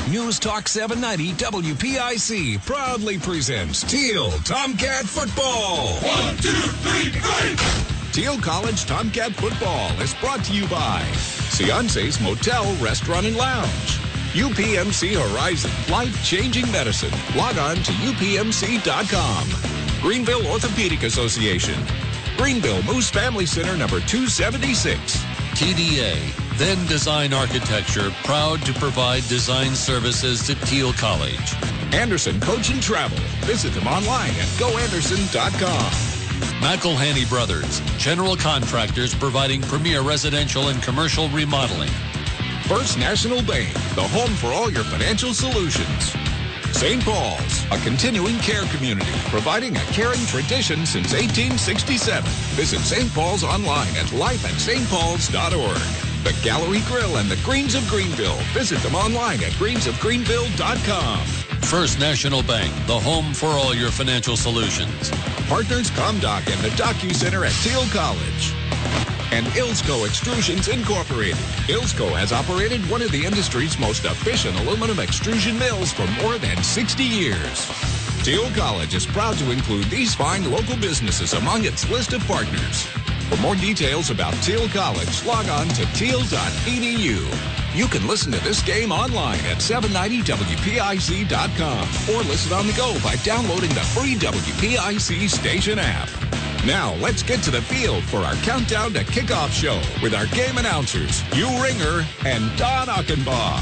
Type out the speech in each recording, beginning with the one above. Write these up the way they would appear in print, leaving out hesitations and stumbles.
News Talk 790 WPIC proudly presents Thiel Tomcat Football. 1, 2, 3, fight! Thiel College Tomcat Football is brought to you by Seance's Motel, Restaurant, and Lounge. UPMC Horizon, life-changing medicine. Log on to upmc.com. Greenville Orthopedic Association. Greenville Moose Family Center, number 276. TDA, then Design Architecture, proud to provide design services to Thiel College. Anderson Coach and Travel. Visit them online at goanderson.com. McElhaney Brothers, general contractors providing premier residential and commercial remodeling. First National Bank, the home for all your financial solutions. St. Paul's, a continuing care community, providing a caring tradition since 1867. Visit St. Paul's online at lifeatstpauls.org. The Gallery Grill and the Greens of Greenville. Visit them online at greensofgreenville.com. First National Bank, the home for all your financial solutions. Partners ComDoc and the DocuCenter at Thiel College. And Ilsco Extrusions Incorporated. Ilsco has operated one of the industry's most efficient aluminum extrusion mills for more than 60 years. Thiel College is proud to include these fine local businesses among its list of partners. For more details about Thiel College, log on to thiel.edu. You can listen to this game online at 790WPIC.com or listen on the go by downloading the free WPIC station app. Now, let's get to the field for our countdown to kickoff show with our game announcers, Hugh Ringer and Don Achenbaugh.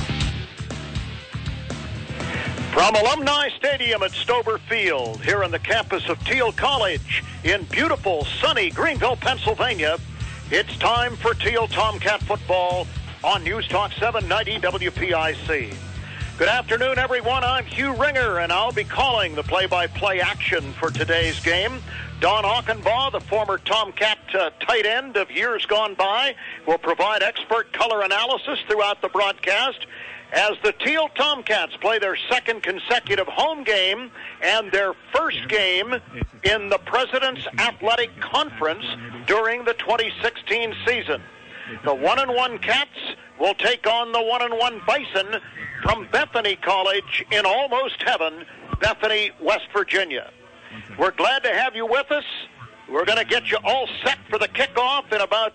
From Alumni Stadium at Stover Field, here on the campus of Thiel College in beautiful, sunny Greenville, Pennsylvania, it's time for Thiel Tomcat football on News Talk 790 WPIC. Good afternoon, everyone. I'm Hugh Ringer, and I'll be calling the play-by-play action for today's game. Don Achenbaugh, the former Tomcat tight end of years gone by, will provide expert color analysis throughout the broadcast as the Thiel Tomcats play their second consecutive home game and their first game in the President's Athletic Conference during the 2016 season. The 1-1 Cats will take on the 1-1 Bison from Bethany College in almost heaven, Bethany, West Virginia. We're glad to have you with us. We're going to get you all set for the kickoff in about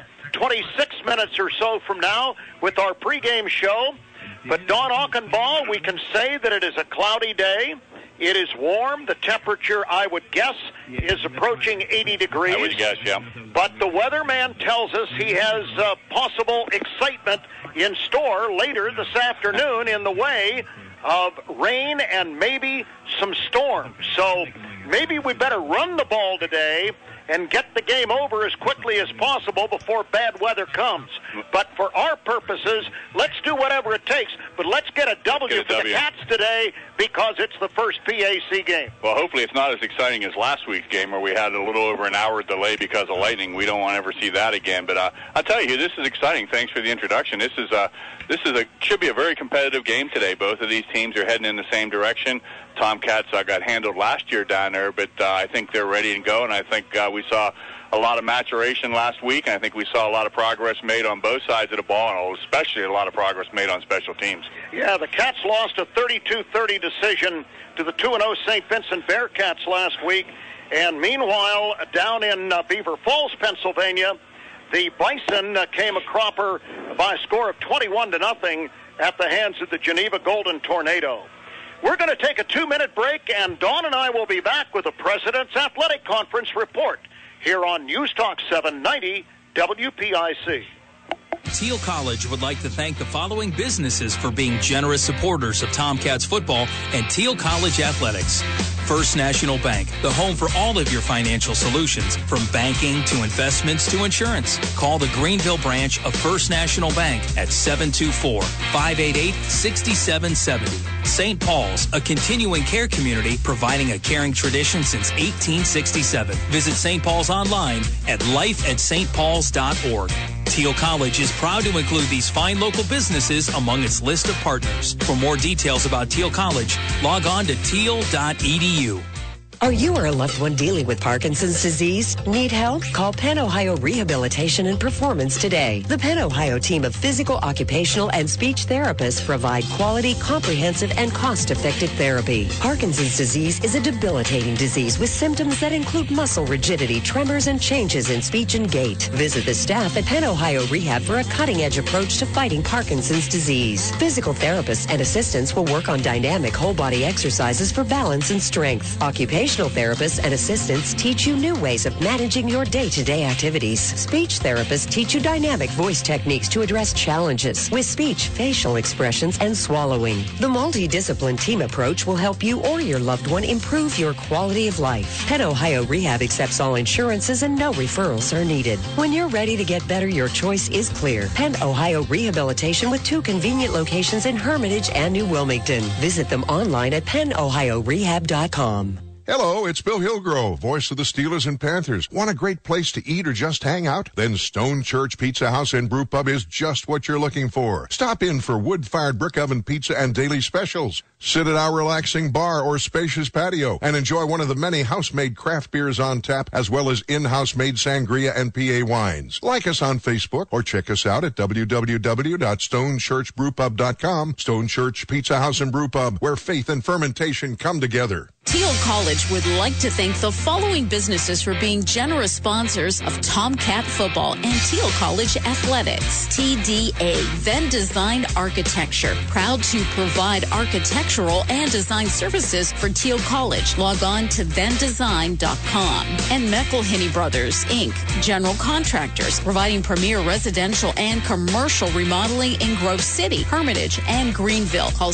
26 minutes or so from now with our pregame show. But Don Achenbaugh, we can say that it is a cloudy day. It is warm. The temperature, I would guess, is approaching 80 degrees. I would guess, yeah. But the weatherman tells us he has possible excitement in store later this afternoon in the way of rain and maybe some storms. So maybe we better run the ball today and get the game over as quickly as possible before bad weather comes. But for our purposes, let's do whatever it takes. But let's get a W for the Cats today because it's the first PAC game. Well, hopefully it's not as exciting as last week's game where we had a little over an hour delay because of lightning. We don't want to ever see that again. But I'll tell you, this is exciting. Thanks for the introduction. This should be a very competitive game today. Both of these teams are heading in the same direction. Tomcats got handled last year down there, but I think they're ready to go, and I think we saw a lot of maturation last week, and I think we saw a lot of progress made on both sides of the ball, and especially a lot of progress made on special teams. Yeah, the Cats lost a 32-30 decision to the 2-0 St. Vincent Bearcats last week, and meanwhile, down in Beaver Falls, Pennsylvania, the Bison came a cropper by a score of 21-0 at the hands of the Geneva Golden Tornado. We're going to take a 2-minute break, and Dawn and I will be back with the President's Athletic Conference report here on News Talk 790 WPIC. Thiel College would like to thank the following businesses for being generous supporters of Tomcats football and Thiel College athletics. First National Bank, the home for all of your financial solutions, from banking to investments to insurance. Call the Greenville branch of First National Bank at 724-588-6770. St. Paul's, a continuing care community providing a caring tradition since 1867. Visit St. Paul's online at lifeatstpauls.org. Thiel College is proud to include these fine local businesses among its list of partners. For more details about Thiel College, log on to thiel.edu. Are you or a loved one dealing with Parkinson's disease? Need help? Call Penn Ohio Rehabilitation and Performance today. The Penn Ohio team of physical, occupational, and speech therapists provide quality, comprehensive, and cost-effective therapy. Parkinson's disease is a debilitating disease with symptoms that include muscle rigidity, tremors, and changes in speech and gait. Visit the staff at Penn Ohio Rehab for a cutting-edge approach to fighting Parkinson's disease. Physical therapists and assistants will work on dynamic whole-body exercises for balance and strength. Occupational therapists and assistants teach you new ways of managing your day-to-day activities. Speech therapists teach you dynamic voice techniques to address challenges with speech, facial expressions, and swallowing. The multidiscipline team approach will help you or your loved one improve your quality of life. Penn Ohio Rehab accepts all insurances and no referrals are needed. When you're ready to get better, your choice is clear. Penn Ohio Rehabilitation with 2 convenient locations in Hermitage and New Wilmington. Visit them online at pennohiorehab.com. Hello, it's Bill Hillgrove, voice of the Steelers and Panthers. Want a great place to eat or just hang out? Then Stone Church Pizza House and Brew Pub is just what you're looking for. Stop in for wood-fired brick oven pizza and daily specials. Sit at our relaxing bar or spacious patio and enjoy one of the many house-made craft beers on tap, as well as in-house made sangria and PA wines. Like us on Facebook or check us out at www.stonechurchbrewpub.com. Stone Church Pizza House and Brew Pub, where faith and fermentation come together. Thiel College would like to thank the following businesses for being generous sponsors of Tomcat football and Thiel College athletics. TDA, Venn Design Architecture, proud to provide architectural and design services for Thiel College. Log on to vendesign.com. And McElhinney Brothers, Inc., general contractors, providing premier residential and commercial remodeling in Grove City, Hermitage, and Greenville. Call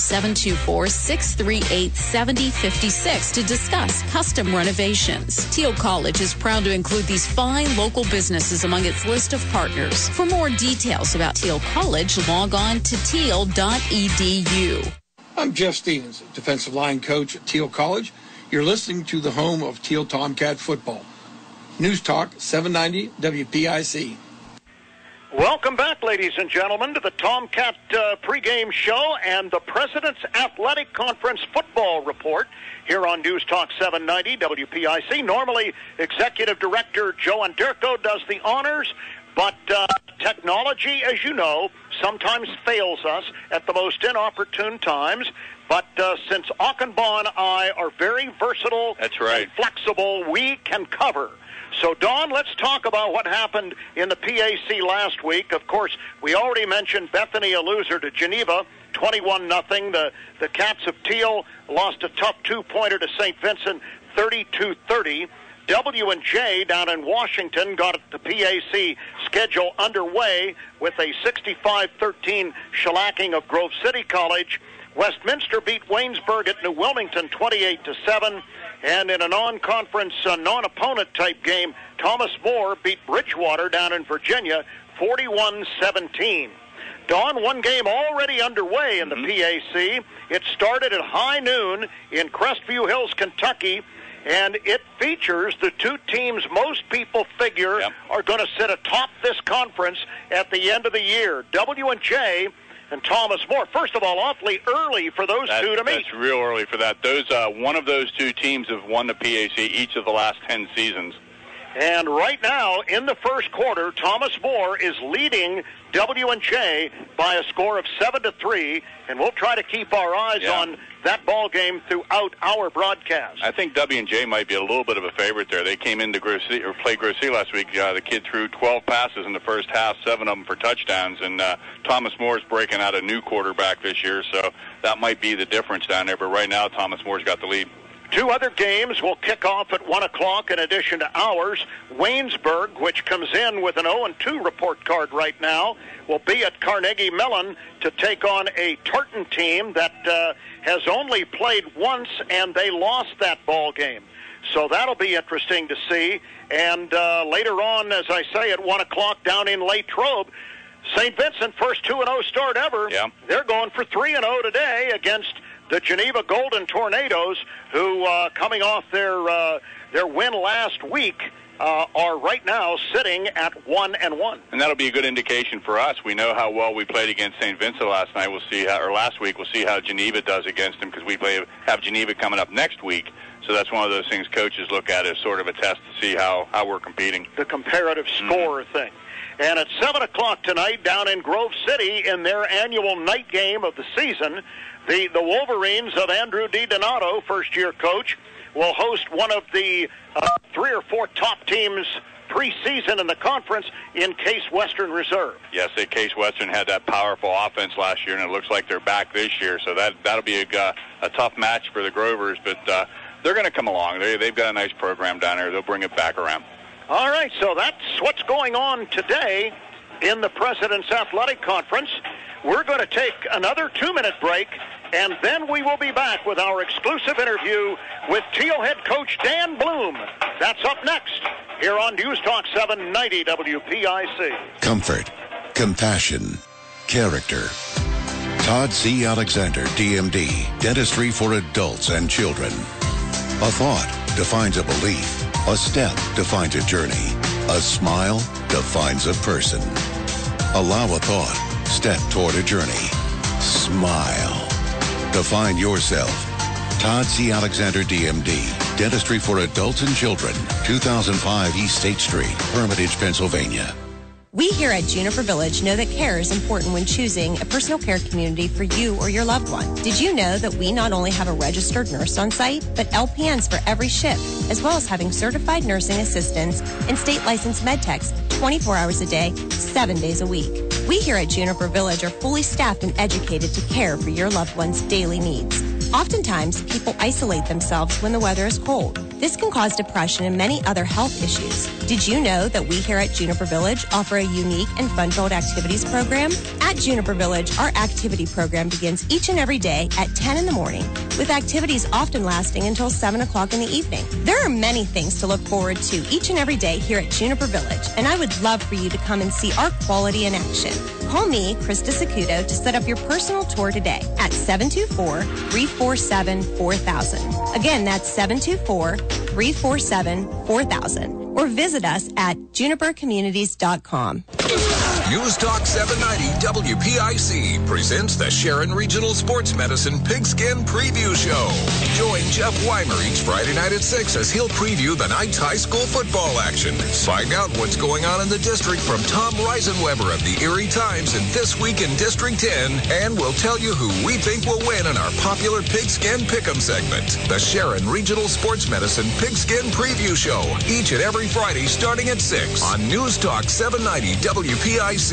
724-638-7056. To discuss custom renovations. Thiel College is proud to include these fine local businesses among its list of partners. For more details about Thiel College, log on to thiel.edu. I'm Jeff Stevens, defensive line coach at Thiel College. You're listening to the home of Thiel Tomcat football. News Talk 790 WPIC. Welcome back, ladies and gentlemen, to the Tomcat pregame show and the President's Athletic Conference football report here on News Talk 790 WPIC. Normally, Executive Director Joe Anderko does the honors, but technology, as you know, sometimes fails us at the most inopportune times. But since Achenbaugh and I are very versatile and flexible, we can cover. So, Don, let's talk about what happened in the PAC last week. Of course, we already mentioned Bethany, a loser to Geneva, 21-0. The Cats of Thiel lost a tough 2-pointer to St. Vincent, 32-30. W&J down in Washington got the PAC schedule underway with a 65-13 shellacking of Grove City College. Westminster beat Waynesburg at New Wilmington 28-7. And in a non-conference, non-opponent type game, Thomas More beat Bridgewater down in Virginia 41-17. Don, one game already underway in the PAC. It started at high noon in Crestview Hills, Kentucky, and it features the 2 teams most people figure are going to sit atop this conference at the end of the year. W&J and Thomas More. First of all, awfully early for those 2 to meet. That's real early for that. One of those 2 teams have won the PAC each of the last 10 seasons. And right now, in the first quarter, Thomas More is leading W&J by a score of 7-3, and we'll try to keep our eyes on that ball game throughout our broadcast. I think W&J might be a little bit of a favorite there. They came into Grove City, or played Grove City last week. The kid threw 12 passes in the first half, 7 of them for touchdowns, and Thomas Moore's breaking out a new quarterback this year, so that might be the difference down there. But right now, Thomas Moore's got the lead. 2 other games will kick off at 1 o'clock in addition to ours. Waynesburg, which comes in with an 0-2 report card right now, will be at Carnegie Mellon to take on a Tartan team that has only played once, and they lost that ball game. So that'll be interesting to see. And later on, as I say, at 1 o'clock down in Latrobe, St. Vincent, first 2-0 start ever. Yeah. They're going for 3-0 today against the Geneva Golden Tornadoes, who coming off their win last week are right now sitting at 1-1. And that'll be a good indication for us. We know how well we played against St. Vincent last night. Last week. We'll see how Geneva does against them, because we have Geneva coming up next week. So that's one of those things coaches look at as sort of a test to see how we're competing. The comparative score thing. And at 7 o'clock tonight down in Grove City in their annual night game of the season, the Wolverines of Andrew DiDonato, first-year coach, will host one of the 3 or 4 top teams preseason in the conference in Case Western Reserve. Yes, Case Western had that powerful offense last year, and it looks like they're back this year. So that'll be a tough match for the Grovers, but they're going to come along. They've got a nice program down there. They'll bring it back around. All right, so that's what's going on today in the President's Athletic Conference. We're going to take another 2-minute break, and then we will be back with our exclusive interview with Thiel head coach Dan Bloom. That's up next here on News Talk 790 WPIC. Comfort, compassion, character. Todd C. Alexander, DMD, Dentistry for Adults and Children. A thought defines a belief. A step defines a journey. A smile defines a person. Allow a thought. Step toward a journey. Smile. Define yourself. Todd C. Alexander, DMD, Dentistry for Adults and Children, 2005 East State Street, Hermitage, Pennsylvania. We here at Juniper Village know that care is important when choosing a personal care community for you or your loved one. Did you know that we not only have a registered nurse on site, but LPNs for every shift, as well as having certified nursing assistants and state licensed med techs 24 hours a day, 7 days a week. We here at Juniper Village are fully staffed and educated to care for your loved one's daily needs. Oftentimes, people isolate themselves when the weather is cold. This can cause depression and many other health issues. Did you know that we here at Juniper Village offer a unique and fun-filled activities program? At Juniper Village, our activity program begins each and every day at 10 in the morning, with activities often lasting until 7 o'clock in the evening. There are many things to look forward to each and every day here at Juniper Village, and I would love for you to come and see our quality in action. Call me, Krista Sacuto, to set up your personal tour today at 724-347-4000. Again, that's 724-347-4000. Or visit us at junipercommunities.com. News Talk 790 WPIC presents the Sharon Regional Sports Medicine Pigskin Preview Show. Join Jeff Weimer each Friday night at 6 as he'll preview the night's high school football action. Find out what's going on in the district from Tom Reisenweber of the Erie Times and This Week in District 10, and we'll tell you who we think will win in our popular Pigskin Pick'em segment. The Sharon Regional Sports Medicine Pigskin Preview Show, each and every Friday starting at 6 on News Talk 790 WPIC.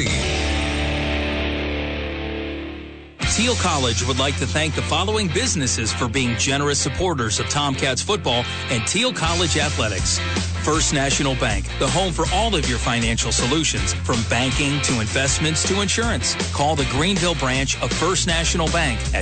Thiel College would like to thank the following businesses for being generous supporters of Tomcats football and Thiel College athletics. First National Bank, the home for all of your financial solutions, from banking to investments to insurance. Call the Greenville branch of First National Bank at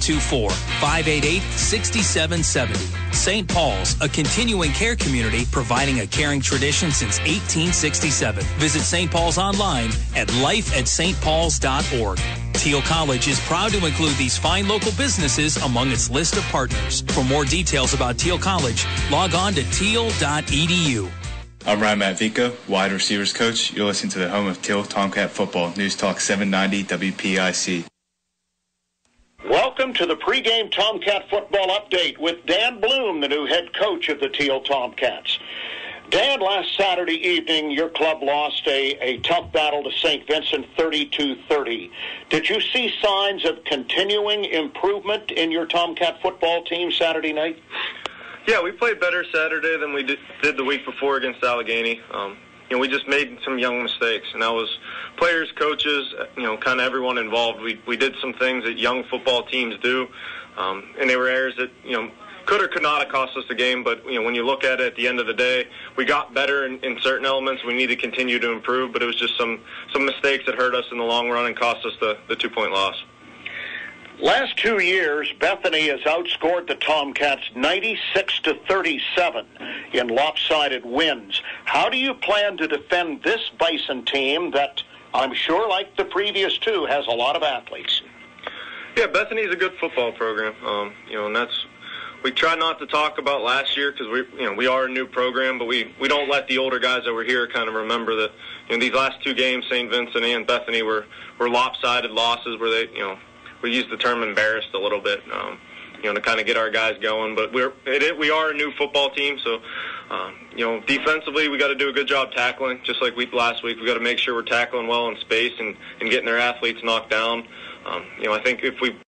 724-588-6770. St. Paul's, a continuing care community providing a caring tradition since 1867. Visit St. Paul's online at lifeatstpauls.org. Thiel College is proud to include these fine local businesses among its list of partners. For more details about Thiel College, log on to thiel.edu. I'm Ryan Matvico, wide receivers coach. You're listening to the home of Thiel Tomcat football, News Talk 790 WPIC. Welcome to the pregame Tomcat football update with Dan Bloom, the new head coach of the Thiel Tomcats. Dan, last Saturday evening, your club lost a tough battle to St. Vincent 32-30. Did you see signs of continuing improvement in your Tomcat football team Saturday night? Yeah, we played better Saturday than we did the week before against Allegheny. We just made some young mistakes, and that was players, coaches, kind of everyone involved. We did some things that young football teams do, and they were errors that, could or could not have cost us the game. But, when you look at it at the end of the day, we got better in certain elements. We need to continue to improve, but it was just some mistakes that hurt us in the long run and cost us the 2-point loss. Last 2 years, Bethany has outscored the Tomcats 96-37 in lopsided wins. How do you plan to defend this Bison team that I'm sure, like the previous two, has a lot of athletes? Yeah, Bethany's a good football program, and that's we try not to talk about last year because we are a new program, but we don't let the older guys that were here kind of remember that these last two games, St. Vincent and Bethany, were lopsided losses where they we use the term embarrassed a little bit. To kind of get our guys going. But we are a new football team, so defensively we got to do a good job tackling. Just like last week, we got to make sure we're tackling well in space and getting their athletes knocked down. I think if we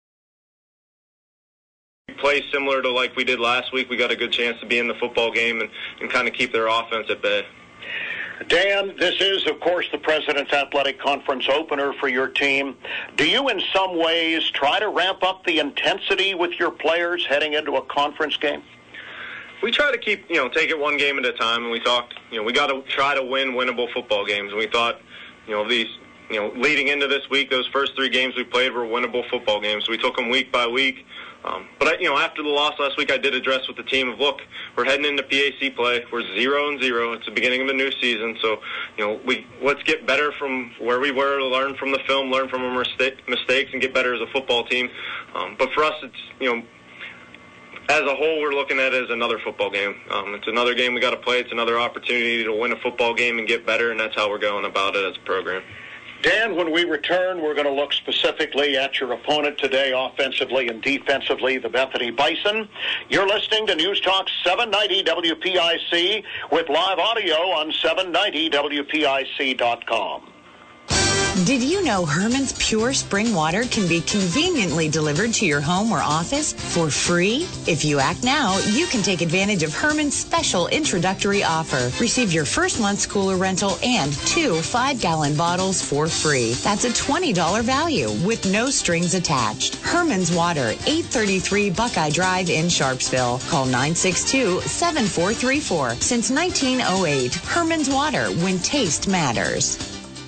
play similar to like we did last week, we got a good chance to be in the football game and kind of keep their offense at bay. Dan, this is, of course, the President's Athletic Conference opener for your team. Do you, in some ways, try to ramp up the intensity with your players heading into a conference game? We try to keep, take it one game at a time, and we talked, we got to try to win winnable football games. And we thought, these, leading into this week, those first three games we played were winnable football games. So we took them week by week. But after the loss last week, I did address with the team of, look, we're heading into PAC play. We're 0-0. It's the beginning of a new season. So, let's get better from where we were, learn from the film, learn from our mistakes, and get better as a football team. But for us, it's, as a whole, we're looking at it as another football game. It's another game we got to play. It's another opportunity to win a football game and get better, and that's how we're going about it as a program. Dan, when we return, we're going to look specifically at your opponent today, offensively and defensively, the Bethany Bison. You're listening to News Talk 790 WPIC with live audio on 790WPIC.com. Did you know Herman's Pure Spring Water can be conveniently delivered to your home or office for free? If you act now, you can take advantage of Herman's special introductory offer. Receive your first month's cooler rental and 2 5-gallon bottles for free. That's a $20 value with no strings attached. Herman's Water, 833 Buckeye Drive in Sharpsville. Call 962-7434. Since 1908, Herman's Water, when taste matters.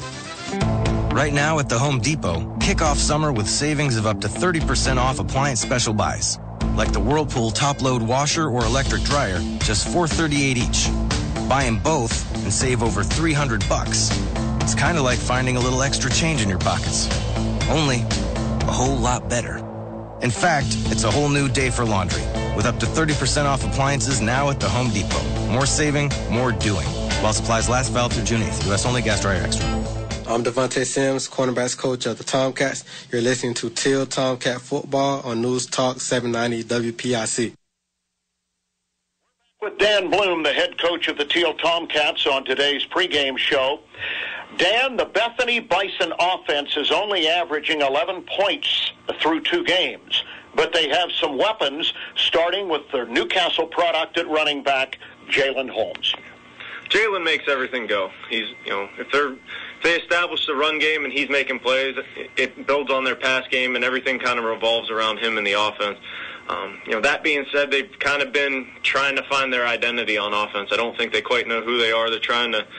Right now at the Home Depot, kick off summer with savings of up to 30% off appliance special buys. Like the Whirlpool top-load washer or electric dryer, just $438 each. Buy them both and save over $300. It's kind of like finding a little extra change in your pockets. Only a whole lot better. In fact, it's a whole new day for laundry, with up to 30% off appliances now at the Home Depot. More saving, more doing. While supplies last, valid through June 8th. U.S. only, gas dryer extra. I'm Devontae Sims, cornerbacks coach of the Tomcats. You're listening to Thiel Tomcat Football on News Talk 790 WPIC. With Dan Bloom, the head coach of the Thiel Tomcats, on today's pregame show. Dan, the Bethany Bison offense is only averaging 11 points through 2 games, but they have some weapons, starting with their Newcastle product at running back, Jalen Holmes. Jalen makes everything go. He's, if they establish the run game and he's making plays, it builds on their pass game, and everything kind of revolves around him in the offense. That being said, they've kind of been trying to find their identity on offense. I don't think they quite know who they are. They're trying to,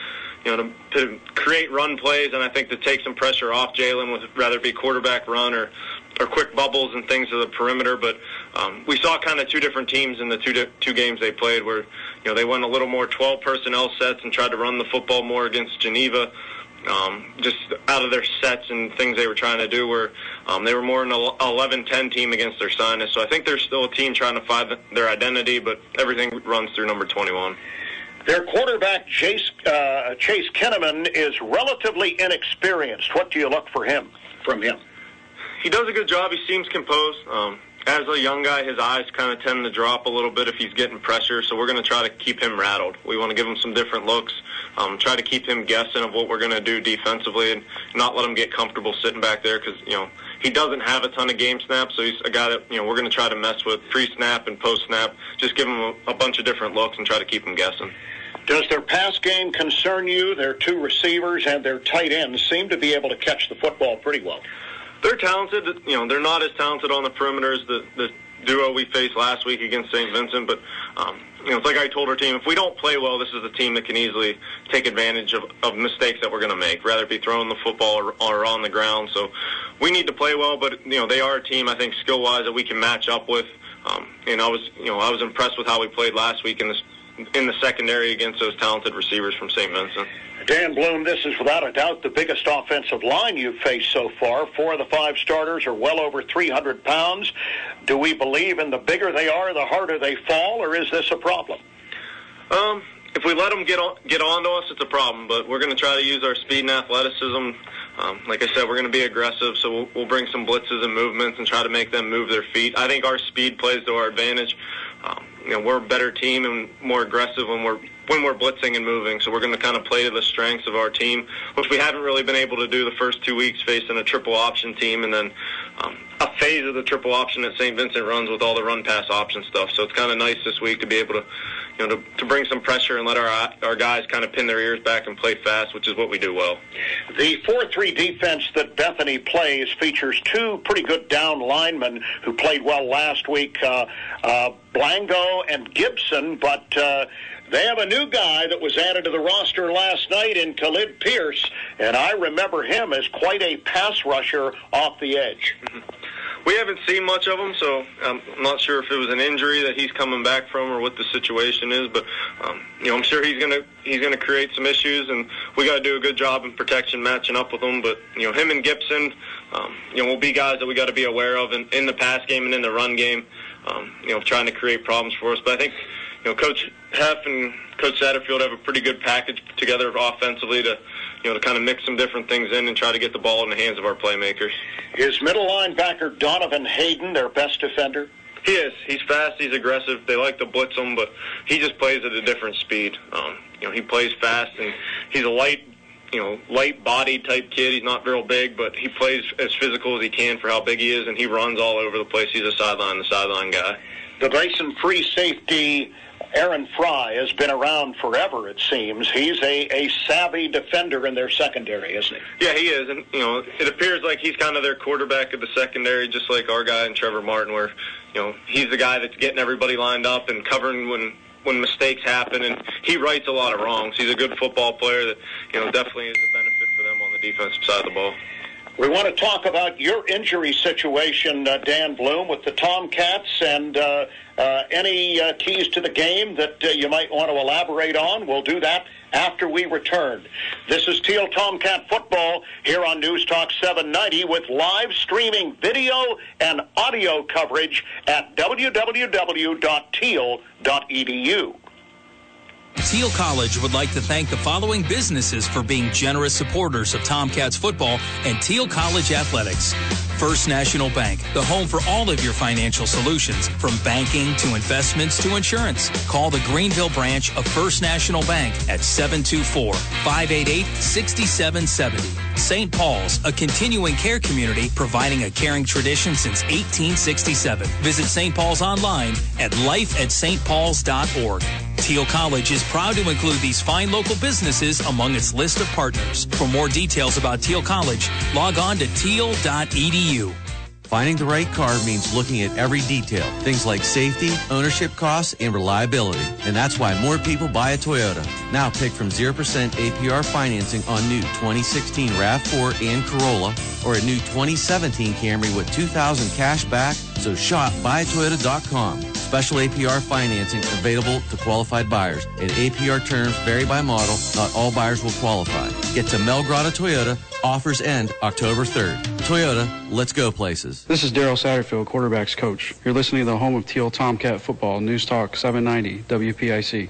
to create run plays, and I think to take some pressure off Jalen, with rather be quarterback run or quick bubbles and things to the perimeter. But we saw kind of two different teams in the two games they played, where they went a little more 12 personnel sets and tried to run the football more against Geneva, just out of their sets and things they were trying to do, where they were more an 11-10 team against their Sinus. So I think they're still a team trying to find their identity, but everything runs through number 21. Their quarterback, Chase Kinnaman, is relatively inexperienced. What do you look from him? He does a good job. He seems composed. As a young guy, his eyes kind of tend to drop a little bit if he's getting pressure, so we're going to try to keep him rattled. We want to give him some different looks, try to keep him guessing of what we're going to do defensively, and not let him get comfortable sitting back there, because he doesn't have a ton of game snaps, so he's a guy that we're going to try to mess with pre-snap and post-snap, just give him a bunch of different looks and try to keep him guessing. Does their pass game concern you? Their 2 receivers and their tight ends seem to be able to catch the football pretty well. They're talented. They're not as talented on the perimeter as the duo we faced last week against St. Vincent. But, it's like I told our team, if we don't play well, this is a team that can easily take advantage of mistakes that we're going to make, rather be throwing the football or on the ground. So we need to play well, but, they are a team, I think, skill-wise, that we can match up with. And I was impressed with how we played last week in the secondary against those talented receivers from St. Vincent. Dan Bloom, this is without a doubt the biggest offensive line you've faced so far. 4 of the 5 starters are well over 300 pounds. Do we believe in the bigger they are, the harder they fall, or is this a problem? If we let them get on to us, it's a problem. But we're going to try to use our speed and athleticism. Like I said, we're going to be aggressive, so we'll bring some blitzes and movements and try to make them move their feet. I think our speed plays to our advantage. We're a better team and more aggressive when we're blitzing and moving. So we're going to kind of play to the strengths of our team, which we haven't really been able to do the first 2 weeks facing a triple option team, and then a phase of the triple option that St. Vincent runs with all the run pass option stuff. So it's kind of nice this week to be able to, to bring some pressure and let our guys kind of pin their ears back and play fast, which is what we do well. The 4-3 defense that Bethany plays features two pretty good down linemen who played well last week, Blango and Gibson, but they have a new guy that was added to the roster last night in Khalid Pierce, and I remember him as quite a pass rusher off the edge. We haven't seen much of him, so I'm not sure if it was an injury that he's coming back from or what the situation is. But I'm sure he's gonna create some issues, and we got to do a good job in protection, matching up with him. But him and Gibson, will be guys that we got to be aware of in the pass game and in the run game. Trying to create problems for us. But I think Coach Heff and Coach Satterfield have a pretty good package together offensively to kind of mix some different things in and try to get the ball in the hands of our playmakers. Is middle linebacker Donovan Hayden their best defender? He is. He's fast. He's aggressive. They like to blitz him, but he just plays at a different speed. He plays fast, and he's a light body type kid. He's not real big, but he plays as physical as he can for how big he is, and he runs all over the place. He's a sideline guy. The Bison free safety Aaron Fry has been around forever, it seems. He's a savvy defender in their secondary, isn't he? Yeah, he is. And, it appears like he's kind of their quarterback of the secondary, just like our guy and Trevor Martin, where, he's the guy that's getting everybody lined up and covering when mistakes happen. And he rights a lot of wrongs. He's a good football player that, definitely is a benefit for them on the defensive side of the ball. We want to talk about your injury situation, Dan Bloom, with the Tomcats, and any keys to the game that you might want to elaborate on. We'll do that after we return. This is Thiel Tomcat Football here on News Talk 790 with live streaming video and audio coverage at www.thiel.edu. Thiel College would like to thank the following businesses for being generous supporters of Tomcats football and Thiel College athletics. First National Bank, the home for all of your financial solutions, from banking to investments to insurance. Call the Greenville branch of First National Bank at 724-588-6770. St. Paul's, a continuing care community providing a caring tradition since 1867. Visit St. Paul's online at lifeatstpauls.org. Thiel College is proud to include these fine local businesses among its list of partners. For more details about Thiel College, log on to thiel.edu. Finding the right car means looking at every detail. Things like safety, ownership costs, and reliability. And that's why more people buy a Toyota. Now pick from 0% APR financing on new 2016 RAV4 and Corolla, or a new 2017 Camry with $2,000 cash back. So shop buyatoyota.com. Special APR financing available to qualified buyers. And APR terms vary by model. Not all buyers will qualify. Get to Mel Grotto Toyota. Offers end October 3rd. Toyota, let's go places. This is Daryl Satterfield, quarterback's coach. You're listening to the home of Thiel Tomcat Football, News Talk 790 WPIC.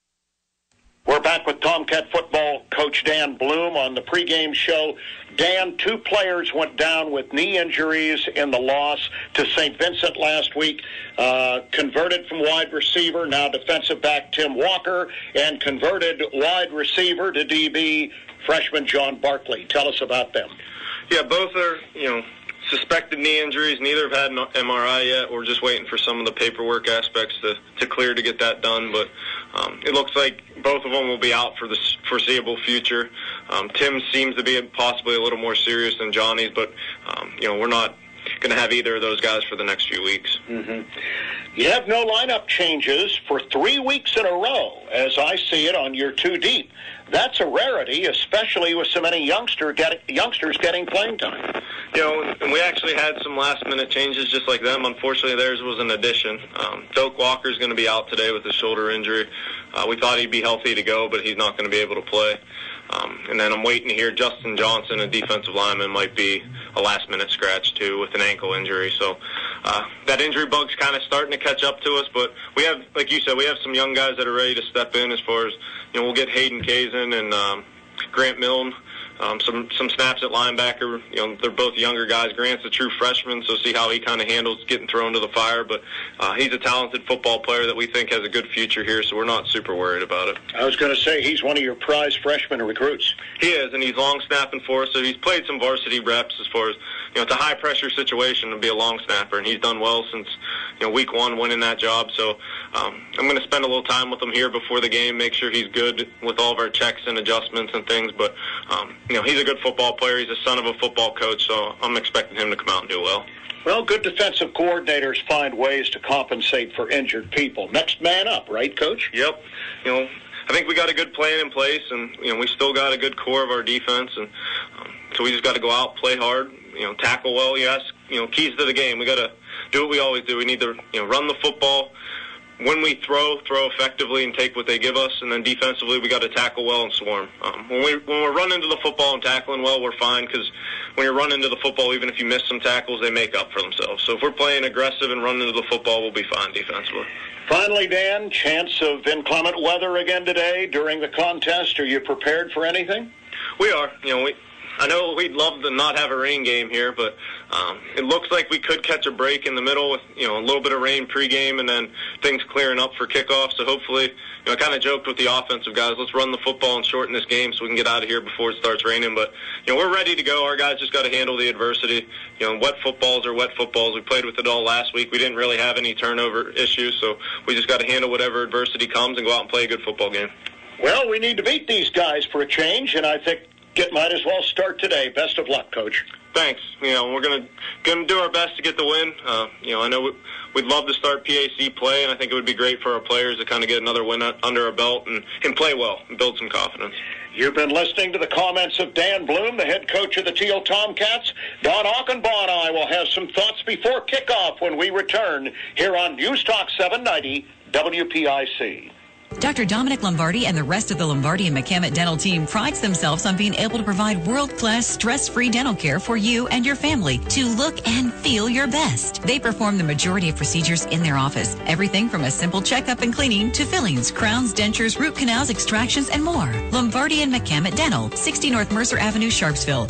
We're back with Tomcat Football coach Dan Bloom on the pregame show. Dan, two players went down with knee injuries in the loss to St. Vincent last week. Converted from wide receiver, now defensive back Tim Walker, and converted wide receiver to DB freshman John Barkley. Tell us about them. Yeah, both are, suspected knee injuries. Neither have had an MRI yet. We're just waiting for some of the paperwork aspects to clear to get that done. But it looks like both of them will be out for the foreseeable future. Tim seems to be possibly a little more serious than Johnny's, but, we're not going to have either of those guys for the next few weeks. Mm-hmm. You have no lineup changes for 3 weeks in a row, as I see it, on your two deep. That's a rarity, especially with so many youngsters getting playing time. And we actually had some last-minute changes just like them. Unfortunately, theirs was an addition. Doak Walker's going to be out today with a shoulder injury. We thought he'd be healthy to go, but he's not going to be able to play. And then I'm waiting to hear Justin Johnson, a defensive lineman, might be a last-minute scratch, too, with an ankle injury. So that injury bug's kind of starting to catch up to us, but we have, like you said, we have some young guys that are ready to step in as far as, we'll get Hayden Kazin and Grant Milne. Some snaps at linebacker. They're both younger guys. Grant's a true freshman, so see how he kind of handles getting thrown to the fire. But he's a talented football player that we think has a good future here, so we're not super worried about it. I was going to say, he's one of your prize freshman recruits. He is, and he's long snapping for us, so he's played some varsity reps as far as, it's a high-pressure situation to be a long snapper, and he's done well since, week one winning that job. So I'm going to spend a little time with him here before the game, make sure he's good with all of our checks and adjustments and things. But, he's a good football player. He's a son of a football coach, so I'm expecting him to come out and do well. Well, good defensive coordinators find ways to compensate for injured people. Next man up, right, Coach? Yep. I think we got a good plan in place, and, we still got a good core of our defense, and so we just got to go out, play hard, tackle well. Yes, keys to the game. We got to do what we always do. We need to, run the football. When we throw effectively and take what they give us, and then defensively we got to tackle well and swarm. When we're running to the football and tackling well, we're fine, because when you're running to the football, even if you miss some tackles, they make up for themselves. So if we're playing aggressive and running to the football, we'll be fine defensively. Finally, Dan, chance of inclement weather again today during the contest. Are you prepared for anything? We are. I know we'd love to not have a rain game here, but it looks like we could catch a break in the middle with, a little bit of rain pregame and then things clearing up for kickoff. So hopefully, I kind of joked with the offensive guys, let's run the football and shorten this game so we can get out of here before it starts raining. But, we're ready to go. Our guys just got to handle the adversity. Wet footballs are wet footballs. We played with it all last week. We didn't really have any turnover issues, so we just got to handle whatever adversity comes and go out and play a good football game. Well, we need to beat these guys for a change, and I think might as well start today. Best of luck, Coach. Thanks. We're gonna do our best to get the win. I know we'd love to start PAC play, and I think it would be great for our players to kind of get another win under our belt and play well and build some confidence. You've been listening to the comments of Dan Bloom, the head coach of the Thiel Tomcats. Don Achenbaugh and I will have some thoughts before kickoff when we return here on News Talk 790 WPIC. Dr. Dominic Lombardi and the rest of the Lombardi and McCammett dental team prides themselves on being able to provide world-class, stress-free dental care for you and your family to look and feel your best. They perform the majority of procedures in their office. Everything from a simple checkup and cleaning to fillings, crowns, dentures, root canals, extractions, and more. Lombardi and McCammett Dental, 60 North Mercer Avenue, Sharpsville,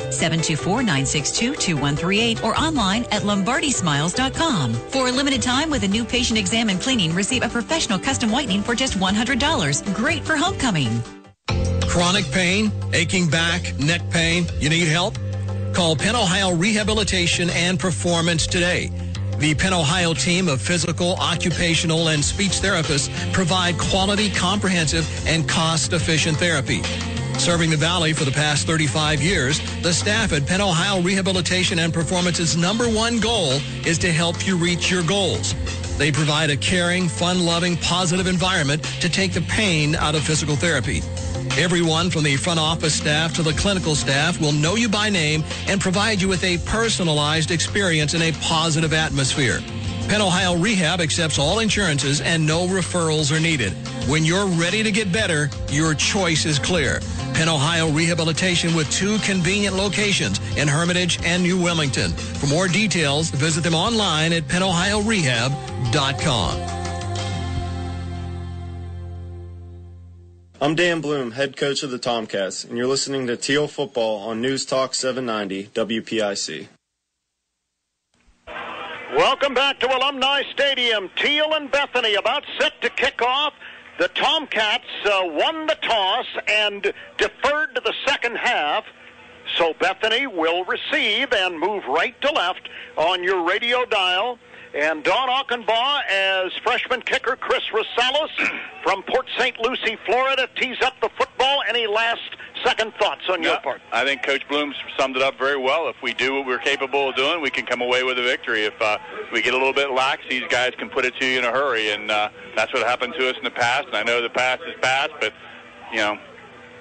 724-962-2138, or online at lombardismiles.com. For a limited time with a new patient exam and cleaning, receive a professional custom whitening for just $100. Great for homecoming. Chronic pain, aching back, neck pain. You need help? Call Penn Ohio Rehabilitation and Performance today. The Penn Ohio team of physical, occupational, and speech therapists provide quality, comprehensive, and cost-efficient therapy. Serving the Valley for the past 35 years, the staff at Penn Ohio Rehabilitation and Performance's #1 goal is to help you reach your goals. They provide a caring, fun-loving, positive environment to take the pain out of physical therapy. Everyone from the front office staff to the clinical staff will know you by name and provide you with a personalized experience in a positive atmosphere. Penn Ohio Rehab accepts all insurances and no referrals are needed. When you're ready to get better, your choice is clear. Penn Ohio Rehabilitation with 2 convenient locations in Hermitage and New Wilmington. For more details, visit them online at pennohiorehab.com. I'm Dan Bloom, head coach of the Tomcats, and you're listening to Thiel Football on News Talk 790 WPIC. Welcome back to Alumni Stadium. Thiel and Bethany about set to kick off. The Tomcats won the toss and deferred to the second half. So Bethany will receive and move right to left on your radio dial. And Don Achenbaugh as freshman kicker Chris Rosales from Port St. Lucie, Florida, tees up the football. Any last-second thoughts on your part? I think Coach Bloom summed it up very well. If we do what we're capable of doing, we can come away with a victory. If we get a little bit lax, these guys can put it to you in a hurry, and that's what happened to us in the past. And I know the past is past, but,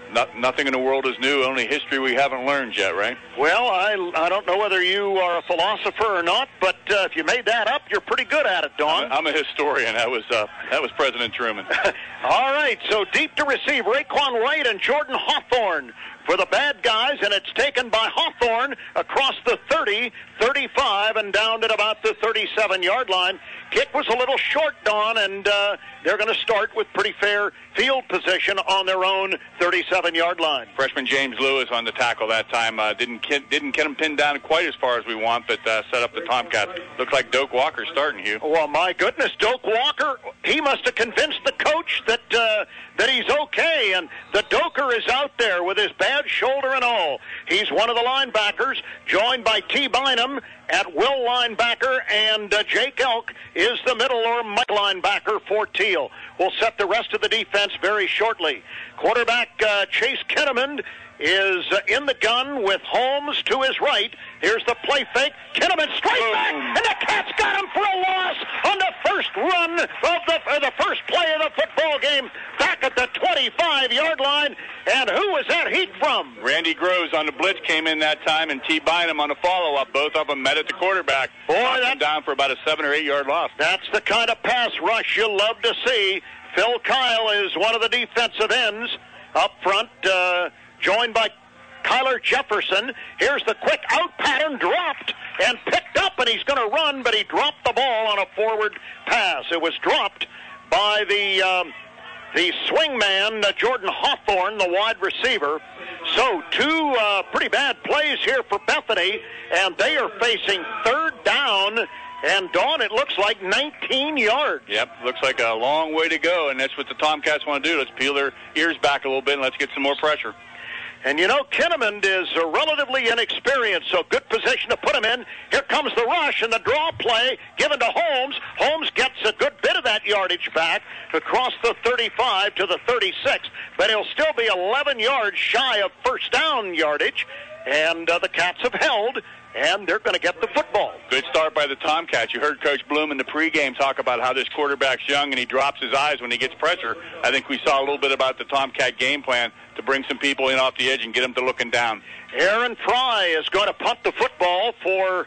nothing in the world is new, only history we haven't learned yet, right? Well, I don't know whether you are a philosopher or not, but if you made that up, you're pretty good at it, Don. I'm a historian. That was President Truman. All right, so deep to receive, Raekwon Wright and Jordan Hawthorne for the bad guys, and it's taken by Hawthorne across the 30, 35, and down at about the 37-yard line. Kick was a little short, Don, and they're going to start with pretty fair field position on their own 37-yard line. Freshman James Lewis on the tackle that time. Didn't get him pinned down quite as far as we want, but set up the Tomcats. Looks like Doak Walker starting, Hugh. Well, my goodness, Doak Walker, he must have convinced the coach that he's okay, and the Doker is out there with his bad shoulder and all. He's one of the linebackers, joined by T. Bynum at will linebacker, and Jake Elk is the middle or Mike linebacker for Thiel. We'll set the rest of the defense very shortly. Quarterback Chase Kinnaman is in the gun with Holmes to his right. Here's the play fake. Kinnaman straight back, and the Cats got him for a loss on the first run of the first play of the football game, back at the 25-yard line. And who was that heat from? Randy Groves on the blitz came in that time, and T. Bynum on the follow-up. Both of them met at the quarterback. Boy, that's down for about a 7 or 8 yard loss. That's the kind of pass rush you love to see. Phil Kyle is one of the defensive ends up front, joined by Kyler Jefferson. Here's the quick out pattern, dropped and picked up, and he's going to run, but he dropped the ball on a forward pass. It was dropped by the swing man, Jordan Hawthorne, the wide receiver. So two pretty bad plays here for Bethany, and they are facing third down. And, Dawn, it looks like 19 yards. Yep, looks like a long way to go, and that's what the Tomcats want to do. Let's peel their ears back a little bit and let's get some more pressure. And, you know, Kinnaman is relatively inexperienced, so good position to put him in. Here comes the rush and the draw play given to Holmes. Holmes gets a good bit of that yardage back across the 35 to the 36, but he'll still be 11 yards shy of first down yardage, and the Cats have held, and they're going to get the football. Good start by the Tomcats. You heard Coach Bloom in the pregame talk about how this quarterback's young and he drops his eyes when he gets pressure. I think we saw a little bit about the Tomcat game plan to bring some people in off the edge and get them to looking down. Aaron Fry is going to punt the football for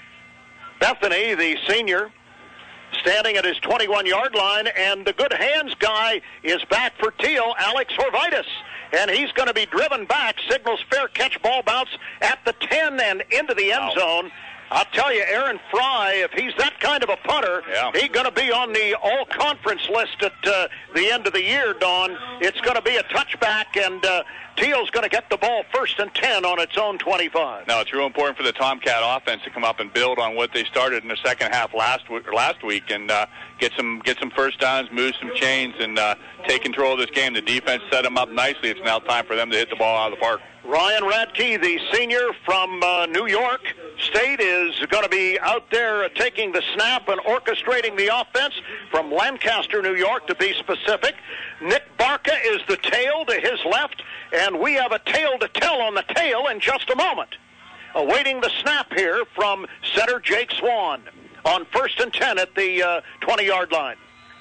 Bethany, the senior, standing at his 21-yard line, and the good hands guy is back for Thiel, Alex Horvitis. And he's going to be driven back, signals fair catch, ball bounce at the 10 and into the end zone. I'll tell you, Aaron Fry, if he's that kind of a punter, he's going to be on the all-conference list at the end of the year, Don. It's going to be a touchback, and Thiel's going to get the ball 1st and 10 on its own 25. No, it's real important for the Tomcat offense to come up and build on what they started in the second half last week and get some first downs, move some chains, and take control of this game. The defense set them up nicely. It's now time for them to hit the ball out of the park. Ryan Radke, the senior from New York State, is going to be out there taking the snap and orchestrating the offense from Lancaster, New York, to be specific. Nick Barca is the tail to his left, and we have a tale to tell on the tail in just a moment. Awaiting the snap here from center Jake Swan on 1st and 10 at the 20-yard line.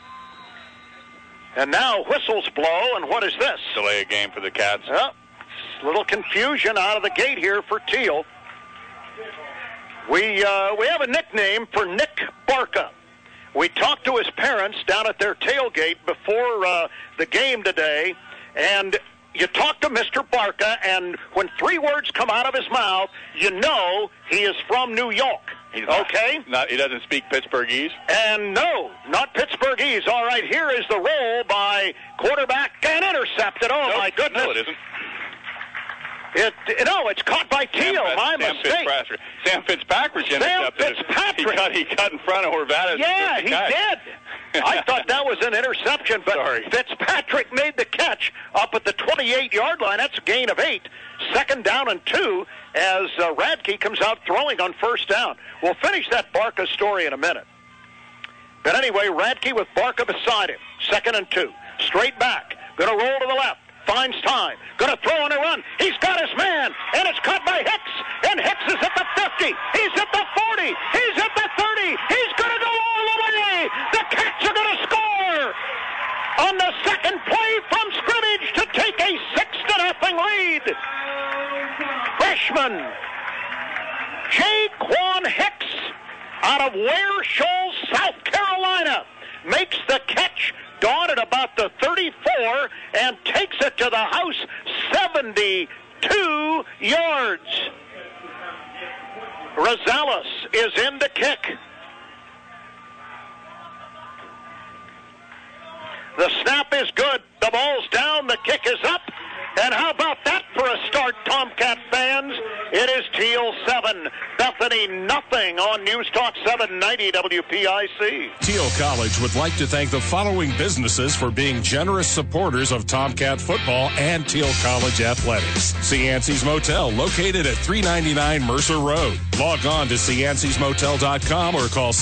And now whistles blow, and what is this? Delay a game for the Cats. Little confusion out of the gate here for Thiel. We have a nickname for Nick Barca. We talked to his parents down at their tailgate before the game today, and you talk to Mr. Barca, and when 3 words come out of his mouth, you know he is from New York. He doesn't speak Pittsburghese? And no, not Pittsburghese. All right, here is the roll by quarterback and intercepted. Oh, my goodness. No, it isn't. It's caught by Thiel. My mistake. Sam Fitzpatrick intercepted it. He cut in front of Horvath. Yeah, he did. I thought that was an interception, but Fitzpatrick made the catch up at the 28-yard line. That's a gain of 8. 2nd down and 2 as Radke comes out throwing on 1st down. We'll finish that Barca story in a minute. But anyway, Radke with Barca beside him. 2nd and 2. Straight back. Going to roll to the left. Finds time. Going to throw on a run. He's got his man, and it's caught by Hicks. And Hicks is at the 50. He's at the 40. He's at the 30. He's going to go all the way. The Cats are going to score on the second play from scrimmage to take a 6-0 freshman, Jaquan Hicks, out of Ware Shoals, South Carolina, makes the catch, Dawn, at about the 34, and takes it to the house, 72 yards. Rosales is in to kick. The snap is good. The ball's down. The kick is up. And how about that for a start, Tomcat fans? It is Thiel 7, Bethany nothing on News Talk 790 WPIC. Thiel College would like to thank the following businesses for being generous supporters of Tomcat football and Thiel College athletics. Cianci's Motel, located at 399 Mercer Road. Log on to ciancysmotel.com or call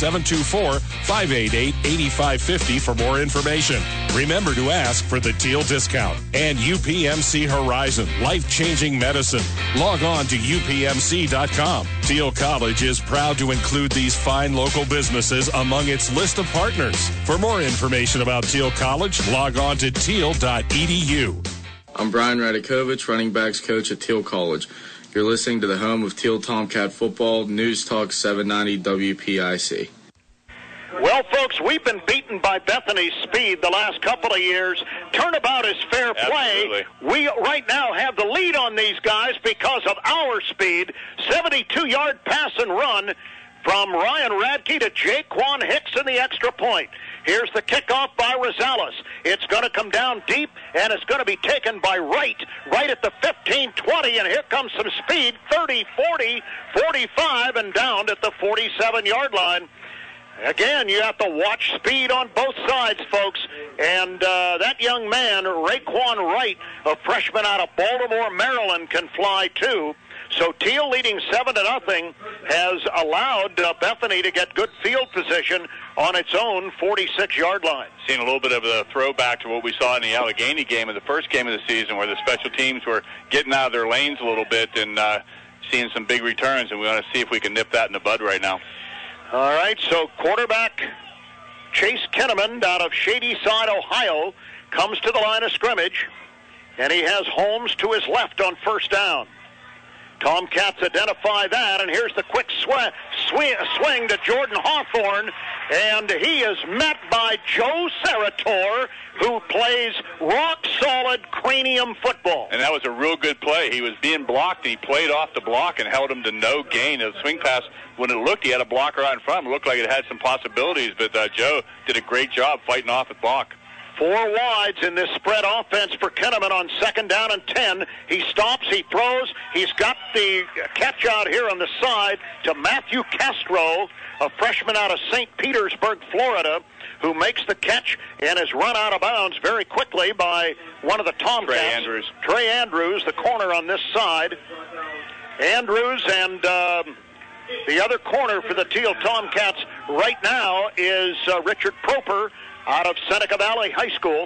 724-588-8550 for more information. Remember to ask for the Thiel discount. And UPMC Horizon, life-changing medicine. Log on to upmc.com. Thiel College is proud to include these fine local businesses among its list of partners. For more information about Thiel College, log on to thiel.edu. I'm Brian Radikovich, running backs coach at Thiel College. You're listening to the home of Thiel Tomcat football, News Talk 790 WPIC. Well, folks, we've been beaten by Bethany's speed the last couple of years. Turnabout is fair play. Absolutely. We right now have the lead on these guys because of our speed. 72-yard pass and run from Ryan Radke to Jaquan Hicks in the extra point. Here's the kickoff by Rosales. It's going to come down deep, and it's going to be taken by right at the 15-20, and here comes some speed, 30, 40, 45, and down at the 47-yard line. Again, you have to watch speed on both sides, folks. And that young man, Raekwon Wright, a freshman out of Baltimore, Maryland, can fly too. So Thiel, leading 7-0, has allowed Bethany to get good field position on its own 46-yard line. Seeing a little bit of a throwback to what we saw in the Allegheny game in the first game of the season, where the special teams were getting out of their lanes a little bit and seeing some big returns, and we want to see if we can nip that in the bud right now. All right, so quarterback Chase Kinnaman out of Shadyside, Ohio, comes to the line of scrimmage, and he has Holmes to his left on first down. Tomcats identify that, and here's the quick swing to Jordan Hawthorne, and he is met by Joe Sarator, who plays rock-solid cranium football. And that was a real good play. He was being blocked, and he played off the block and held him to no gain. The swing pass, when it looked, he had a blocker out in front. It looked like it had some possibilities, but Joe did a great job fighting off the block. 4 wides in this spread offense for Kinnaman on second down and 10. He stops, he throws. He's got the catch out here on the side to Matthew Castro, a freshman out of St. Petersburg, Florida, who makes the catch and is run out of bounds very quickly by one of the Tomcats. Trey Andrews, the corner on this side. Andrews and the other corner for the Thiel Tomcats right now is Richard Proper, out of Seneca Valley High School.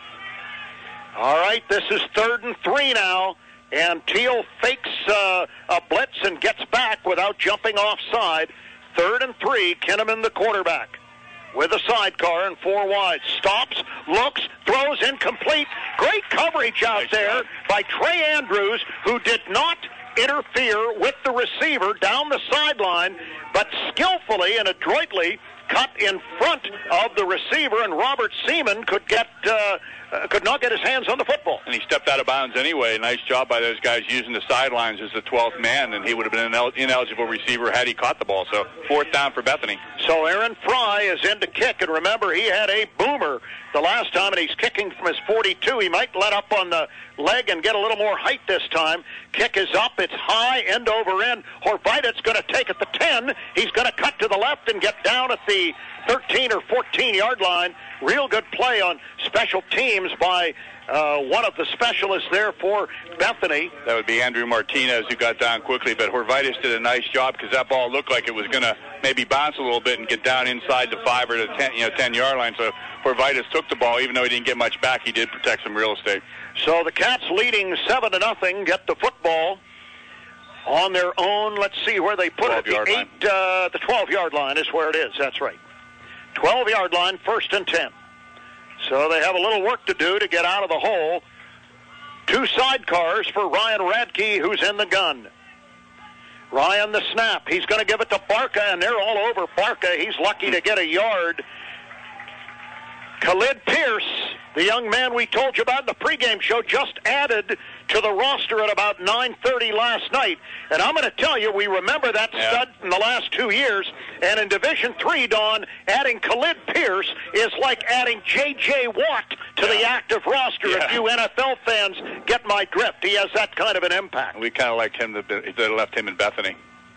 All right, this is 3rd and 3 now, and Thiel fakes a blitz and gets back without jumping offside. 3rd and 3, Kinnaman the quarterback with a sidecar and 4 wide. Stops, looks, throws incomplete. Great coverage out there by Trey Andrews, who did not interfere with the receiver down the sideline, but skillfully and adroitly cut in front of the receiver, and Robert Seaman could not get his hands on the football. And he stepped out of bounds anyway. Nice job by those guys using the sidelines as the 12th man, and he would have been an ineligible receiver had he caught the ball. So 4th down for Bethany. So Aaron Fry is in to kick, and remember, he had a boomer the last time, and he's kicking from his 42. He might let up on the leg and get a little more height this time. Kick is up. It's high, end over end. Horvit's going to take at the 10. He's going to cut to the left and get down at the 13 or 14-yard line. Real good play on special teams by one of the specialists there for Bethany. That would be Andrew Martinez, who got down quickly, but Horvitis did a nice job because that ball looked like it was going to maybe bounce a little bit and get down inside the 5 or the 10-yard line. So Horvitis took the ball. Even though he didn't get much back, he did protect some real estate. So the Cats, leading 7-0, get the football on their own. Let's see where they put it. The 12-yard line is where it is. That's right. 12-yard line, 1st and 10. So they have a little work to do to get out of the hole. 2 sidecars for Ryan Radke, who's in the gun. Ryan the snap. He's going to give it to Barca, and they're all over Barca. He's lucky to get a yard. Khalid Pierce, the young man we told you about in the pregame show, just added to the roster at about 9:30 last night. And I'm going to tell you, we remember that stud in the last 2 years. And in Division III, Don, adding Khalid Pierce is like adding J.J. Watt to the active roster. If you NFL fans get my drift, he has that kind of an impact. We kind of liked him. They left him in Bethany.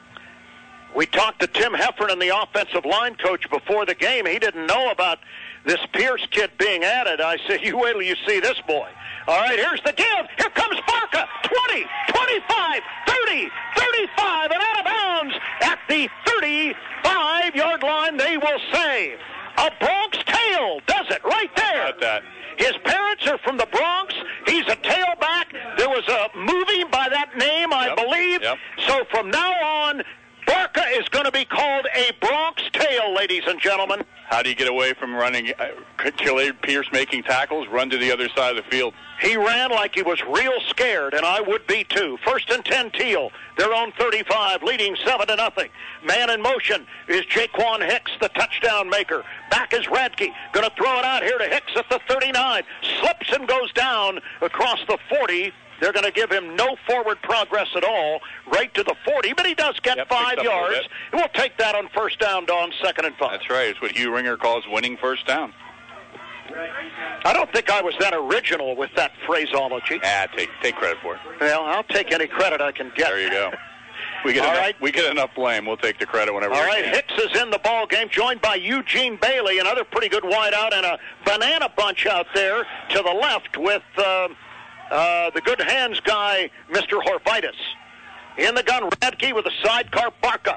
We talked to Tim Heffernan, the offensive line coach, before the game. He didn't know about this Pierce kid being added. I said, you wait till you see this boy. All right, here's the give. Here comes Barca. 20, 25, 30, 35, and out of bounds at the 35-yard line, they will say. A Bronx tail does it right there. About that. His parents are from the Bronx. He's a tailback. There was a movie by that name, I believe. So from now on, Barca is going to be called a Bronx tail, ladies and gentlemen. How do you get away from running? Khalid Pierce making tackles, run to the other side of the field. He ran like he was real scared, and I would be too. 1st and 10, Thiel, their own 35, leading 7-0. Man in motion is Jaquan Hicks, the touchdown maker. Back is Radke, going to throw it out here to Hicks at the 39. Slips and goes down across the 40. They're going to give him no forward progress at all, right to the 40, but he does get 5 yards. And we'll take that on first down, Don, 2nd and 5. That's right. It's what Hugh Ringer calls winning first down. I don't think I was that original with that phraseology. Take credit for it. Well, I'll take any credit I can get. There you go. We get enough blame. We'll take the credit whenever we can. All right, Hicks is in the ball game, joined by Eugene Bailey, another pretty good wideout, and a banana bunch out there to the left with the good hands guy, Mr. Horvitis. In the gun, Radke with a sidecar, Barca.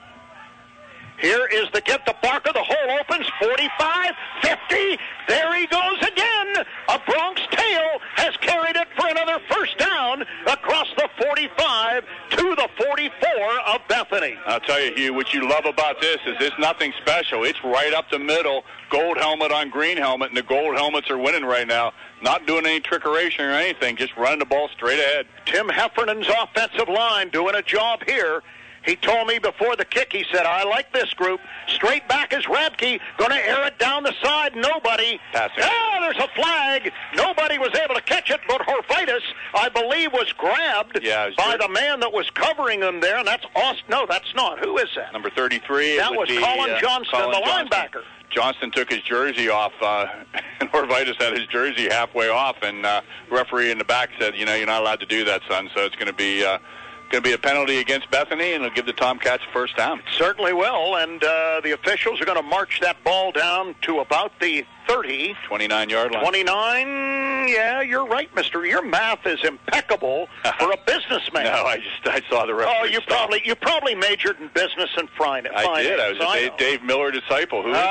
Here is the give to Barca. The hole opens, 45, 50. There he goes again. A Bronx tail has carried it for another first down across the 45 to the 44 of Bethany. I'll tell you, Hugh, what you love about this is it's nothing special. It's right up the middle, gold helmet on green helmet, and the gold helmets are winning right now. Not doing any trickeration or anything, just running the ball straight ahead. Tim Heffernan's offensive line doing a job here. He told me before the kick, he said, I like this group. Straight back is Radke, going to air it down the side. Nobody. Passing. There's a flag. Nobody was able to catch it, but Horvitis, I believe, was grabbed by the man that was covering him there, and that's Austin. No, that's not. Who is that? Number 33. That was Colin Johnston, the linebacker. Johnston took his jersey off, and Horvitis had his jersey halfway off, and referee in the back said, you're not allowed to do that, son, so it's going to be a penalty against Bethany, and it'll give the Tomcats first down. Certainly will, and the officials are going to march that ball down to about the 30. 29-yard line. 29, yeah, you're right, mister. Your math is impeccable for a businessman. No, I saw the referee. Oh, you probably majored in business and finance. I did. I was a Dave Miller disciple. Who is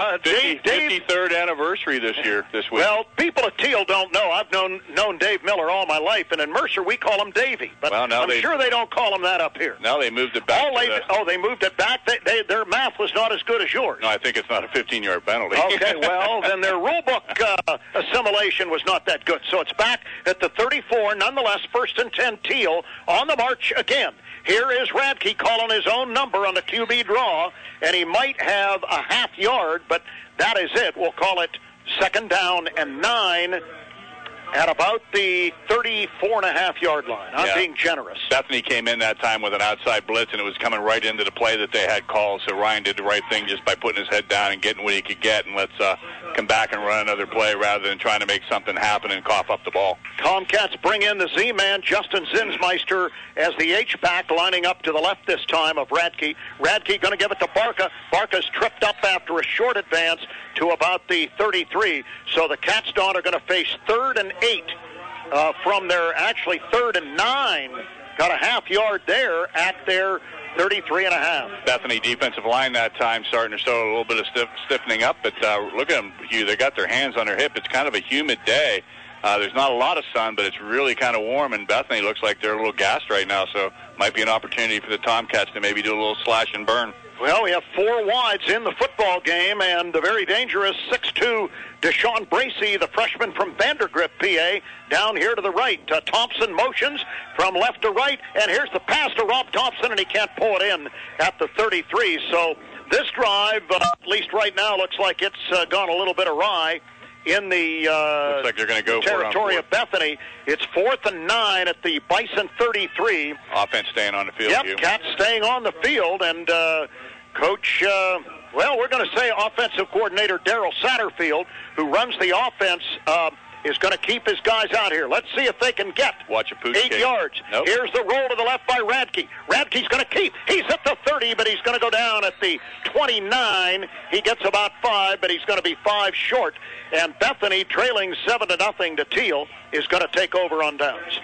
53rd anniversary this week. Well, people at Thiel don't know. I've known Dave Miller all my life, and in Mercer we call him Davey. But I'm sure they don't call him that up here. Now they moved it back. They moved it back. Their math was not as good as yours. No, I think it's not a 15-yard penalty. Okay, well, then their rule book assimilation was not that good. So it's back at the 34. Nonetheless, 1st and 10, Thiel on the march again. Here is Radke calling his own number on the QB draw, and he might have a half yard, but that is it. We'll call it 2nd down and 9 at about the 34.5-yard line. I'm being generous. Bethany came in that time with an outside blitz, and it was coming right into the play that they had called, so Ryan did the right thing just by putting his head down and getting what he could get, and let's come back and run another play rather than trying to make something happen and cough up the ball. Tomcats bring in the Z-man, Justin Zinsmeister, as the H-back, lining up to the left this time of Radke. Radke going to give it to Barca. Barca's tripped up after a short advance to about the 33, so the Cats, Don, are going to face 3rd and 8 from their 3rd and 9. Got a half yard there at their 33.5. Bethany defensive line that time starting to show a little bit of stiffening up, but look at them, Hugh. They got their hands on their hip. It's kind of a humid day. There's not a lot of sun, but it's really kind of warm, and Bethany looks like they're a little gassed right now, so might be an opportunity for the Tomcats to maybe do a little slash and burn. Well, we have 4 wides in the football game, and the very dangerous 6'2" Deshaun Bracey, the freshman from Vandergrift, PA, down here to the right. Thompson motions from left to right, and here's the pass to Rob Thompson, and he can't pull it in at the 33. So this drive, at least right now, looks like it's gone a little bit awry in the looks like they're going to go territory of Bethany. It's 4th and 9 at the Bison 33. Offense staying on the field. Yep, Cats staying on the field, and Coach, we're going to say offensive coordinator Daryl Satterfield, who runs the offense, is going to keep his guys out here. Let's see if they can get 8 yards. Nope. Here's the roll to the left by Radke. Radke's going to keep. He's at the 30, but he's going to go down at the 29. He gets about 5, but he's going to be 5 short. And Bethany, trailing 7-0 to Thiel, is going to take over on downs.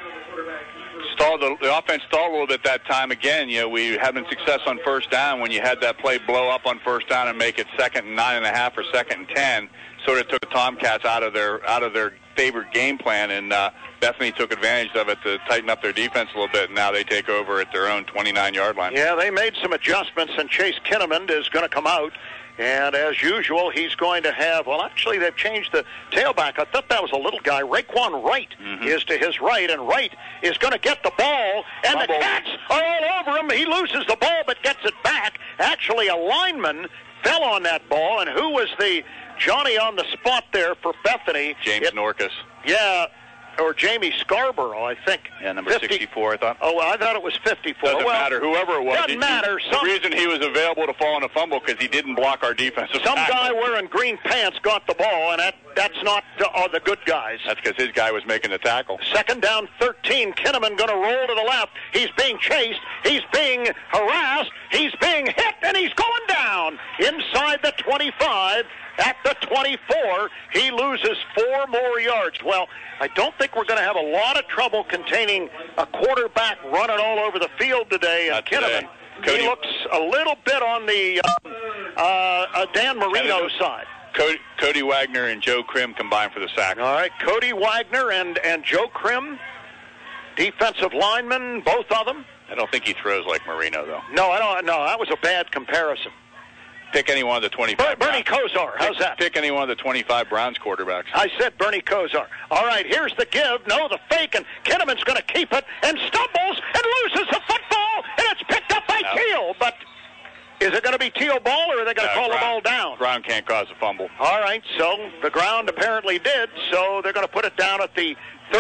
The offense stalled a little bit that time. Again, we having success on first down. When you had that play blow up on first down and make it 2nd and 9.5 or 2nd and 10, sort of took the Tomcats out of their favored game plan, and Bethany took advantage of it to tighten up their defense a little bit, and now they take over at their own 29-yard line. Yeah, they made some adjustments, and Chase Kinnaman is going to come out. And as usual, he's going to have, actually, they've changed the tailback. I thought that was a little guy. Raekwon Wright is to his right, and Wright is going to get the ball, and the Cats are all over him. He loses the ball but gets it back. Actually, a lineman fell on that ball, and who was the Johnny on the spot there for Bethany? James Norcus. Yeah. Or Jamie Scarborough, I think. Yeah, number 64, I thought. Oh, I thought it was 54. Doesn't matter. Whoever it was. Doesn't matter. The reason he was available to fall on a fumble because he didn't block our defensive Some tackle. guy wearing green pants got the ball, and that's not the good guys. That's because his guy was making the tackle. 2nd down, 13. Kinnaman going to roll to the left. He's being chased. He's being harassed. He's being hit, and he's going down inside the 25. At the 24, he loses 4 more yards. Well, I don't think we're going to have a lot of trouble containing a quarterback running all over the field today. And Kinnaman, he looks a little bit on the Dan Marino side. Cody Wagner and Joe Krim combined for the sack. All right, Cody Wagner and Joe Krim, defensive linemen, both of them. I don't think he throws like Marino, though. No, I don't. No, that was a bad comparison. Pick any one of the 25. Bernie Kosar. How's that? Pick any one of the 25 Browns quarterbacks. I said Bernie Kosar. All right, here's the give. No, the fake, and Kinnaman's going to keep it and stumbles and loses the football, and it's picked up by Thiel. But is it going to be Thiel ball, or are they going to call the ball down? Ground can't cause a fumble. All right, so the ground apparently did, so they're going to put it down at the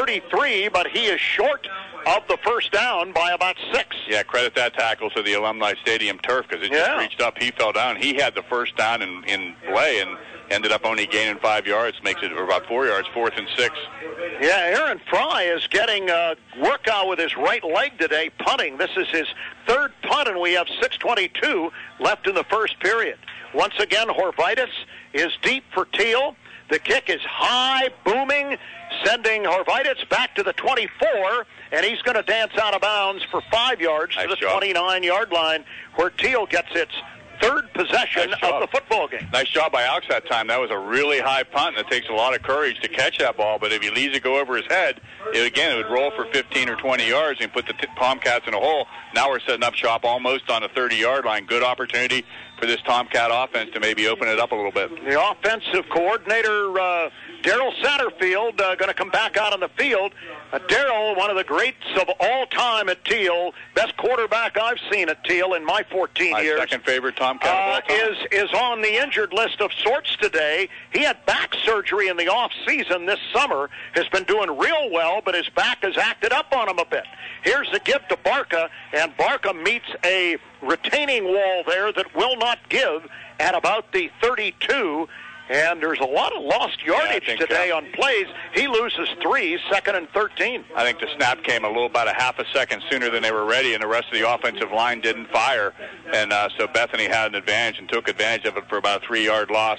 33, but he is short of the first down by about 6. Yeah, credit that tackle to the Alumni Stadium turf because it just reached up. He fell down. He had the first down in play and ended up only gaining 5 yards, makes it about 4 yards, 4th and 6. Yeah, Aaron Fry is getting a workout with his right leg today, punting. This is his 3rd punt, and we have 6:22 left in the first period. Once again, Horvitis is deep for Thiel. The kick is high, booming, sending Horvitis back to the 24, and he's going to dance out of bounds for 5 yards to the 29-yard line, where Thiel gets its 3rd possession of the football game. Nice job by Alex that time. That was a really high punt, and it takes a lot of courage to catch that ball, but if he leaves it go over his head, it would roll for 15 or 20 yards and put the Tomcats in a hole. Now we're setting up shop almost on the 30-yard line. Good opportunity for this Tomcat offense to maybe open it up a little bit. The offensive coordinator, Daryl Satterfield, going to come back out on the field. Daryl, one of the greats of all time at Thiel, best quarterback I've seen at Thiel in my 14 years. My second favorite Tomcat of all time. Is on the injured list of sorts today. He had back surgery in the off-season this summer, has been doing real well, but his back has acted up on him a bit. Here's the give to Barca, and Barca meets a retaining wall there that will not give at about the 32. And there's a lot of lost yardage today on plays. He loses 3, 2nd and 13. I think the snap came about a half a second sooner than they were ready, and the rest of the offensive line didn't fire. And so Bethany had an advantage and took advantage of it for about a 3-yard loss.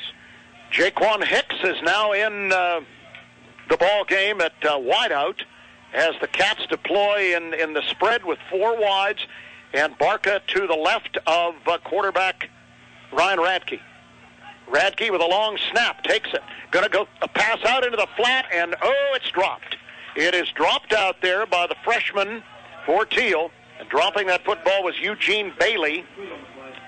Jaquan Hicks is now in the ball game at wideout as the Cats deploy in the spread with 4 wides, and Barca to the left of quarterback Ryan Radke. Radke with a long snap, takes it. Going to go a pass out into the flat, and it's dropped. It is dropped out there by the freshman for Thiel. And dropping that football was Eugene Bailey.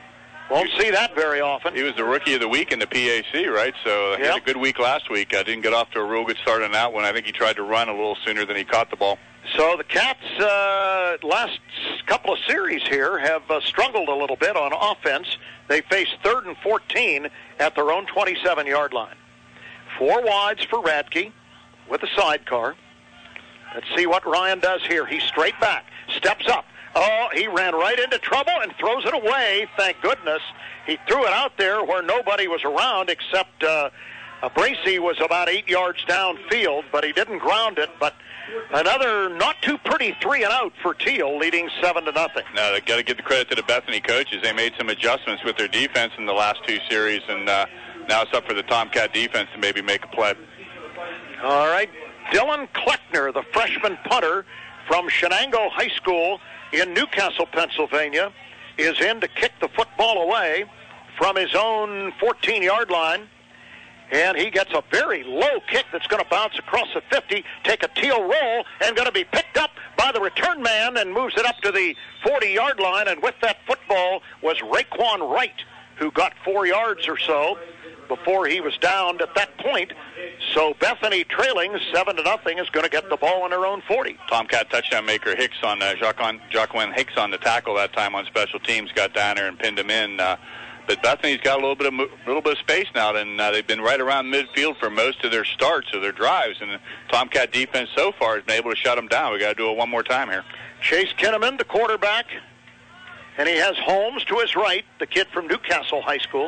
Won't see that very often. He was the Rookie of the Week in the PAC, right? So he had a good week last week. Didn't get off to a real good start on that one. I think he tried to run a little sooner than he caught the ball. So the Cats, last couple of series here, have struggled a little bit on offense. They face 3rd and 14 at their own 27-yard line. 4 wides for Radke with a sidecar. Let's see what Ryan does here. He's straight back, steps up. Oh, he ran right into trouble and throws it away, thank goodness. He threw it out there where nobody was around except Bracey was about 8 yards downfield, but he didn't ground it. But another not too pretty 3-and-out for Thiel, leading 7-0. No, they got to give the credit to the Bethany coaches. They made some adjustments with their defense in the last 2 series, and now it's up for the Tomcat defense to maybe make a play. All right, Dylan Kleckner, the freshman punter from Shenango High School in Newcastle, Pennsylvania, is in to kick the football away from his own 14-yard line. And he gets a very low kick that's going to bounce across the 50, take a Thiel roll, and going to be picked up by the return man and moves it up to the 40-yard line. And with that football was Raekwon Wright, who got 4 yards or so before he was downed at that point. So Bethany, trailing 7-0, is going to get the ball on her own 40. Tomcat touchdown maker Hicks on Jacqueline Hicks on the tackle that time on special teams, got down there and pinned him in. But Bethany's got a little bit of space now, and they've been right around midfield for most of their starts or their drives. And the Tomcat defense so far has been able to shut them down. We got to do it one more time here. Chase Kinnaman, the quarterback, and he has Holmes to his right, the kid from Newcastle High School.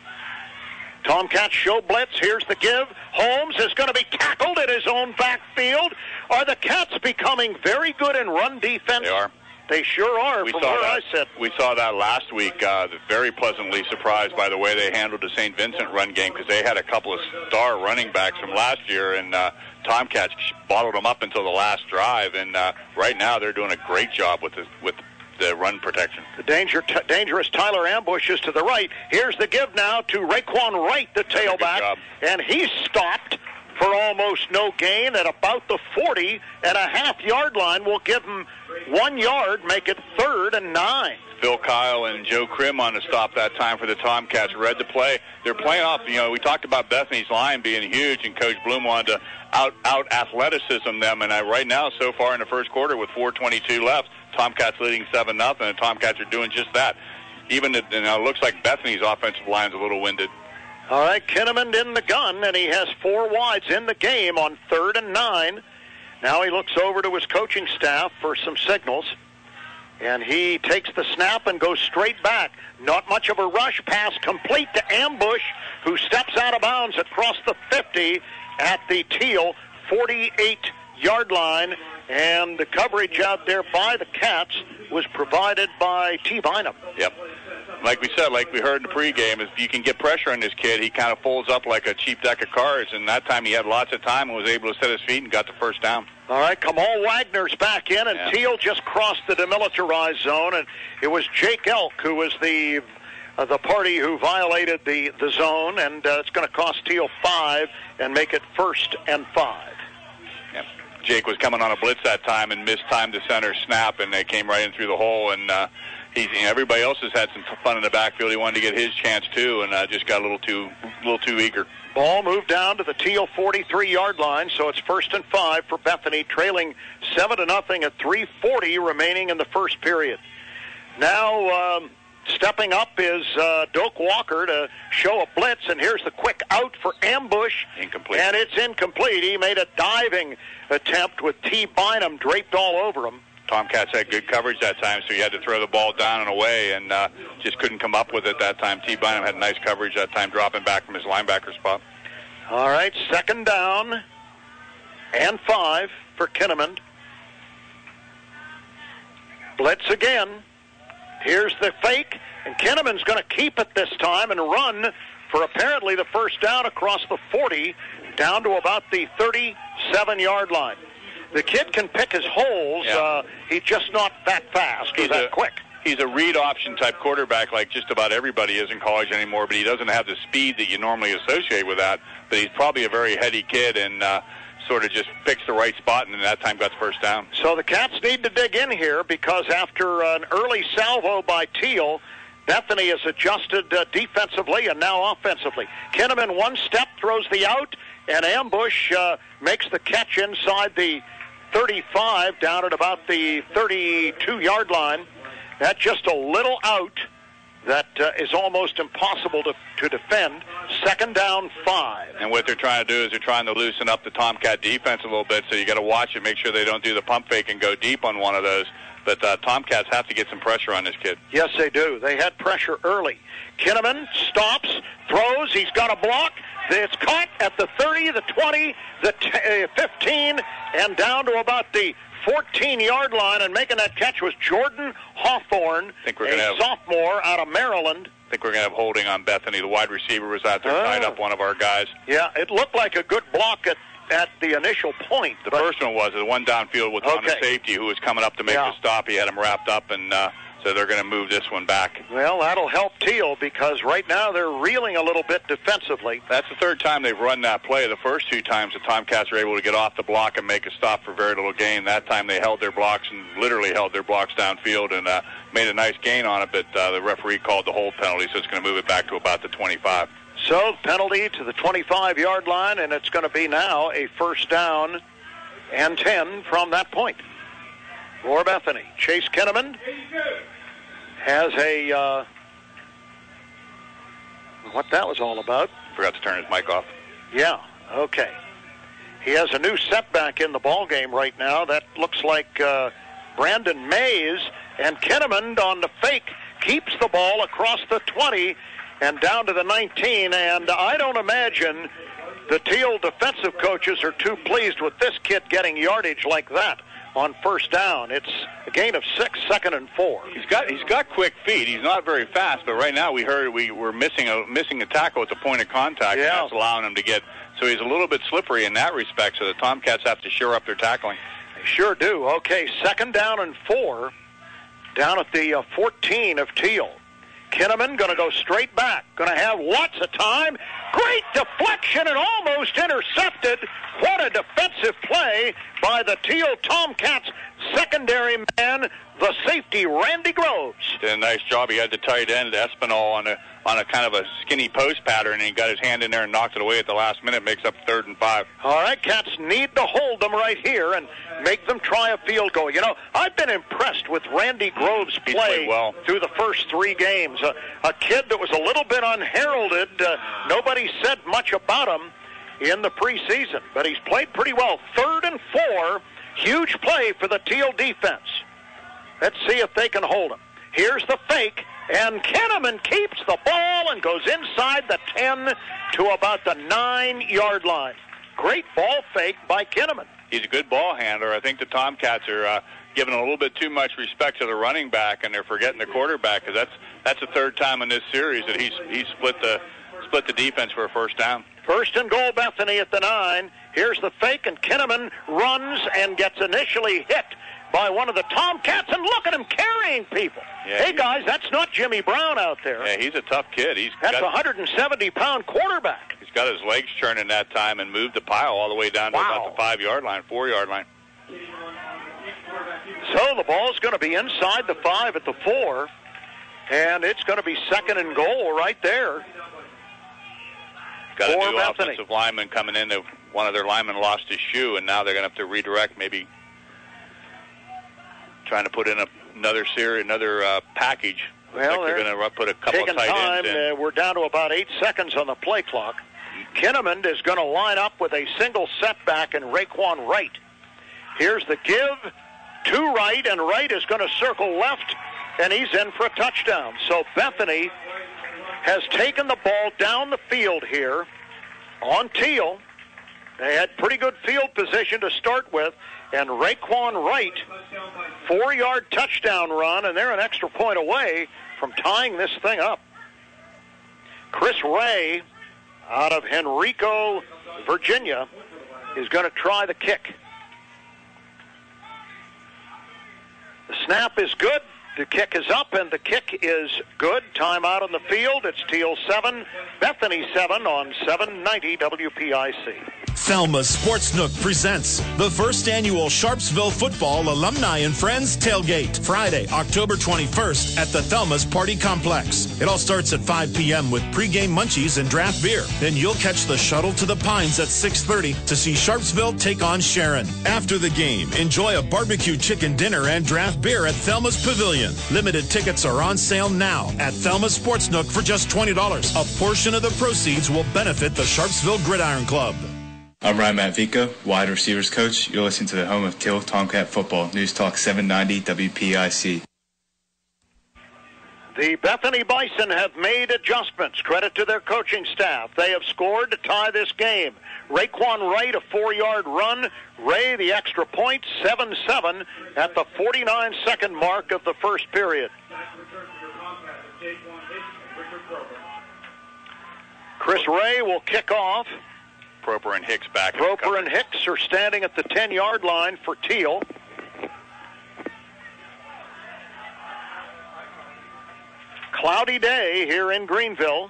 Tomcats show blitz. Here's the give. Holmes is going to be tackled in his own backfield. Are the Cats becoming very good in run defense? They are. They sure are, from where I sit. We saw that last week. Very pleasantly surprised by the way they handled the St. Vincent run game, because they had a couple of star running backs from last year, and Tomcats bottled them up until the last drive. And right now they're doing a great job with the run protection. The dangerous Tyler Ambush is to the right. Here's the give now to Raekwon Wright, the tailback, and he's stopped for almost no gain at about the 40.5-yard line. Will give him 1 yard, make it 3rd and 9. Phil Kyle and Joe Krim on the stop that time for the Tomcats. Read the play. They're playing off, we talked about Bethany's line being huge, and Coach Bloom wanted to out athleticism them. And right now, so far in the first quarter with 4:22 left, Tomcats leading 7-0, and the Tomcats are doing just that. Even it looks like Bethany's offensive line's a little winded. All right, Kinnaman in the gun, and he has 4 wides in the game on 3rd and 9. Now he looks over to his coaching staff for some signals, and he takes the snap and goes straight back. Not much of a rush, pass complete to Ambush, who steps out of bounds across the 50 at the Thiel 48-yard line, and the coverage out there by the Cats was provided by T. Bynum. Yep. Like we said, like we heard in the pregame, if you can get pressure on this kid, he kind of folds up like a cheap deck of cards, and that time he had lots of time and was able to set his feet and got the first down. All right, Kamal Wagner's back in, and Thiel just crossed the demilitarized zone, and it was Jake Elk who was the party who violated the zone, and it's going to cost Thiel 5 and make it 1st and 5. Yep. Jake was coming on a blitz that time and mistimed the center snap, and they came right in through the hole, and everybody else has had some fun in the backfield. He wanted to get his chance too, and just got a little too eager. Ball moved down to the Thiel 43-yard line, so it's 1st and 5 for Bethany, trailing 7-0 at 3:40 remaining in the first period. Now stepping up is Doak Walker to show a blitz, and here's the quick out for Ambush. Incomplete. And it's incomplete. He made a diving attempt with T. Bynum draped all over him. Tomcats had good coverage that time, so you had to throw the ball down and away, and just couldn't come up with it that time. T. Bynum had nice coverage that time, dropping back from his linebacker spot. All right, 2nd down and 5 for Kinnaman. Blitz again. Here's the fake, and Kinnaman's going to keep it this time and run for apparently the first down across the 40, down to about the 37-yard line. The kid can pick his holes. Yeah. He's just not that fast or that quick. He's a read option type quarterback like just about everybody is in college anymore, but he doesn't have the speed that you normally associate with that. But he's probably a very heady kid and sort of just picks the right spot, and that time got the first down. So the Cats need to dig in here because after an early salvo by Thiel, Bethany has adjusted defensively and now offensively. Kinnaman one step, throws the out, and Ambush makes the catch inside the 35, down at about the 32-yard line. That's just a little out that is almost impossible to defend. Second down, 5. And what they're trying to do is they're trying to loosen up the Tomcat defense a little bit, so you got to watch it, make sure they don't do the pump fake and go deep on one of those. But Tomcats have to get some pressure on this kid. Yes, they do. They had pressure early. Kinnaman stops, throws. He's got a block. It's caught at the 30, the 20, the 15, and down to about the 14-yard line. And making that catch was Jordan Hawthorne, a sophomore out of Maryland. I think we're going to have holding on Bethany. The wide receiver was out there, tied up one of our guys. Yeah, it looked like a good block at the initial point. The first one was the one downfield with on the safety who was coming up to make the stop. He had him wrapped up, and so they're going to move this one back. Well, that'll help Thiel because right now they're reeling a little bit defensively. That's the third time they've run that play. The first 2 times the Tomcats were able to get off the block and make a stop for very little gain. That time they held their blocks and literally held their blocks downfield and made a nice gain on it, but the referee called the hold penalty, so it's going to move it back to about the 25. So, penalty to the 25-yard line, and it's going to be now a first down and 10 from that point for Bethany. Chase Kinnaman has a, what that was all about. Forgot to turn his mic off. Yeah, okay. He has a new setback in the ball game right now. That looks like Brandon Mays, and Kinnaman on the fake keeps the ball across the 20 and down to the 19, and I don't imagine the Thiel defensive coaches are too pleased with this kid getting yardage like that on first down. It's a gain of 6, 2nd and 4. He's got quick feet. He's not very fast, but right now we heard we were missing a tackle at the point of contact, and that's allowing him to get. So he's a little bit slippery in that respect. So the Tomcats have to shore up their tackling. They sure do. Okay, 2nd down and 4, down at the 14 of Thiel. Kinnaman going to go straight back. Going to have lots of time. Great deflection and almost intercepted. What a defensive play by the Thiel Tomcats secondary man, the safety, Randy Groves. Did a nice job. He had the tight end, Espinal, on a kind of a skinny post pattern, and he got his hand in there and knocked it away at the last minute. Makes up 3rd and 5. All right, Cats need to hold them right here and make them try a field goal. You know, I've been impressed with Randy Groves' play through the first 3 games. A kid that was a little bit unheralded. Nobody said much about him in the preseason, but he's played pretty well. 3rd and 4, huge play for the Thiel defense. Let's see if they can hold him. Here's the fake, and Kinnaman keeps the ball and goes inside the 10 to about the 9-yard line. Great ball fake by Kinnaman. He's a good ball handler. I think the Tomcats are giving a little bit too much respect to the running back, and they're forgetting the quarterback, because that's the 3rd time in this series that he's split the defense for a first down. 1st and goal, Bethany at the 9. Here's the fake, and Kinnaman runs and gets initially hit by one of the Tomcats, and look at him carrying people. Yeah, hey, guys, that's not Jimmy Brown out there. Yeah, he's a tough kid. That's a 170-pound quarterback. He's got his legs churning that time and moved the pile all the way down to about the 5-yard line, 4-yard line. So the ball's going to be inside the 5 at the 4, and it's going to be 2nd and goal right there. Got a new offensive lineman coming in. One of their linemen lost his shoe, and now they're going to have to redirect, maybe trying to put in another package. Well, they're going to put a couple of tight ends in. We're down to about 8 seconds on the play clock. Kinnaman is going to line up with a single setback in Raekwon Wright. Here's the give to Wright, and Wright is going to circle left, and he's in for a touchdown. So Bethany has taken the ball down the field here on Thiel. They had pretty good field position to start with, and Raekwon Wright, 4-yard touchdown run, and they're an extra point away from tying this thing up. Chris Ray, out of Henrico, Virginia, is going to try the kick. The snap is good. The kick is up, and the kick is good. Timeout on the field. It's Thiel 7, Bethany 7 on 790 WPIC. Thelma's Sports Nook presents the first annual Sharpsville Football Alumni and Friends Tailgate, Friday, October 21st at the Thelma's Party Complex. It all starts at 5 p.m. with pregame munchies and draft beer. Then you'll catch the shuttle to the Pines at 6:30 to see Sharpsville take on Sharon. After the game, enjoy a barbecue chicken dinner and draft beer at Thelma's Pavilion. Limited tickets are on sale now at Thelma's Sports Nook for just $20. A portion of the proceeds will benefit the Sharpsville Gridiron Club. I'm Ryan Matvico, wide receivers coach. You're listening to the home of Thiel Tomcat football, News Talk 790 WPIC. The Bethany Bison have made adjustments. Credit to their coaching staff. They have scored to tie this game. Raekwon Wright, a 4-yard run. Ray, the extra point, 7-7 at the 49-second mark of the first period. Chris Ray will kick off. Proper and Hicks back. Proper and Hicks are standing at the 10-yard line for Thiel. Cloudy day here in Greenville.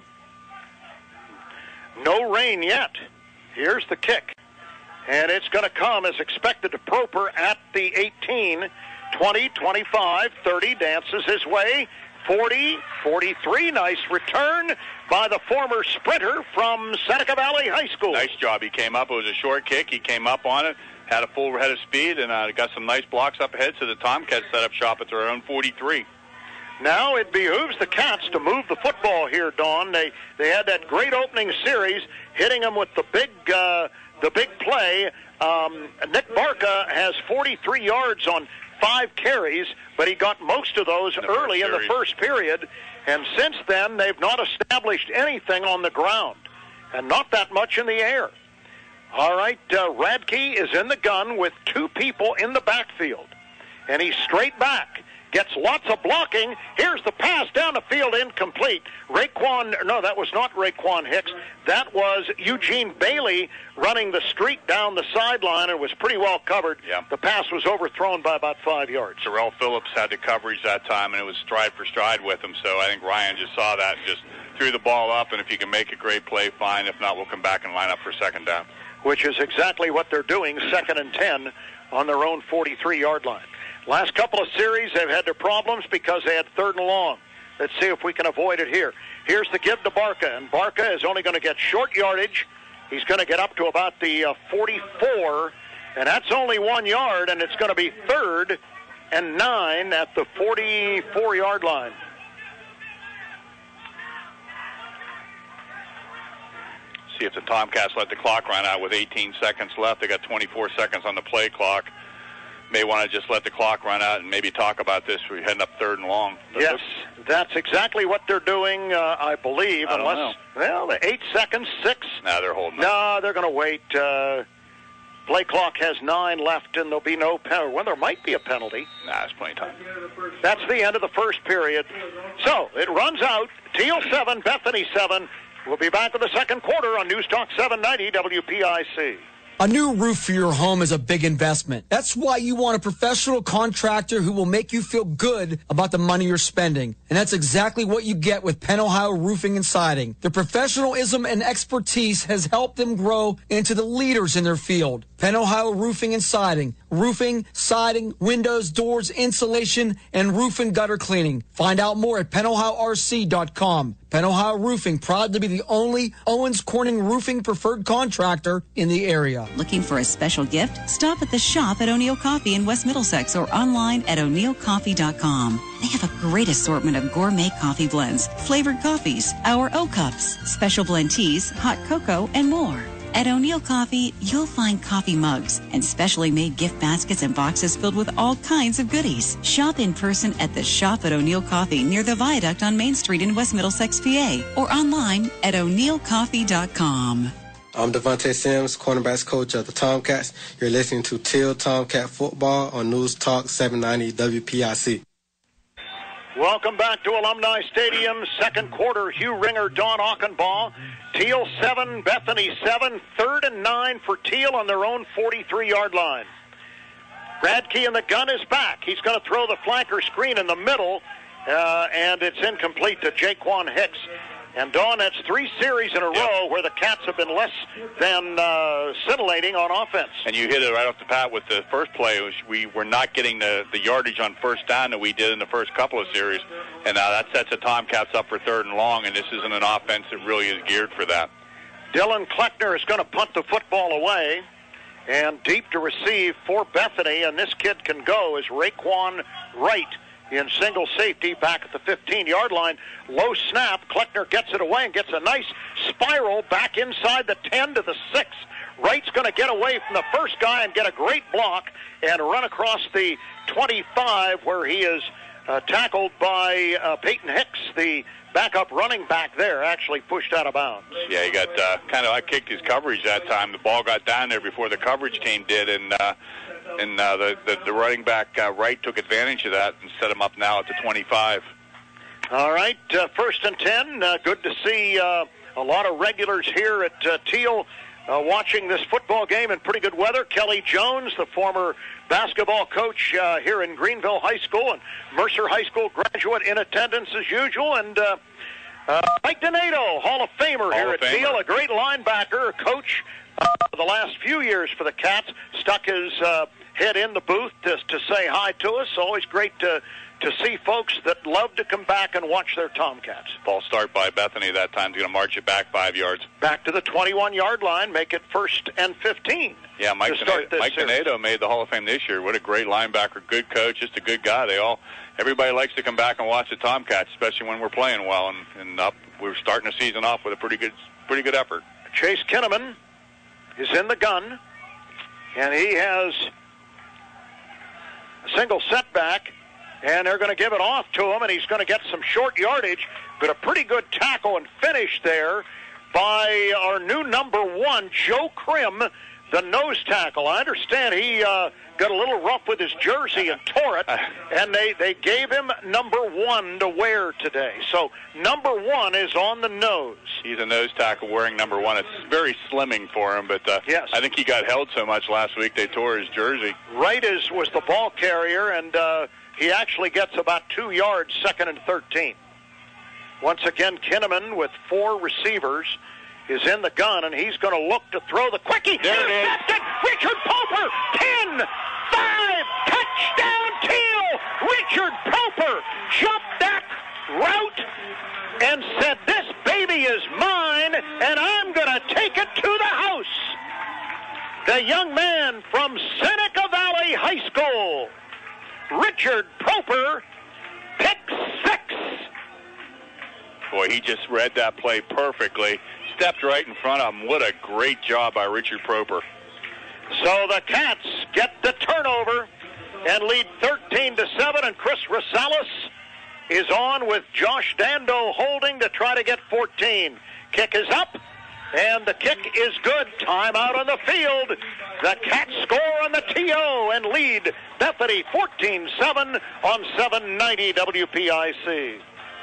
No rain yet. Here's the kick. And it's going to come as expected to Proper at the 18, 20, 25, 30, dances his way. 40, 43, nice return by the former sprinter from Seneca Valley High School. Nice job. He came up. It was a short kick. He came up on it, had a full head of speed, and got some nice blocks up ahead, so the Tomcats set up shop at their own 43. Now it behooves the Cats to move the football here, Dawn. They had that great opening series, hitting them with the big play. Nick Barca has 43 yards on 5 carries, but he got most of those early in the first period, and since then they've not established anything on the ground, and not that much in the air. All right, Radke is in the gun with 2 people in the backfield, and he's straight back. Gets lots of blocking. Here's the pass down the field, incomplete. That was not Raekwon Hicks. That was Eugene Bailey running the streak down the sideline, and was pretty well covered. Yeah. The pass was overthrown by about 5 yards. Terrell Phillips had the coverage that time, and it was stride for stride with him. So I think Ryan just saw that and just threw the ball up, and if you can make a great play, fine. If not, we'll come back and line up for second down. Which is exactly what they're doing, 2nd and 10 on their own 43-yard line. Last couple of series, they've had their problems because they had 3rd and long. Let's see if we can avoid it here. Here's the give to Barca, and Barca is only going to get short yardage. He's going to get up to about the 44, and that's only 1 yard, and it's going to be 3rd and 9 at the 44-yard line. See if the Tomcats let the clock run out with 18 seconds left. They got 24 seconds on the play clock. May want to just let the clock run out and maybe talk about this. We're heading up 3rd and long. Yes, that's exactly what they're doing, I believe. I don't know. Well, 8 seconds, 6. No, they're holding No, they're going to wait. Play clock has 9 left, and there'll be no penalty. Well, there might be a penalty. Nah, it's plenty of time. That's the end of the first period. So, it runs out. Thiel 7, Bethany 7. We'll be back with the second quarter on News Talk 790 WPIC. A new roof for your home is a big investment. That's why you want a professional contractor who will make you feel good about the money you're spending. And that's exactly what you get with Penn Ohio Roofing and Siding. Their professionalism and expertise has helped them grow into the leaders in their field. Penn Ohio Roofing and Siding. Roofing, siding, windows, doors, insulation, and roof and gutter cleaning. Find out more at PennOhioRC.com. Penn Ohio Roofing, proud to be the only Owens Corning roofing preferred contractor in the area. Looking for a special gift? Stop at the shop at O'Neill Coffee in West Middlesex or online at o'neillcoffee.com. They have a great assortment of gourmet coffee blends, flavored coffees, our O-Cups, special blend teas, hot cocoa, and more. At O'Neill Coffee, you'll find coffee mugs and specially made gift baskets and boxes filled with all kinds of goodies. Shop in person at the shop at O'Neill Coffee near the Viaduct on Main Street in West Middlesex, PA, or online at o'neillcoffee.com. I'm Devontae Sims, cornerbacks coach of the Tomcats. You're listening to Thiel Tomcat Football on News Talk 790 WPIC. Welcome back to Alumni Stadium. Second quarter, Hugh Ringer, Don Auchenbaugh. Thiel 7, Bethany 7. 3rd and 9 for Thiel on their own 43-yard line. Radke in the gun is back. He's going to throw the flanker screen in the middle, and it's incomplete to Jaquan Hicks. And, Dawn, that's 3 series in a row where the Cats have been less than scintillating on offense. And you hit it right off the bat with the first play. We were not getting the yardage on first down that we did in the first couple of series. And now that sets the Tomcats up for 3rd and long, and this isn't an offense that really is geared for that. Dylan Kleckner is going to punt the football away. And deep to receive for Bethany, and this kid can go, is Raekwon Wright in single safety back at the 15-yard line. Low snap. Kleckner gets it away and gets a nice spiral back inside the 10 to the 6. Wright's going to get away from the first guy and get a great block and run across the 25 where he is tackled by Peyton Hicks, the backup running back there, actually pushed out of bounds. Yeah, he got I kicked his coverage that time. The ball got down there before the coverage team did, and the running back Wright took advantage of that and set him up now at the 25. All right, 1st and 10. Good to see a lot of regulars here at Thiel watching this football game in pretty good weather. Kelly Jones, the former basketball coach here in Greenville High School and Mercer High School graduate, in attendance as usual. And Mike Donato, Hall of Famer here at Thiel, a great linebacker, coach the last few years for the Cats, stuck his head in the booth to say hi to us. Always great to see folks that love to come back and watch their Tomcats. Ball start by Bethany that time. He's going to march it back 5 yards. Back to the 21-yard line, make it 1st and 15. Yeah, Mike Donato made the Hall of Fame this year. What a great linebacker, good coach, just a good guy. Everybody likes to come back and watch the Tomcats, especially when we're playing well. And we're starting the season off with a pretty good effort. Chase Kinnaman is in the gun, and he has a single setback. And they're going to give it off to him, and he's going to get some short yardage, but a pretty good tackle and finish there by our new number 1, Joe Krim, the nose tackle. I understand he got a little rough with his jersey and tore it, and they gave him number 1 to wear today. So number 1 is on the nose. He's a nose tackle wearing number 1. It's very slimming for him, but yes. I think he got held so much last week they tore his jersey. Wright was the ball carrier, and he actually gets about 2 yards, 2nd and 13. Once again, Kinnaman with 4 receivers is in the gun, and he's going to look to throw the quickie. There it is. Richard Poper, 10, 5, touchdown Thiel. Richard Poper jumped that route and said, this baby is mine, and I'm going to take it to the house. The young man from Seneca Valley High School, Richard Proper, pick 6. Boy, he just read that play perfectly. Stepped right in front of him. What a great job by Richard Proper. So the Cats get the turnover and lead 13-7, and Chris Rosales is on with Josh Dando holding to try to get 14. Kick is up, and the kick is good. Time out on the field. The Cats score on the TO and lead Bethany 14-7 on 790 WPIC.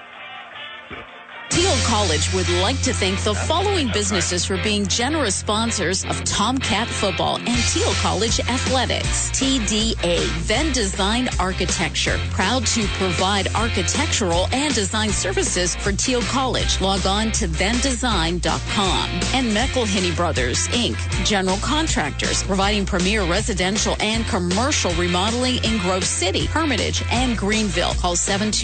Thiel College would like to thank the following businesses for being generous sponsors of Tomcat football and Thiel College athletics. TDA, Venn Design Architecture, proud to provide architectural and design services for Thiel College. Log on to vendesign.com. And McElhinney Brothers, Inc., general contractors, providing premier residential and commercial remodeling in Grove City, Hermitage, and Greenville. Call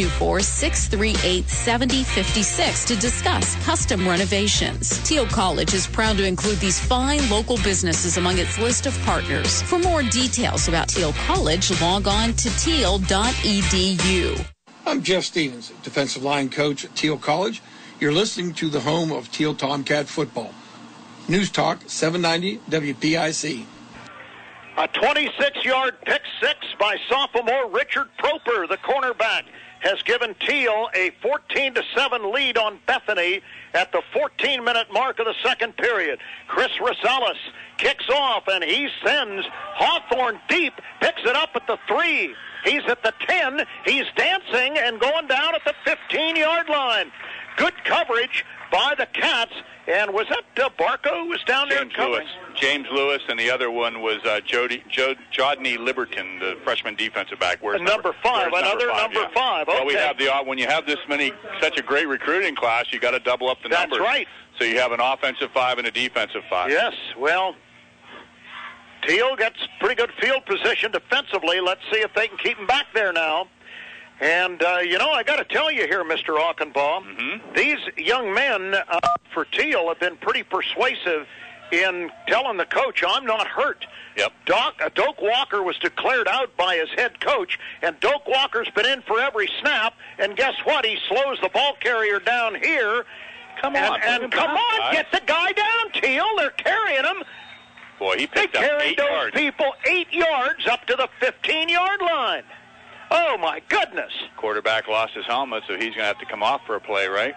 724-638-7056 to discuss custom renovations. Thiel College is proud to include these fine local businesses among its list of partners. For more details about Thiel College, log on to thiel.edu. I'm Jeff Stevens, defensive line coach at Thiel College. You're listening to the home of Thiel Tomcat football. News Talk 790 WPIC. A 26-yard pick 6 by sophomore Richard Proper, the cornerback, has given Thiel a 14-7 lead on Bethany at the 14-minute mark of the second period. Chris Rosales kicks off, and he sends Hawthorne deep, picks it up at the 3. He's at the 10. He's dancing and going down at the 15-yard line. good coverage by the Cats. And was that Barco who was down there covering? James Lewis, and the other one was Jodney Liberton, the freshman defensive back. Where's number 5? Another number 5. Okay. Well, we have when you have such a great recruiting class, you got to double up the numbers. That's right. So you have an offensive 5 and a defensive 5. Yes. Well, Thiel gets pretty good field position defensively. Let's see if they can keep him back there now. And, I got to tell you here, Mr. Aukenbaugh, these young men for Thiel have been pretty persuasive in telling the coach, I'm not hurt. Yep. Doak Walker was declared out by his head coach, and Doak Walker's been in for every snap, and guess what? He slows the ball carrier down here. Come on. Get the guy down, Thiel. They're carrying him. Boy, he picked up 8 yards. They carried those people 8 yards up to the 15-yard line. Oh, my goodness. Quarterback lost his helmet, so he's going to have to come off for a play, right?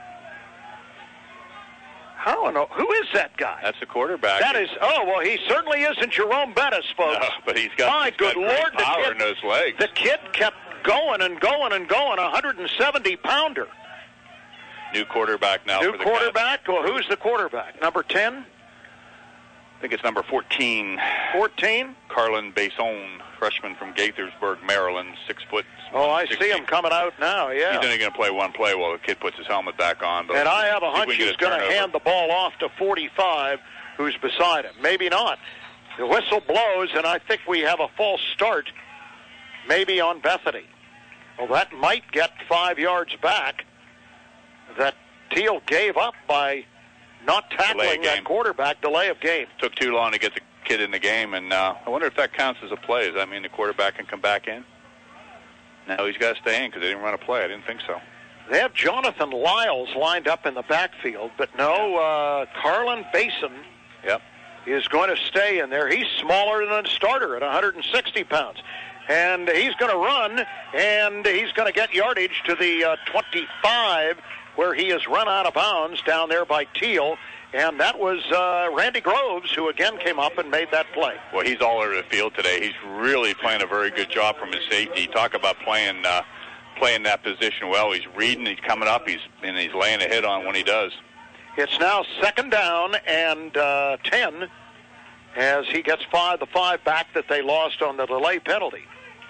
Who is that guy? That's the quarterback. He certainly isn't Jerome Bettis, folks. No, but he's got power in those legs. The kid kept going and going and going, 170-pounder. New quarterback now. New quarterback? Well, who's the quarterback? Number 10? I think it's number 14. 14? Carlin Bison, freshman from Gaithersburg, Maryland, 6 foot. Oh, I see him coming out now, yeah. He's only going to play one play while the kid puts his helmet back on. But and I have a hunch he's going to hand the ball off to 45, who's beside him. Maybe not. The whistle blows, and I think we have a false start, maybe on Bethany. Well, that might get 5 yards back that Thiel gave up by not tackling that quarterback. Delay of game. Took too long to get the kid in the game, and I wonder if that counts as a play. Does that mean the quarterback can come back in? No, he's got to stay in because they didn't run a play. I didn't think so. They have Jonathan Lyles lined up in the backfield, but no, Carlin Bison is going to stay in there. He's smaller than a starter at 160 pounds. And he's going to run, and he's going to get yardage to the 25, where he is run out of bounds down there by Thiel. And that was Randy Groves, who again came up and made that play. Well, he's all over the field today. He's really playing a very good job from his safety. Talk about playing that position well. He's reading, he's coming up, he's laying a hit on when he does. It's now 2nd down and 10 as he gets the 5 back that they lost on the delay penalty.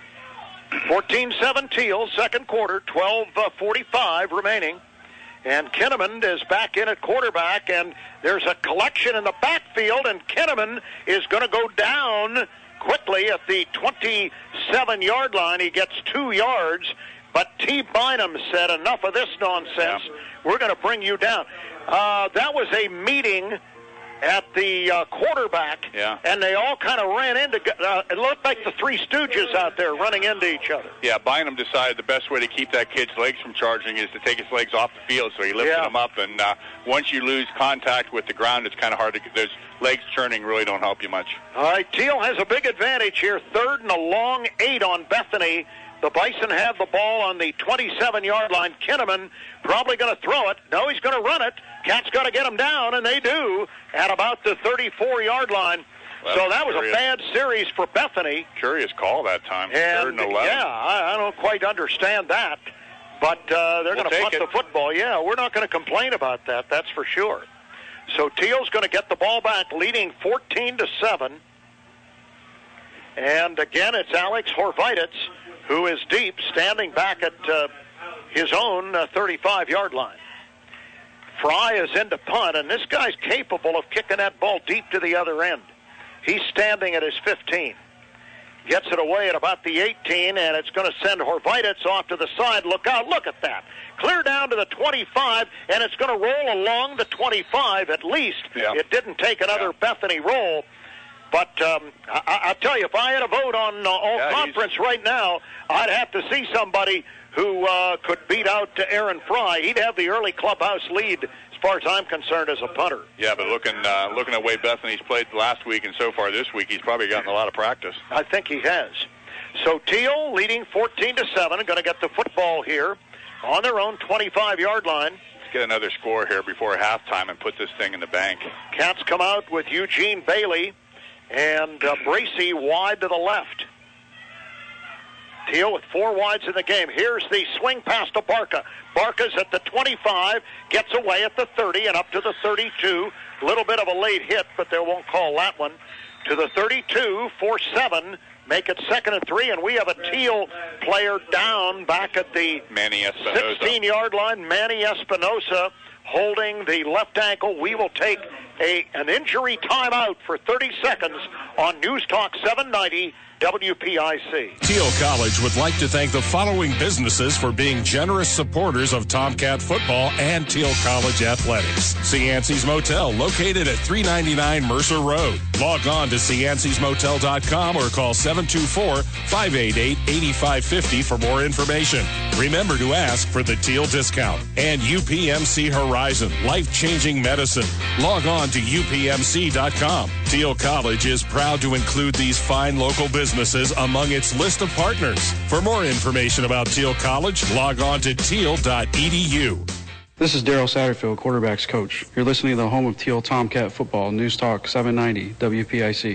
14-7 Thiel, second quarter, 12:45 remaining. And Kinnaman is back in at quarterback, and there's a collection in the backfield, and Kinnaman is going to go down quickly at the 27-yard line. He gets 2 yards, but T. Bynum said, enough of this nonsense. Yeah. We're going to bring you down. That was a meeting at the quarterback, and they all kind of ran into it looked like the Three Stooges out there running into each other. Yeah, Bynum decided the best way to keep that kid's legs from charging is to take his legs off the field, so he lifted them up, and once you lose contact with the ground, it's kind of hard to get those legs churning really don't help you much. All right, Thiel has a big advantage here, 3rd and a long 8 on Bethany. The Bison have the ball on the 27-yard line. Kinnaman probably going to throw it. No, he's going to run it. Cats got to get him down, and they do at about the 34-yard line. So that was a bad series for Bethany. Curious call that time. And 3rd and 11. Yeah, I don't quite understand that. But they're going to punt the football. Yeah, we're not going to complain about that. That's for sure. So Thiel's going to get the ball back, leading 14-7. And again, it's Alex Horvititz, who is deep, standing back at his own 35-yard line. Fry is in to punt, and this guy's capable of kicking that ball deep to the other end. He's standing at his 15. Gets it away at about the 18, and it's going to send Horvititz off to the side. Look out, look at that. Clear down to the 25, and it's going to roll along the 25 at least. Yeah. It didn't take another Bethany roll. But I'll tell you, if I had a vote on all-conference right now, I'd have to see somebody who could beat out Aaron Fry. He'd have the early clubhouse lead, as far as I'm concerned, as a punter. Yeah, but looking at the way Bethany's played last week and so far this week, he's probably gotten a lot of practice. I think he has. So Thiel leading 14-7, going to get the football here on their own 25-yard line. Let's get another score here before halftime and put this thing in the bank. Cats come out with Eugene Bailey and Bracey wide to the left. Thiel with 4 wides in the game. Here's the swing pass to Barca. Barca's at the 25, gets away at the 30 and up to the 32. A little bit of a late hit, but they won't call that one. To the 32 for 7. Make it 2nd and 3, and we have a Thiel player down back at the 16-yard line. Manny Espinosa holding the left ankle. We will take an injury timeout for 30 seconds on News Talk 790 WPIC. Thiel College would like to thank the following businesses for being generous supporters of Tomcat football and Thiel College athletics. Cianci's Motel, located at 399 Mercer Road. Log on to ciancysmotel.com or call 724-588-8550 for more information. Remember to ask for the Thiel discount. And UPMC Horizon, life-changing medicine. Log on to upmc.com. Thiel College is proud to include these fine local businesses among its list of partners. For more information about Thiel College, log on to thiel.edu. This is Daryl Satterfield, quarterback's coach. You're listening to the home of Thiel Tomcat football, News Talk 790 WPIC.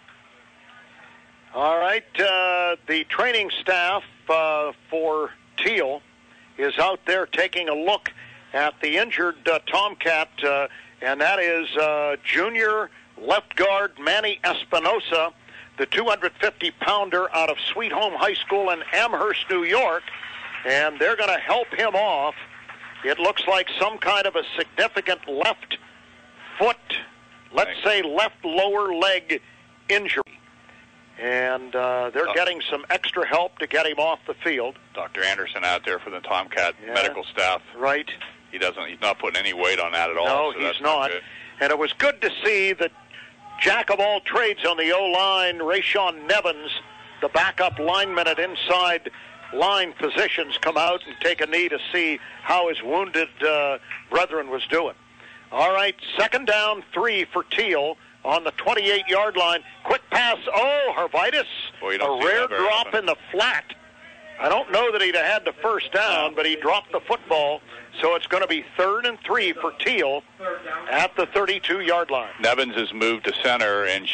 All right, the training staff for Thiel is out there taking a look at the injured Tomcat, and that is junior left guard Manny Espinosa, the 250-pounder out of Sweet Home High School in Amherst, New York, and they're going to help him off. It looks like some kind of a significant left foot, let's say left lower leg injury. And they're getting some extra help to get him off the field. Dr. Anderson out there for the Tomcat medical staff. Right. He's not putting any weight on that at all. No, so he's that's not. good. And it was good to see that jack of all trades on the O-line, Rayshawn Nevins, the backup lineman at inside line positions, come out and take a knee to see how his wounded brethren was doing. All right, 2nd down, 3 for Thiel on the 28-yard line. Quick pass. Oh, Harvitis, a rare drop in the flat. I don't know that he'd have had the first down, but he dropped the football. So it's going to be 3rd and 3 for Thiel at the 32-yard line. Nevins has moved to center, and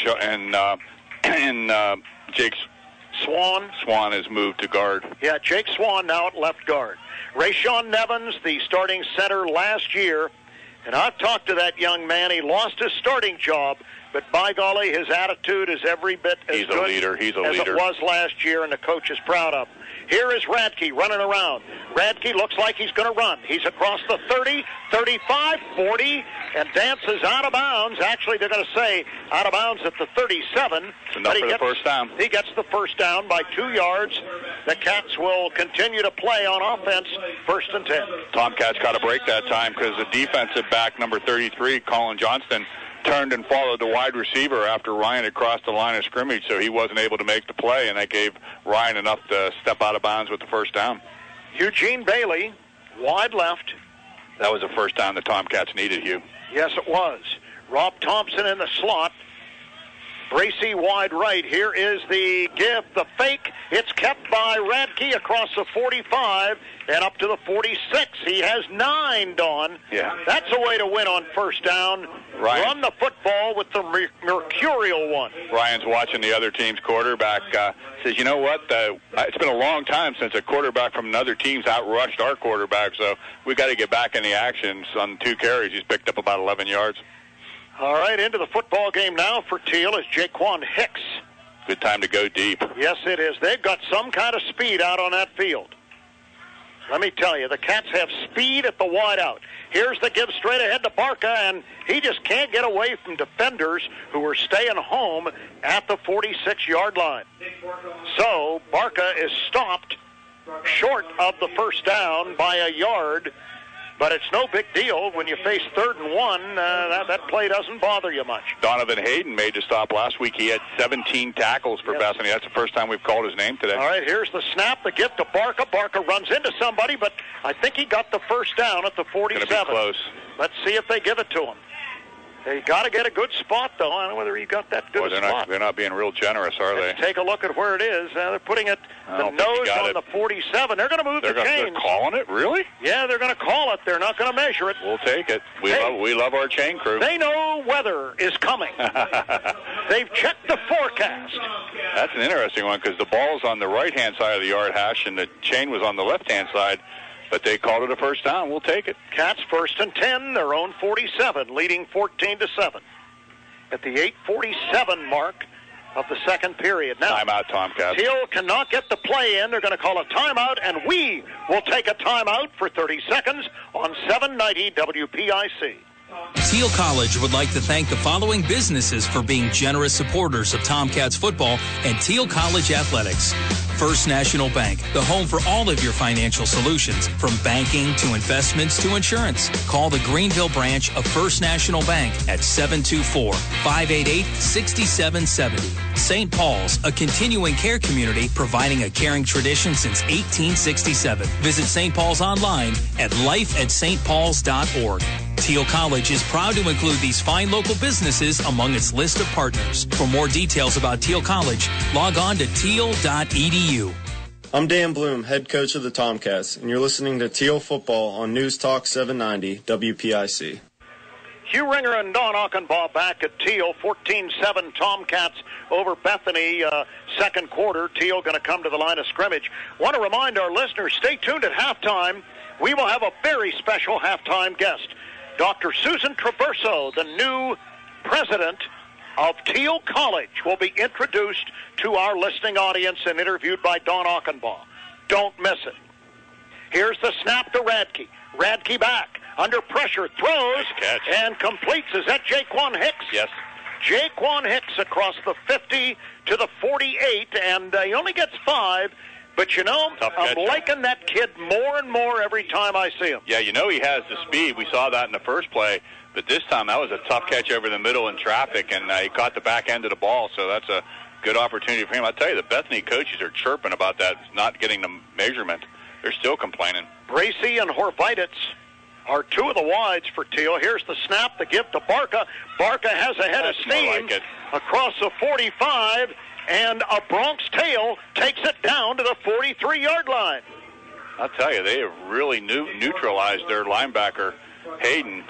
Jake Swan has moved to guard. Yeah, Jake Swan now at left guard. Rayshawn Nevins, the starting center last year, and I've talked to that young man. He lost his starting job, but by golly, his attitude is every bit as good He's a leader. as it was last year, and the coach is proud of him. Here is Radke running around. Radke looks like he's going to run. He's across the 30, 35, 40, and dances out of bounds. Actually, they're going to say out of bounds at the 37. Enough for the first down. He gets the first down by 2 yards. The Cats will continue to play on offense, 1st and 10. Tomcats got a break that time because the defensive back, number 33, Colin Johnston, turned and followed the wide receiver after Ryan had crossed the line of scrimmage, so he wasn't able to make the play, and that gave Ryan enough to step out of bounds with the first down. Eugene Bailey, wide left. That was the first down the Tomcats needed, Hugh. Yes, it was. Rob Thompson in the slot. Bracey wide right. Here is the give, the fake. It's kept by Radke across the 45 and up to the 46. He has 9, Don. Yeah. That's a way to win on first down. Ryan. Run the football with the mercurial one. Ryan's watching the other team's quarterback. Says, you know what? It's been a long time since a quarterback from another team's outrushed our quarterback, so we got to get back in the action. On 2 carries, he's picked up about 11 yards. All right, into the football game now for Thiel is Jaquan Hicks. Good time to go deep. Yes, it is. They've got some kind of speed out on that field. Let me tell you, the Cats have speed at the wideout. Here's the give straight ahead to Barca, and he just can't get away from defenders who are staying home at the 46-yard line. So Barca is stopped short of the first down by a yard. But it's no big deal when you face 3rd and 1. That play doesn't bother you much. Donovan Hayden made the stop last week. He had 17 tackles for Bethany. That's the first time we've called his name today. All right, here's the snap, the give to Barca. Barca runs into somebody, but I think he got the first down at the 47. Gonna be close. Let's see if they give it to him. They got to get a good spot, though. I don't know whether he got that good spot. They're not being real generous, are they? Take a look at where it is. They're putting it the nose on the 47. They're going to move the chains. They're calling it? Really? Yeah, they're going to call it. They're not going to measure it. We'll take it. We love our chain crew. They know weather is coming. They've checked the forecast. broadcast. That's an interesting one because the ball's on the right-hand side of the yard hash and the chain was on the left-hand side, but they called it a first down. We'll take it. Cats 1st and 10, their own 47, leading 14-7. At the 8:47 mark of the second period. Now, timeout, Tomcats. Thiel cannot get the play in. They're going to call a timeout, and we will take a timeout for 30 seconds on 790 WPIC. Thiel College would like to thank the following businesses for being generous supporters of Tomcats football and Thiel College athletics. First National Bank, the home for all of your financial solutions, from banking to investments to insurance. Call the Greenville branch of First National Bank at 724-588-6770. St. Paul's, a continuing care community providing a caring tradition since 1867. Visit St. Paul's online at lifeatstpauls.org. Thiel College is proud to include these fine local businesses among its list of partners. For more details about Thiel College, log on to thiel.edu. I'm Dan Bloom, head coach of the Tomcats, and you're listening to Thiel Football on News Talk 790 WPIC. Hugh Ringer and Don Achenbaugh back at Thiel, 14-7 Tomcats over Bethany, second quarter. Thiel going to come to the line of scrimmage. Want to remind our listeners, stay tuned at halftime. We will have a very special halftime guest. Dr. Susan Traverso, the new president of Thiel College, will be introduced to our listening audience and interviewed by Don Achenbaugh. Don't miss it. Here's the snap to Radke. Radke back. Under pressure, throws, and completes. Is that Jaquan Hicks? Yes. Jaquan Hicks across the 50 to the 48, and he only gets 5. But, you know, I'm liking that kid more and more every time I see him. Yeah, you know he has the speed. We saw that in the first play. But this time that was a tough catch over the middle in traffic, and he caught the back end of the ball. So that's a good opportunity for him. I'll tell you, the Bethany coaches are chirping about that, not getting the measurement. They're still complaining. Bracey and Horvititz are two of the wides for Thiel. Here's the snap, the give to Barca. Barca has a head of steam across the 45. And a Bronx tail takes it down to the 43-yard line. I'll tell you, they have really neutralized their linebacker, Hayden.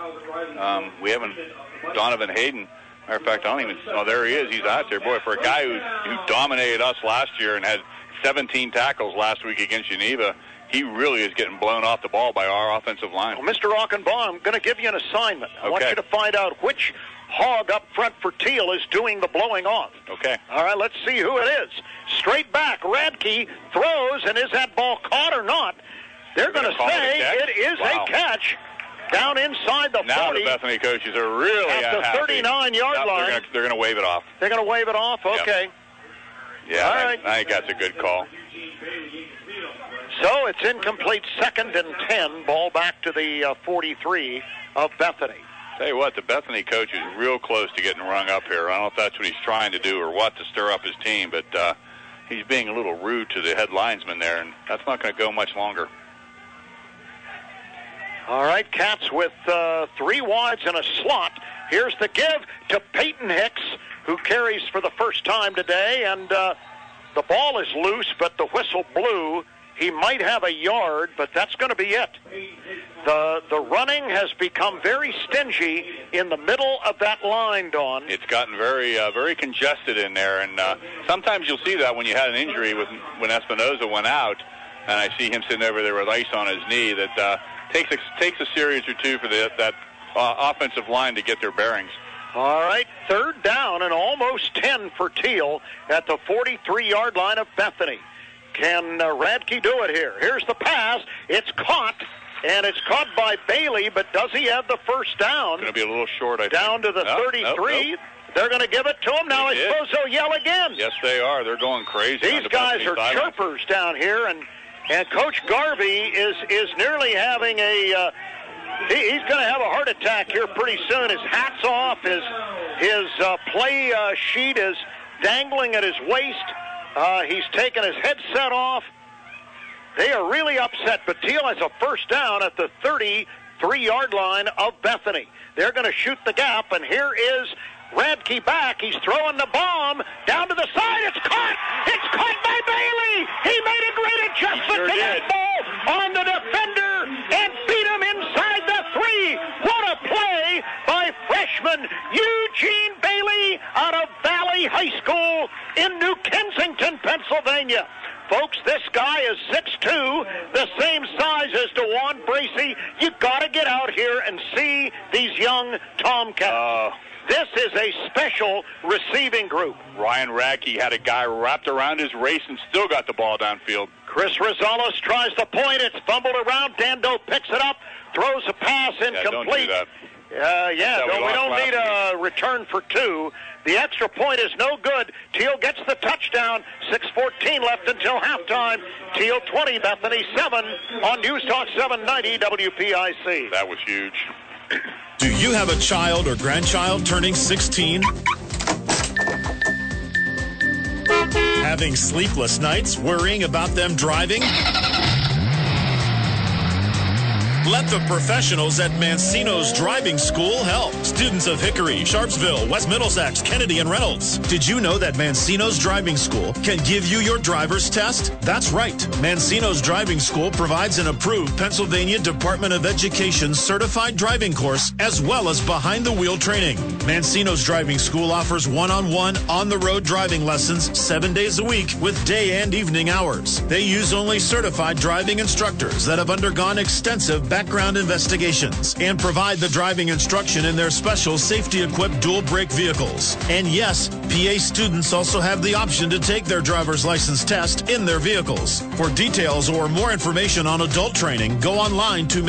We haven't, Donovan Hayden. Matter of fact, I don't even, oh, there he is. He's out there. Boy, for a guy who dominated us last year and had 17 tackles last week against Geneva, he really is getting blown off the ball by our offensive line. Well, Mr. Achenbaugh, I'm going to give you an assignment. I want you to find out which hog up front for Thiel is doing the blowing off. Okay. All right, let's see who it is. Straight back, Radke throws, and is that ball caught or not? They're going to say it is a catch down inside the 40. Now the Bethany coaches are really at the 39-yard line. They're going to wave it off. They're going to wave it off? Okay. Yep. Yeah, all right. I think that's a good call. So it's incomplete, 2nd and 10. Ball back to the 43 of Bethany. Tell you what, the Bethany coach is real close to getting rung up here. I don't know if that's what he's trying to do or what to stir up his team, but he's being a little rude to the head linesman there, and that's not going to go much longer. All right, Cats with 3 wides and a slot. Here's the give to Peyton Hicks, who carries for the first time today, and the ball is loose, but the whistle blew. He might have a yard, but that's going to be it. The running has become very stingy in the middle of that line, Dawn. It's gotten very very congested in there, and sometimes you'll see that when you had an injury when Espinoza went out, and I see him sitting over there with ice on his knee. That takes a series or two for that offensive line to get their bearings. All right, 3rd down and almost 10 for Thiel at the 43-yard line of Bethany. Can Radke do it here? Here's the pass. It's caught, and it's caught by Bailey, but does he have the first down? Going to be a little short, I think. Down to the 33. Nope. They're going to give it to him. Now I suppose they'll yell again. Yes, they are. They're going crazy. These guys are chirpers down here, and Coach Garvey is nearly having a he's going to have a heart attack here pretty soon. His hat's off. His play sheet is dangling at his waist. He's taken his headset off. They are really upset, but Thiel has a first down at the 33-yard line of Bethany. They're going to shoot the gap, and here is Radke back. He's throwing the bomb down to the side. It's caught. It's caught by Bailey. He made a great adjustment to that ball on the defender and beat him inside the 3. What a play by freshman Eugene Bailey out of Valley Bethany High School in New Kensington, Pennsylvania. Folks, this guy is 6'2", the same size as DeJuan Bracey. You got to get out here and see these young Tomcats. This is a special receiving group. Ryan Radke had a guy wrapped around his waist and still got the ball downfield. Chris Rosales tries the point. It's fumbled around. Dando picks it up, throws a pass incomplete. Don't do that. We don't need a return for 2. The extra point is no good. Thiel gets the touchdown. 6:14 left until halftime. Thiel 20, Bethany 7 on News Talk 790 WPIC. That was huge. Do you have a child or grandchild turning 16? Having sleepless nights worrying about them driving? Let the professionals at Mancino's Driving School help. Students of Hickory, Sharpsville, West Middlesex, Kennedy, and Reynolds. Did you know that Mancino's Driving School can give you your driver's test? That's right. Mancino's Driving School provides an approved Pennsylvania Department of Education certified driving course as well as behind-the-wheel training. Mancino's Driving School offers one-on-one, on-the-road driving lessons 7 days a week with day and evening hours. They use only certified driving instructors that have undergone extensive background investigations and provide the driving instruction in their special safety-equipped dual-brake vehicles. And yes, PA students also have the option to take their driver's license test in their vehicles. For details or more information on adult training, go online to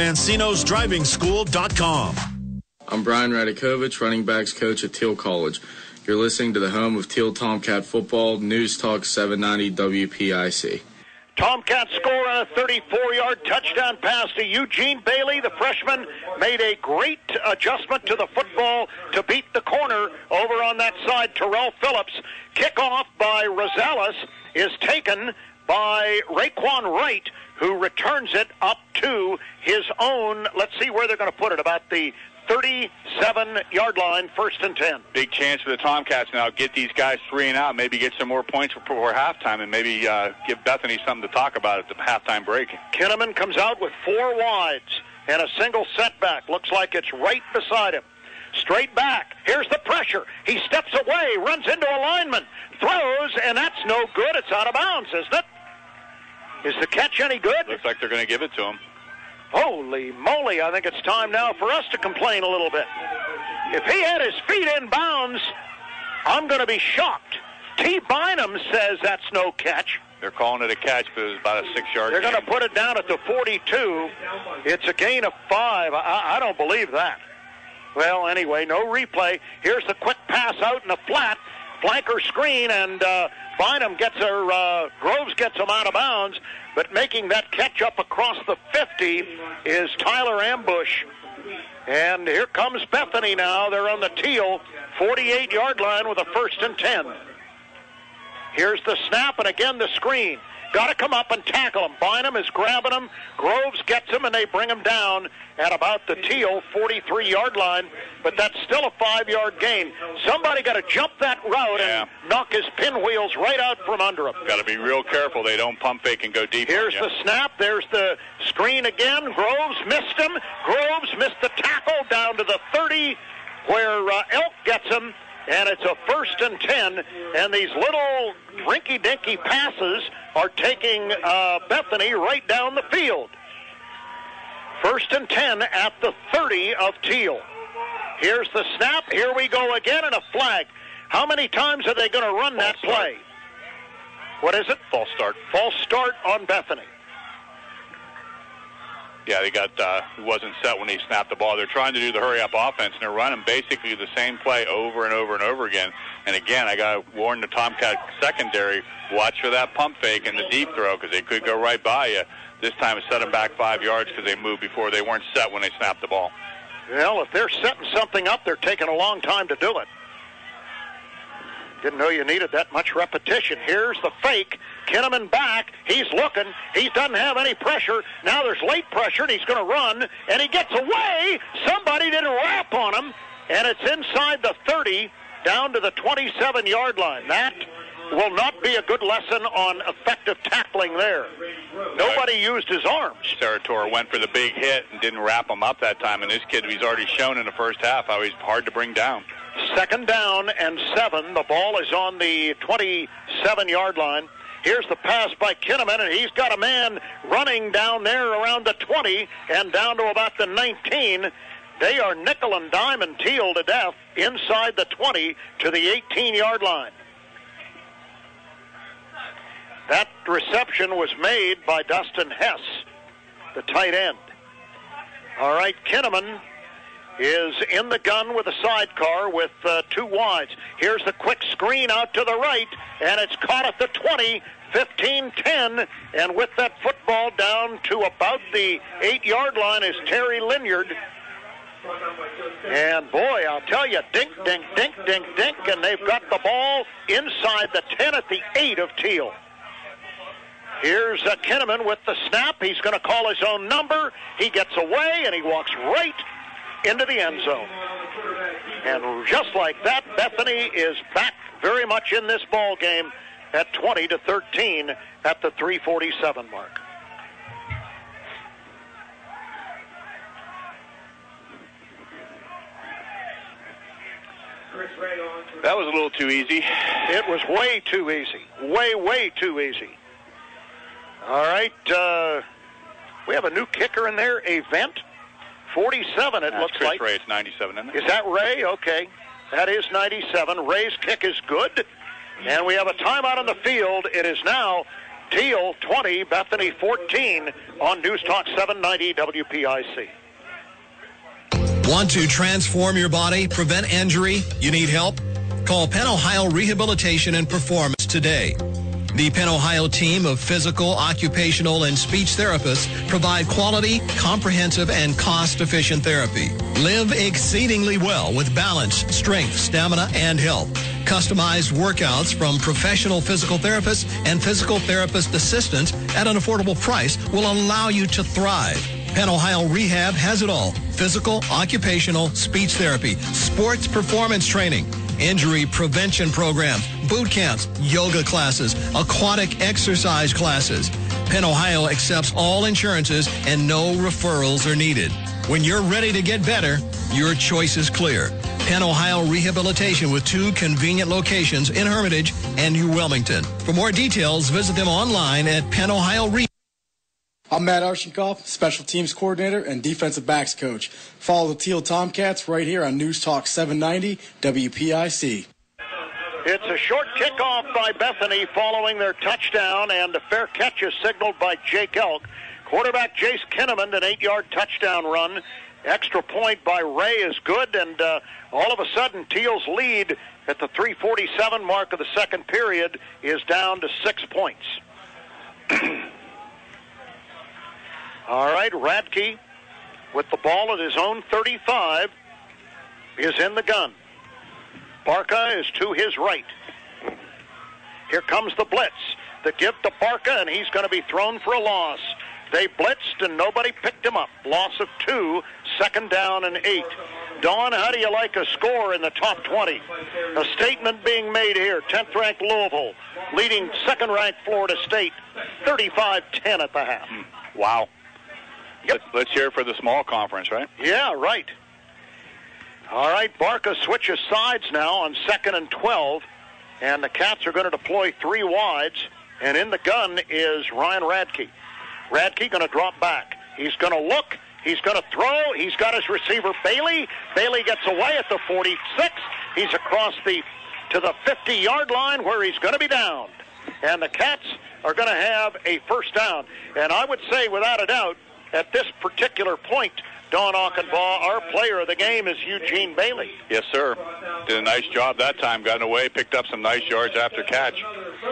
mancinosdrivingschool.com. I'm Brian Radakovich, running backs coach at Thiel College. You're listening to the home of Thiel Tomcat football, News Talk 790 WPIC. Tomcats score on a 34-yard touchdown pass to Eugene Bailey. The freshman made a great adjustment to the football to beat the corner over on that side, Terrell Phillips. Kickoff by Rosales is taken by Raekwon Wright, who returns it up to his own, let's see where they're going to put it, about the 37-yard line, 1st and 10. Big chance for the Tomcats now. Get these guys 3 and out, maybe get some more points before halftime, and maybe give Bethany something to talk about at the halftime break. Kinnaman comes out with 4 wides and a single setback. Looks like it's right beside him. Straight back. Here's the pressure. He steps away, runs into a lineman, throws, and that's no good. It's out of bounds, isn't it? Is the catch any good? Looks like they're going to give it to him. Holy moly, I think it's time now for us to complain a little bit. If he had his feet in bounds, I'm going to be shocked. T. Bynum says that's no catch. They're calling it a catch, but it was about a 6-yard They're going to put it down at the 42. It's a gain of 5. I don't believe that. Well, anyway, no replay. Here's the quick pass out in the flat. Flanker screen, and Bynum gets her, Groves gets him out of bounds. But making that catch up across the 50 is Tyler Ambush. And here comes Bethany now. They're on the Thiel 48-yard line with a 1st and 10. Here's the snap, and again the screen. Got to come up and tackle him. Bynum is grabbing him. Groves gets him, and they bring him down at about the Thiel 43-yard line. But that's still a 5-yard gain. Somebody got to jump that route and knock his pinwheels right out from under him. Got to be real careful. They don't pump fake and go deep. Here's the snap. There's the screen again. Groves missed him. Groves missed the tackle down to the 30 where Elk gets him. And it's a 1st and 10, and these little rinky-dinky passes are taking Bethany right down the field. 1st and 10 at the 30 of Thiel. Here's the snap. Here we go again, and a flag. How many times are they going to run that play? What is it? False start. False start on Bethany. Yeah, they got, it wasn't set when he snapped the ball. They're trying to do the hurry-up offense, and they're running basically the same play over and over and over again. And again, I got to warn the Tomcat secondary, watch for that pump fake and the deep throw, because they could go right by you. This time it set them back 5 yards because they moved before. They weren't set when they snapped the ball. Well, if they're setting something up, they're taking a long time to do it. Didn't know you needed that much repetition. Here's the fake. Kinnaman back. He's looking. He doesn't have any pressure. Now there's late pressure, and he's going to run. And he gets away. Somebody didn't wrap on him. And it's inside the 30 down to the 27-yard line. That will not be a good lesson on effective tackling there. Nobody used his arms. Sarator went for the big hit and didn't wrap him up that time. And this kid, he's already shown in the first half how he's hard to bring down. Second down and 7. The ball is on the 27-yard line. Here's the pass by Kinnaman, and he's got a man running down there around the 20 and down to about the 19. They are nickel and dime and Thiel to death inside the 20 to the 18-yard line. That reception was made by Dustin Hess, the tight end. All right, Kinnaman is in the gun with a sidecar with 2 wides. Here's the quick screen out to the right, and it's caught at the 20, 15-10, and with that football down to about the 8-yard line is Terry Linyard. And boy, I'll tell you, dink, dink, dink, dink, dink, and they've got the ball inside the 10 at the 8 of Thiel. Here's Kinnaman with the snap. He's going to call his own number. He gets away, and he walks right into the end zone. And just like that, Bethany is back very much in this ball game at 20-13 at the 3:47 mark. That was a little too easy. It was way too easy. Way too easy. All right. We have a new kicker in there, a Vent. 47, it looks Chris like. Ray, it's 97, isn't it? Is that Ray? Okay. That is 97. Ray's kick is good. And we have a timeout on the field. It is now Thiel 20, Bethany 14 on News Talk 790 WPIC. Want to transform your body, prevent injury? You need help? Call Penn Ohio Rehabilitation and Performance today. The Penn Ohio team of physical, occupational, and speech therapists provide quality, comprehensive, and cost-efficient therapy. Live exceedingly well with balance, strength, stamina, and health. Customized workouts from professional physical therapists and physical therapist assistants at an affordable price will allow you to thrive. Penn Ohio Rehab has it all. Physical, occupational, speech therapy, sports performance training, injury prevention programs, boot camps, yoga classes, aquatic exercise classes. Penn Ohio accepts all insurances and no referrals are needed. When you're ready to get better, your choice is clear. Penn Ohio Rehabilitation with 2 convenient locations in Hermitage and New Wilmington. For more details, visit them online at Penn Ohio Rehab. I'm Matt Arshenkoff, Special Teams Coordinator and Defensive Backs Coach. Follow the Thiel Tomcats right here on News Talk 790 WPIC. It's a short kickoff by Bethany following their touchdown, and a fair catch is signaled by Jake Elk. Quarterback Jace Kinnaman, an 8-yard touchdown run. Extra point by Ray is good, and all of a sudden Thiel's lead at the 3:47 mark of the second period is down to 6 points. All right, Radke with the ball at his own 35 is in the gun. Barca is to his right. Here comes the blitz. The give to Barca, and he's going to be thrown for a loss. They blitzed, and nobody picked him up. Loss of 2, second down and 8. Dawn, how do you like a score in the top 20? A statement being made here. 10th-ranked Louisville leading second-ranked Florida State 35-10 at the half. Wow. Yep. Let's hear it for the small conference, right? Yeah, right. All right, Barca switches sides now on 2nd and 12, and the Cats are going to deploy 3 wides, and in the gun is Ryan Radke. Radke going to drop back. He's going to look. He's going to throw. He's got his receiver, Bailey. Bailey gets away at the 46. He's across to the 50-yard line where he's going to be downed. And the Cats are going to have a first down. And I would say, without a doubt, at this particular point, Don Achenbaugh, our player of the game is Eugene Bailey. Yes, sir. Did a nice job that time. Got away, picked up some nice yards after catch.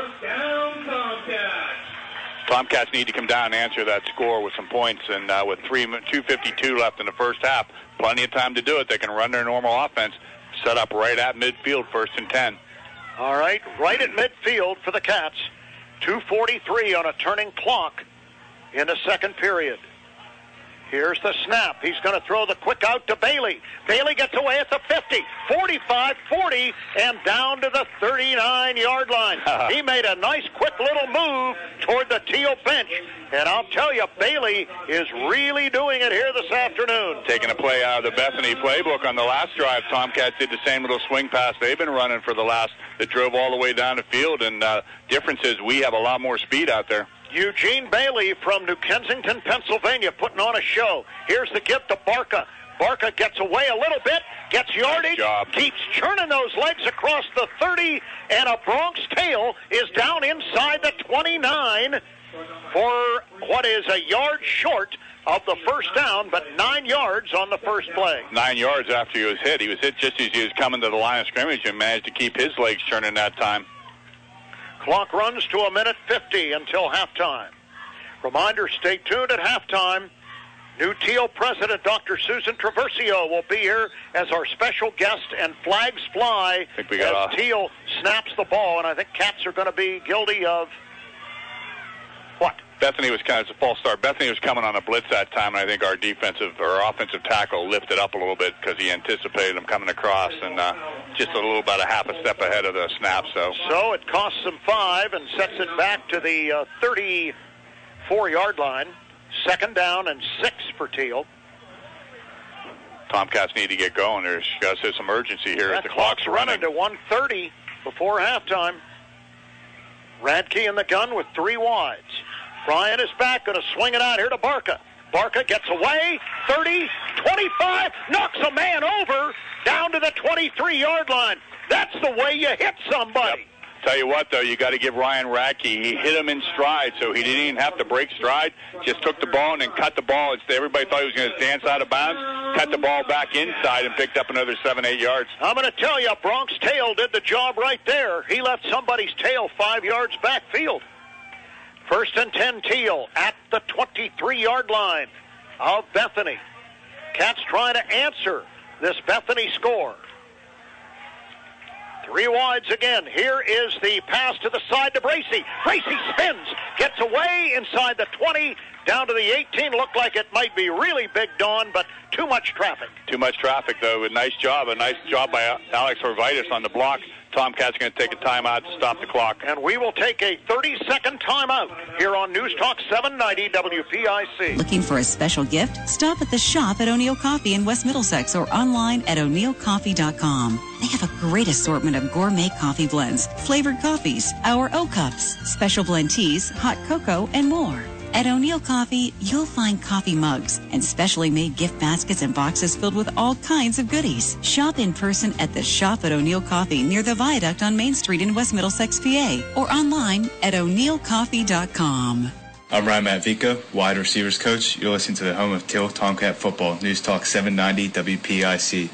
Tomcats need to come down and answer that score with some points. And with 2:52 left in the first half, plenty of time to do it. They can run their normal offense, set up right at midfield, 1st and 10. All right, right at midfield for the Cats. 2:43 on a turning clock in the second period. Here's the snap. He's going to throw the quick out to Bailey. Bailey gets away at the 50, 45, 40, and down to the 39-yard line. He made a nice, quick little move toward the Thiel bench. And I'll tell you, Bailey is really doing it here this afternoon. Taking a play out of the Bethany playbook on the last drive. Tomcats did the same little swing pass they've been running for the last, that drove all the way down the field. And difference is we have a lot more speed out there. Eugene Bailey from New Kensington, Pennsylvania, putting on a show. Here's the give to Barca. Barca gets away a little bit, gets yardage, keeps churning those legs across the 30, and a Bronx tail is down inside the 29 for what is a yard short of the first down, but 9 yards on the first play. 9 yards after he was hit. He was hit just as he was coming to the line of scrimmage and managed to keep his legs churning that time. Clock runs to 1:50 until halftime. Reminder, stay tuned at halftime. New Thiel president, Dr. Susan Traversio, will be here as our special guest, and flags fly as Thiel snaps the ball, and I think Cats are going to be guilty of what? Bethany was kind of a false start. Bethany was coming on a blitz that time, and I think our offensive tackle lifted up a little bit because he anticipated him coming across, and just a little about a half a step ahead of the snap. So it costs them 5 and sets it back to the 34-yard line. 2nd down and 6 for Thiel. Tomcats need to get going. There's got to say some urgency here as the clock's running. To 1:30 before halftime. Radke in the gun with 3 wides. Bryan is back, going to swing it out here to Barca. Barca gets away, 30, 25, knocks a man over, down to the 23-yard line. That's the way you hit somebody. Yep. Tell you what, though, you got to give Ryan Radke. He hit him in stride, so he didn't even have to break stride. Just took the ball and then cut the ball. Everybody thought he was going to dance out of bounds, cut the ball back inside, and picked up another 7-8 yards. I'm going to tell you, Bronx tail did the job right there. He left somebody's tail 5 yards backfield. 1st and 10 Thiel at the 23-yard line of Bethany. Cats trying to answer this Bethany score. 3 wides again. Here is the pass to the side to Bracey. Bracey spins, gets away inside the 20, down to the 18. Looked like it might be really big, Dawn, but too much traffic. Too much traffic, though. A nice job by Alex Horvitis on the block. Tomcats going to take a timeout to stop the clock. And we will take a 30-second timeout here on News Talk 790 WPIC. Looking for a special gift? Stop at the shop at O'Neill Coffee in West Middlesex or online at o'neillcoffee.com. They have a great assortment of gourmet coffee blends, flavored coffees, our O-Cups, special blend teas, hot cocoa, and more. At O'Neill Coffee, you'll find coffee mugs and specially made gift baskets and boxes filled with all kinds of goodies. Shop in person at the shop at O'Neill Coffee near the Viaduct on Main Street in West Middlesex, PA, or online at o'neillcoffee.com. I'm Ryan Matvico, wide receivers coach. You're listening to the home of Thiel Tomcat football, News Talk 790 WPIC.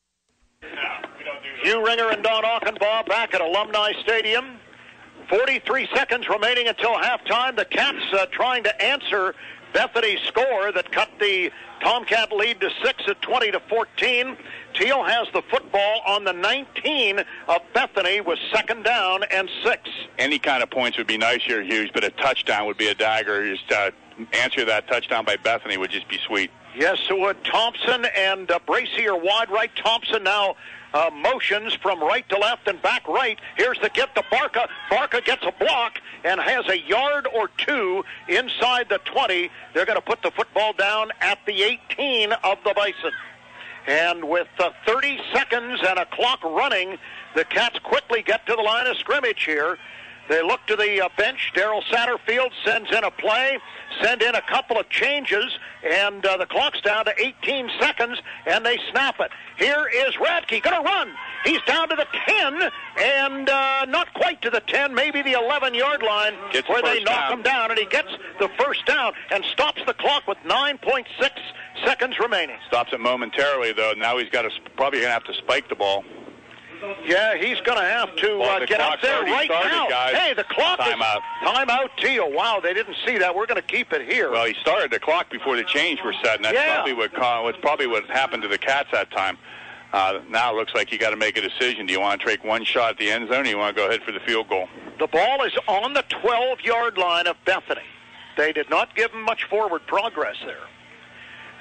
Hugh Ringer and Don Auchenbaugh back at Alumni Stadium. 43 seconds remaining until halftime. The Cats trying to answer Bethany's score that cut the Tomcat lead to 6 at 20-14. Thiel has the football on the 19 of Bethany with 2nd down and 6. Any kind of points would be nice here, Hughes, but a touchdown would be a dagger. Just answer that touchdown by Bethany would just be sweet. Yes, it would. Thompson and Bracey are wide right. Thompson now motions from right to left and back right. Here's the gift to Barca. Barca gets a block and has a yard or 2 inside the 20. They're going to put the football down at the 18 of the Bison. And with 30 seconds and a clock running, the Cats quickly get to the line of scrimmage here. They look to the bench. Darryl Satterfield sends in a play, send in a couple of changes, and the clock's down to 18 seconds, and they snap it. Here is Radke, going to run. He's down to the 10, and not quite to the 10, maybe the 11-yard line, where they knock him down, and he gets the first down and stops the clock with 9.6 seconds remaining. Stops it momentarily, though. Now he's probably going to have to spike the ball. Yeah, he's going to have to get up there right now. Guys. Hey, the clock Timeout. Timeout, Thiel. Wow, they didn't see that. We're going to keep it here. Well, he started the clock before the change were set, and that's probably what happened to the Cats that time. Now it looks like you got to make a decision. Do you want to take one shot at the end zone, or do you want to go ahead for the field goal? The ball is on the 12-yard line of Bethany. They did not give him much forward progress there.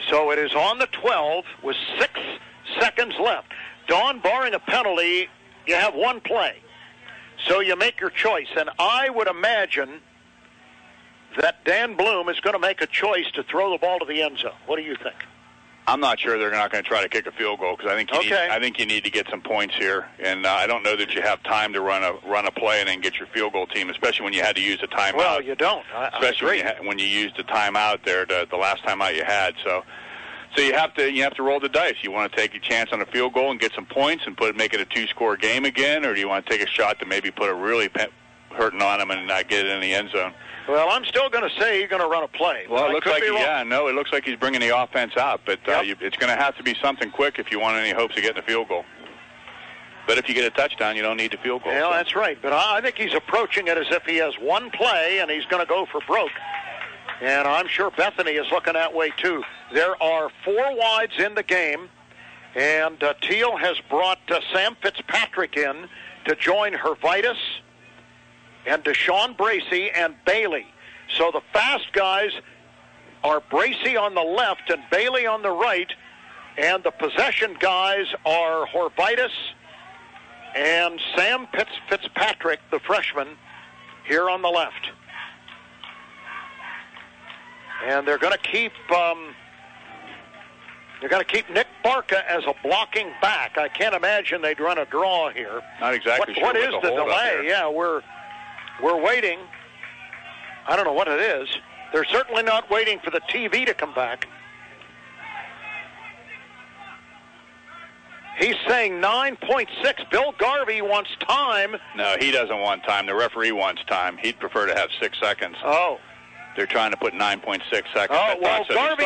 So it is on the 12 with 6 seconds left. Don, barring a penalty, you have one play. So you make your choice. And I would imagine that Dan Bloom is going to make a choice to throw the ball to the end zone. What do you think? I'm not sure they're not going to try to kick a field goal because I think you need to get some points here, and I don't know that you have time to run a play and then get your field goal team, especially when you had to use a timeout. Well, you don't. Especially when you used a timeout there, the last timeout you had. So you have to roll the dice. You want to take a chance on a field goal and get some points and make it a 2-score game again, or do you want to take a shot to maybe put a really hurting on them and not get it in the end zone? Well, I'm still going to say you're going to run a play. Well, it looks like it looks like he's bringing the offense out, but it's going to have to be something quick if you want any hopes of getting a field goal. But if you get a touchdown, you don't need the field goal. Yeah, that's right. But I think he's approaching it as if he has one play and he's going to go for broke. And I'm sure Bethany is looking that way too. There are 4 wides in the game, and Thiel has brought Sam Fitzpatrick in to join Hervitus and Deshaun Bracey and Bailey. So the fast guys are Bracey on the left and Bailey on the right, and the possession guys are Hervitus and Sam Fitzpatrick, the freshman, here on the left. And they're going to keep Nick Barca as a blocking back. I can't imagine they'd run a draw here. Not exactly sure what is the delay? Yeah, we're waiting. I don't know what it is. They're certainly not waiting for the TV to come back. He's saying 9.6. Bill Garvey wants time. No, he doesn't want time. The referee wants time. He'd prefer to have 6 seconds. Oh. They're trying to put 9.6 seconds. Oh, well,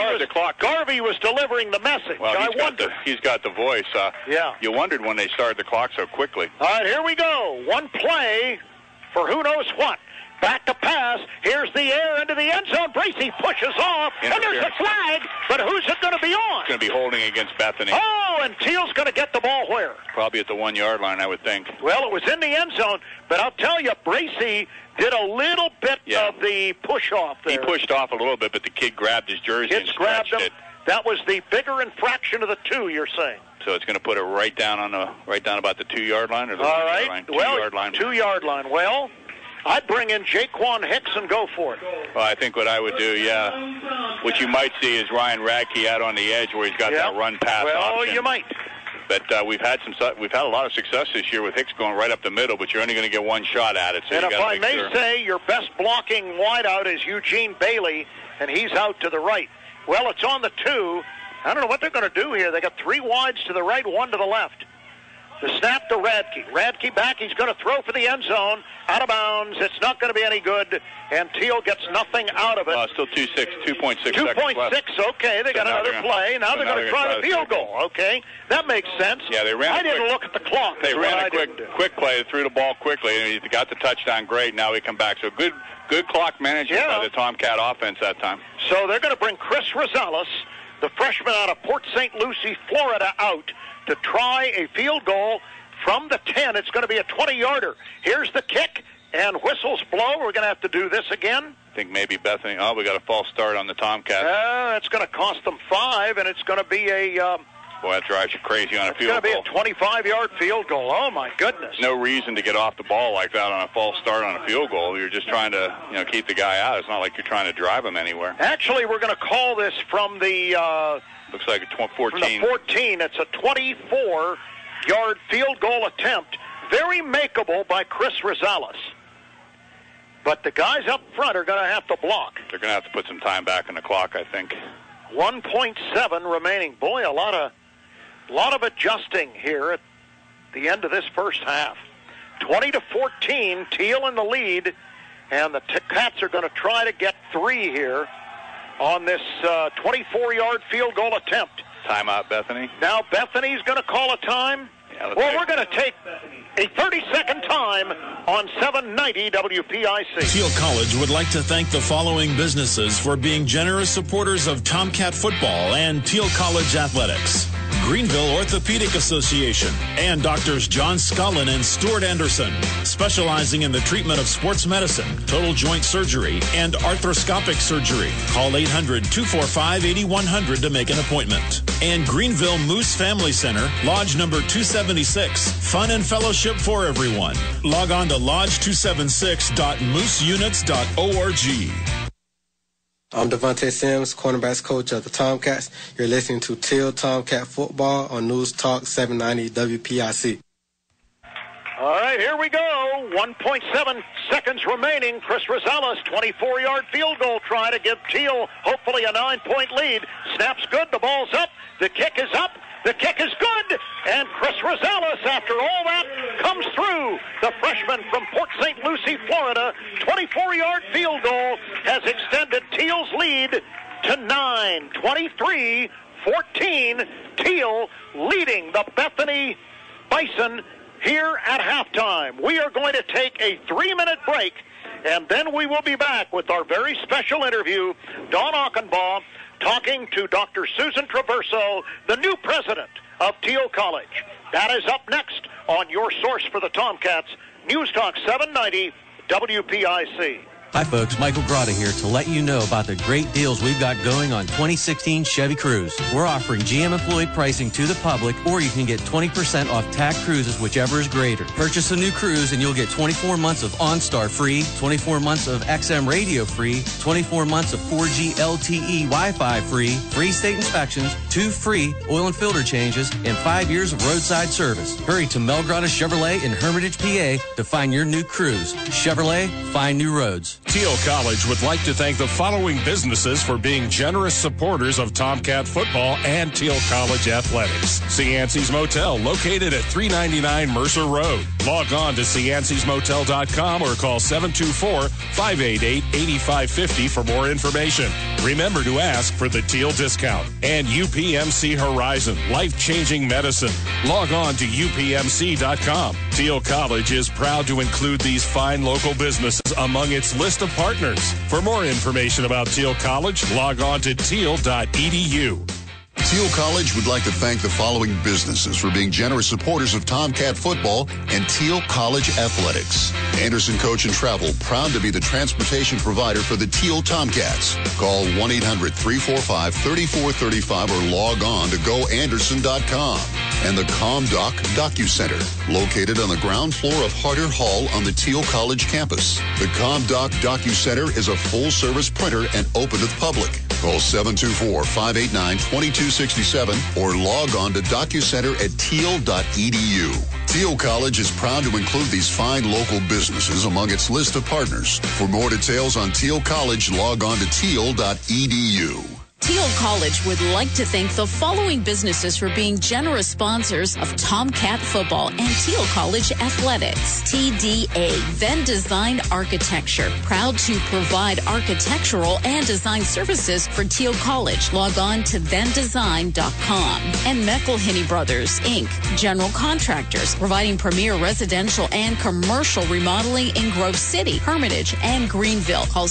Garvey was delivering the message. Well, he's got the voice. Yeah. You wondered when they started the clock so quickly. All right, here we go. One play for who knows what. Back to pass. Here's the air into the end zone. Bracey pushes off, and there's a flag. But who's it going to be on? It's going to be holding against Bethany. Oh, and Thiel's going to get the ball where? Probably at the 1-yard line, I would think. Well, it was in the end zone, but I'll tell you, Bracey did a little bit of the push-off there. He pushed off a little bit, but the kid grabbed his jersey and grabbed him. it. That was the bigger infraction of the 2, you're saying. So it's going to put it right down about the 2-yard line or the 1-yard line? 2-yard line. 2-yard line. Well, I'd bring in Jaquan Hicks and go for it. Well, I think what I would do, what you might see is Ryan Radke out on the edge where he's got that run pass option. Well, you might. But we've had a lot of success this year with Hicks going right up the middle, but you're only going to get one shot at it. So and if I may say, your best blocking wideout is Eugene Bailey, and he's out to the right. Well, it's on the 2. I don't know what they're going to do here. They got 3 wides to the right, 1 to the left. The snap to Radke. Radke back. He's going to throw for the end zone. Out of bounds. It's not going to be any good. And Thiel gets nothing out of it. Still 2.6 seconds 2.6. Okay, they got another play. Now they're going to try the field goal. Okay, that makes sense. Yeah, they ran. I didn't look at the clock. They ran a quick play. They threw the ball quickly, and he got the touchdown. Great. Now he come back. So good clock management by the Tomcat offense that time. So they're going to bring Chris Rosales, the freshman out of Port St. Lucie, Florida, out to try a field goal from the 10. It's going to be a 20-yarder. Here's the kick, and whistles blow. We're going to have to do this again. I think maybe Bethany. Oh, we got a false start on the Tomcats. It's going to cost them 5, and it's going to be a... Boy, that drives you crazy on a field goal. It's going to be a 25-yard field goal. Oh, my goodness. No reason to get off the ball like that on a false start on a field goal. You're just trying to keep the guy out. It's not like you're trying to drive him anywhere. Actually, we're going to call this from the... Looks like a 14. From the 14. It's a 24-yard field goal attempt. Very makeable by Chris Rosales. But the guys up front are going to have to block. They're going to have to put some time back in the clock, I think. 1.7 remaining. Boy, a lot of adjusting here at the end of this first half. 20-14, Thiel in the lead, and the Cats are going to try to get 3 here on this 24-yard field goal attempt. Timeout, Bethany. Now Bethany's going to call a time. Yeah, we're going to take a 30-second time on 790 WPIC. Thiel College would like to thank the following businesses for being generous supporters of Tomcat football and Thiel College athletics. Greenville Orthopedic Association, and Doctors John Scullin and Stuart Anderson, specializing in the treatment of sports medicine, total joint surgery, and arthroscopic surgery. Call 800-245-8100 to make an appointment. And Greenville Moose Family Center, Lodge number 276. Fun and fellowship for everyone. Log on to lodge276.mooseunits.org. I'm Devontae Sims, cornerbacks coach of the Tomcats. You're listening to Thiel Tomcat Football on News Talk 790 WPIC. All right, here we go. 1.7 seconds remaining. Chris Rosales, 24-yard field goal try to give Thiel hopefully a 9-point lead. Snap's good. The ball's up. The kick is up. The kick is good. And Chris Rosales, after all that, comes through. The freshman from Port St. Lucie, Florida, 24-yard field goal has extended Thiel's lead to 9. 23-14. Thiel leading the Bethany Bison here at halftime. We are going to take a 3-minute break, and then we will be back with our very special interview. Don Achenbaugh talking to Dr. Susan Traverso, the new president of Thiel College. That is up next on your source for the Tomcats, News Talk 790 WPIC. Hi folks, Michael Grotta here to let you know about the great deals we've got going on 2016 Chevy Cruze. We're offering GM employee pricing to the public, or you can get 20% off TAC Cruises, whichever is greater. Purchase a new Cruze and you'll get 24 months of OnStar free, 24 months of XM radio free, 24 months of 4G LTE Wi-Fi free, free state inspections, 2 free oil and filter changes, and 5 years of roadside service. Hurry to Mel Grotta Chevrolet in Hermitage, PA to find your new Cruze. Chevrolet, find new roads. Thiel College would like to thank the following businesses for being generous supporters of Tomcat football and Thiel College athletics. Cianci's Motel, located at 399 Mercer Road. Log on to ciancysmotel.com or call 724-588-8550 for more information. Remember to ask for the Thiel discount. And UPMC Horizon, life-changing medicine. Log on to upmc.com. Thiel College is proud to include these fine local businesses among its list of partners. For more information about Thiel College, log on to thiel.edu. Thiel College would like to thank the following businesses for being generous supporters of Tomcat football and Thiel College athletics. Anderson Coach and Travel, proud to be the transportation provider for the Thiel Tomcats. Call 1-800-345-3435 or log on to goanderson.com. And the ComDoc DocuCenter, located on the ground floor of Harder Hall on the Thiel College campus. The ComDoc DocuCenter is a full-service printer and open to the public. Call 724-589-2267 or log on to DocuCenter at thiel.edu. Thiel College is proud to include these fine local businesses among its list of partners. For more details on Thiel College, log on to thiel.edu. Thiel College would like to thank the following businesses for being generous sponsors of Tomcat football and Thiel College athletics. TDA, Venn Design Architecture, proud to provide architectural and design services for Thiel College. Log on to vendesign.com. And McElhinney Brothers, Inc., general contractors, providing premier residential and commercial remodeling in Grove City, Hermitage, and Greenville. Call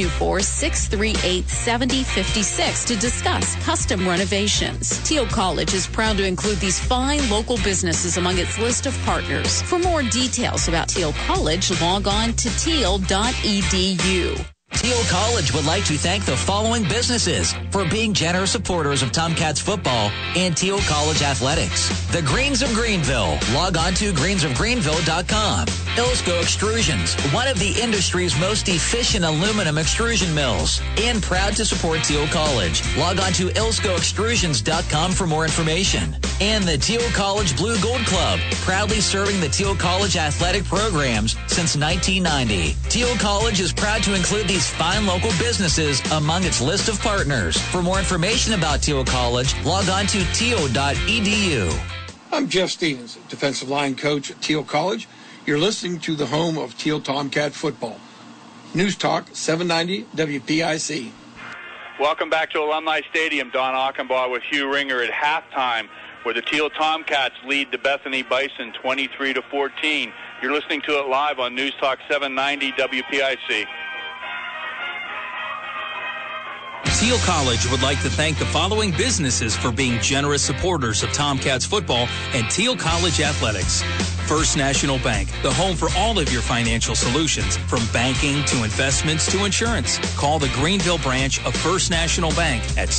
724-638-7056. To discuss custom renovations. Thiel College is proud to include these fine local businesses among its list of partners. For more details about Thiel College, log on to thiel.edu. Thiel College would like to thank the following businesses for being generous supporters of Tomcats football and Thiel College athletics. The Greens of Greenville. Log on to greensofgreenville.com. Ilsco Extrusions, one of the industry's most efficient aluminum extrusion mills, and proud to support Thiel College. Log on to ilscoextrusions.com for more information. And the Thiel College Blue Gold Club, proudly serving the Thiel College athletic programs since 1990. Thiel College is proud to include these fine local businesses among its list of partners. For more information about Thiel College, log on to thiel.edu. I'm Jeff Stevens, defensive line coach at Thiel College. You're listening to the home of Thiel Tomcat football. News Talk 790 WPIC. Welcome back to Alumni Stadium. Don Achenbaugh with Hugh Ringer at halftime, where the Thiel Tomcats lead the Bethany Bison 23-14. You're listening to it live on News Talk 790 WPIC. Thiel College would like to thank the following businesses for being generous supporters of Tomcats football and Thiel College athletics. First National Bank, the home for all of your financial solutions, from banking to investments to insurance. Call the Greenville branch of First National Bank at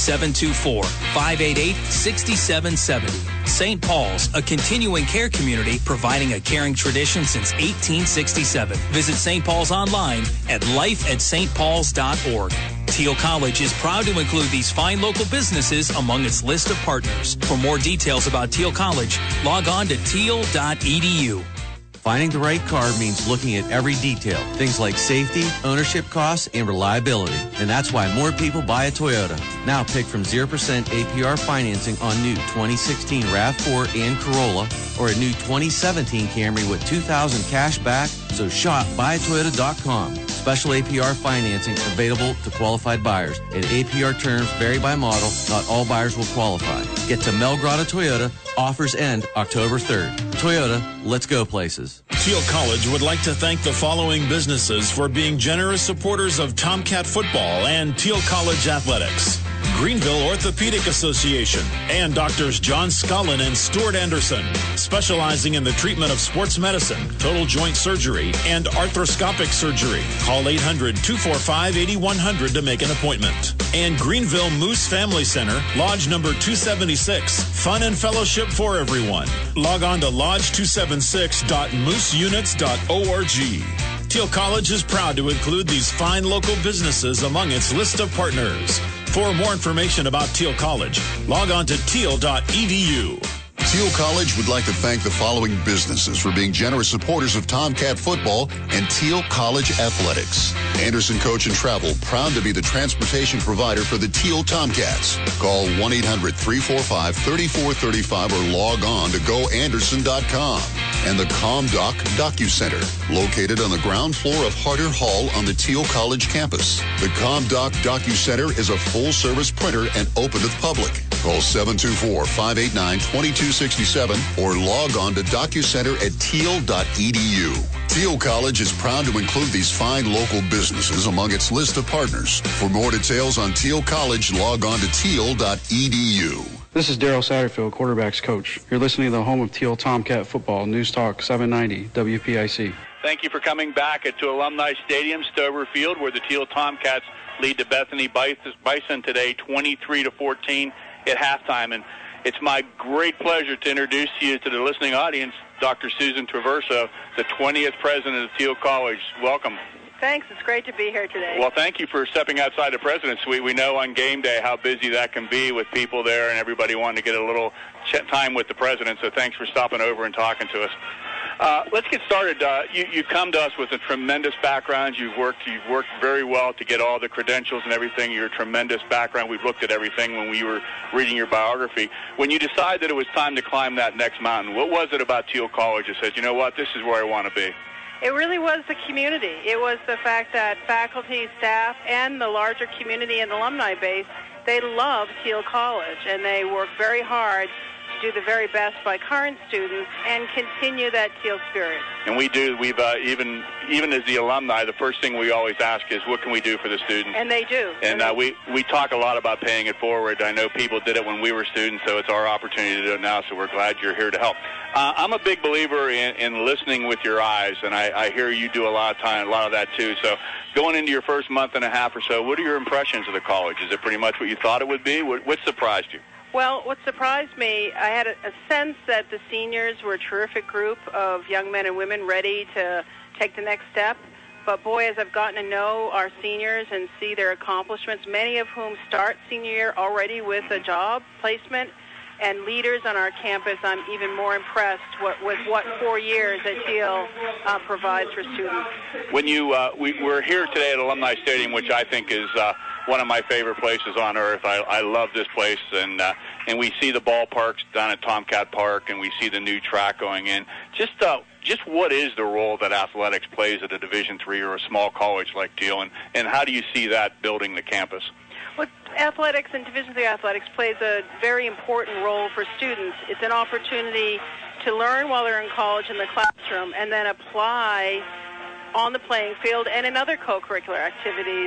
724-588-6770. St. Paul's, a continuing care community providing a caring tradition since 1867. Visit St. Paul's online at lifeatstpauls.org. Thiel College is proud to include these fine local businesses among its list of partners. For more details about Thiel College, log on to thiel.edu. Finding the right car means looking at every detail. Things like safety, ownership costs, and reliability. And that's why more people buy a Toyota. Now pick from 0% APR financing on new 2016 RAV4 and Corolla, or a new 2017 Camry with $2,000 cash back. So shop buyatoyota.com. Special APR financing available to qualified buyers. And APR terms vary by model. Not all buyers will qualify. Get to Mel Grotto Toyota. Offers end October 3rd. Toyota, let's go places. Thiel College would like to thank the following businesses for being generous supporters of Tomcat football and Thiel College athletics. Greenville Orthopedic Association and Doctors John Scullin and Stuart Anderson, specializing in the treatment of sports medicine, total joint surgery, and arthroscopic surgery. Call 800-245-8100 to make an appointment. And Greenville Moose Family Center, Lodge number 276, fun and fellowship for everyone. Log on to lodge276.mooseunits.org. Thiel College is proud to include these fine local businesses among its list of partners. For more information about Thiel College, log on to thiel.edu. Thiel College would like to thank the following businesses for being generous supporters of Tomcat football and Thiel College athletics. Anderson Coach and Travel, proud to be the transportation provider for the Thiel Tomcats. Call 1-800-345-3435 or log on to goanderson.com. And the ComDoc DocuCenter, located on the ground floor of Harder Hall on the Thiel College campus. The ComDoc DocuCenter is a full-service printer and open to the public. Call 724-589-2267 or log on to DocuCenter at thiel.edu. Thiel College is proud to include these fine local businesses among its list of partners. For more details on Thiel College, log on to thiel.edu. This is Daryl Satterfield, quarterback's coach. You're listening to the home of Thiel Tomcat football, News Talk 790 WPIC. Thank you for coming back to Alumni Stadium, Stover Field, where the Thiel Tomcats lead to Bethany Bison today, 23-14 at halftime. And it's my great pleasure to introduce you to the listening audience, Dr. Susan Traverso, the 20th president of Thiel College. Welcome. Thanks. It's great to be here today. Well, thank you for stepping outside the President's Suite. We know on game day how busy that can be with people there and everybody wanting to get a little time with the President, so thanks for stopping over and talking to us. Let's get started. You come to us with a tremendous background. You've worked very well to get all the credentials and everything. You're a tremendous background. We've looked at everything when we were reading your biography. When you decided that it was time to climb that next mountain, what was it about Thiel College that said, you know what, this is where I want to be? It really was the community. It was the fact that faculty, staff, and the larger community and alumni base, they love Thiel College, and they work very hard to do the very best by current students and continue that Thiel spirit. And we do. We've even as the alumni, the first thing we always ask is, what can we do for the students? And they do. And we talk a lot about paying it forward. I know people did it when we were students, so it's our opportunity to do it now, so we're glad you're here to help. I'm a big believer in listening with your eyes, and I hear you do a lot of that too. So going into your first month and a half or so, what are your impressions of the college? Is it pretty much what you thought it would be? What surprised you? Well, what surprised me, I had a sense that the seniors were a terrific group of young men and women ready to take the next step. But boy, as I've gotten to know our seniors and see their accomplishments, many of whom start senior year already with a job placement, and leaders on our campus, I'm even more impressed with what 4 years at Thiel provides for students. When we're here today at Alumni Stadium, which I think is one of my favorite places on earth. I love this place, and we see the ballparks down at Tomcat Park, and we see the new track going in. Just what is the role that athletics plays at a Division III or a small college like Thiel, and how do you see that building the campus? Well, athletics and Division III athletics plays a very important role for students. It's an opportunity to learn while they're in college in the classroom and then apply on the playing field and in other co-curricular activities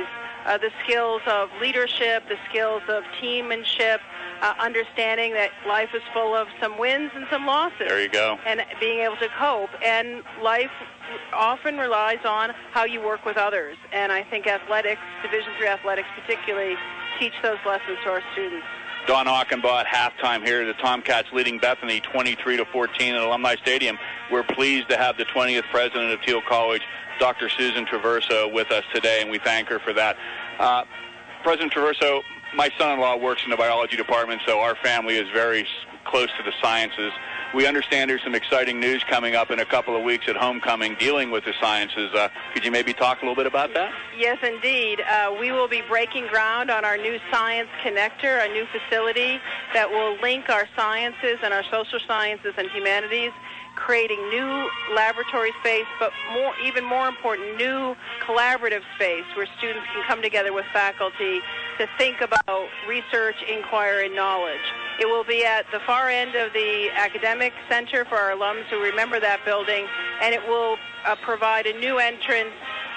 the skills of leadership, the skills of teammanship, understanding that life is full of some wins and some losses. There you go. And being able to cope. And life often relies on how you work with others. And I think athletics, Division III athletics particularly, teach those lessons to our students. Dawn Achenbaugh at halftime here. The Tomcats leading Bethany 23-14 at Alumni Stadium. We're pleased to have the 20th president of Thiel College, Dr. Susan Traverso, with us today, and we thank her for that. President Traverso, my son-in-law works in the biology department, so our family is very close to the sciences. We understand there's some exciting news coming up in a couple of weeks at homecoming dealing with the sciences. Could you maybe talk a little bit about that? Yes, indeed. We will be breaking ground on our new science connector, a new facility that will link our sciences and our social sciences and humanities, creating new laboratory space, but even more important, new collaborative space where students can come together with faculty to think about research, inquiry, and knowledge. It will be at the far end of the academic center for our alums who remember that building, and it will provide a new entrance,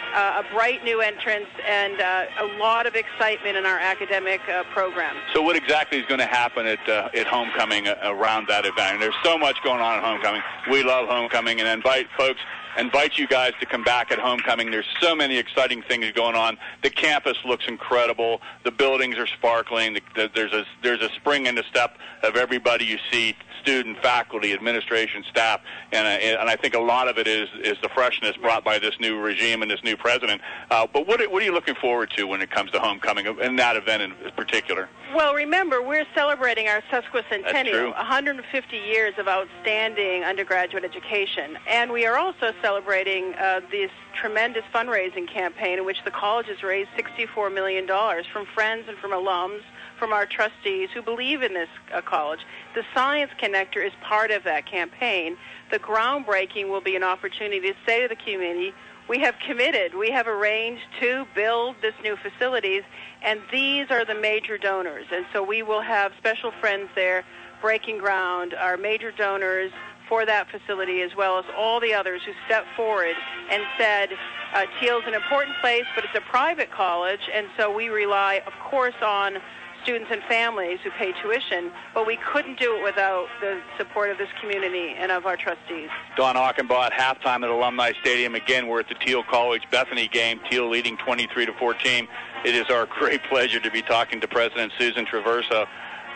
a bright new entrance, and a lot of excitement in our academic program. So what exactly is going to happen at homecoming around that event? And there's so much going on at homecoming. We love homecoming, and invite you guys to come back at homecoming. There's so many exciting things going on. The campus looks incredible. The buildings are sparkling. There's a spring in the step of everybody you see, student, faculty, administration, staff, and I think a lot of it is the freshness brought by this new regime and this new president. But what are you looking forward to when it comes to homecoming and that event in particular? Well, remember, we're celebrating our sesquicentennial, 150 years of outstanding undergraduate education, and we are also celebrating this tremendous fundraising campaign in which the college has raised $64 million from friends and from alums, from our trustees who believe in this college. The Science Connector is part of that campaign. The groundbreaking will be an opportunity to say to the community, we have committed, we have arranged to build this new facilities, and these are the major donors. And so we will have special friends there breaking ground, our major donors for that facility, as well as all the others who stepped forward and said, Thiel's an important place, but it's a private college, and so we rely, of course, on students and families who pay tuition, but we couldn't do it without the support of this community and of our trustees. Dawn Achenbaugh at halftime at Alumni Stadium. Again, we're at the Thiel College Bethany game, Thiel leading 23-14. It is our great pleasure to be talking to President Susan Traverso.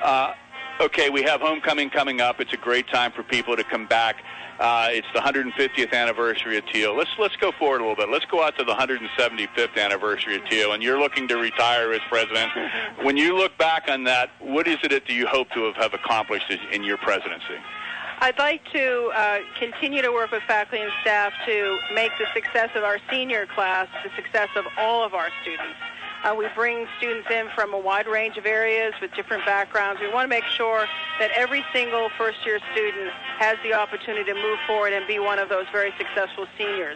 Okay, we have homecoming coming up. It's a great time for people to come back. It's the 150th anniversary of Thiel. Let's go forward a little bit. Let's go out to the 175th anniversary of Thiel, and you're looking to retire as president. When you look back on that, what is it that you hope to have accomplished in your presidency? I'd like to continue to work with faculty and staff to make the success of our senior class the success of all of our students. We bring students in from a wide range of areas with different backgrounds. We want to make sure that every single first-year student has the opportunity to move forward and be one of those very successful seniors.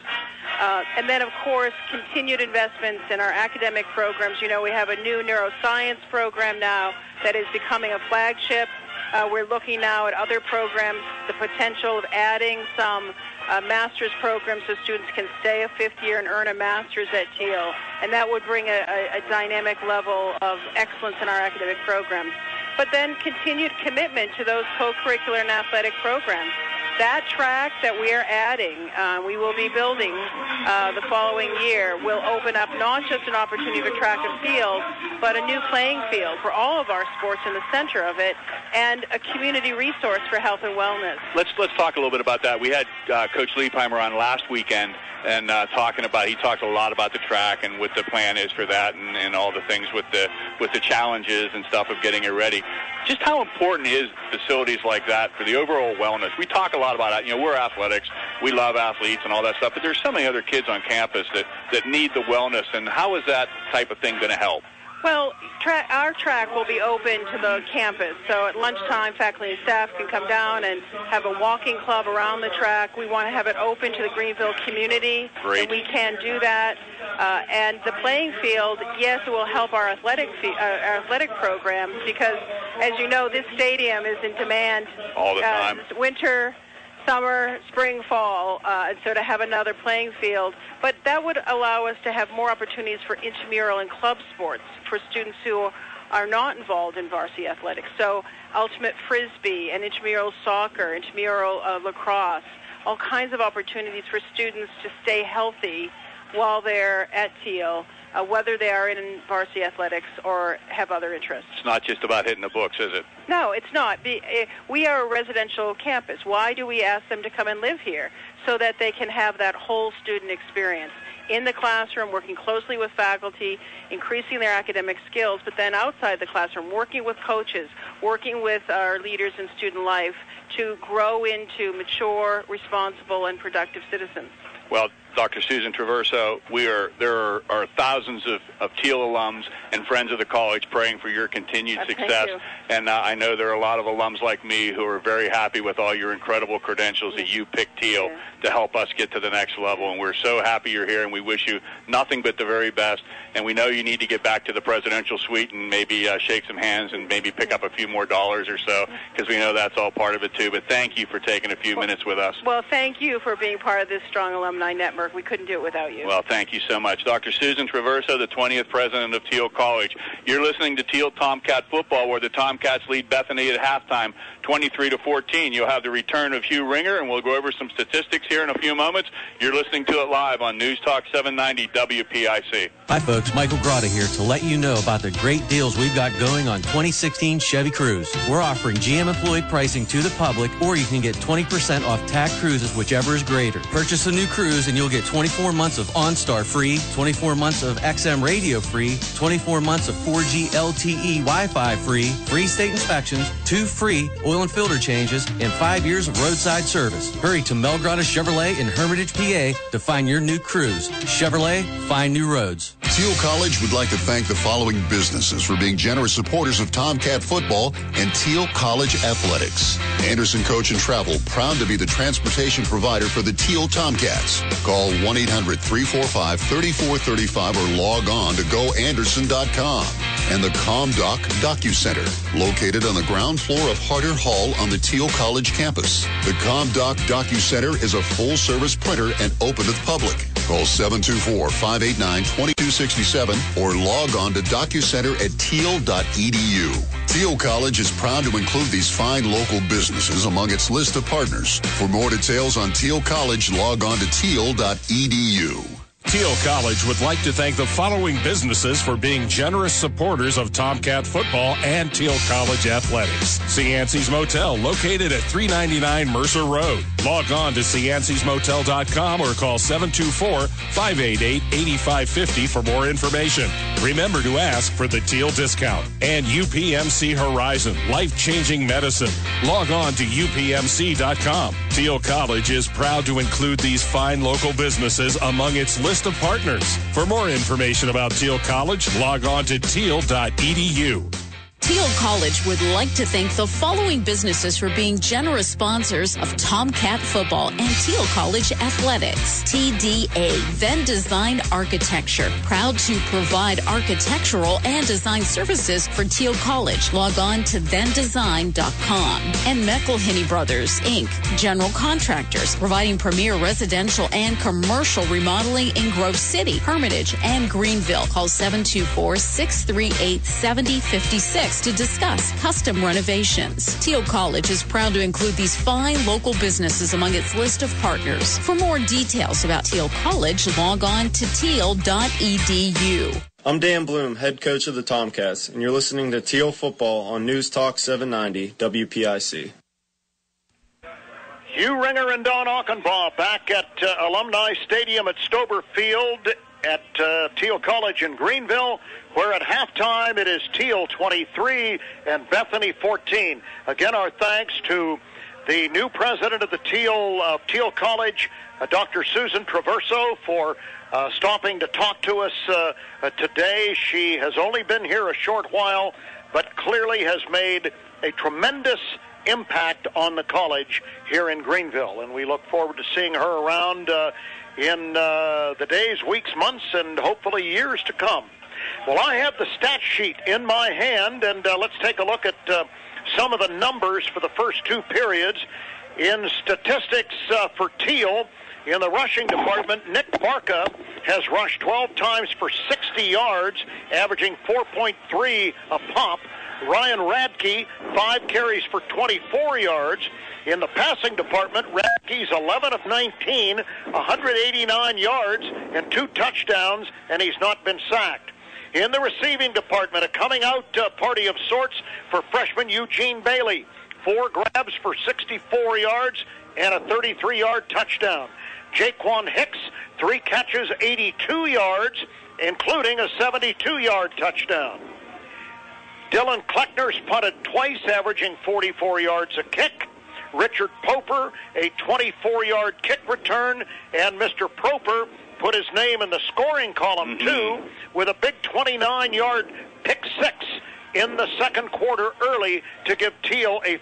And then, of course, continued investments in our academic programs. You know, we have a new neuroscience program now that is becoming a flagship. We're looking now at other programs, the potential of adding some master's programs so students can stay a fifth year and earn a master's at Thiel. And that would bring a dynamic level of excellence in our academic programs. But then continued commitment to those co-curricular and athletic programs. That track that we are adding, we will be building the following year, will open up not just an opportunity for track and field, but a new playing field for all of our sports in the center of it, and a community resource for health and wellness. Let's talk a little bit about that. We had Coach Liebheimer on last weekend, and he talked a lot about the track and what the plan is for that, and all the things with the challenges and stuff of getting it ready. Just how important is facilities like that for the overall wellness? We talk a lot about it. You know, we're athletics. We love athletes and all that stuff, but there's so many other kids on campus that need the wellness, and how is that type of thing going to help? Well, our track will be open to the campus. So at lunchtime, faculty and staff can come down and have a walking club around the track. We want to have it open to the Greenville community. Great. And we can do that. And the playing field, yes, it will help our athletic programs because, as you know, this stadium is in demand all the time. Winter, summer, spring, fall, and so to have another playing field. But that would allow us to have more opportunities for intramural and club sports for students who are not involved in varsity athletics. So ultimate frisbee and intramural soccer, intramural lacrosse, all kinds of opportunities for students to stay healthy while they're at Thiel, whether they are in varsity athletics or have other interests. It's not just about hitting the books, is it? No, it's not. We are a residential campus. Why do we ask them to come and live here? So that they can have that whole student experience in the classroom, working closely with faculty, increasing their academic skills, but then outside the classroom, working with coaches, working with our leaders in student life to grow into mature, responsible, and productive citizens. Well, Dr. Susan Traverso, there are thousands of Thiel alums and friends of the college praying for your continued success. Thank you. And I know there are a lot of alums like me who are very happy with all your incredible credentials that you picked Thiel to help us get to the next level. And we're so happy you're here, and we wish you nothing but the very best. And we know you need to get back to the presidential suite and maybe shake some hands and maybe pick up a few more dollars or so, because we know that's all part of it too. But thank you for taking a few minutes with us. Well, thank you for being part of this strong alumni network. We couldn't do it without you. Well, thank you so much. Dr. Susan Traverso, the 20th president of Thiel College. You're listening to Thiel Tomcat football, where the Tomcats lead Bethany at halftime, 23-14. You'll have the return of Hugh Ringer, and we'll go over some statistics here in a few moments. You're listening to it live on News Talk 790 WPIC. Hi, folks. Michael Grotta here to let you know about the great deals we've got going on 2016 Chevy Cruze. We're offering GM employee pricing to the public, or you can get 20% off TAC Cruises, whichever is greater. Purchase a new Cruze, and you'll get 24 months of OnStar free, 24 months of XM radio free, 24 months of 4G LTE Wi-Fi free, free state inspections, 2 free oil and filter changes, and 5 years of roadside service. Hurry to Melgrata Chevrolet in Hermitage, PA to find your new Cruze. Chevrolet, find new roads. Thiel College would like to thank the following businesses for being generous supporters of Tomcat football and Thiel College athletics. Anderson Coach and Travel, proud to be the transportation provider for the Thiel Tomcats. Call 1-800-345-3435 or log on to goanderson.com. And the ComDoc DocuCenter, located on the ground floor of Harder Hall on the Thiel College campus. The ComDoc DocuCenter is a full-service printer and open to the public. Call 724-589-2267 or log on to DocuCenter at thiel.edu. Thiel College is proud to include these fine local businesses among its list of partners. For more details on Thiel College, log on to thiel.edu. Thiel College would like to thank the following businesses for being generous supporters of Tomcat football and Thiel College athletics. Cianci's Motel, located at 399 Mercer Road. Log on to ciancysmotel.com or call 724-588-8550 for more information. Remember to ask for the Thiel discount. And UPMC Horizon, life-changing medicine. Log on to upmc.com. Thiel College is proud to include these fine local businesses among its list of partners. For more information about Thiel College, log on to thiel.edu. Thiel College would like to thank the following businesses for being generous sponsors of Tomcat football and Thiel College athletics. TDA, Venn Design Architecture, proud to provide architectural and design services for Thiel College. Log on to vendesign.com. And McElhinney Brothers, Inc., general contractors, providing premier residential and commercial remodeling in Grove City, Hermitage, and Greenville. Call 724-638-7056. To discuss custom renovations. Thiel College is proud to include these fine local businesses among its list of partners. For more details about Thiel College, log on to thiel.edu. I'm Dan Bloom, head coach of the Tomcats, and you're listening to Thiel Football on News Talk 790 WPIC. Hugh Ringer and Don Achenbaugh back at Alumni Stadium at Stober Field at Thiel College in Greenville, where at halftime it is Thiel 23 and Bethany 14. Again, our thanks to the new president of the Thiel College, Dr. Susan Traverso, for stopping to talk to us today. She has only been here a short while, but clearly has made a tremendous impact on the college here in Greenville, and we look forward to seeing her around in the days, weeks, months, and hopefully years to come. Well, I have the stat sheet in my hand, and let's take a look at some of the numbers for the first two periods. In statistics for Thiel, in the rushing department, Nick Barca has rushed 12 times for 60 yards, averaging 4.3 a pop. Ryan Radke, 5 carries for 24 yards. In the passing department, Radke's 11 of 19, 189 yards, and 2 touchdowns, and he's not been sacked. In the receiving department, a coming-out party of sorts for freshman Eugene Bailey. 4 grabs for 64 yards and a 33-yard touchdown. Jaquan Hicks, 3 catches, 82 yards, including a 72-yard touchdown. Dylan Kleckner's punted twice, averaging 44 yards a kick. Richard Poper, a 24-yard kick return, and Mr. Proper put his name in the scoring column, too, with a big 29-yard pick six in the second quarter early to give Thiel a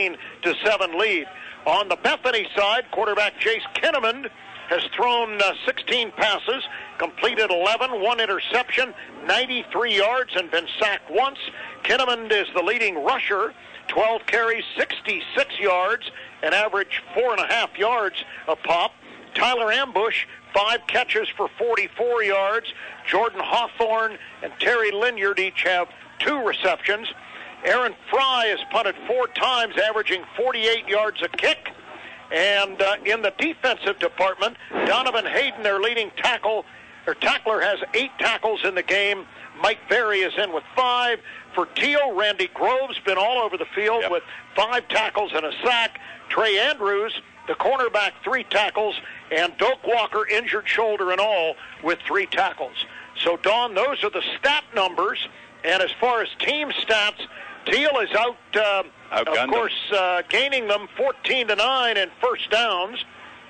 14-7 lead. On the Bethany side, quarterback Jace Kinnaman has thrown 16 passes, completed 11, 1 interception, 93 yards, and been sacked once. Kinnaman is the leading rusher, 12 carries, 66 yards, an average 4.5 yards a pop. Tyler Ambush, 5 catches for 44 yards. Jordan Hawthorne and Terry Linyard each have 2 receptions. Aaron Fry has punted 4 times, averaging 48 yards a kick. And in the defensive department, Donovan Hayden, their leading tackler, has 8 tackles in the game. Mike Berry is in with 5. For Thiel, Randy Grove's been all over the field with 5 tackles and a sack. Trey Andrews, the cornerback, 3 tackles. And Doak Walker, injured shoulder and all, with 3 tackles. So, Don, those are the stat numbers. And as far as team stats, Thiel is out, of course, gaining them 14-9 in first downs.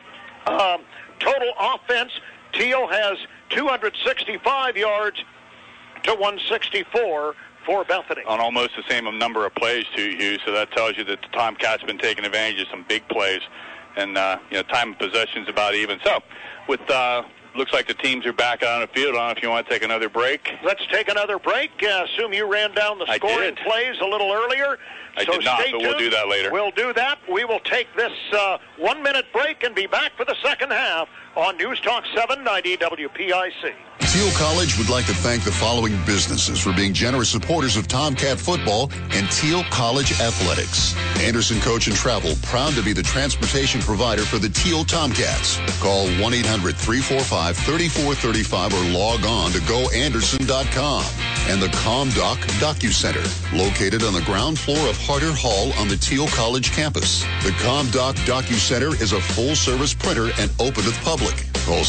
Total offense, Thiel has 265 yards to 164 for Bethany. On almost the same number of plays, too, Hugh, so that tells you that the Tomcats been taking advantage of some big plays. And, time of possession's about even. So, with looks like the teams are back out on the field. I don't know if you want to take another break. Let's take another break. Assume you ran down the scoring plays a little earlier. I did not, but we'll do that later. We'll do that. We will take this 1-minute break and be back for the second half on News Talk 790 WPIC. Thiel College would like to thank the following businesses for being generous supporters of Tomcat football and Thiel College athletics. Anderson Coach and Travel, proud to be the transportation provider for the Thiel Tomcats. Call 1-800-345-3435 or log on to goanderson.com. And the ComDoc DocuCenter, located on the ground floor of Harder Hall on the Thiel College campus. The ComDoc DocuCenter is a full-service printer and open to the public. Call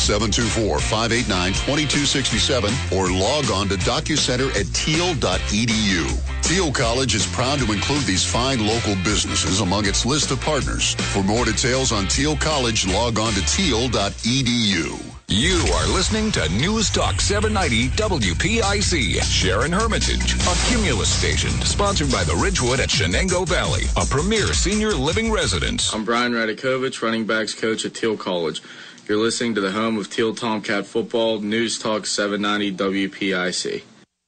724-589-2267 or log on to DocuCenter at thiel.edu. Thiel College is proud to include these fine local businesses among its list of partners. For more details on Thiel College, log on to thiel.edu. You are listening to News Talk 790 WPIC. Sharon Hermitage, a Cumulus station, sponsored by the Ridgewood at Shenango Valley, a premier senior living residence. I'm Brian Radikovich, running backs coach at Thiel College. You're listening to the home of Thiel Tomcat football, News Talk 790 WPIC.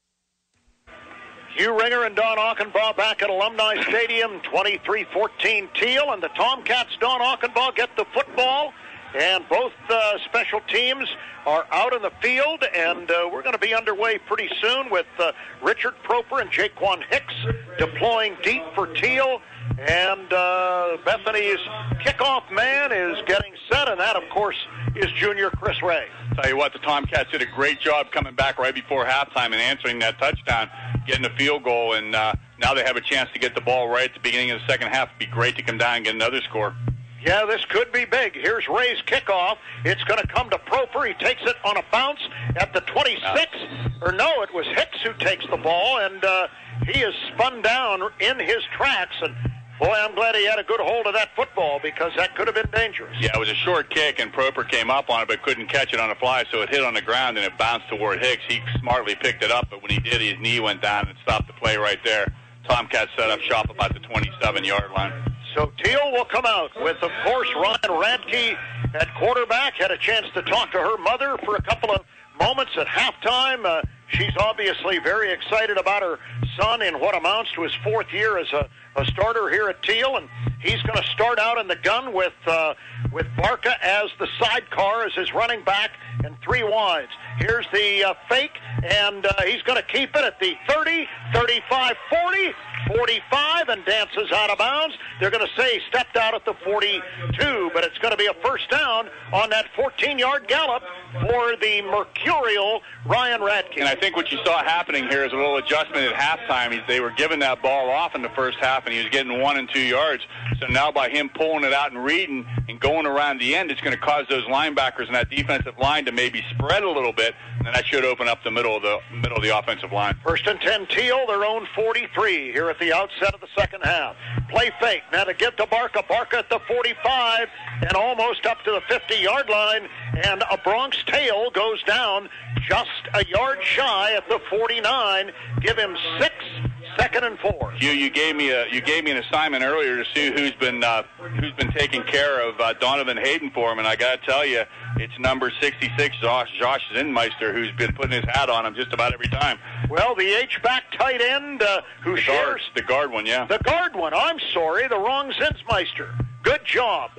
Hugh Ringer and Don Aukenbaugh back at Alumni Stadium, 23-14 Thiel, and the Tomcats, Don Aukenbaugh, get the football. And both special teams are out in the field, and we're going to be underway pretty soon with Richard Proper and Jaquan Hicks deploying deep for Thiel. And Bethany's kickoff man is getting set, and that, of course, is junior Chris Ray. Tell you what, the Tomcats did a great job coming back right before halftime and answering that touchdown, getting a field goal, and now they have a chance to get the ball right at the beginning of the second half. It'd be great to come down and get another score. Yeah, this could be big. Here's Ray's kickoff. It's going to come to Proper. He takes it on a bounce at the 26. Or no, it was Hicks who takes the ball, and he is spun down in his tracks. And, boy, I'm glad he had a good hold of that football because that could have been dangerous. Yeah, it was a short kick, and Proper came up on it but couldn't catch it on the fly, so it hit on the ground, and it bounced toward Hicks. He smartly picked it up, but when he did, his knee went down and stopped the play right there. Tomcats set up shop about the 27-yard line. So Thiel will come out with, of course, Ryan Radke at quarterback. Had a chance to talk to her mother for a couple of moments at halftime. She's obviously very excited about her son in what amounts to his fourth year as a starter here at Thiel, and he's going to start out in the gun with Barca as the sidecar as his running back and 3 wides. Here's the fake, and he's going to keep it at the 30, 35, 40, 45, and dances out of bounds. They're going to say he stepped out at the 42, but it's going to be a first down on that 14-yard gallop for the mercurial Ryan Radke. And I think what you saw happening here is a little adjustment at halftime. They were giving that ball off in the first half, and he was getting 1 and 2 yards. So now by him pulling it out and reading and going around the end, it's going to cause those linebackers and that defensive line to maybe spread a little bit, and that should open up the middle of the offensive line. First and 10, Thiel, their own 43 here at the outset of the second half. Play fake. Now to give to Barca. Barca at the 45 and almost up to the 50-yard line, and a Bronx tail goes down just a yard shy at the 49. Give him 6, 2nd and 4. You gave me an assignment earlier to see who's been taking care of Donovan Hayden for him, and I got to tell you, it's number 66, Josh Zinmeister, who's been putting his hat on him just about every time. Well, the H-back tight end who shares... The guard one, yeah. The guard one. I'm sorry, the wrong Zinmeister. Good job.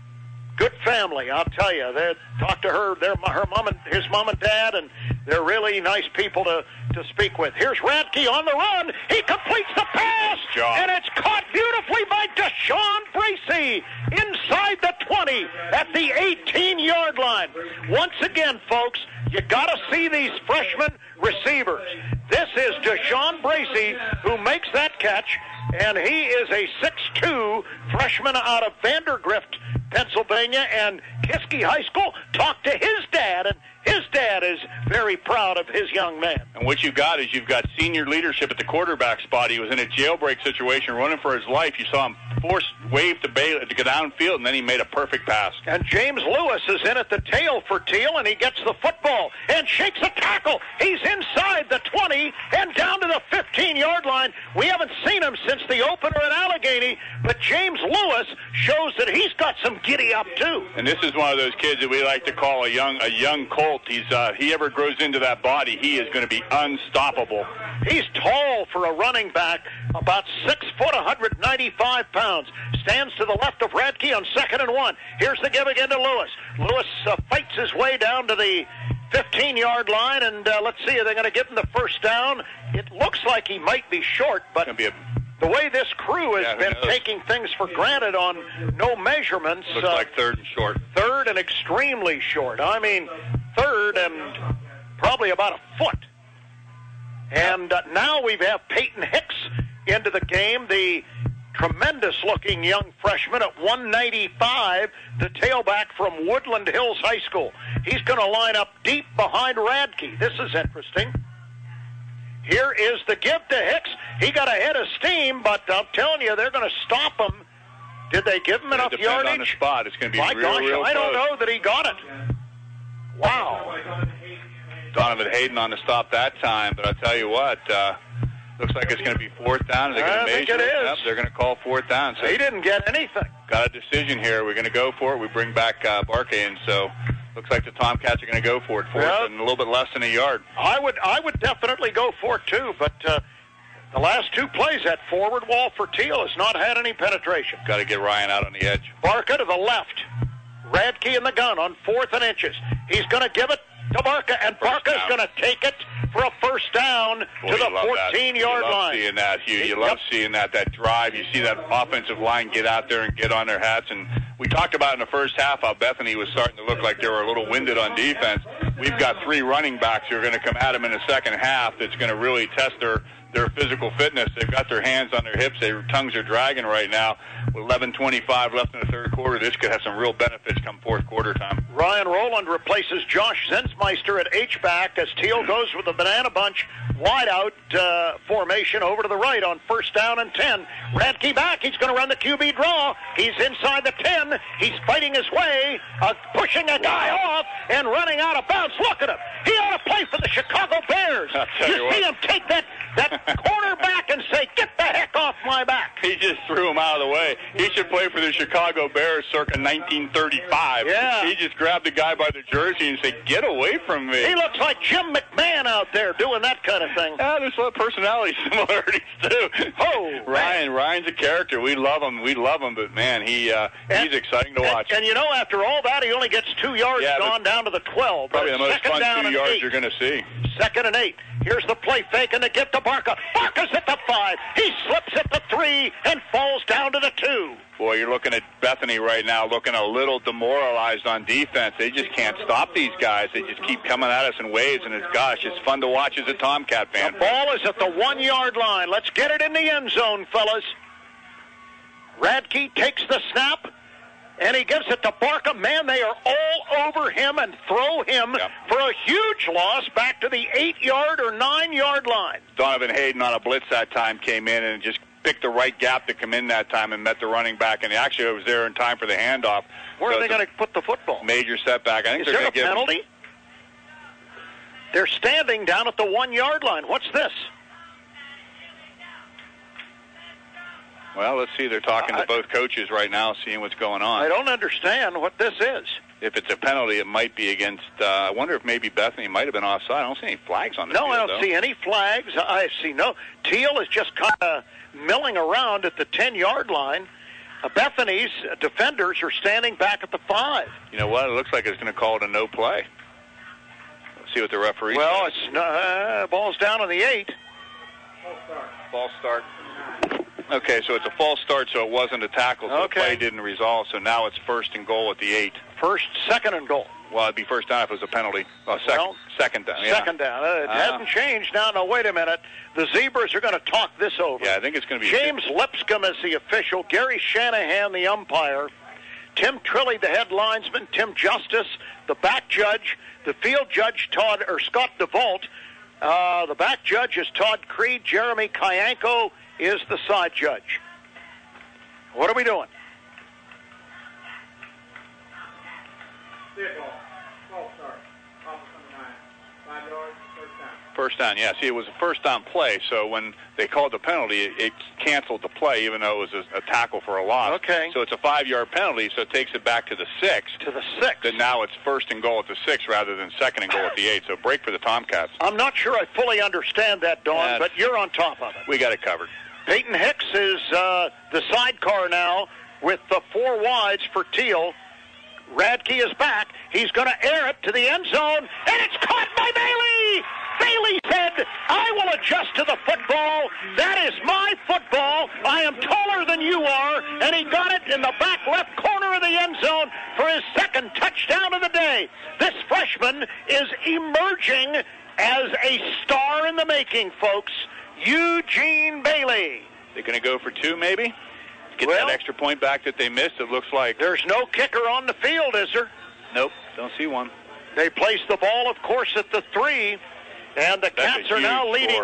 Good family, I'll tell you. They talked to her, his mom and dad, and they're really nice people to speak with. Here's Radke on the run. He completes the pass, and it's caught beautifully by Deshaun Bracey inside the 20 at the 18-yard line. Once again, folks, you got to see these freshman receivers. This is Deshaun Bracey who makes that catch, and he is a 6'2 freshman out of Vandergrift, Pennsylvania, and Kiski High School. Talked to his dad, and his dad is very proud of his young man. And what you've got is you've got senior leadership at the quarterback spot. He was in a jailbreak situation running for his life. You saw him wave to go downfield, and then he made a perfect pass. And James Lewis is in at the tail for Thiel, and he gets the football and shakes a tackle. He's inside the 20 and down to the 15-yard line. We haven't seen him since the opener at Allegheny, but James Lewis shows that he's got some giddy up too. And this is one of those kids that we like to call a young Colt. He ever grows into that body, he is going to be unstoppable. He's tall for a running back, about 6 foot, 195 pounds. Stands to the left of Radke on 2nd and 1. Here's the give again to Lewis. Lewis fights his way down to the 15-yard line, and let's see, are they going to give him the first down? It looks like he might be short, but the way this crew has been taking things for granted on no measurements. Looks like 3rd and short. 3rd and extremely short. I mean, 3rd and probably about a foot. And now we have Peyton Hicks into the game, the tremendous-looking young freshman at 195, the tailback from Woodland Hills High School. He's going to line up deep behind Radke. This is interesting. Here is the give to Hicks. He got a head of steam, but I'm telling you, they're going to stop him. Did they give him enough yardage? On the spot. It's going to be real close. I don't know that he got it. Wow. Donovan Hayden on the stop that time, but I'll tell you what, looks like it's going to be 4th down. I think it is. Yep, they're going to call 4th down. So he didn't get anything. Got a decision here. We're going to go for it. We bring back Barca in, so looks like the Tomcats are going to go for it. 4th and a little bit less than a yard. I would definitely go for it too, but the last 2 plays, that forward wall for Thiel has not had any penetration. Got to get Ryan out on the edge. Barca to the left. Radke in the gun on 4th and inches. He's going to give it to Barca, and Barca's going to take it for a first down to the 14-yard line. You love seeing that, Hugh. You love seeing that drive. You see that offensive line get out there and get on their hats. And we talked about in the first half how Bethany was starting to look like they were a little winded on defense. We've got 3 running backs who are going to come at them in the second half that's going to really test their physical fitness. They've got their hands on their hips. Their tongues are dragging right now. With 11:25 left in the 3rd quarter, this could have some real benefits come 4th quarter time. Ryan Rowland replaces Josh Zinmeister at H-back as Thiel goes with the banana bunch wide-out formation over to the right on 1st down and 10. Radke back. He's going to run the QB draw. He's inside the 10. He's fighting his way, pushing a guy off and running out of bounds. Look at him. He ought to play for the Chicago Bears. You see him take that cornerback and say, "Get the heck off my back. He just threw him out of the way. He should play for the Chicago Bears circa 1935. Yeah. He just grabbed the guy by the jersey and said, "Get away from me." He looks like Jim McMahon out there doing that kind of thing. Yeah, there's a lot of personality similarities, too. Oh, Ryan's a character. We love him, but, man, he's exciting to watch. And, after all that, he only gets 2 yards gone down to the 12. Probably the most fun 2 yards you're going to see. 2nd and 8. Here's the play fake, and they get to Barca. Barca's at the 5. He slips at the 3 and falls down to the 2. Boy, you're looking at Bethany right now, looking a little demoralized on defense. They just can't stop these guys. They just keep coming at us in waves, and it's fun to watch as a Tomcat fan. The ball is at the 1 yard line. Let's get it in the end zone, fellas. Radke takes the snap, and he gives it to Barca. Man, they are all over him and throw him for a huge loss back to the 8 yard or 9 yard line. Donovan Hayden on a blitz that time came in and just picked the right gap to come in that time and met the running back, and actually was there in time for the handoff. Where are they going to put the football? Major setback. I think they're going to give a penalty? They're standing down at the 1 yard line. What's this? Well, let's see. They're talking to both coaches right now, seeing what's going on. I don't understand what this is. If it's a penalty, it might be against, I wonder if maybe Bethany might have been offside. I don't see any flags on the field, I don't see any flags. I see no. Thiel is just kind of milling around at the 10 yard line. Bethany's defenders are standing back at the 5. You know what? It looks like it's going to call it a no play. Let's see what the referee says. It's ball's down on the 8. False start. Okay, so it's a false start, so it wasn't a tackle, so the play didn't resolve, so now it's 1st and goal at the 8. 2nd and goal. Well, it'd be first down if it was a penalty. Second down. Yeah. Second down. It hasn't changed now. No, wait a minute. The Zebras are going to talk this over. Yeah, I think it's going to be... James Lipscomb is the official. Gary Shanahan, the umpire. Tim Trilly, the head linesman. Tim Justice, the back judge. The field judge, Scott DeVault. The back judge is Todd Creed. Jeremy Kyanko is the side judge. What are we doing? First down, yeah. See, it was a first down play, so when they called the penalty, it canceled the play, even though it was a tackle for a loss. Okay. So it's a 5-yard penalty, so it takes it back to the 6. To the 6. Then now it's 1st and goal at the 6 rather than 2nd and goal at the 8. So break for the Tomcats. I'm not sure I fully understand that, Dawn, but you're on top of it. We got it covered. Peyton Hicks is the sidecar now with the 4 wides for Thiel. Radke is back. He's going to air it to the end zone, and it's caught by Bailey! Bailey said, I will adjust to the football. That is my football. I am taller than you are. And he got it in the back left corner of the end zone for his 2nd touchdown of the day. This freshman is emerging as a star in the making, folks. Eugene Bailey. They're going to go for 2, maybe? Get that extra point back that they missed, it looks like. There's no kicker on the field, is there? Nope, don't see one. They place the ball, of course, at the 3. And the Cats are now leading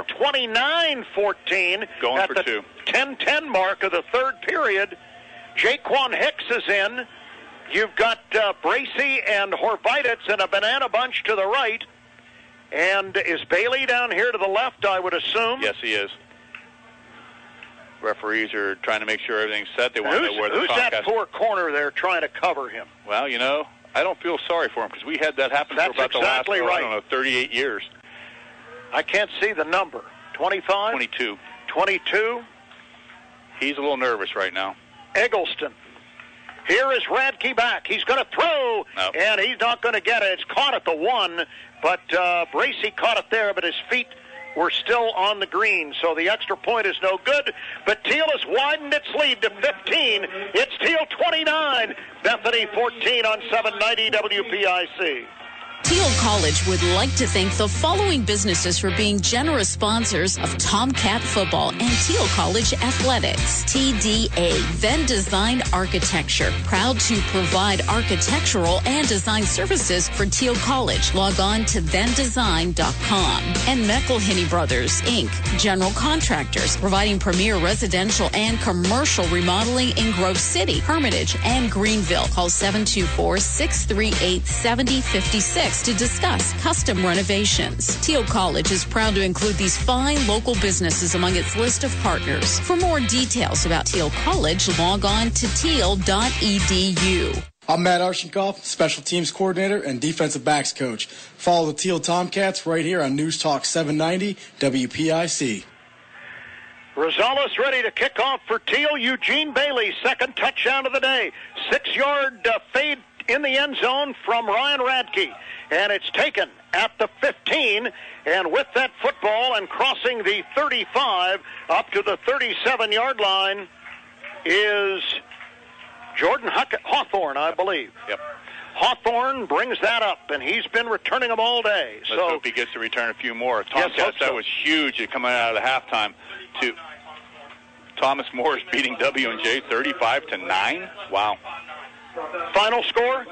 29-14 going at for the 2. 10-10 mark of the 3rd period. Jaquan Hicks is in. You've got Bracey and Horvititz and a banana bunch to the right. And is Bailey down here to the left, I would assume? Yes, he is. Referees are trying to make sure everything's set. They want to know where the Who's that poor corner there trying to cover him? Well, I don't feel sorry for him because we had that happen for about the last, 38 years. I can't see the number. 25? 22. 22? He's a little nervous right now. Eggleston. Here is Radke back. He's going to throw, and he's not going to get it. It's caught at the 1, but Bracey caught it there, but his feet were still on the green, so the extra point is no good. But Thiel has widened its lead to 15. It's Thiel 29, Bethany 14 on 790 WPIC. Thiel College would like to thank the following businesses for being generous sponsors of Tomcat football and Thiel College athletics. TDA, Venn Design Architecture, proud to provide architectural and design services for Thiel College. Log on to vendesign.com. And McElhinney Brothers, Inc., general contractors, providing premier residential and commercial remodeling in Grove City, Hermitage, and Greenville. Call 724-638-7056. Athletics to discuss custom renovations. Thiel College is proud to include these fine local businesses among its list of partners. For more details about Thiel College, log on to thiel.edu. I'm Matt Arshenkoff, Special Teams Coordinator and Defensive Backs Coach. Follow the Thiel Tomcats right here on News Talk 790 WPIC. Rosales ready to kick off for Thiel. Eugene Bailey, second touchdown of the day. 6-yard fade in the end zone from Ryan Radke. And it's taken at the 15. And with that football and crossing the 35 up to the 37-yard line is Jordan Hawthorne, I believe. Yep. Hawthorne brings that up, and he's been returning them all day. Let's hope he gets to return a few more. Tomcats, that was huge coming out of the halftime. To Thomas Morris beating W&J 35-9. Wow. Final score?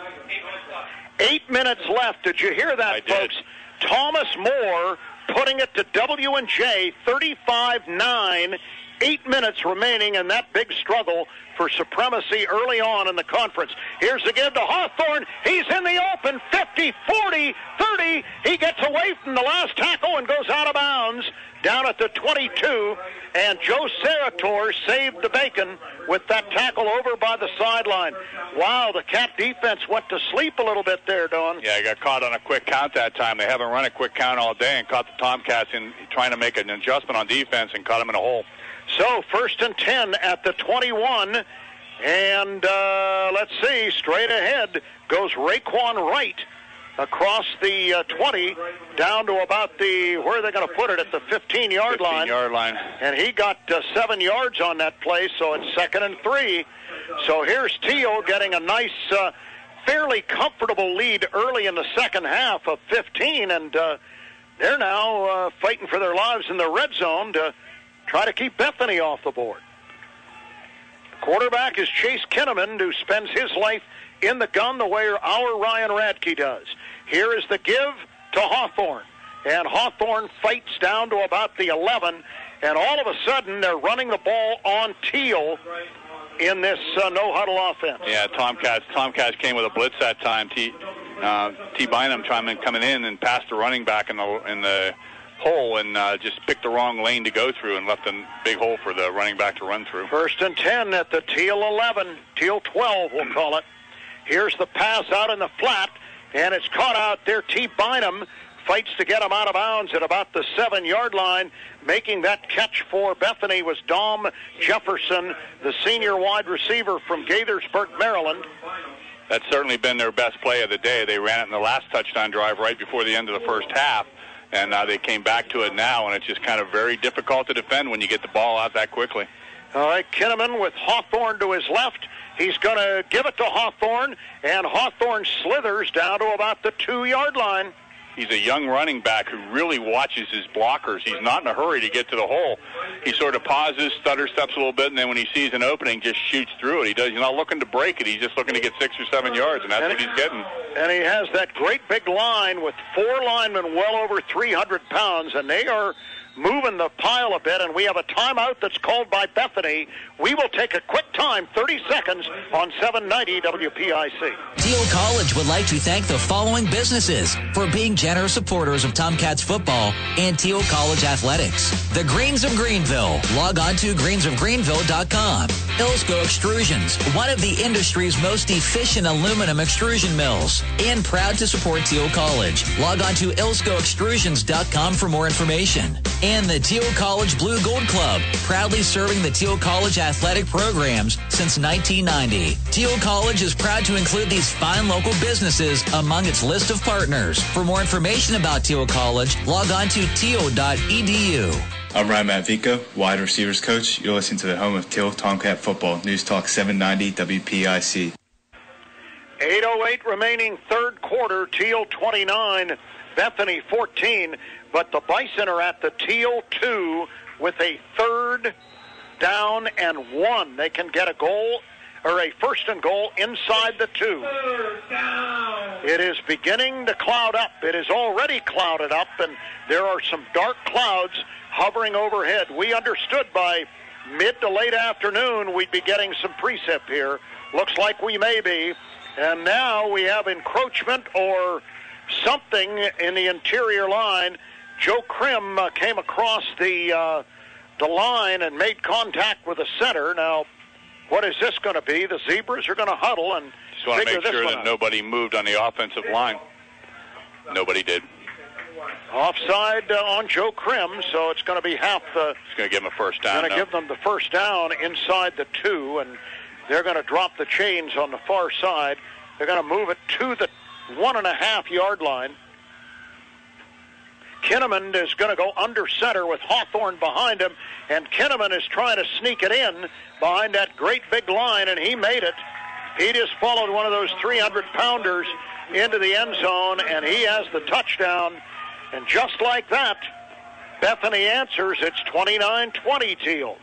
8 minutes left. Did you hear that, folks? Thomas Moore putting it to W&J 35-9. 8 minutes remaining in that big struggle for supremacy early on in the conference. Here's the give to Hawthorne. He's in the open. 50, 40, 30. He gets away from the last tackle and goes out of bounds down at the 22. And Joe Sarator saved the bacon with that tackle over by the sideline. Wow, the Cat defense went to sleep a little bit there, Don. Yeah, he got caught on a quick count that time. They haven't run a quick count all day and caught the Tomcats in trying to make an adjustment on defense and caught them in a hole. So, 1st and 10 at the 21, and let's see, straight ahead goes Raekwon Wright across the 20 down to about the, where are they going to put it, at the 15-yard line. 15-yard line. And he got 7 yards on that play, so it's 2nd and 3. So here's Thiel getting a nice, fairly comfortable lead early in the second half of 15, and they're now fighting for their lives in the red zone to try to keep Bethany off the board. The quarterback is Chase Kinnaman, who spends his life in the gun the way our Ryan Radke does. Here is the give to Hawthorne. And Hawthorne fights down to about the 11. And all of a sudden, they're running the ball on Thiel in this no-huddle offense. Yeah, Tomcats came with a blitz that time. T. Bynum coming in and passed the running back in the hole and just picked the wrong lane to go through and left a big hole for the running back to run through. 1st and 10 at the Thiel 11, Thiel 12 we'll call it. Here's the pass out in the flat, and it's caught out there. T. Bynum fights to get him out of bounds at about the 7-yard line. Making that catch for Bethany was Dom Jefferson, the senior wide receiver from Gaithersburg, Maryland. That's certainly been their best play of the day. They ran it in the last touchdown drive right before the end of the first half. And they came back to it now, and it's just kind of very difficult to defend when you get the ball out that quickly. All right, Kinnaman with Hawthorne to his left. He's going to give it to Hawthorne, and Hawthorne slithers down to about the 2-yard line. He's a young running back who really watches his blockers. He's not in a hurry to get to the hole. He sort of pauses, stutter steps a little bit, and then when he sees an opening, just shoots through it. He's not looking to break it. He's just looking to get 6 or 7 yards, and that's what he's getting. And he has that great big line with 4 linemen well over 300 pounds, and they are moving the pile a bit, and we have a timeout that's called by Bethany. We will take a quick time, 30 seconds, on 790 WPIC. Thiel College would like to thank the following businesses for being generous supporters of Tomcats football and Thiel College athletics. The Greens of Greenville. Log on to greensofgreenville.com. Ilsco Extrusions, one of the industry's most efficient aluminum extrusion mills, and proud to support Thiel College. Log on to ilscoextrusions.com for more information. And the Thiel College Blue Gold Club, proudly serving the Thiel College athletic programs since 1990. Thiel College is proud to include these fine local businesses among its list of partners. For more information about Thiel College, log on to thiel.edu. I'm Ryan Matvico, wide receivers coach. You're listening to the home of Thiel Tomcat football, News Talk 790 WPIC. 8:08 remaining third quarter, Thiel 29, Bethany 14, but the Bison are at the Thiel 2 with a 3rd down and 1. They can get a goal or a 1st and goal inside the 2. It is beginning to cloud up. It is already clouded up, and there are some dark clouds hovering overhead. We understood by mid to late afternoon we'd be getting some precip here. Looks like we may be. And now we have encroachment or something in the interior line. Joe Krim came across the line and made contact with the center. Now, what is this going to be? The Zebras are going to huddle and just want to figure make sure this one that out. nobody moved on the offensive line. Nobody did. Offside on Joe Krim, so it's going to be half the... It's going to give them a first down. Going to give them the first down inside the 2, and they're going to drop the chains on the far side. They're going to move it to the 1.5-yard line. Kinnaman is going to go under center with Hawthorne behind him, and Kinnaman is trying to sneak it in behind that great big line, and he made it. He just followed one of those 300-pounders into the end zone, and he has the touchdown. And just like that, Bethany answers. It's 29-20 Thiel.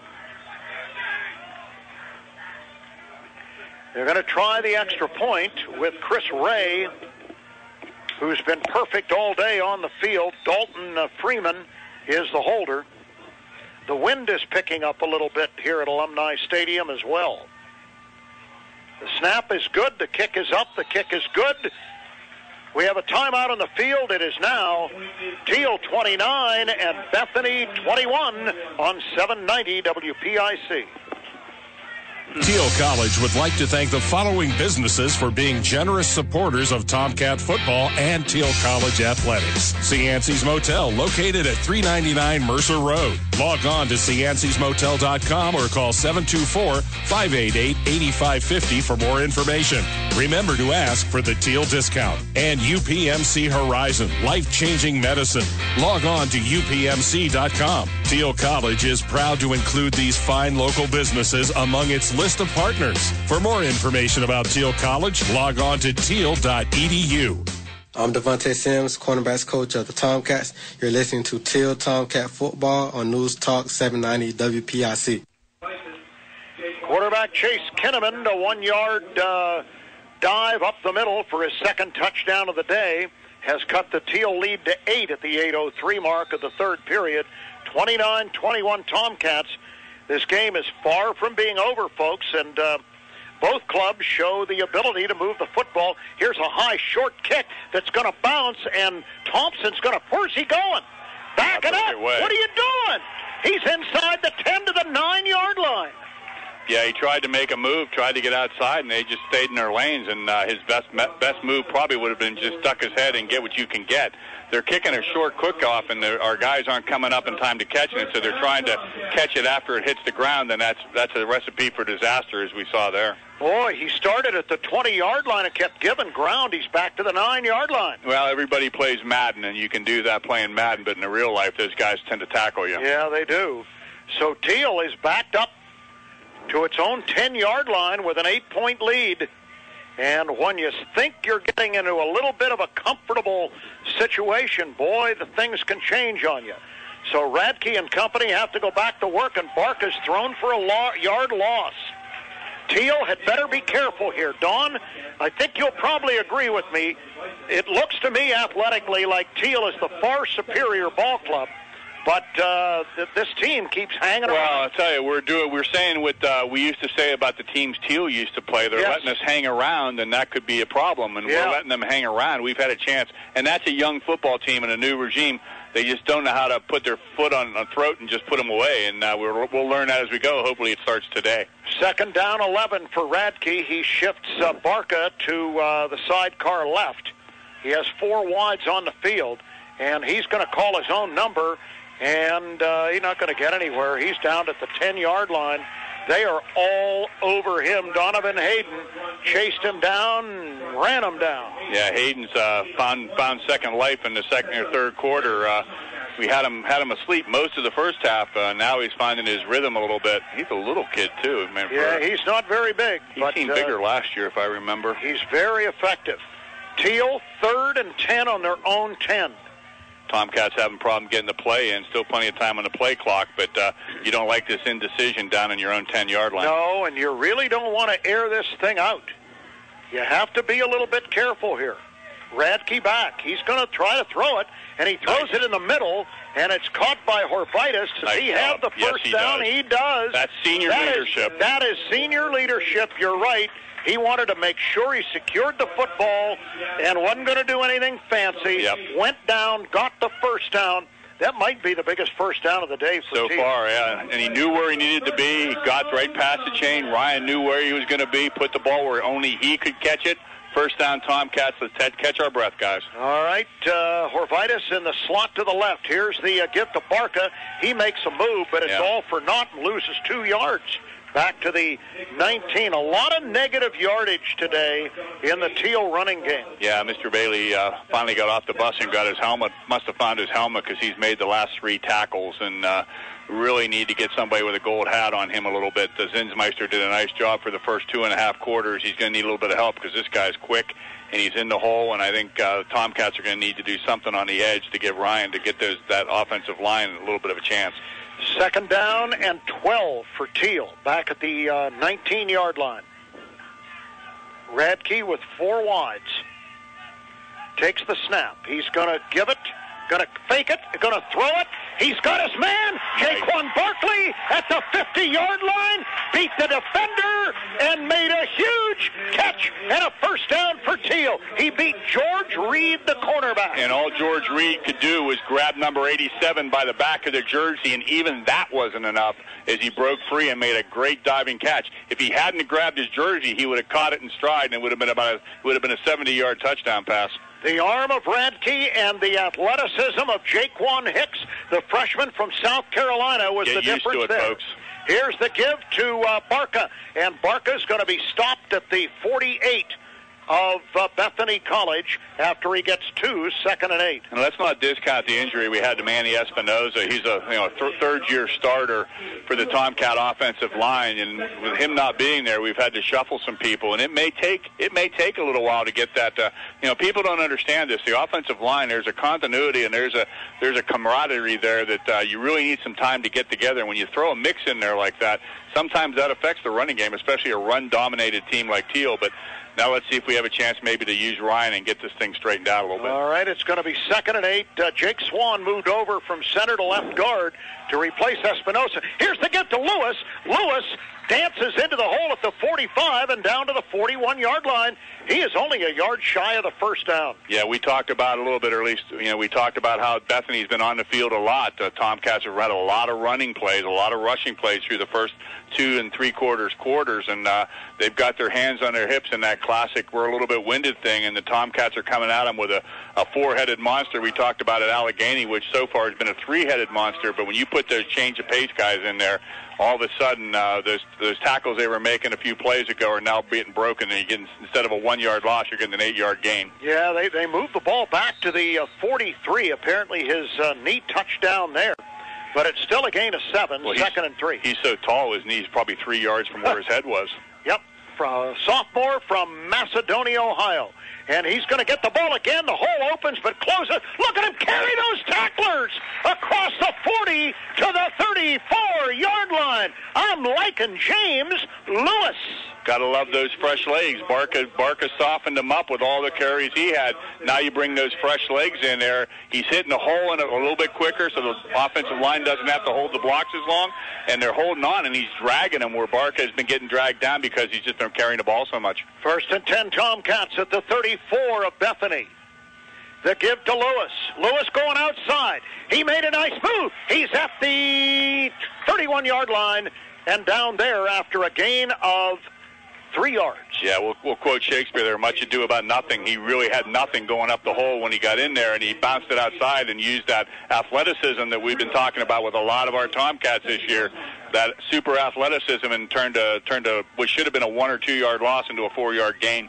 They're going to try the extra point with Chris Ray, who's been perfect all day on the field. Dalton Freeman is the holder. The wind is picking up a little bit here at Alumni Stadium as well. The snap is good. The kick is up. The kick is good. We have a timeout on the field. It is now Thiel 29 and Bethany 21 on 790 WPIC. Thiel College would like to thank the following businesses for being generous supporters of Tomcat football and Thiel College athletics. Cianci's Motel, located at 399 Mercer Road. Log on to ciancysmotel.com or call 724-588-8550 for more information. Remember to ask for the Thiel discount. And UPMC Horizon, life-changing medicine. Log on to upmc.com. Thiel College is proud to include these fine local businesses among its list of partners. For more information about Thiel College, log on to thiel.edu. I'm Devontae Sims, cornerbacks coach of the Tomcats. You're listening to Thiel Tomcat Football on News Talk 790 WPIC. Quarterback Chase Kinnaman, a 1-yard dive up the middle for his second touchdown of the day, has cut the Thiel lead to 8 at the 8:03 mark of the third period. 29-21 Tomcats. This game is far from being over, folks, and both clubs show the ability to move the football. Here's a high, short kick that's going to bounce, and Thompson's going to... Where's he going? Back it up! What are you doing? He's inside the 10 to the 9-yard line. Yeah, he tried to make a move, tried to get outside, and they just stayed in their lanes, and his best move probably would have been just duck his head and get what you can get. They're kicking a short quick off, and our guys aren't coming up in time to catch it, so they're trying to catch it after it hits the ground, and that's a recipe for disaster, as we saw there. Boy, he started at the 20-yard line and kept giving ground. He's back to the 9-yard line. Well, everybody plays Madden, and you can do that playing Madden, but in the real life, those guys tend to tackle you. Yeah, they do. So Thiel is backed up to its own 10-yard line with an 8-point lead. And when you think you're getting into a little bit of a comfortable situation, boy, the things can change on you. So Radke and company have to go back to work, and Bark is thrown for a yard loss. Thiel had better be careful here. Don, I think you'll probably agree with me. It looks to me athletically like Thiel is the far superior ball club. But this team keeps hanging around. Well, I'll tell you, we're saying what we used to say about the teams Thiel used to play. They're letting us hang around, and that could be a problem. And we're letting them hang around. We've had a chance. And that's a young football team in a new regime. They just don't know how to put their foot on the throat and just put them away. And we'll learn that as we go. Hopefully it starts today. Second down 11 for Radke. He shifts Barca to the sidecar left. He has 4 wides on the field, and he's going to call his own number. And he's not going to get anywhere. He's down at the 10-yard line. They are all over him. Donovan Hayden chased him down, ran him down. Yeah, Hayden's found second life in the second or third quarter. We had him asleep most of the first half. Now he's finding his rhythm a little bit. He's a little kid, too. I mean, he's not very big. He seemed bigger last year, if I remember. He's very effective. Thiel, 3rd and 10 on their own 10. Tomcats having a problem getting the play in. Still plenty of time on the play clock, but you don't like this indecision down in your own 10-yard line. No, and you really don't want to air this thing out. You have to be a little bit careful here. Radke back. He's going to try to throw it, and he throws it in the middle, and it's caught by Horvitis. Does he have the first down? He does. That's senior leadership. That is senior leadership. You're right. He wanted to make sure he secured the football and wasn't going to do anything fancy. Yep. Went down, got the first down. That might be the biggest first down of the day for so Thiel. far, yeah. And he knew where he needed to be. He got right past the chain. Ryan knew where he was going to be, put the ball where only he could catch it. First down, Tomcats. Let's catch our breath, guys. All right, Horvitis in the slot to the left. Here's the give to Barca. He makes a move, but it's all for naught and loses 2 yards. Back to the 19. A lot of negative yardage today in the Thiel running game. Yeah, Mr. Bailey finally got off the bus and got his helmet. Must have found his helmet because he's made the last 3 tackles, and really need to get somebody with a gold hat on him a little bit. Zinsmeister did a nice job for the first 2.5 quarters. He's going to need a little bit of help because this guy's quick, and he's in the hole, and I think Tomcats are going to need to do something on the edge to give Ryan to get that offensive line a little bit of a chance. Second down and 12 for Thiel, back at the 19-yard line. Radke with 4 wides. Takes the snap. He's going to give it, going to fake it, going to throw it. He's got his man, Jaquan Barkley, at the 50-yard line, beat the defender, and made a huge catch and a first down for Thiel. He beat George Reed, the cornerback. And all George Reed could do was grab number 87 by the back of the jersey, and even that wasn't enough as he broke free and made a great diving catch. If he hadn't grabbed his jersey, he would have caught it in stride, and it would have been a 70-yard touchdown pass. The arm of Radke and the athleticism of Jaquan Hicks, the freshman from South Carolina, was the difference used to it, there. Folks. Here's the give to Barca, and Barca's going to be stopped at the 48 of Bethany College after he gets 2 second and 8. And let's not discount the injury we had to Manny Espinoza. He's a third-year starter for the Tomcat offensive line, and with him not being there, we've had to shuffle some people, and it may take a little while to get that. People don't understand this. The offensive line, there's a continuity and there's a camaraderie there that you really need some time to get together. And when you throw a mix in there like that, sometimes that affects the running game, especially a run-dominated team like Thiel. But now let's see if we have a chance maybe to use Ryan and get this thing straightened out a little bit. All right, it's going to be second and 8. Jake Swan moved over from center to left guard to replace Espinosa. Here's the give to Lewis. Lewis dances into the hole at the 45 and down to the 41-yard line. He is only a yard shy of the first down. Yeah, we talked about it a little bit, or at least we talked about how Bethany's been on the field a lot. Tomcats have had a lot of running plays, a lot of rushing plays through the first 2 3/4 quarters, and they've got their hands on their hips in that classic we're a little bit winded thing, and the Tomcats are coming at them with a 4-headed monster. We talked about at Allegheny, which so far has been a 3-headed monster, but when you put those change of pace guys in there, all of a sudden those tackles they were making a few plays ago are now being broken, and you're getting, instead of a 1-yard loss, you're getting an 8-yard gain. Yeah, they moved the ball back to the 43. Apparently his knee touched down there. But it's still a gain of 7, second and 3. He's so tall, his knee's probably 3 yards from where his head was. Yep, sophomore from Macedonia, Ohio. And he's going to get the ball again. The hole opens but closes. Look at him carry those tacklers across the 40 to the 34-yard line. I'm liking James Lewis. Got to love those fresh legs. Barca softened him up with all the carries he had. Now you bring those fresh legs in there. He's hitting the hole in a little bit quicker, so the offensive line doesn't have to hold the blocks as long, and they're holding on, and he's dragging them where Barca has been getting dragged down because he's just been carrying the ball so much. First and 10 Tomcats at the 34 of Bethany. The give to Lewis. Lewis going outside. He made a nice move. He's at the 31-yard line and down there after a gain of 3 yards. Yeah, we'll quote Shakespeare there, much ado about nothing. He really had nothing going up the hole when he got in there, and he bounced it outside and used that athleticism that we've been talking about with a lot of our Tomcats this year, that super athleticism, and turned what should have been a 1 or 2 yard loss into a 4-yard gain.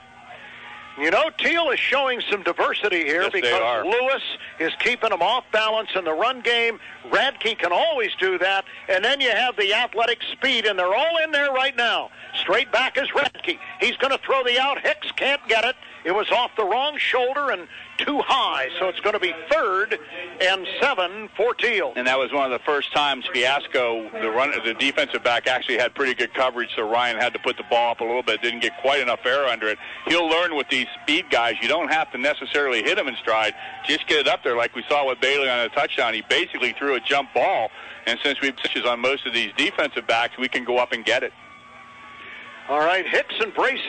You know, Thiel is showing some diversity here because Lewis is keeping them off balance in the run game. Radke can always do that. And then you have the athletic speed, and they're all in there right now. Straight back is Radke. He's going to throw the out. Hicks can't get it. It was off the wrong shoulder and too high, so it's going to be 3rd and 7 for Thiel. And that was one of the first times Fiasco, the defensive back, actually had pretty good coverage, so Ryan had to put the ball up a little bit, didn't get quite enough air under it. He'll learn with these speed guys. You don't have to necessarily hit him in stride. Just get it up there like we saw with Bailey on a touchdown. He basically threw a jump ball, and since we've pitches on most of these defensive backs, we can go up and get it. All right, Hicks and Bracey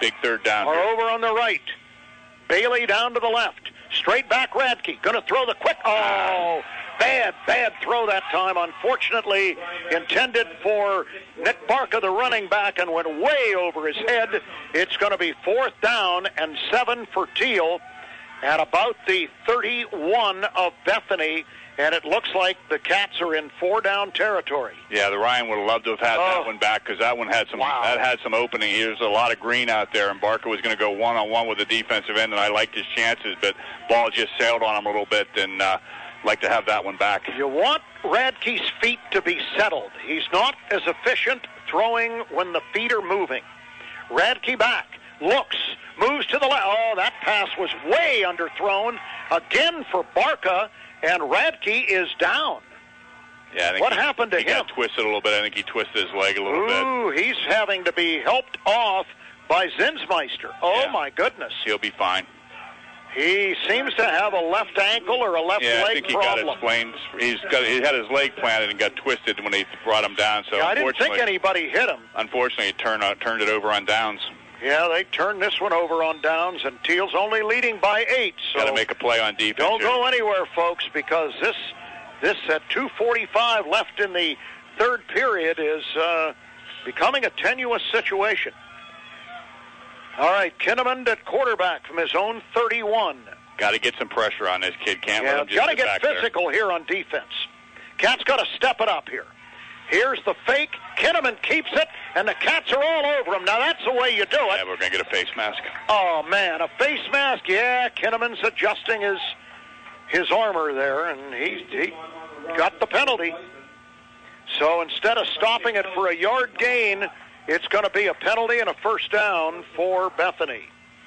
Big third down. Are over on the right. Bailey down to the left. Straight back Radke. Going to throw the quick. Oh, bad throw that time. Unfortunately, intended for Nick Barca, the running back, and went way over his head. It's going to be 4th down and 7 for Thiel at about the 31 of Bethany. And it looks like the Cats are in 4-down territory. Yeah, the Ryan would have loved to have had that one back because that one had some that had some opening. There's a lot of green out there, and Barker was going to go one-on-one with the defensive end, and I liked his chances, but ball just sailed on him a little bit, and like to have that one back. You want Radke's feet to be settled. He's not as efficient throwing when the feet are moving. Radke back, looks, moves to the left. Oh, that pass was way underthrown. Again for Barca. And Radke is down. Yeah, I think what happened to him? He got twisted a little bit. I think he twisted his leg a little bit. Ooh, he's having to be helped off by Zinsmeister. Oh, my goodness. He'll be fine. He seems to have a left ankle or a left leg problem. Yeah, I think he got it explained. He had his leg planted and got twisted when they brought him down. So I didn't think anybody hit him. Unfortunately, he turned it over on downs. Yeah, they turned this one over on downs, and Thiel's only leading by 8. So got to make a play on defense. Don't go anywhere, folks, because this at 2:45 left in the third period is becoming a tenuous situation. All right, Kinnaman at quarterback from his own 31. Got to get some pressure on this kid. Can't let him just got to get physical here on defense. Cat's got to step it up here. Here's the fake. Kinnaman keeps it, and the Cats are all over him. Now, that's the way you do it. Yeah, we're going to get a face mask. Oh, man, a face mask. Yeah, Kinnaman's adjusting his armor there, and he got the penalty. So instead of stopping it for a yard gain, it's going to be a penalty and a 1st down for Bethany.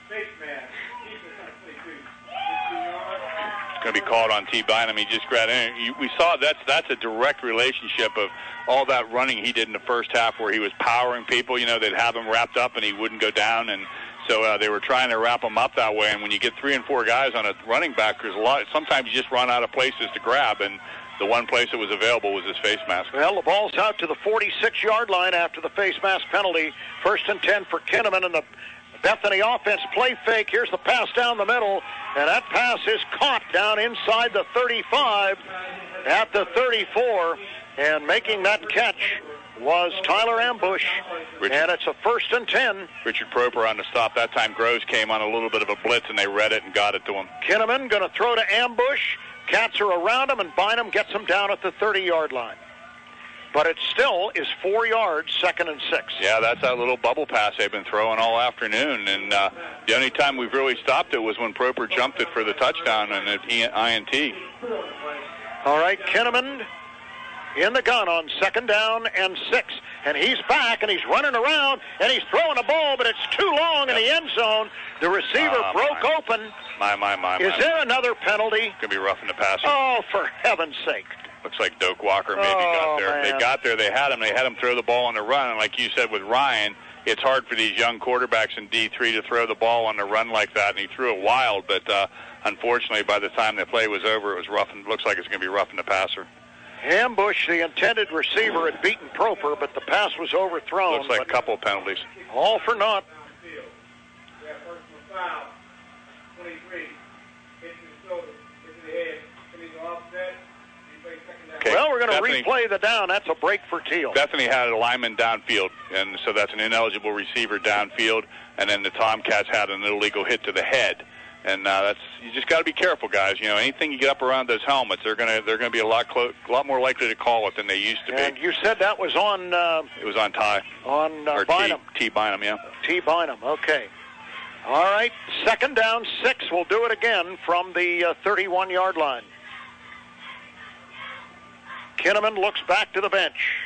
Going to be called on T. Bynum. He just grabbed in. We saw that's a direct relationship of all that running he did in the first half where he was powering people. You know, they'd have him wrapped up and he wouldn't go down, and so they were trying to wrap him up that way. And when you get 3 and 4 guys on a running back, there's a lot. Sometimes you just run out of places to grab, and the one place that was available was his face mask. Well, the ball's out to the 46-yard line after the face mask penalty. 1st and 10 for Kinnaman, and the Bethany offense play fake. Here's the pass down the middle, and that pass is caught down inside the 35 at the 34, and making that catch was Tyler Ambush, and it's a 1st and 10. Richard Proper on the stop. That time Groves came on a little bit of a blitz, and they read it and got it to him. Kinnaman going to throw to Ambush. Cats are around him, and Bynum gets him down at the 30-yard line. But it still is 4 yards, 2nd and 6. Yeah, that's that little bubble pass they've been throwing all afternoon. And the only time we've really stopped it was when Proper jumped it for the touchdown and an INT. All right, Kinnaman in the gun on 2nd down and 6. And he's back, and he's running around, and he's throwing a ball, but it's too long in the end zone. The receiver broke open. Is there another penalty? It's going to be roughing the passer. Oh, for heaven's sake. Looks like Doak Walker maybe got there. Man. They got there. They had him throw the ball on the run. And like you said with Ryan, it's hard for these young quarterbacks in D3 to throw the ball on the run like that. And he threw it wild, but unfortunately, by the time the play was over, it was rough. And looks like it's going to be roughing the passer. Ambush, the intended receiver, had beaten Proper, but the pass was overthrown. Looks like a couple of penalties. All for naught. Okay. Well, we're going to replay the down. That's a break for Thiel. Bethany had a lineman downfield, and so that's an ineligible receiver downfield. And then the Tomcats had an illegal hit to the head, and you just got to be careful, guys. You know, anything you get up around those helmets, they're going to be a lot more likely to call it than they used to be. And you said that was on. It was on Ty. On Bynum. T. Bynum, yeah. T. Bynum. Okay. All right. 2nd down, 6. We'll do it again from the 31-yard line. Kinnaman looks back to the bench.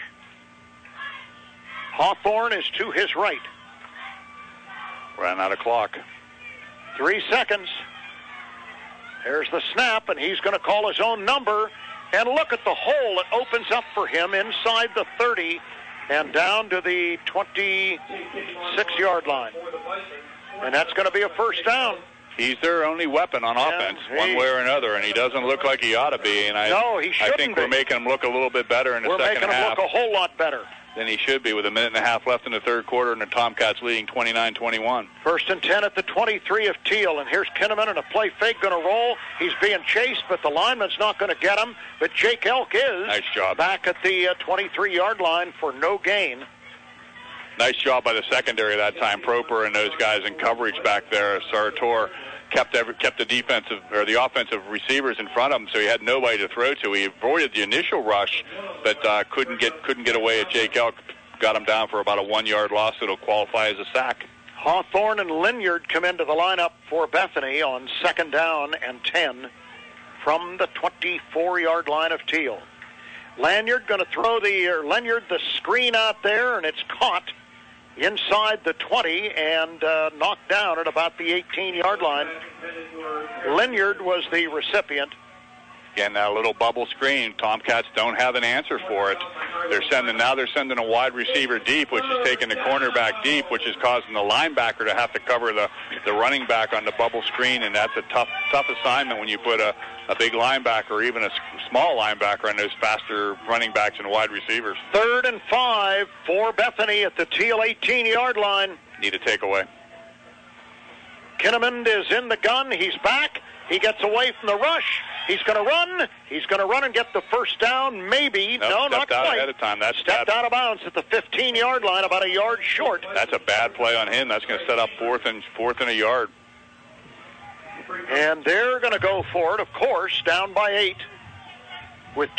Hawthorne is to his right. Ran out of clock. 3 seconds. There's the snap, and he's going to call his own number. And look at the hole that opens up for him inside the 30 and down to the 26-yard line. And that's going to be a 1st down. He's their only weapon on offense, one way or another, and he doesn't look like he ought to be. And he shouldn't. I think we're making him look a little bit better in the second half. We're making him look a whole lot better than he should be with a minute and a half left in the third quarter, and the Tomcats leading 29-21. 1st and 10 at the 23 of Thiel, and here's Kinnaman, and a play fake going to roll. He's being chased, but the lineman's not going to get him. But Jake Elk is nice job back at the 23-yard line for no gain. Nice job by the secondary that time. Proper and those guys in coverage back there. Sartor kept the defensive or the offensive receivers in front of him, so he had nobody to throw to. He avoided the initial rush, but couldn't get away at Jake Elk. Got him down for about a 1-yard loss. It'll qualify as a sack. Hawthorne and Linyard come into the lineup for Bethany on 2nd down and 10 from the 24-yard line of Thiel. Linyard going to throw Linyard the screen out there, and it's caught inside the 20 and knocked down at about the 18-yard line. Linyard was the recipient. Again, that little bubble screen, Tomcats don't have an answer for it. They're sending a wide receiver deep, which is taking the cornerback deep, which is causing the linebacker to have to cover the running back on the bubble screen, and that's a tough assignment when you put a big linebacker or even a small linebacker on those faster running backs and wide receivers. 3rd and 5 for Bethany at the Thiel 18-yard line. Need a takeaway. Kinnaman is in the gun. He's back. He gets away from the rush. He's going to run. He's going to run and get the first down. Maybe. No, not quite. Ahead of time. Stepped out of bounds at the 15-yard line, about a yard short. That's a bad play on him. That's going to set up fourth and a yard. And they're going to go for it, of course, down by 8 with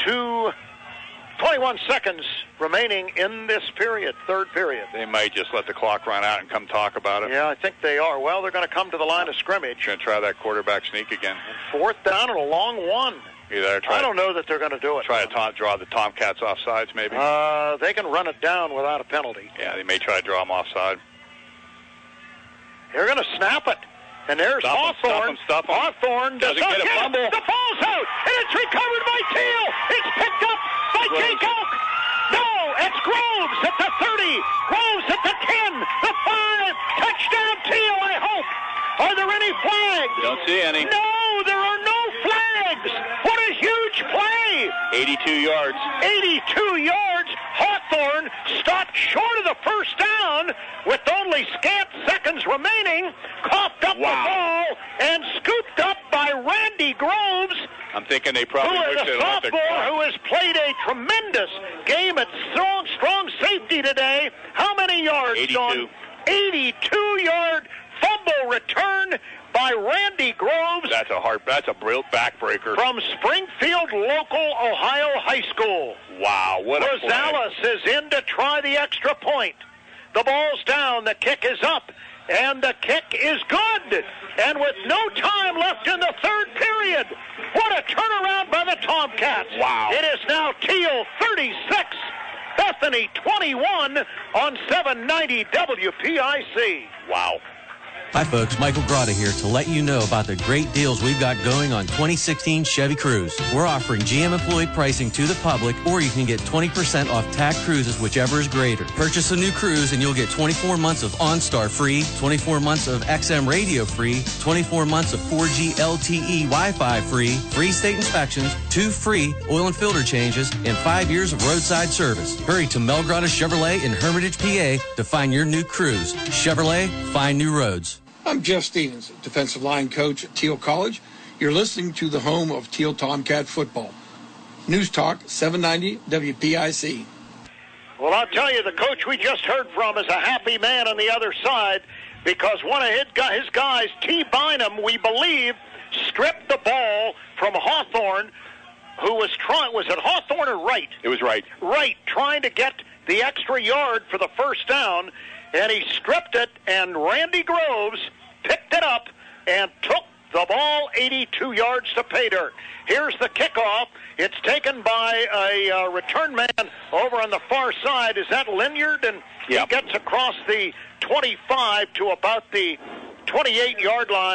21 seconds remaining in this period, third period. They might just let the clock run out and come talk about it. Yeah, I think they are. Well, they're going to come to the line of scrimmage. Going to try that quarterback sneak again. 4th down and a long one. I don't know that they're going to do it. Try to draw the Tomcats offsides, maybe. They can run it down without a penalty. Yeah, they may try to draw them offside. They're going to snap it. And there's Hawthorne. Hawthorne doesn't get a fumble. The ball's out, and it's recovered by Thiel. It's picked up by Jake Elk. No, it's Groves at the 30. Groves at the 10. The 5. Touchdown, Thiel, I hope. Are there any flags? Don't see any. No, there are no flags. What a huge play. 82 yards. 82 yards. Hawthorne stopped short of the first down with only scant seconds remaining, coughed up the ball, and scooped up by Randy Groves. I'm thinking they probably wish they left it. Who has played a tremendous game at strong safety today. How many yards, 82. Don? 82-yard fumble return by Randy Groves. That's a real backbreaker. From Springfield Local Ohio High School. Wow, what a play. Rosales is in to try the extra point. The ball's down, the kick is up, and the kick is good. And with no time left in the third period, what a turnaround by the Tomcats. Wow. It is now Thiel 36, Bethany 21 on 790 WPIC. Wow. Hi folks, Michael Grotta here to let you know about the great deals we've got going on 2016 Chevy Cruze. We're offering GM employee pricing to the public, or you can get 20% off TAC Cruises, whichever is greater. Purchase a new Cruze and you'll get 24 months of OnStar free, 24 months of XM radio free, 24 months of 4G LTE Wi-Fi free, free state inspections, 2 free oil and filter changes, and 5 years of roadside service. Hurry to Mel Grotta Chevrolet in Hermitage, PA to find your new Cruze. Chevrolet, find new roads. I'm Jeff Stevens, defensive line coach at Thiel College. You're listening to the home of Thiel Tomcat football. News Talk 790 WPIC. Well, I'll tell you, the coach we just heard from is a happy man on the other side because one of his guys, T. Bynum, we believe, stripped the ball from Hawthorne, who was it Hawthorne or Wright? It was Wright. Wright, trying to get the extra yard for the first down, and he stripped it, and Randy Groves picked it up and took the ball 82 yards to pay dirt. Here's the kickoff. It's taken by a return man over on the far side. Is that Linyard? And he gets across the 25 to about the 28-yard line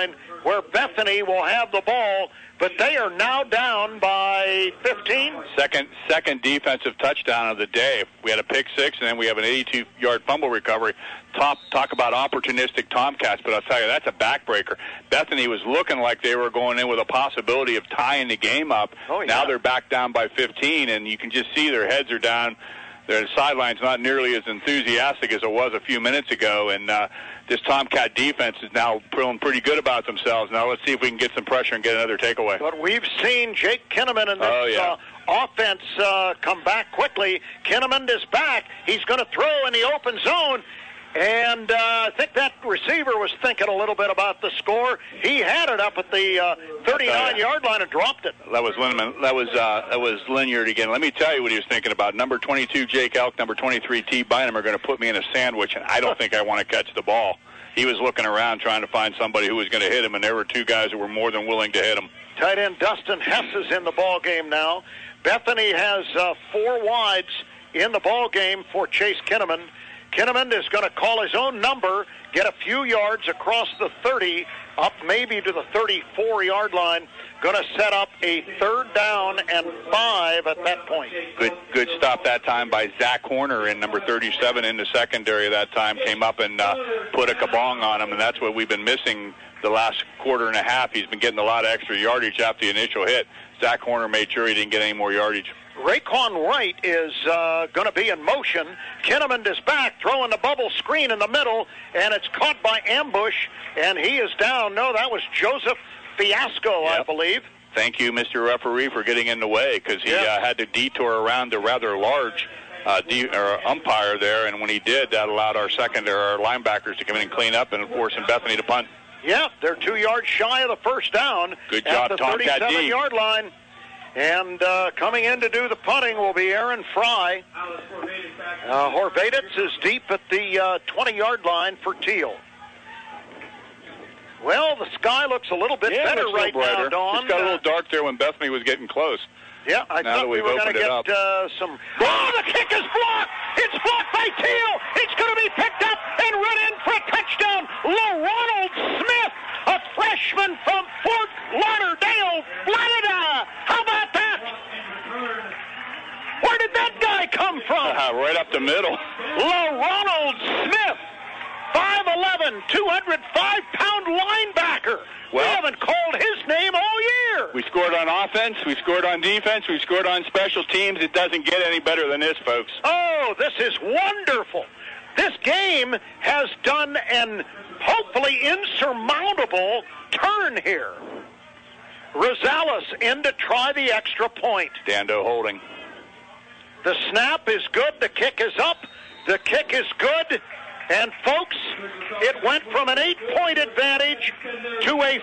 where Bethany will have the ball, but they are now down by 15. Second defensive touchdown of the day. We had a pick six, and then we have an 82-yard fumble recovery. Talk about opportunistic Tomcats, but I'll tell you, that's a backbreaker. Bethany was looking like they were going in with a possibility of tying the game up. Oh, yeah. Now they're back down by 15, and you can just see their heads are down. Their sideline's not nearly as enthusiastic as it was a few minutes ago, and this Tomcat defense is now feeling pretty good about themselves. Now let's see if we can get some pressure and get another takeaway. But we've seen Jake Kinnaman in this offense come back quickly. Kinnaman is back. He's going to throw in the open zone. And I think that receiver was thinking a little bit about the score. He had it up at the 39-yard line and dropped it. That was Lindemann. That was Linyard again. Let me tell you what he was thinking about. Number 22, Jake Elk, number 23, T. Bynum are going to put me in a sandwich, and I don't think I want to catch the ball. He was looking around trying to find somebody who was going to hit him, and there were two guys who were more than willing to hit him. Tight end Dustin Hess is in the ball game now. Bethany has 4 wides in the ball game for Chase Kinnaman. Kinnaman is going to call his own number, get a few yards across the 30, up maybe to the 34-yard line. Going to set up a 3rd down and 5 at that point. Good stop that time by Zach Horner in number 37 in the secondary that time. Came up and put a kabong on him, and that's what we've been missing the last quarter and a half. He's been getting a lot of extra yardage after the initial hit. Zach Horner made sure he didn't get any more yardage. Raekwon Wright is going to be in motion. Kinnaman is back, throwing the bubble screen in the middle, and it's caught by ambush, and he is down. No, that was Joseph Fiasco, I believe. Thank you, Mr. Referee, for getting in the way, because he had to detour around the rather large umpire there, and when he did, that allowed our linebackers to come in and clean up and forcing Bethany to punt. Yeah, they're 2 yards shy of the 1st down. Good job, at the Tomcat D. 37-yard line. And coming in to do the punting will be Aaron Fry. Horvaditz is deep at the 20-yard line for Thiel. Well, the sky looks a little bit better right now, Dawn. It got a little dark there when Bethany was getting close. Yeah, I thought we were going to get some... Oh, the kick is blocked! It's blocked by Thiel! It's going to be picked up and run in for a touchdown! LaRonald Smith, a freshman from Fort Lauderdale, Florida! How about that? Where did that guy come from? Right up the middle. LaRonald Smith, 5'11", 205-pound linebacker. We haven't called his name all year. We scored on offense, we scored on defense, we scored on special teams. It doesn't get any better than this, folks. Oh, this is wonderful. This game has done an hopefully insurmountable turn here. Rosales in to try the extra point. Dando holding. The snap is good. The kick is up. The kick is good. And, folks, it went from an 8-point advantage to a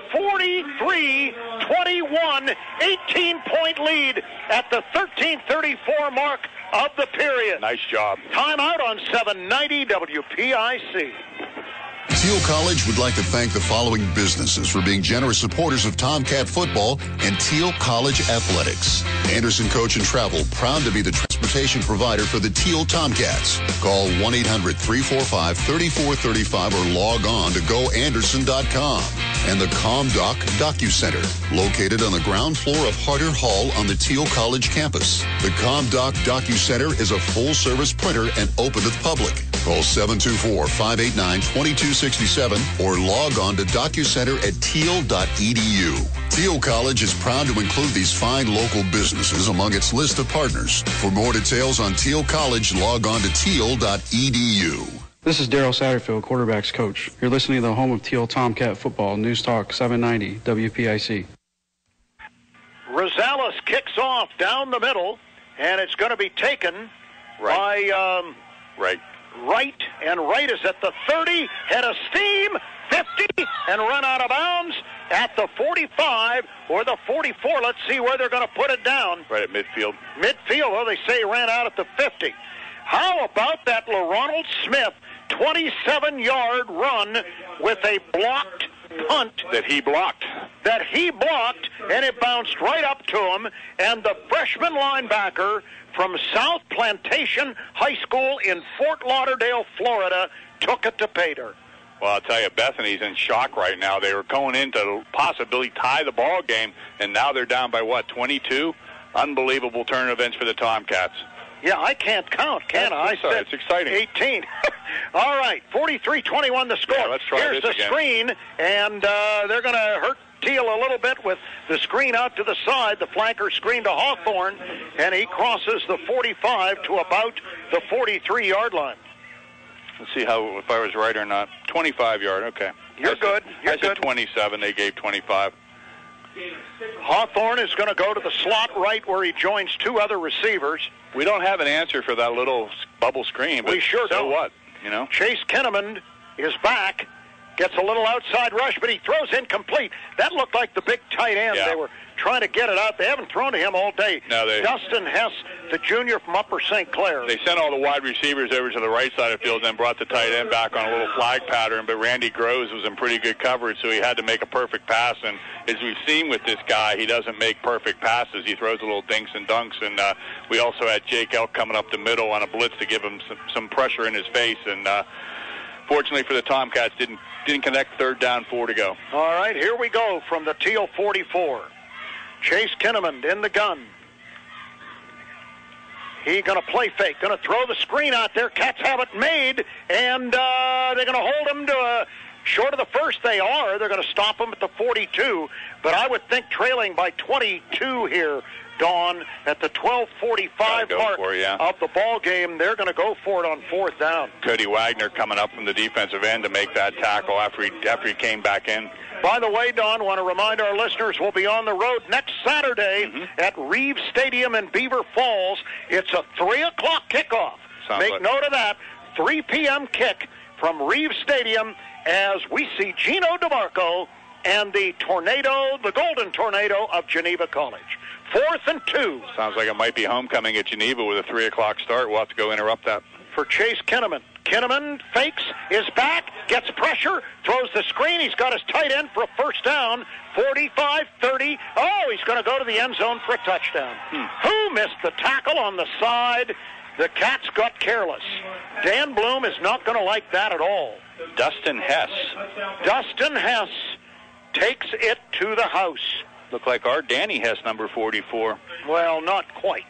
43-21, 18-point lead at the 13:34 mark of the period. Nice job. Timeout on 790 WPIC. Thiel College would like to thank the following businesses for being generous supporters of Tomcat football and Thiel College athletics. Anderson Coach and Travel, proud to be the transportation provider for the Thiel Tomcats. Call 1-800-345-3435 or log on to goanderson.com. And the ComDoc DocuCenter, located on the ground floor of Harder Hall on the Thiel College campus. The ComDoc DocuCenter is a full-service printer and open to the public. Call 724-589-2267 or log on to DocuCenter at thiel.edu. Thiel College is proud to include these fine local businesses among its list of partners. For more details on Thiel College, log on to thiel.edu. This is Daryl Satterfield, quarterback's coach. You're listening to the home of Thiel Tomcat football, News Talk 790 WPIC. Rosales kicks off down the middle, and it's going to be taken by Wright, and Wright is at the 30, head of steam, 50, and run out of bounds at the 45 or the 44. Let's see where they're going to put it down. Right at midfield. Midfield, well, they say he ran out at the 50. How about that LaRonald Smith 27-yard run with a blocked punt? That he blocked, and it bounced right up to him, and the freshman linebacker from South Plantation High School in Fort Lauderdale, Florida, took it to Pater. Well, I'll tell you, Bethany's in shock right now. They were going in to possibly tie the ball game, and now they're down by, 22? Unbelievable turn of events for the Tomcats. Yeah, I can't count, can I? It's exciting. 18. All right, 43-21 the score. Yeah, let's try Here's this the again. Screen, and they're going to hurt Thiel a little bit with the screen out to the side. The flanker screen to Hawthorne, and he crosses the 45 to about the 43-yard line. Let's see if I was right or not. 25-yard, okay. You're good. I said 27. They gave 25. Hawthorne is going to go to the slot right where he joins two other receivers. We don't have an answer for that little bubble screen, but we sure so don't. What? Chase Kinnaman is back, gets a little outside rush, but he throws incomplete. That looked like the big tight end. Yeah. They were trying to get it out. They haven't thrown to him all day. No, Dustin Hess, the junior from Upper St. Clair. They sent all the wide receivers over to the right side of the field and then brought the tight end back on a little flag pattern, but Randy Groves was in pretty good coverage, so he had to make a perfect pass. And as we've seen with this guy, he doesn't make perfect passes. He throws a little dinks and dunks. And we also had Jake Elk coming up the middle on a blitz to give him some pressure in his face. And fortunately for the Tomcats, didn't connect. 3rd down, 4 to go. All right, here we go from the Thiel 44. Chase Kinnaman in the gun. He's going to play fake, going to throw the screen out there. Cats have it made, and they're going to hold him to short of the first. They are. They're going to stop him at the 42, but I would think trailing by 22 here, Dawn, at the 12:45 mark of the ball game. They're going to go for it on 4th down. Cody Wagner coming up from the defensive end to make that tackle after he came back in. By the way, Don, want to remind our listeners we'll be on the road next Saturday at Reeves Stadium in Beaver Falls. It's a 3 o'clock kickoff. Make note of that. 3 p.m. kick from Reeves Stadium as we see Gino DeMarco and the Golden Tornado of Geneva College. 4th and 2. Sounds like it might be homecoming at Geneva with a 3 o'clock start. We'll have to go interrupt that. For Chase Kinnaman. Kinnaman fakes, is back, gets pressure, throws the screen. He's got his tight end for a 1st down. 45, 30. Oh, he's going to go to the end zone for a touchdown. Who missed the tackle on the side? The Cats got careless. Dan Bloom is not going to like that at all. Dustin Hess. Dustin Hess takes it to the house. Look like our Danny Hess, number 44. Well, not quite.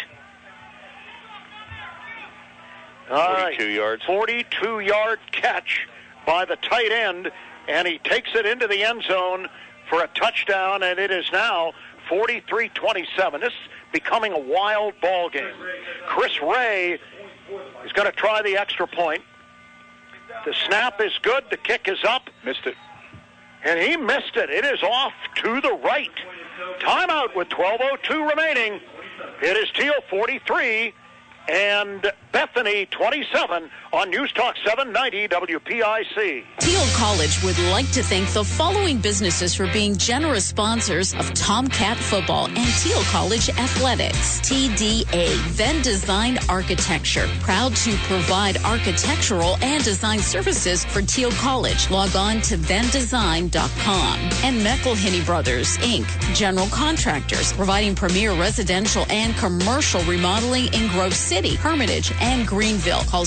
42 yards. 42-yard catch by the tight end, and he takes it into the end zone for a touchdown, and it is now 43-27. This is becoming a wild ball game. Chris Ray is going to try the extra point. The snap is good. The kick is up. Missed it. And he missed it. It is off to the right. Timeout with 12:02 remaining. It is Thiel 43 and Bethany 27 on News Talk 790 WPIC. Thiel College would like to thank the following businesses for being generous sponsors of Tomcat football and Thiel College athletics. TDA, Venn Design Architecture, proud to provide architectural and design services for Thiel College. Log on to vendesign.com. And McElhinney Brothers, Inc., general contractors, providing premier residential and commercial remodeling in Grove City, Hermitage, and Greenville. Call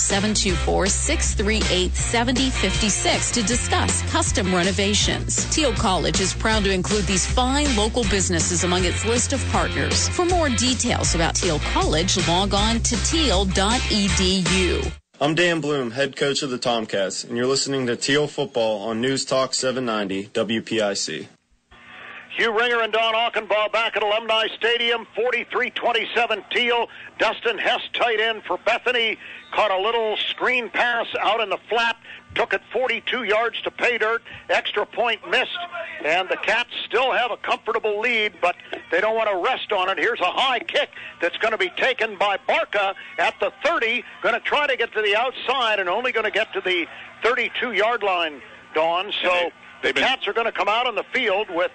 724-638-7056 to discuss custom renovations. Thiel College is proud to include these fine local businesses among its list of partners. For more details about Thiel College, log on to thiel.edu. I'm Dan Bloom, head coach of the Tomcats, and you're listening to Thiel Football on News Talk 790 WPIC. Hugh Ringer and Don Aukenbaugh back at Alumni Stadium, 43-27 Thiel. Dustin Hess tight end for Bethany. Caught a little screen pass out in the flat. Took it 42 yards to pay dirt. Extra point missed. And the Cats still have a comfortable lead, but they don't want to rest on it. Here's a high kick that's going to be taken by Barca at the 30. Going to try to get to the outside and only going to get to the 32-yard line, Dawn. So the Cats are going to come out on the field with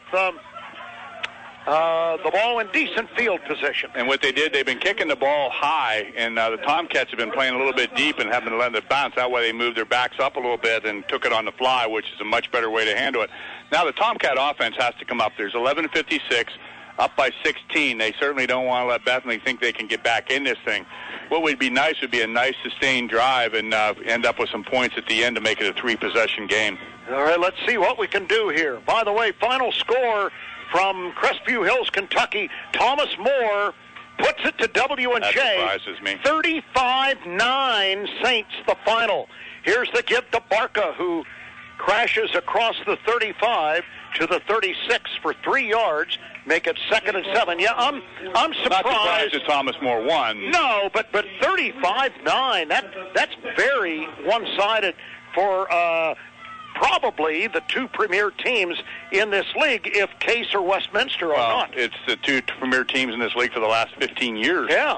the ball in decent field position. And what they did, they've been kicking the ball high, and the Tomcats have been playing a little bit deep and haven't let it bounce. That way they moved their backs up a little bit and took it on the fly, which is a much better way to handle it. Now the Tomcat offense has to come up. There's 11:56, up by 16. They certainly don't want to let Bethany think they can get back in this thing. What would be nice would be a nice sustained drive and end up with some points at the end to make it a 3-possession game. All right, let's see what we can do here. By the way, final score from Crestview Hills, Kentucky. Thomas Moore puts it to W&J. That surprises me. 35-9 Saints, the final. Here's the give to Barca, who crashes across the 35 to the 36 for 3 yards. Make it 2nd and 7. Yeah, I'm surprised. Not surprised that Thomas Moore won. No, but 35-9. That's very one-sided for probably the two premier teams in this league, if Case or Westminster are not. It's the two premier teams in this league for the last 15 years. Yeah.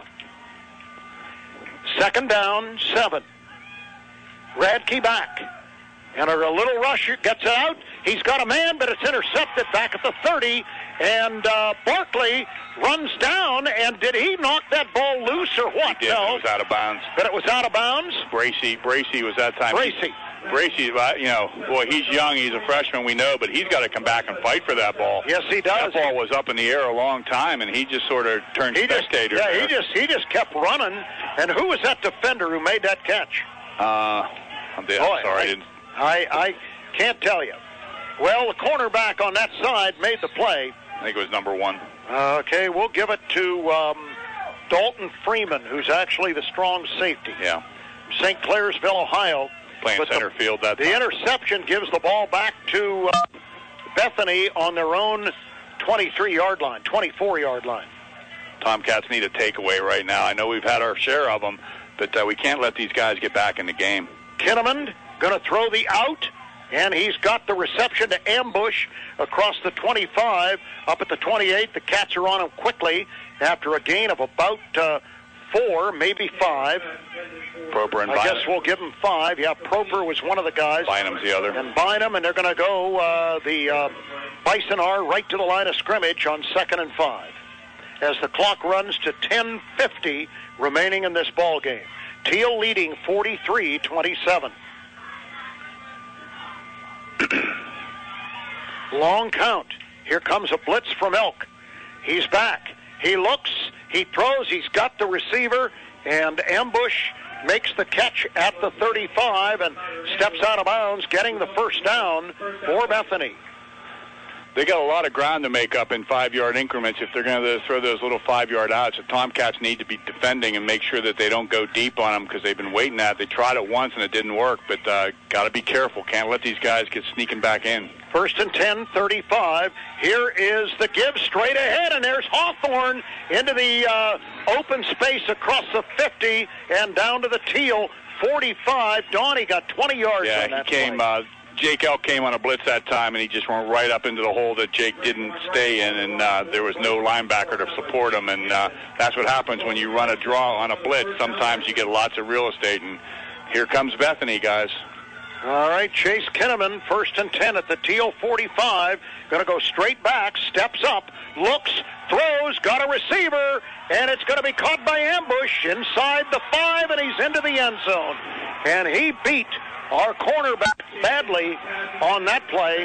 2nd down, 7. Radke back. And a little rush gets it out. He's got a man, but it's intercepted back at the 30. And Barkley runs down, and did he knock that ball loose or what? He did, no. It was out of bounds. But it was out of bounds? Bracey was that time. Bracey, boy, he's young. He's a freshman, we know, but he's got to come back and fight for that ball. Yes, he does. That ball was up in the air a long time, and he just sort of turned spectator. He just kept running. And who was that defender who made that catch? I'm sorry. I can't tell you. Well, the cornerback on that side made the play. I think it was number 1. Okay, we'll give it to Dalton Freeman, who's actually the strong safety. Yeah. St. Clairsville, Ohio. Playing center field that time. The interception gives the ball back to Bethany on their own 23-yard line, 24-yard line. Tomcats need a takeaway right now. I know we've had our share of them, but we can't let these guys get back in the game. Kinnaman going to throw the out, and he's got the reception to Ambush across the 25, up at the 28. The Cats are on him quickly after a gain of about 4, maybe 5. Proper and I guess we'll give him 5. Yeah, Proper was one of the guys. Bynum's the other. And Bynum, and they're going to go, the Bison are right to the line of scrimmage on 2nd and 5. As the clock runs to 10:50 remaining in this ball game. Thiel leading 43-27. Long count. Here comes a blitz from Elk. He's back. He looks. He throws. He's got the receiver. And Ambush makes the catch at the 35 and steps out of bounds, getting the first down for Bethany. They got a lot of ground to make up in 5-yard increments if they're going to throw those little 5-yard outs. The Tomcats need to be defending and make sure that they don't go deep on them because they've been waiting at it. They tried it once and it didn't work, but got to be careful. Can't let these guys get sneaking back in. 1st and 10, 35. Here is the give straight ahead, and there's Hawthorne into the open space across the 50 and down to the Thiel 45. Donnie got 20 yards on that play. Jake Elk came on a blitz that time, and he just went right up into the hole that Jake didn't stay in, and there was no linebacker to support him, and that's what happens when you run a draw on a blitz. Sometimes you get lots of real estate, and here comes Bethany, guys. All right, Chase Kinnaman, 1st and 10 at the Thiel 45. Going to go straight back, steps up, looks, throws, got a receiver, and it's going to be caught by Ambush inside the 5, and he's into the end zone. And he beat our cornerback badly on that play,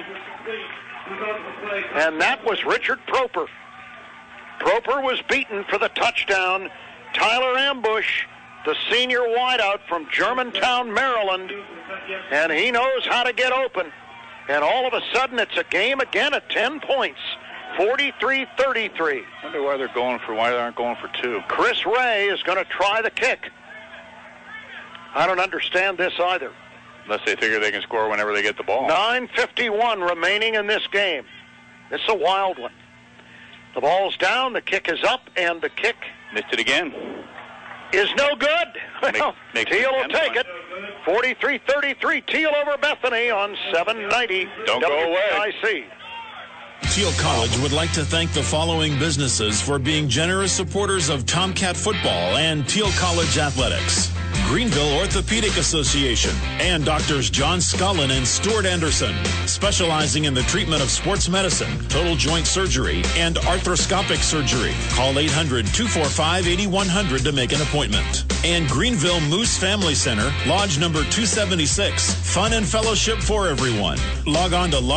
and that was Richard Proper. Proper was beaten for the touchdown. Tyler Ambush, the senior wideout from Germantown, Maryland, and he knows how to get open. And all of a sudden, it's a game again at 10 points, 43-33. Wonder why they aren't going for 2. Chris Ray is going to try the kick. I don't understand this either. Unless they figure they can score whenever they get the ball. 9:51 remaining in this game. It's a wild one. The ball's down, the kick is up, and the kick... Missed it again. ...is no good. Well, Thiel will take it. 43-33, Thiel over Bethany on 790 Don't go away. WPIC. Thiel College would like to thank the following businesses for being generous supporters of Tomcat football and Thiel College athletics. Greenville Orthopedic Association and Doctors John Scullin and Stuart Anderson, specializing in the treatment of sports medicine, total joint surgery, and arthroscopic surgery. Call 800-245-8100 to make an appointment. And Greenville Moose Family Center, Lodge number 276, fun and fellowship for everyone. Log on to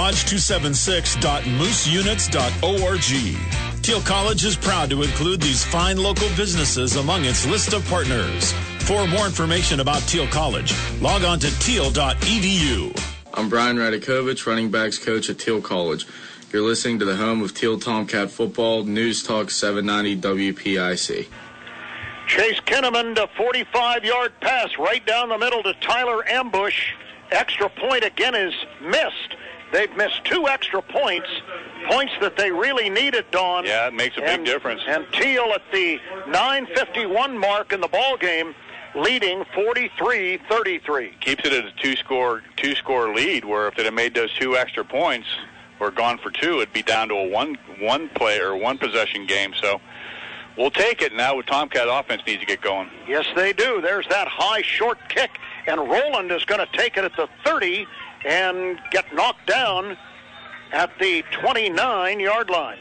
lodge276.mooseunits.org. Thiel College is proud to include these fine local businesses among its list of partners. For more information about Thiel College, log on to thiel.edu. I'm Brian Radakovich, running backs coach at Thiel College. You're listening to the home of Thiel Tomcat football, News Talk 790 WPIC. Chase Kinnaman, to 45-yard pass right down the middle to Tyler Ambush. Extra point again is missed. They've missed 2 extra points that they really needed, Don. Yeah, it makes a big difference. And Thiel at the 9:51 mark in the ball game, leading 43-33. Keeps it at a two-score lead, where if it had made those 2 extra points or gone for 2, it'd be down to a one possession game. So we'll take it now. With Tomcat offense needs to get going. Yes, they do. There's that high short kick, and Roland is going to take it at the 30 and get knocked down at the 29-yard line.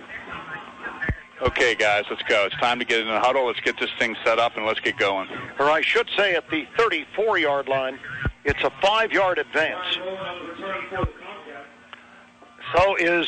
Okay, guys, let's go. It's time to get in the huddle. Let's get this thing set up, and let's get going. Or I should say at the 34-yard line. It's a 5-yard advance. So is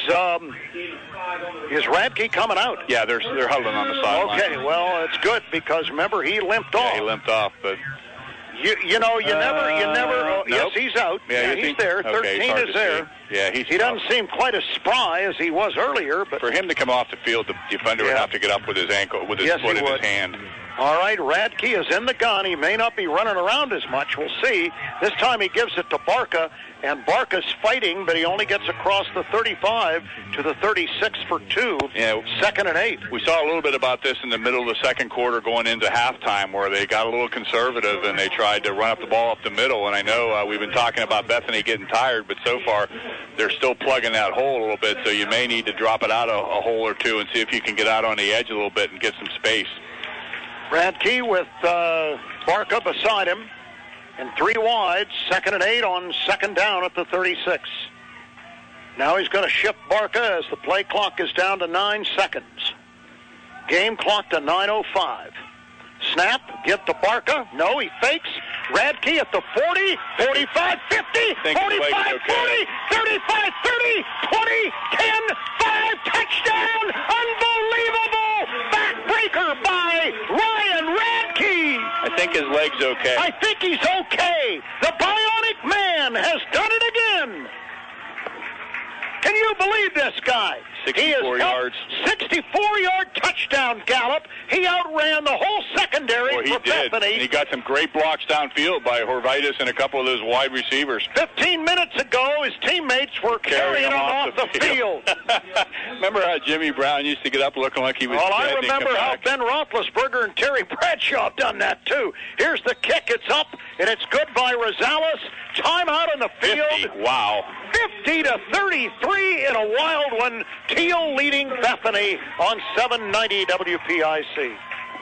Radke coming out? Yeah, they're huddling on the sideline. Okay, well, it's good because, remember, he limped off. Yeah, he limped off, but... You never. Nope. Yes, he's out. Yeah, he's there. Okay, 13 is there. See. Yeah, he doesn't seem quite as spry as he was earlier. But for him to come off the field, the defender would have to get up with his ankle, with his foot in his hand. All right, Radke is in the gun. He may not be running around as much. We'll see. This time he gives it to Barca, and Barca's fighting, but he only gets across the 35 to the 36 for 2. Yeah, 2nd and 8. We saw a little bit about this in the middle of the second quarter going into halftime, where they got a little conservative and they tried to run up the ball up the middle. And I know we've been talking about Bethany getting tired, but so far they're still plugging that hole a little bit, so you may need to drop it out a hole or two and see if you can get out on the edge a little bit and get some space. Radke with Barca beside him, and 3 wide, 2nd and 8 on 2nd down at the 36. Now he's going to shift Barca as the play clock is down to 9 seconds. Game clock to 9:05. Snap, get to Barca. No, he fakes. Radke at the 40, 45, 50, 45, 40, 35, 30, 20, 10, 5, touchdown! Unbelievable! Backbreaker by Ryan Radke! I think his leg's okay. I think he's okay. The Bionic Man has done it again. Can you believe this guy? 64 yards. 64-yard touchdown gallop. He outran the whole secondary for Bethany. And he got some great blocks downfield by Horvitis and a couple of those wide receivers. 15 minutes ago, his teammates were carrying him off the field. Remember how Jimmy Brown used to get up looking like he was Well, dead I remember how Ben Roethlisberger and Terry Bradshaw have done that, too. Here's the kick. It's up, and it's good by Rosales. Timeout on the field. 50. Wow. 50-33 in a wild one. Thiel leading Bethany on 790 WPIC.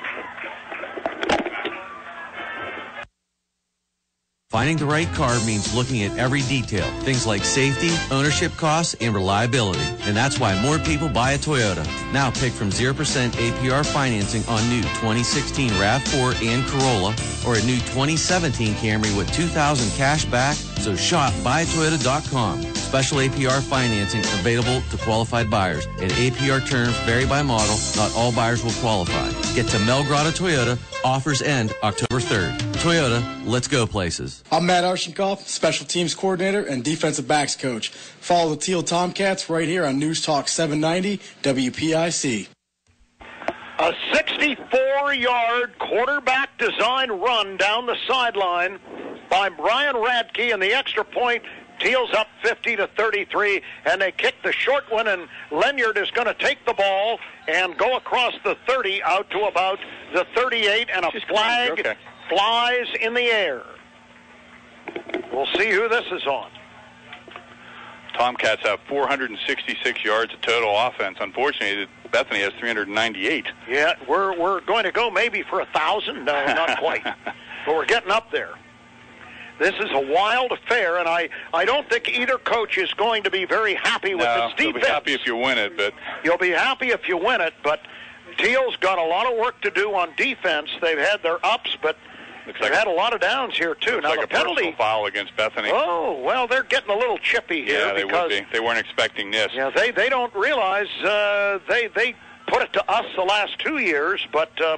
Finding the right car means looking at every detail. Things like safety, ownership costs, and reliability. And that's why more people buy a Toyota. Now pick from 0% APR financing on new 2016 RAV4 and Corolla, or a new 2017 Camry with $2,000 cash back. So shop buyatoyota.com. Special APR financing available to qualified buyers. And APR terms vary by model. Not all buyers will qualify. Get to Mel Grotto Toyota. Offers end October 3rd. Toyota, let's go places. I'm Matt Arshenkoff, Special Teams Coordinator and Defensive Backs Coach. Follow the Thiel Tomcats right here on News Talk 790 WPIC. A 64-yard quarterback design run down the sideline by Brian Radke, and the extra point. Thiel's up 50-33, and they kick the short one, and Lenyard is going to take the ball and go across the 30 out to about the 38, and a flag flies in the air. We'll see who this is on. Tomcats have 466 yards of total offense. Unfortunately, Bethany has 398. Yeah, we're going to go maybe for 1,000. No, not quite, but we're getting up there. This is a wild affair, and I don't think either coach is going to be very happy with this defense. You'll be happy if you win it, but you'll be happy if you win it. But Thiel's got a lot of work to do on defense. They've had their ups, but they've had a lot of downs here too. Now like the penalty personal foul against Bethany. Oh well, they're getting a little chippy here. Yeah, they because would be. They weren't expecting this. Yeah, they don't realize they put it to us the last 2 years, but.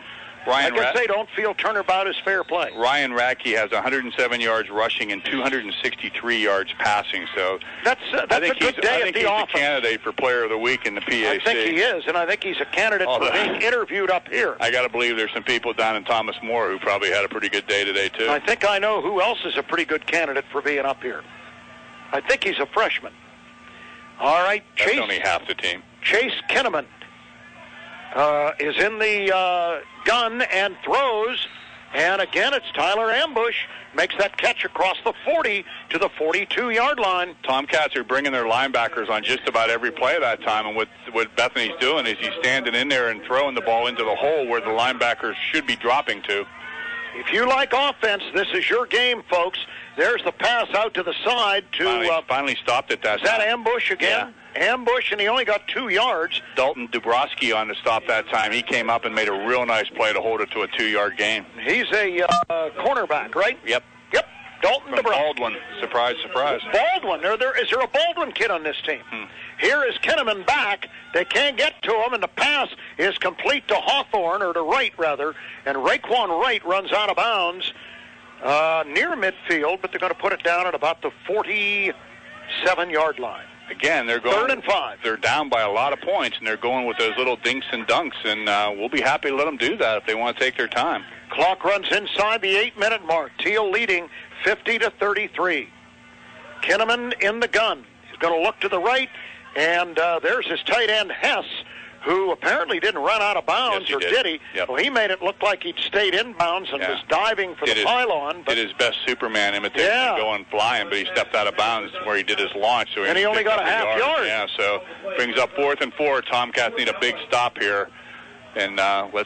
I guess they don't feel turnabout is fair play. Ryan Radke has 107 yards rushing and 263 yards passing. So that's a good day at the office. I think he's a candidate for Player of the Week in the PAC. I think he is, and I think he's a candidate for being interviewed up here. I got to believe there's some people down in Thomas More who probably had a pretty good day today, too. I think I know who else is a pretty good candidate for being up here. I think he's a freshman. All right, Chase. That's only half the team. Chase Kinnaman is in the gun and throws. And again, it's Tyler Ambush. Makes that catch across the 40 to the 42-yard line. Tomcats are bringing their linebackers on just about every play of that time. And what Bethany's doing is he's standing in there and throwing the ball into the hole where the linebackers should be dropping to. If you like offense, this is your game, folks. There's the pass out to the side to... Finally stopped at that. Is that Ambush again? Yeah. Ambush, and he only got 2 yards. Dalton Dubrowski on the stop that time. He came up and made a real nice play to hold it to a 2-yard gain. He's a cornerback, right? Yep. Dalton Dubrowski. Baldwin. Surprise, surprise. Baldwin. Is there a Baldwin kid on this team? Here is Kinnaman back. They can't get to him, and the pass is complete to Hawthorne, or to Wright, rather. And Raekwon Wright runs out of bounds near midfield, but they're going to put it down at about the 47-yard line. Again, they're going 3rd and 5. They're down by a lot of points, and they're going with those little dinks and dunks, and we'll be happy to let them do that if they want to take their time. Clock runs inside the 8-minute mark. Thiel leading 50-33. Kinnaman in the gun. He's going to look to the right, and there's his tight end, Hess, who apparently didn't run out of bounds, yes, did he? Yep. Well, he made it look like he'd stayed in bounds and was diving for the pylon. Did his best Superman imitation going flying, but he stepped out of bounds where he did his launch. So and he only got a half yard. Yeah, so brings up 4th and 4. Tomcats need a big stop here. And let's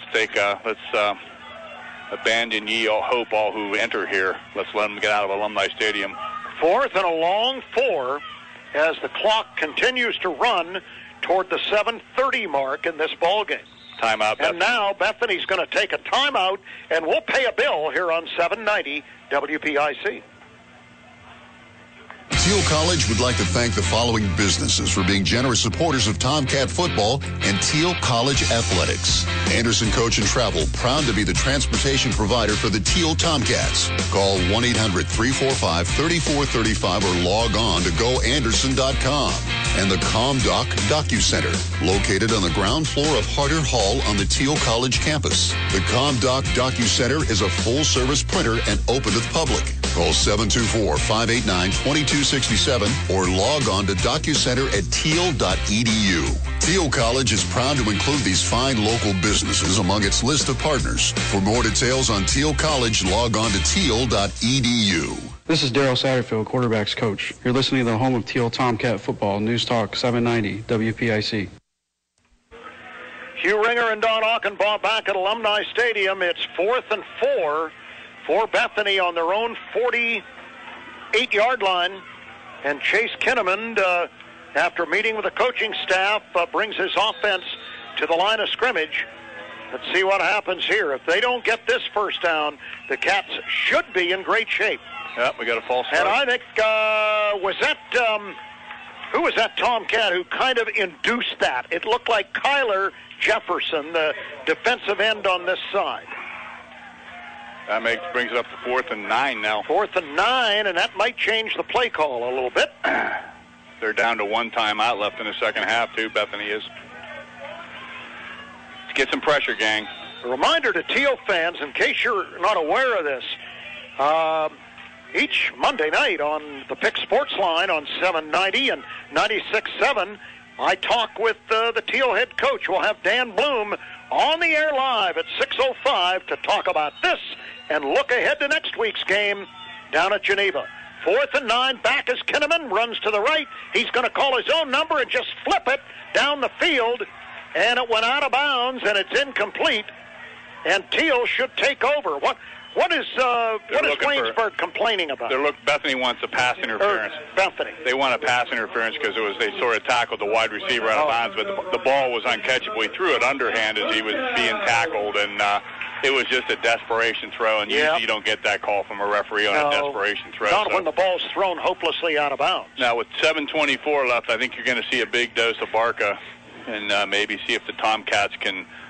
abandon ye all hope, all who enter here. Let's let them get out of Alumni Stadium. 4th and a long 4 as the clock continues to run toward the 7:30 mark in this ball game. Timeout, and now Bethany's going to take a timeout, and we'll pay a bill here on 790 WPIC. Thiel College would like to thank the following businesses for being generous supporters of Tomcat football and Thiel College athletics. Anderson Coach and Travel, proud to be the transportation provider for the Thiel Tomcats. Call 1-800-345-3435 or log on to goanderson.com. And the ComDoc DocuCenter, located on the ground floor of Harder Hall on the Thiel College campus. The ComDoc DocuCenter is a full-service printer and open to the public. Call 724-589-2267 or log on to DocuCenter at Thiel.edu. Thiel College is proud to include these fine local businesses among its list of partners. For more details on Thiel College, log on to Thiel.edu. This is Daryl Satterfield, quarterback's coach. You're listening to the home of Thiel Tomcat football, News Talk 790 WPIC. Hugh Ringer and Don Aukenbaugh back at Alumni Stadium. It's 4th and 4 for Bethany on their own 48-yard line. And Chase Kinnaman, after meeting with the coaching staff, brings his offense to the line of scrimmage. Let's see what happens here. If they don't get this first down, the Cats should be in great shape. Yep, we got a false start. And I think, who was that Tomcat who kind of induced that? It looked like Kyler Jefferson, the defensive end on this side. That brings it up to 4th and 9 now. 4th and 9, and that might change the play call a little bit. They're down to 1 timeout left in the second half, too, Bethany is. Let's get some pressure, gang. A reminder to Thiel fans, in case you're not aware of this, each Monday night on the Pick Sports Line on 790 and 96.7, I talk with the Thiel head coach. We'll have Dan Bloom on the air live at 6:05 to talk about this and look ahead to next week's game down at Geneva. 4th and 9, back is Kinnaman, runs to the right. He's going to call his own number and just flip it down the field, and it went out of bounds, and it's incomplete, and Thiel should take over. What is Waynesburg complaining about? Bethany wants a pass interference. Bethany. They want a pass interference because they sort of tackled the wide receiver out of bounds, but the ball was uncatchable. He threw it underhand as he was being tackled, and it was just a desperation throw, and usually you don't get that call from a referee on a desperation throw. Not when the ball's thrown hopelessly out of bounds. Now, with 7:24 left, I think you're going to see a big dose of Barca and maybe see if the Tomcats can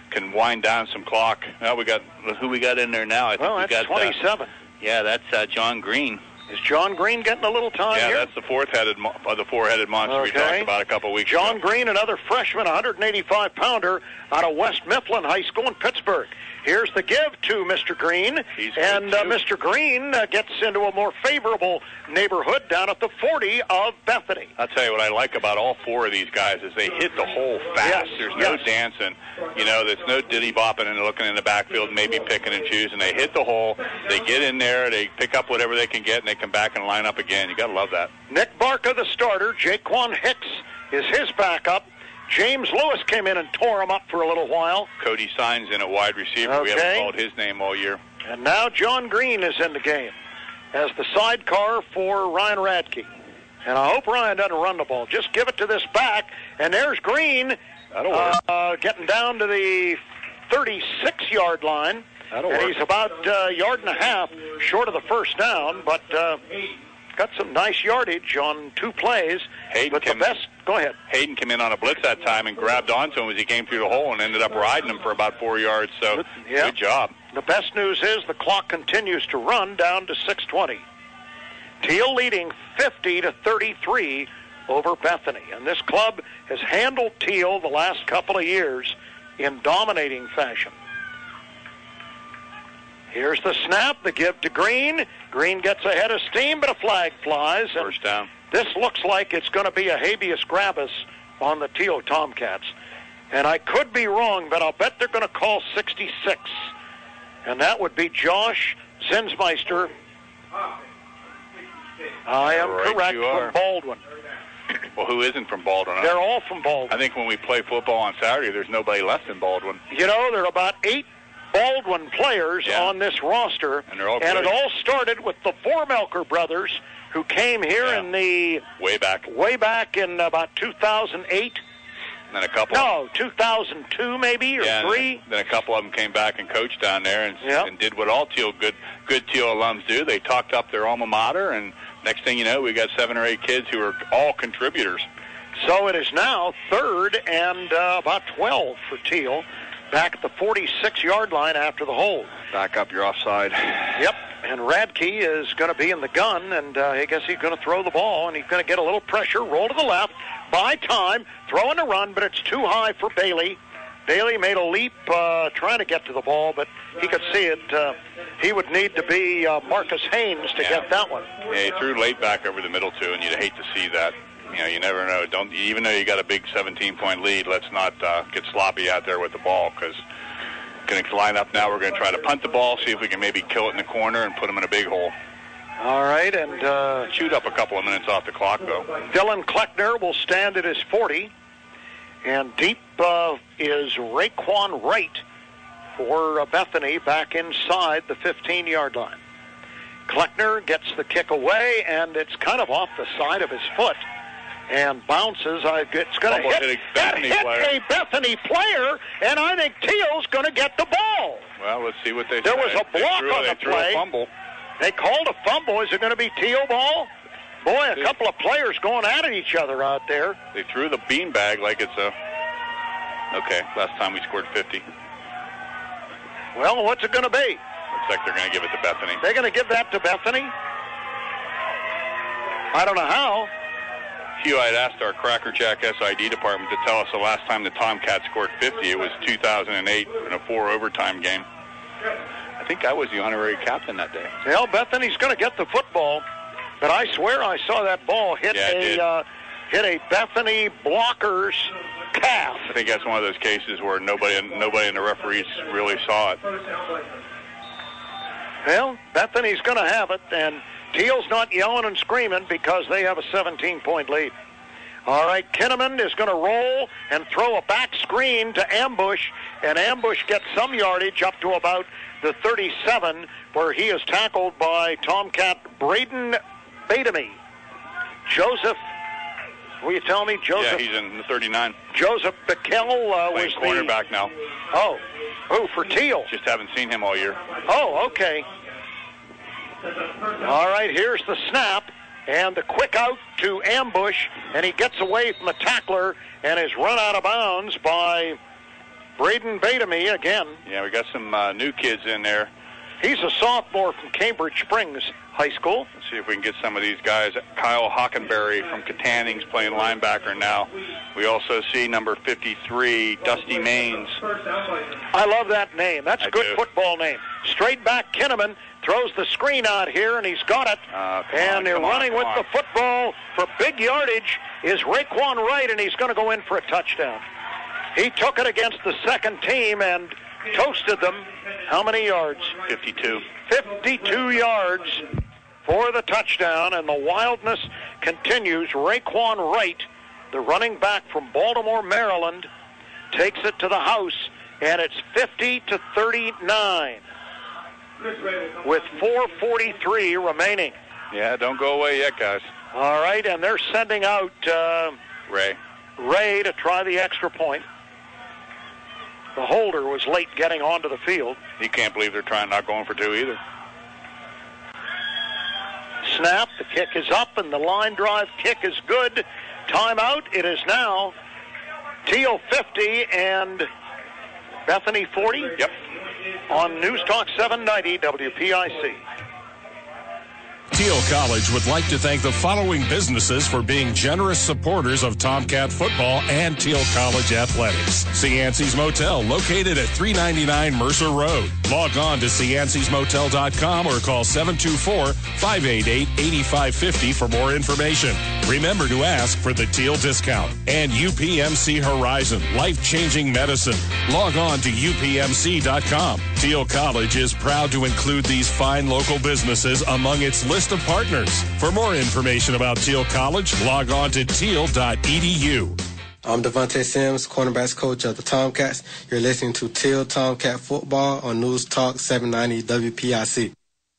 can wind down some clock. Well, who we got in there now? I think well, that's 27. Yeah, that's John Green. Is John Green getting a little time here? Yeah, that's the four-headed monster we talked about a couple weeks ago. John Green, another freshman, 185-pounder out of West Mifflin High School in Pittsburgh. Here's the give to Mr. Green, and Mr. Green gets into a more favorable neighborhood down at the 40 of Bethany. I'll tell you what I like about all four of these guys is they hit the hole fast. There's no dancing. There's no diddy-bopping and looking in the backfield, maybe picking and choosing. They hit the hole, they get in there, they pick up whatever they can get, and they come back and line up again. You got to love that. Nick Barca, the starter. Jaquan Hicks is his backup. James Lewis came in and tore him up for a little while. Cody Signs in at wide receiver. Okay. We haven't called his name all year. And now John Green is in the game as the sidecar for Ryan Radke. And I hope Ryan doesn't run the ball. Just give it to this back. And there's Green getting down to the 36-yard line. He's about a yard and a half short of the first down, but got some nice yardage on two plays. Go ahead. Hayden came in on a blitz that time and grabbed onto him as he came through the hole and ended up riding him for about 4 yards. So good job. The best news is the clock continues to run down to 6:20. Thiel leading 50-33 over Bethany. And this club has handled Thiel the last couple of years in dominating fashion. Here's the snap, the give to Green. Green gets ahead of steam, but a flag flies. First down. This looks like it's going to be a habeas corpus on the Thiel Tomcats. And I could be wrong, but I'll bet they're going to call 66. And that would be Josh Zinsmeister. I am correct, from Baldwin. Well, who isn't from Baldwin? They're all from Baldwin. I think when we play football on Saturday, there's nobody left in Baldwin. There are about 8 Baldwin players on this roster. And they're all and it all started with the Vormelker brothers, who came here in the... Way back in about 2008. And then a couple... No, 2002 maybe, or 3. Then a couple of them came back and coached down there and did what all good Thiel alums do. They talked up their alma mater, and next thing you know, we got 7 or 8 kids who are all contributors. So it is now 3rd and about 12 for Thiel, back at the 46-yard line after the hold. Back up, you're offside. Yep, and Radke is going to be in the gun, and I guess he's going to throw the ball, and he's going to get a little pressure, roll to the left, buy time, throwing the run, but it's too high for Bailey. Bailey made a leap trying to get to the ball, but he could see it. He would need to be Marcus Haynes to get that one. Yeah, he threw late back over the middle, too, and you'd hate to see that. You never know. Even though you got a big 17-point lead, let's not get sloppy out there with the ball, because going to line up now. We're going to try to punt the ball, see if we can maybe kill it in the corner and put them in a big hole. All right, and chewed up a couple of minutes off the clock, though. Dylan Kleckner will stand at his 40, and deep is Raekwon Wright for Bethany back inside the 15-yard line. Kleckner gets the kick away, and it's kind of off the side of his foot and bounces. It's going to hit a Bethany player, and I think Thiel's going to get the ball. Well, let's see what they say. There was a block on the play. A fumble. They called a fumble. Is it going to be Thiel ball? Boy, a couple of players going at each other out there. They threw the beanbag like it's a... Okay, last time we scored 50. Well, what's it going to be? Looks like they're going to give it to Bethany. They're going to give that to Bethany? I don't know how. Hugh, I had asked our Cracker Jack SID department to tell us the last time the Tomcats scored 50. It was 2008 in a 4-overtime game. I think I was the honorary captain that day. Well, Bethany's going to get the football, but I swear I saw that ball hit a Bethany blocker's calf. I think that's one of those cases where nobody in the referees really saw it. Well, Bethany's going to have it, and Thiel's not yelling and screaming because they have a 17-point lead. All right, Kinnaman is going to roll and throw a back screen to Ambush, and Ambush gets some yardage up to about the 37, where he is tackled by Tomcat Braden Bethany. Joseph, will you tell me? Joseph? Yeah, he's in the 39. Joseph Bickel was the... cornerback now. Oh, for Thiel. Just haven't seen him all year. Oh, okay. All right, here's the snap, and the quick out to Ambush, and he gets away from the tackler and is run out of bounds by Braden Bethany again. Yeah, we got some new kids in there. He's a sophomore from Cambridge Springs High School. Let's see if we can get some of these guys. Kyle Hockenberry from Kataning's playing linebacker now. We also see number 53, Dusty Maines. I love that name. That's a good football name. Straight back Kinnaman throws the screen out here, and he's got it. And they're running with the football for big yardage is Raekwon Wright, and he's going to go in for a touchdown. He took it against the second team and toasted them. How many yards? 52. 52 yards for the touchdown, and the wildness continues. Raekwon Wright, the running back from Baltimore, Maryland, takes it to the house, and it's 50-39 with 4:43 remaining. Yeah, don't go away yet, guys. All right, and they're sending out Ray to try the extra point. The holder was late getting onto the field. He can't believe they're not going for two either. Snap, the kick is up, and the line drive kick is good. Timeout, it is now Thiel 50 and Bethany 40. Yep. On News Talk 790 WPIC. Thiel College would like to thank the following businesses for being generous supporters of Tomcat football and Thiel College athletics. Cianci's Motel, located at 399 Mercer Road. Log on to ciancysmotel.com or call 724-588-8550 for more information. Remember to ask for the Thiel discount. And UPMC Horizon, life-changing medicine. Log on to upmc.com. Thiel College is proud to include these fine local businesses among its list of partners. For more information about Thiel College, log on to thiel.edu. I'm Devontae Sims, cornerbacks coach of the Tomcats. You're listening to Thiel Tomcat Football on News Talk 790 WPIC.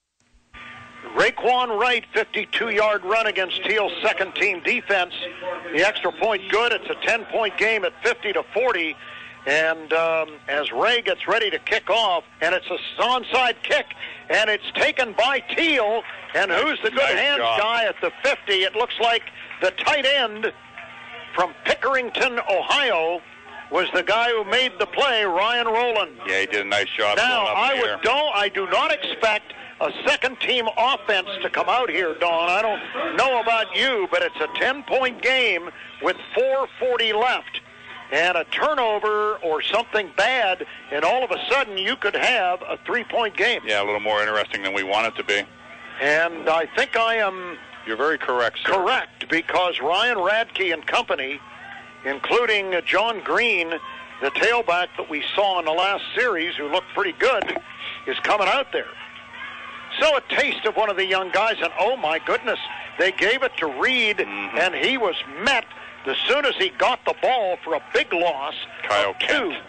Raekwon Wright, 52-yard run against Thiel's second-team defense. The extra point good. It's a 10-point game at 50-40. And as Ray gets ready to kick off, and it's a onside kick, and it's taken by Thiel. And who's the good hands guy at the 50? It looks like the tight end from Pickerington, Ohio, was the guy who made the play, Ryan Rowland. Yeah, he did a nice job. Now, I do not expect a second-team offense to come out here, Don. I don't know about you, but it's a 10-point game with 4:40 left. And a turnover or something bad, and all of a sudden you could have a 3-point game. Yeah, a little more interesting than we want it to be. And I think I am... You're very correct, sir. Correct, because Ryan Radke and company, including John Green, the tailback that we saw in the last series, who looked pretty good, is coming out there. So a taste of one of the young guys, and oh my goodness, they gave it to Reed, and he was met as soon as he got the ball for a big loss. Kyle Kent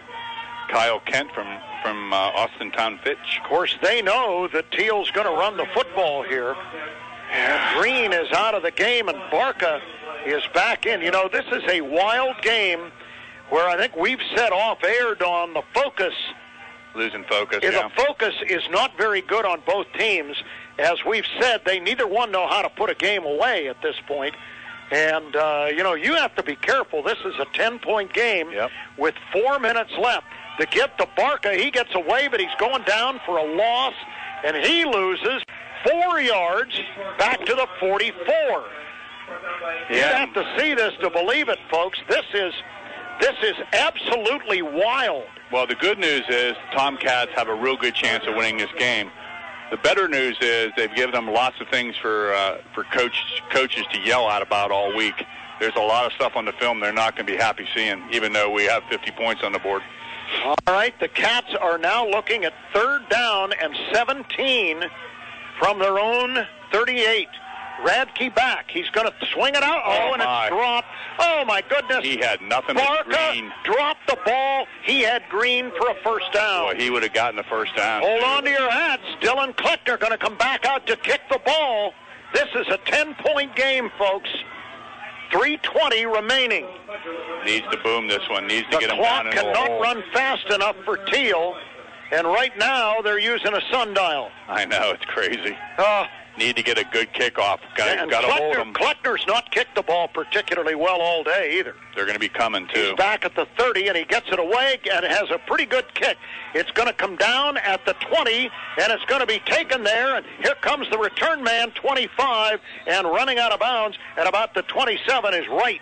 from Austintown Fitch. Of course, they know that Thiel's going to run the football here. And Green is out of the game, and Barca is back in. You know, this is a wild game where I think we've said off air, Don, the focus. Losing focus, The focus is not very good on both teams. As we've said, they neither one know how to put a game away at this point. And, you have to be careful. This is a 10-point game with 4 minutes left. The give to Barca, he gets away, but he's going down for a loss, and he loses 4 yards back to the 44. You have to see this to believe it, folks. This is absolutely wild. Well, the good news is Tomcats have a real good chance of winning this game. The better news is they've given them lots of things for coaches to yell at about all week. There's a lot of stuff on the film they're not going to be happy seeing, even though we have 50 points on the board. All right, the Cats are now looking at 3rd down and 17 from their own 38. Radke back. He's going to swing it out. And it's dropped. Oh, my goodness. He had nothing but Green. Dropped the ball. He had Green for a first down. Boy, he would have gotten the first down. Hold on to your hats. Dylan Kleckner going to come back out to kick the ball. This is a 10-point game, folks. 3:20 remaining. Needs to boom this one. Needs to get him down in the hole. The clock cannot run fast enough for Thiel. And right now, they're using a sundial. I know. It's crazy. need to get a good kickoff. Got to hold them. Kleckner's not kicked the ball particularly well all day either. They're going to be coming, too. He's back at the 30, and he gets it away and has a pretty good kick. It's going to come down at the 20, and it's going to be taken there. And here comes the return man, 25, and running out of bounds at about the 27 is Wright.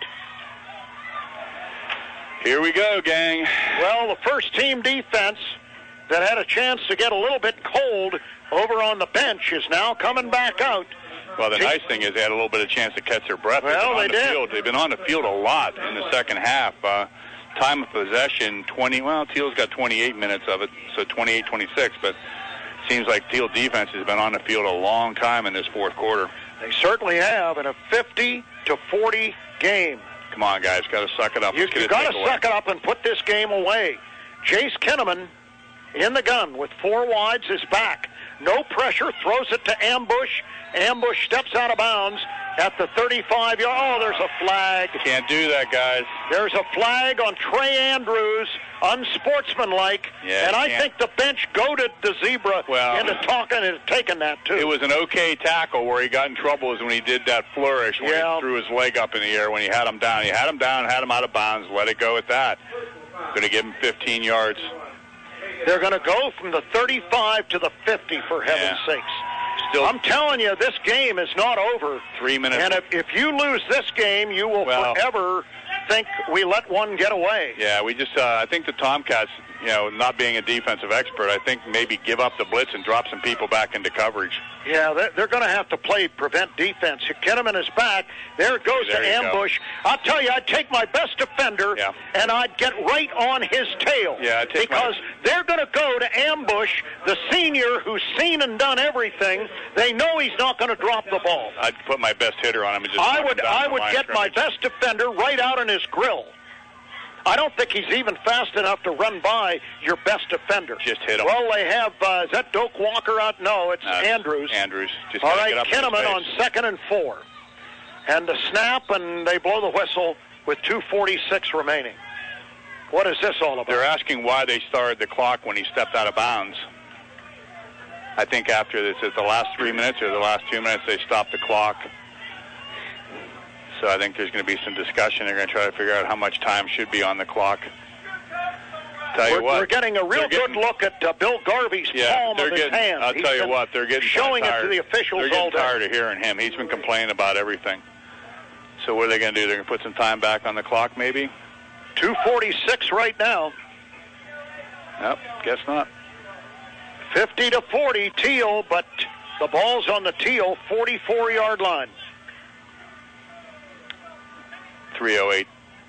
Here we go, gang. Well, the first team defense that had a chance to get a little bit cold over on the bench is now coming back out. Well, the nice thing is they had a little bit of chance to catch their breath. Well, they did. Field. They've been on the field a lot in the second half. Time of possession, 20. Well, Thiel's got 28 minutes of it, so 28-26. But it seems like Thiel defense has been on the field a long time in this fourth quarter. They certainly have in a 50-40 game. Come on, guys, got to suck it up. You've got to suck it up and put this game away. Jace Kinnaman in the gun with 4 wides is back. No pressure, throws it to Ambush. Ambush steps out of bounds at the 35-yard. Oh, there's a flag. Can't do that, guys. There's a flag on Trey Andrews, unsportsmanlike. Yeah, and I think the bench goaded the Zebra into talking and taking that, too. It was an okay tackle. Where he got in trouble is when he did that flourish, when he threw his leg up in the air, when he had him down. He had him down, had him out of bounds, let it go at that. Going to give him 15 yards. They're going to go from the 35 to the 50, for heaven's sakes. I'm telling you, this game is not over. 3 minutes. And if you lose this game, you will forever think we let one get away. Yeah, we just, I think the Tomcats, not being a defensive expert, I think maybe give up the blitz and drop some people back into coverage. Yeah, they're going to have to play prevent defense. Kinnaman is back. There it goes to Ambush. I'll tell you, I'd take my best defender and I'd get right on his tail. Yeah, because they're going to go to Ambush, the senior who's seen and done everything. They know he's not going to drop the ball. I'd put my best hitter on him and just I would get my best defender right out in his grill. I don't think he's even fast enough to run by your best defender. Just hit him. Well, they have, is that Doak Walker out? No, it's Andrews. Andrews. Just all right, Kinnaman on 2nd and 4. And the snap, and they blow the whistle with 2:46 remaining. What is this all about? They're asking why they started the clock when he stepped out of bounds. I think after this, is the last 3 minutes or the last 2 minutes, they stopped the clock. So I think there's going to be some discussion. They're going to try to figure out how much time should be on the clock. We're getting a real good look at Bill Garvey's palm of his hand. I'll tell you what, they're getting showing tired. it to the officials they're getting all day. tired of hearing him. He's been complaining about everything. So what are they going to do? They're going to put some time back on the clock, maybe? 2:46 right now. Nope, guess not. 50-40 Thiel, but the ball's on the Thiel 44-yard line. 3:08.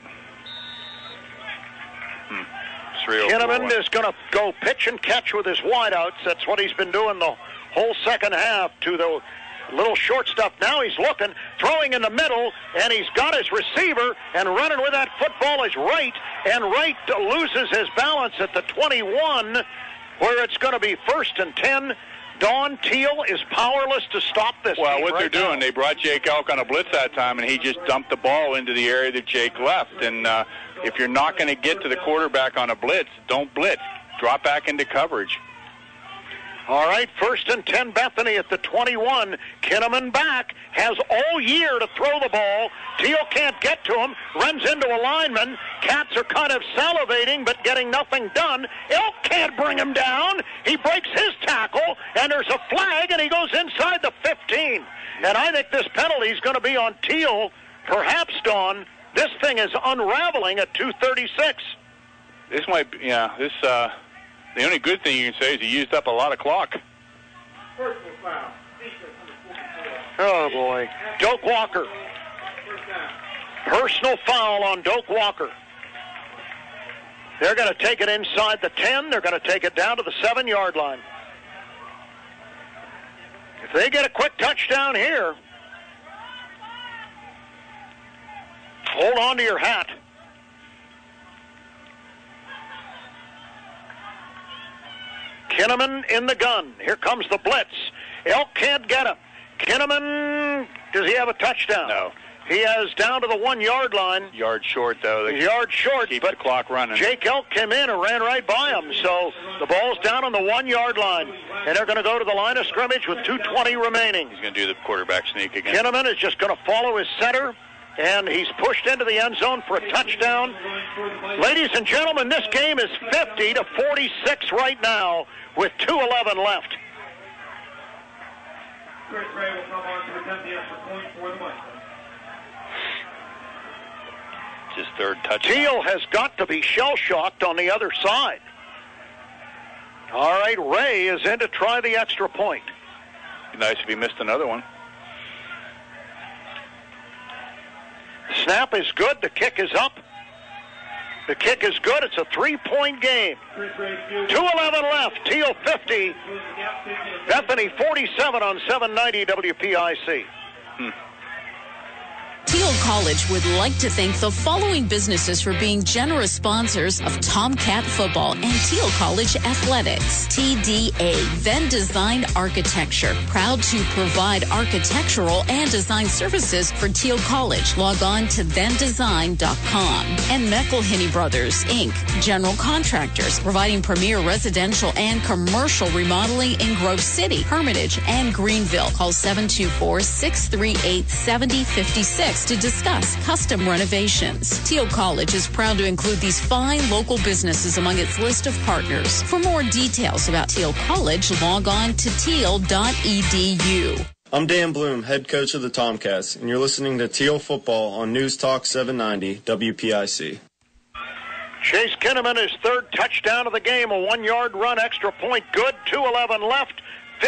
Kinnaman is going to go pitch and catch with his wideouts. That's what he's been doing the whole second half to the little short stuff. Now he's looking, throwing in the middle, and he's got his receiver, and running with that football is Wright, and Wright loses his balance at the 21, where it's going to be 1st and 10. Don Thiel is powerless to stop this. Well, what they're doing, they brought Jake Elk on a blitz that time, and he just dumped the ball into the area that Jake left. And if you're not going to get to the quarterback on a blitz, don't blitz. Drop back into coverage. All right, 1st and 10, Bethany at the 21. Kinnaman back, has all year to throw the ball. Thiel can't get to him, runs into a lineman. Cats are kind of salivating, but getting nothing done. Elk can't bring him down. He breaks his tackle, and there's a flag, and he goes inside the 15. And I think this penalty is going to be on Thiel. Perhaps, Don, this thing is unraveling at 2:36. This might be, the only good thing you can say is he used up a lot of clock. Personal foul. Oh, boy. Doak Walker. Personal foul on Doak Walker. They're going to take it inside the 10. They're going to take it down to the 7-yard line. If they get a quick touchdown here, hold on to your hat. Kinnaman in the gun. Here comes the blitz. Elk can't get him. Kinnaman, does he have a touchdown? No. He is down to the 1 yard line. Yard short, though. Yard short, keep but the clock running. Jake Elk came in and ran right by him. So the ball's down on the 1 yard line. And they're going to go to the line of scrimmage with 2:20 remaining. He's going to do the quarterback sneak again. Kinnaman is just going to follow his center, and he's pushed into the end zone for a touchdown. Ladies and gentlemen, this game is 50-46 right now with 2:11 left. Chris Ray will come on to attempt the extra point for the Vikings. His third touchdown. Thiel has got to be shell-shocked on the other side. All right, Ray is in to try the extra point. Be nice if he missed another one. Snap is good. The kick is up. The kick is good. It's a 3-point game. 2:11 left. Thiel 50. Bethany 47 on 790 WPIC. Thiel College would like to thank the following businesses for being generous sponsors of Tomcat Football and Thiel College Athletics. TDA, Venn Design Architecture, proud to provide architectural and design services for Thiel College. Log on to vendesign.com. And McElhinney Brothers, Inc., general contractors, providing premier residential and commercial remodeling in Grove City, Hermitage, and Greenville. Call 724-638-7056. to discuss custom renovations. Thiel College is proud to include these fine local businesses among its list of partners. For more details about Thiel College, log on to thiel.edu. I'm Dan Bloom, head coach of the Tomcats, and you're listening to Thiel Football on News Talk 790 WPIC. Chase Kinnaman, his third touchdown of the game, a 1 yard run, extra point good, 2:11 left,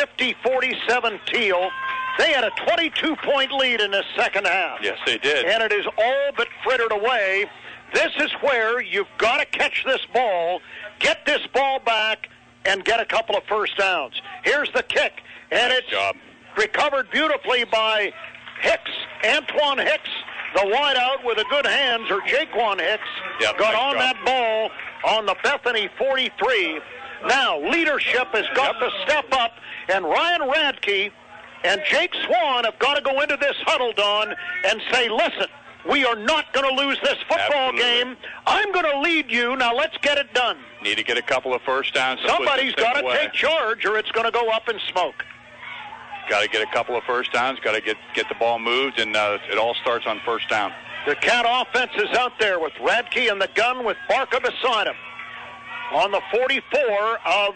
50-47 Thiel. They had a 22-point lead in the second half. Yes, they did. And it is all but frittered away. This is where you've got to catch this ball, get this ball back, and get a couple of first downs. Here's the kick, and it's recovered beautifully by Hicks, Antoine Hicks, the wideout with a good hands, or Jaquan Hicks, got on that ball on the Bethany 43. Now, leadership has got to step up, and Ryan Radke and Jake Swan have got to go into this huddle, Don, and say, listen, we are not going to lose this football game. I'm going to lead you. Now let's get it done. Need to get a couple of first downs. Somebody's got to take charge, or it's going to go up in smoke. Got to get a couple of first downs. Got to get the ball moved, and it all starts on first down. The Cat offense is out there with Radke in the gun with Barca beside him on the 44 of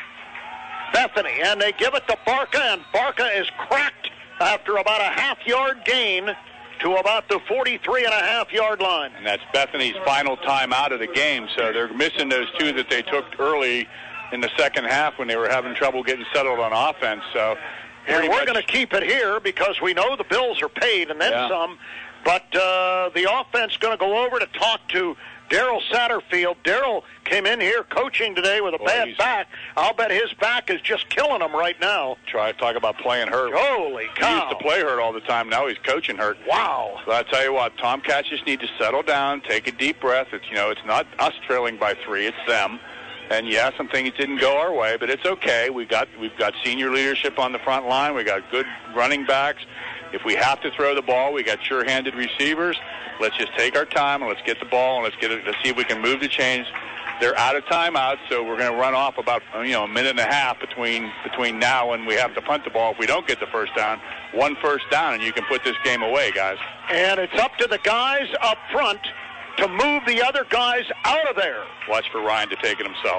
Bethany, and they give it to Barca, and Barca is cracked after about a half-yard gain to about the 43.5-yard line. And that's Bethany's final time out of the game, so they're missing those two that they took early in the second half when they were having trouble getting settled on offense. So, and we're going to keep it here because we know the bills are paid and then some, but the offense going to go over to talk to Daryl Satterfield. Daryl came in here coaching today with a bad back. I'll bet his back is just killing him right now. Talk about playing hurt. Holy cow. He used to play hurt all the time. Now he's coaching hurt. Wow. But I tell you what, Tomcats just need to settle down, take a deep breath. It's it's not us trailing by 3, it's them. And some things didn't go our way, but it's okay. We've got senior leadership on the front line. We got good running backs. If we have to throw the ball, we got sure-handed receivers. Let's just take our time and let's get the ball and let's see if we can move the chains. They're out of timeout, so we're going to run off about a minute and a half between now and we have to punt the ball. If we don't get the first down, one first down, and you can put this game away, guys. And it's up to the guys up front to move the other guys out of there. Watch for Ryan to take it himself.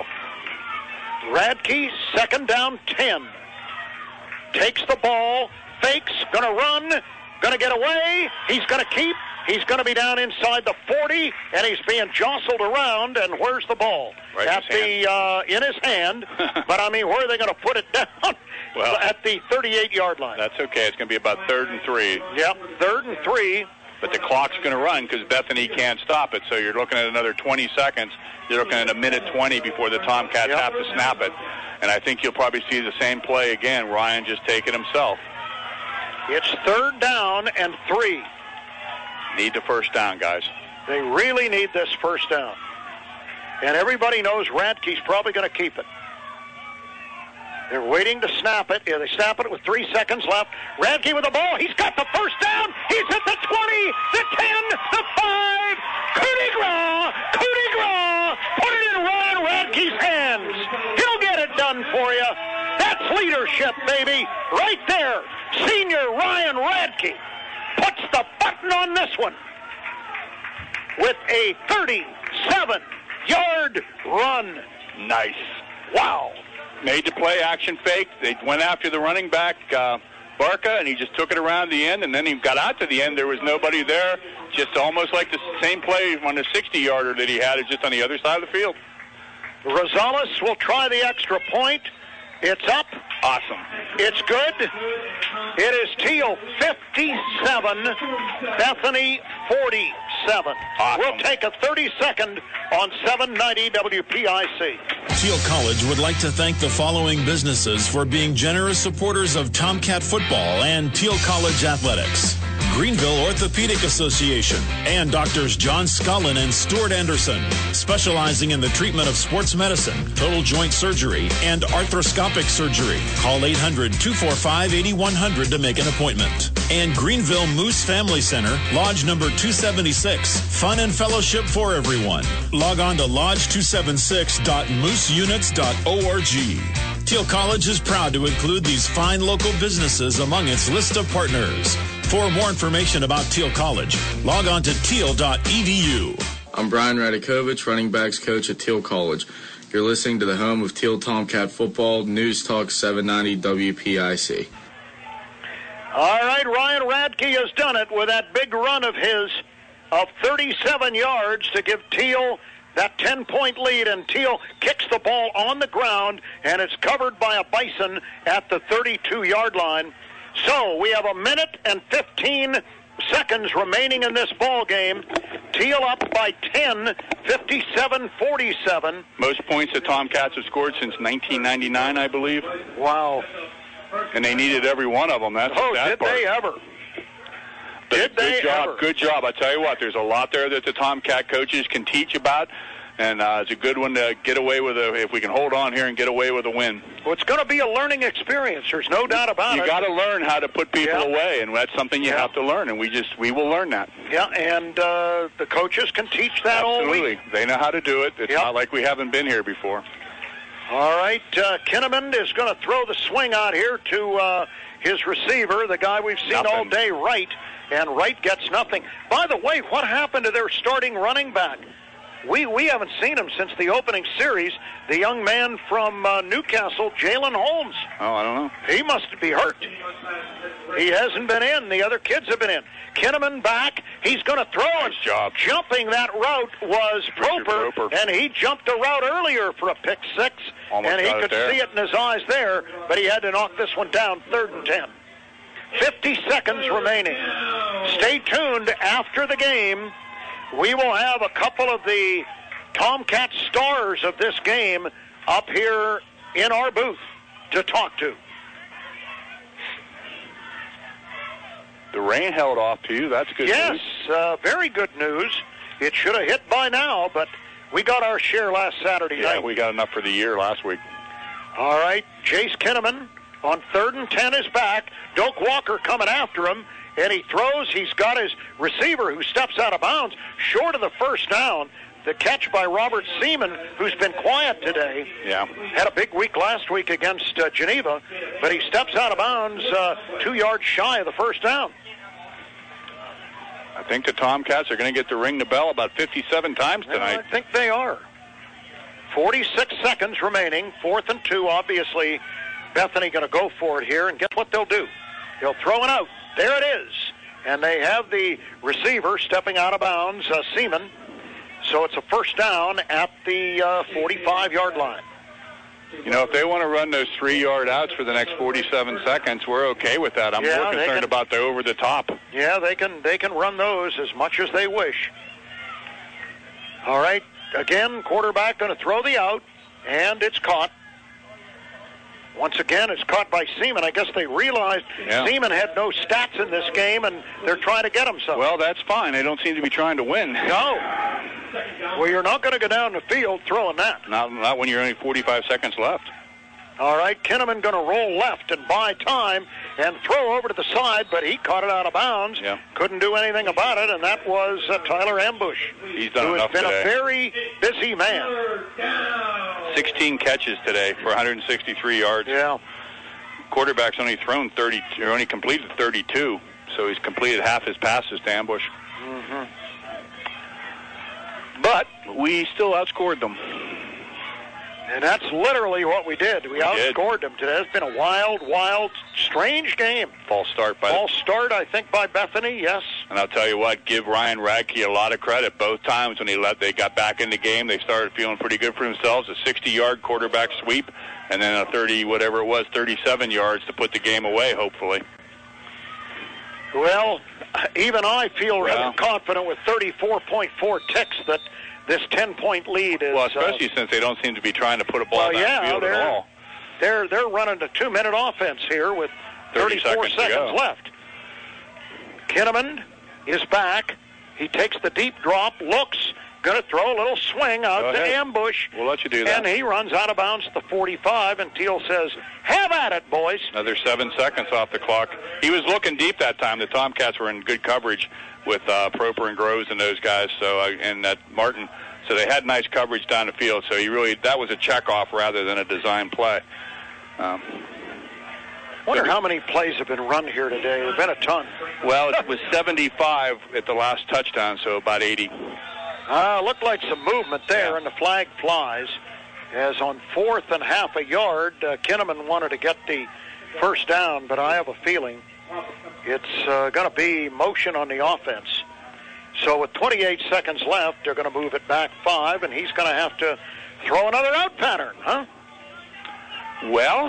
Radke, second down 10. Takes the ball, fakes, going to run, going to get away. He's going to keep. He's going to be down inside the 40, and he's being jostled around. And where's the ball? Right in his hand. But, I mean, where are they going to put it down? Well, at the 38-yard line. That's okay. It's going to be about 3rd and 3. Yep, 3rd and 3. But the clock's going to run because Bethany can't stop it. So you're looking at another 20 seconds. You're looking at a minute 20 before the Tomcats have to snap it. And I think you'll probably see the same play again. Ryan just take it himself. It's 3rd down and 3. Need the first down, guys. They really need this first down. And everybody knows Radke's probably going to keep it. They're waiting to snap it. They snap it with 3 seconds left. Radke with the ball. He's got the first down. He's at the 20, the 10, the 5. Coup de grace. Put it in Ryan Radke's hands. He'll get it done for you. That's leadership, baby. Right there. Senior Ryan Radke puts the button on this one with a 37-yard run. Nice. Wow. Made the play, action fake. They went after the running back, Barca, and he just took it around the end, and then he got out to the end. There was nobody there. Just almost like the same play on the 60-yarder that he had, just on the other side of the field. Rosales will try the extra point. It's up. Awesome. It's good. It is Thiel 57, Bethany 47. Awesome. We'll take a 30-second on 790 WPIC. Thiel College would like to thank the following businesses for being generous supporters of Tomcat football and Thiel College athletics. Greenville Orthopedic Association and Doctors John Scullin and Stuart Anderson, specializing in the treatment of sports medicine, total joint surgery, and arthroscopic surgery. Call 800-245-8100 to make an appointment. And Greenville Moose Family Center, Lodge number 276, fun and fellowship for everyone. Log on to lodge276.mooseunits.org. Thiel College is proud to include these fine local businesses among its list of partners. For more information about Thiel College, log on to thiel.edu. I'm Brian Radakovich, running backs coach at Thiel College. You're listening to the home of Thiel Tomcat football, News Talk 790 WPIC. All right, Ryan Radke has done it with that big run of his of 37 yards to give Thiel that 10-point lead, and Thiel kicks the ball on the ground, and it's covered by a Bison at the 32-yard line. So we have a minute and 15 seconds remaining in this ball game. Thiel up by 10, 57-47. Most points the Tomcats have scored since 1999, I believe. Wow. And they needed every one of them. That's did part. They ever? Good job. I tell you what, there's a lot there that the Tomcat coaches can teach about, and it's a good one to get away with if we can hold on here and get away with a win. Well, it's going to be a learning experience. There's no doubt about it. You got to learn how to put people away, and that's something you have to learn, and we will learn that. Yeah, and the coaches can teach that all week. They know how to do it. It's not like we haven't been here before. All right, Kinnaman is going to throw the swing out here to his receiver, the guy we've seen all day, Wright, and Wright gets nothing. By the way, what happened to their starting running back? We haven't seen him since the opening series. The young man from Newcastle, Jalen Holmes. Oh, I don't know. He must be hurt. He hasn't been in. The other kids have been in. Kinnaman back. He's going to throw. Nice job. Jumping that route was Proper, and he jumped a route earlier for a pick six. Almost and he could see it in his eyes there, but he had to knock this one down, 3rd and 10. 50 seconds remaining. Stay tuned after the game. We will have a couple of the Tomcat stars of this game up here in our booth to talk to. The rain held off to you. That's good news. Yes, very good news. It should have hit by now, but we got our share last Saturday night. Yeah, we got enough for the year last week. All right, Chase Kinnaman on 3rd and 10 is back. Doak Walker coming after him, and he throws. He's got his receiver who steps out of bounds short of the first down. The catch by Robert Seaman, who's been quiet today. Yeah. Had a big week last week against Geneva, but he steps out of bounds 2 yards shy of the first down. I think the Tomcats are going to get to ring the bell about 57 times tonight. I think they are. 46 seconds remaining. 4th and 2, obviously. Bethany going to go for it here, and guess what they'll do? They'll throw it out. There it is. And they have the receiver stepping out of bounds, Seaman. So it's a first down at the 45-yard line. You know, if they want to run those 3-yard outs for the next 47 seconds, we're okay with that. I'm more concerned about the over the top. Yeah, they can run those as much as they wish. All right, again, quarterback going to throw the out, and it's caught. Once again, it's caught by Seaman. I guess they realized Seaman had no stats in this game, and they're trying to get him something. Well, that's fine. They don't seem to be trying to win. No. Well, you're not going to go down the field throwing that. Not when you're only 45 seconds left. All right, Kinnaman going to roll left and buy time and throw over to the side, but he caught it out of bounds. Yeah. Couldn't do anything about it, and that was Tyler Ambush. He's done who enough has been today. a very busy man. 16 catches today for 163 yards. Yeah. Quarterback's only thrown 30, or only completed 32, so he's completed half his passes to Ambush. Mm-hmm. But we still outscored them. And that's literally what we did. We outscored them today. It's been a wild, strange game. False start, I think, by Bethany, yes. And I'll tell you what, give Ryan Radke a lot of credit. Both times when they got back in the game, they started feeling pretty good for themselves. A 60-yard quarterback sweep, and then a 37 yards to put the game away, hopefully. Well, even I feel rather confident with 34.4 ticks that this 10-point lead is... Well, especially since they don't seem to be trying to put a ball downfield at all. They're running a 2-minute offense here with 34 seconds left. Kinnaman is back. He takes the deep drop, looks, going to throw a little swing out to Ambush. We'll let you do that. And he runs out of bounds at the 45, and Thiel says, have at it, boys. Another 7 seconds off the clock. He was looking deep that time. The Tomcats were in good coverage with Proper and Groves and those guys, and Martin. So they had nice coverage down the field. So that was a checkoff rather than a design play. Wonder how many plays have been run here today. There's been a ton. Well, it was 75 at the last touchdown, so about 80. Looked like some movement there, and the flag flies. As on 4th and half a yard, Kinnaman wanted to get the first down, but I have a feeling it's going to be motion on the offense. So with 28 seconds left, they're going to move it back 5, and he's going to have to throw another out pattern, huh? Well,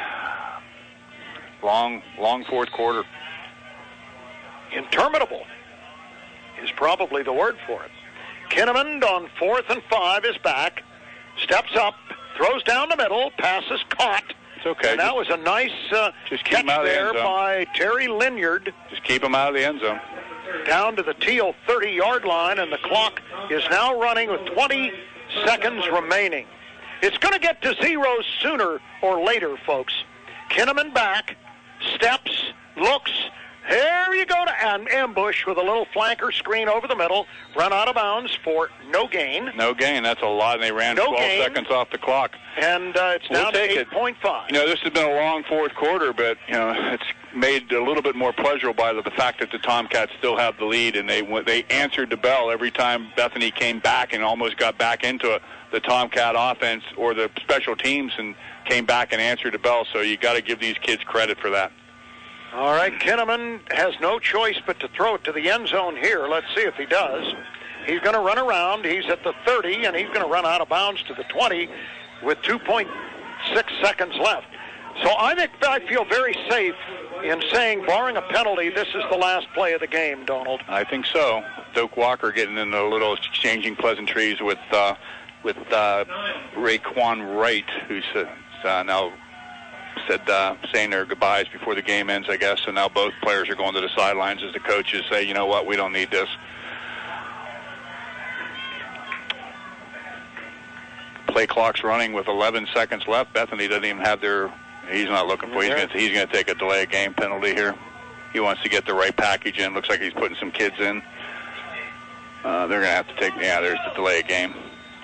long fourth quarter. Interminable is probably the word for it. Kinnaman on 4th and 5 is back, steps up, throws down the middle, pass is caught. It's okay. And that was a nice catch there by Terry Linyard. Just keep him out of the end zone. Down to the Thiel 30-yard line, and the clock is now running with 20 seconds remaining. It's going to get to zeros sooner or later, folks. Kinnaman back, steps, looks. There you go to Ambush with a little flanker screen over the middle. Run out of bounds for no gain. No gain. That's a lot, and they ran 12 seconds off the clock. And it's down to 8.5. This has been a long fourth quarter, but it's made a little bit more pleasurable by the fact that the Tomcats still have the lead, and they answered the bell every time Bethany came back and almost got back into the Tomcat offense or the special teams and came back and answered the bell. So you got to give these kids credit for that. All right, Kinnaman has no choice but to throw it to the end zone here. Let's see if he does. He's going to run around. He's at the 30, and he's going to run out of bounds to the 20 with 2.6 seconds left. So I feel very safe in saying, barring a penalty, this is the last play of the game, Donald. I think so. Doak Walker getting into a little exchanging pleasantries with Raekwon Wright, who's now saying their goodbyes before the game ends, I guess. So now both players are going to the sidelines as the coaches say, you know what, we don't need this. Play clock's running with 11 seconds left. Bethany doesn't even have he's not looking for it. He's going to take a delay of game penalty here. He wants to get the right package in. Looks like he's putting some kids in. They're going to have to take, there's the delay of game.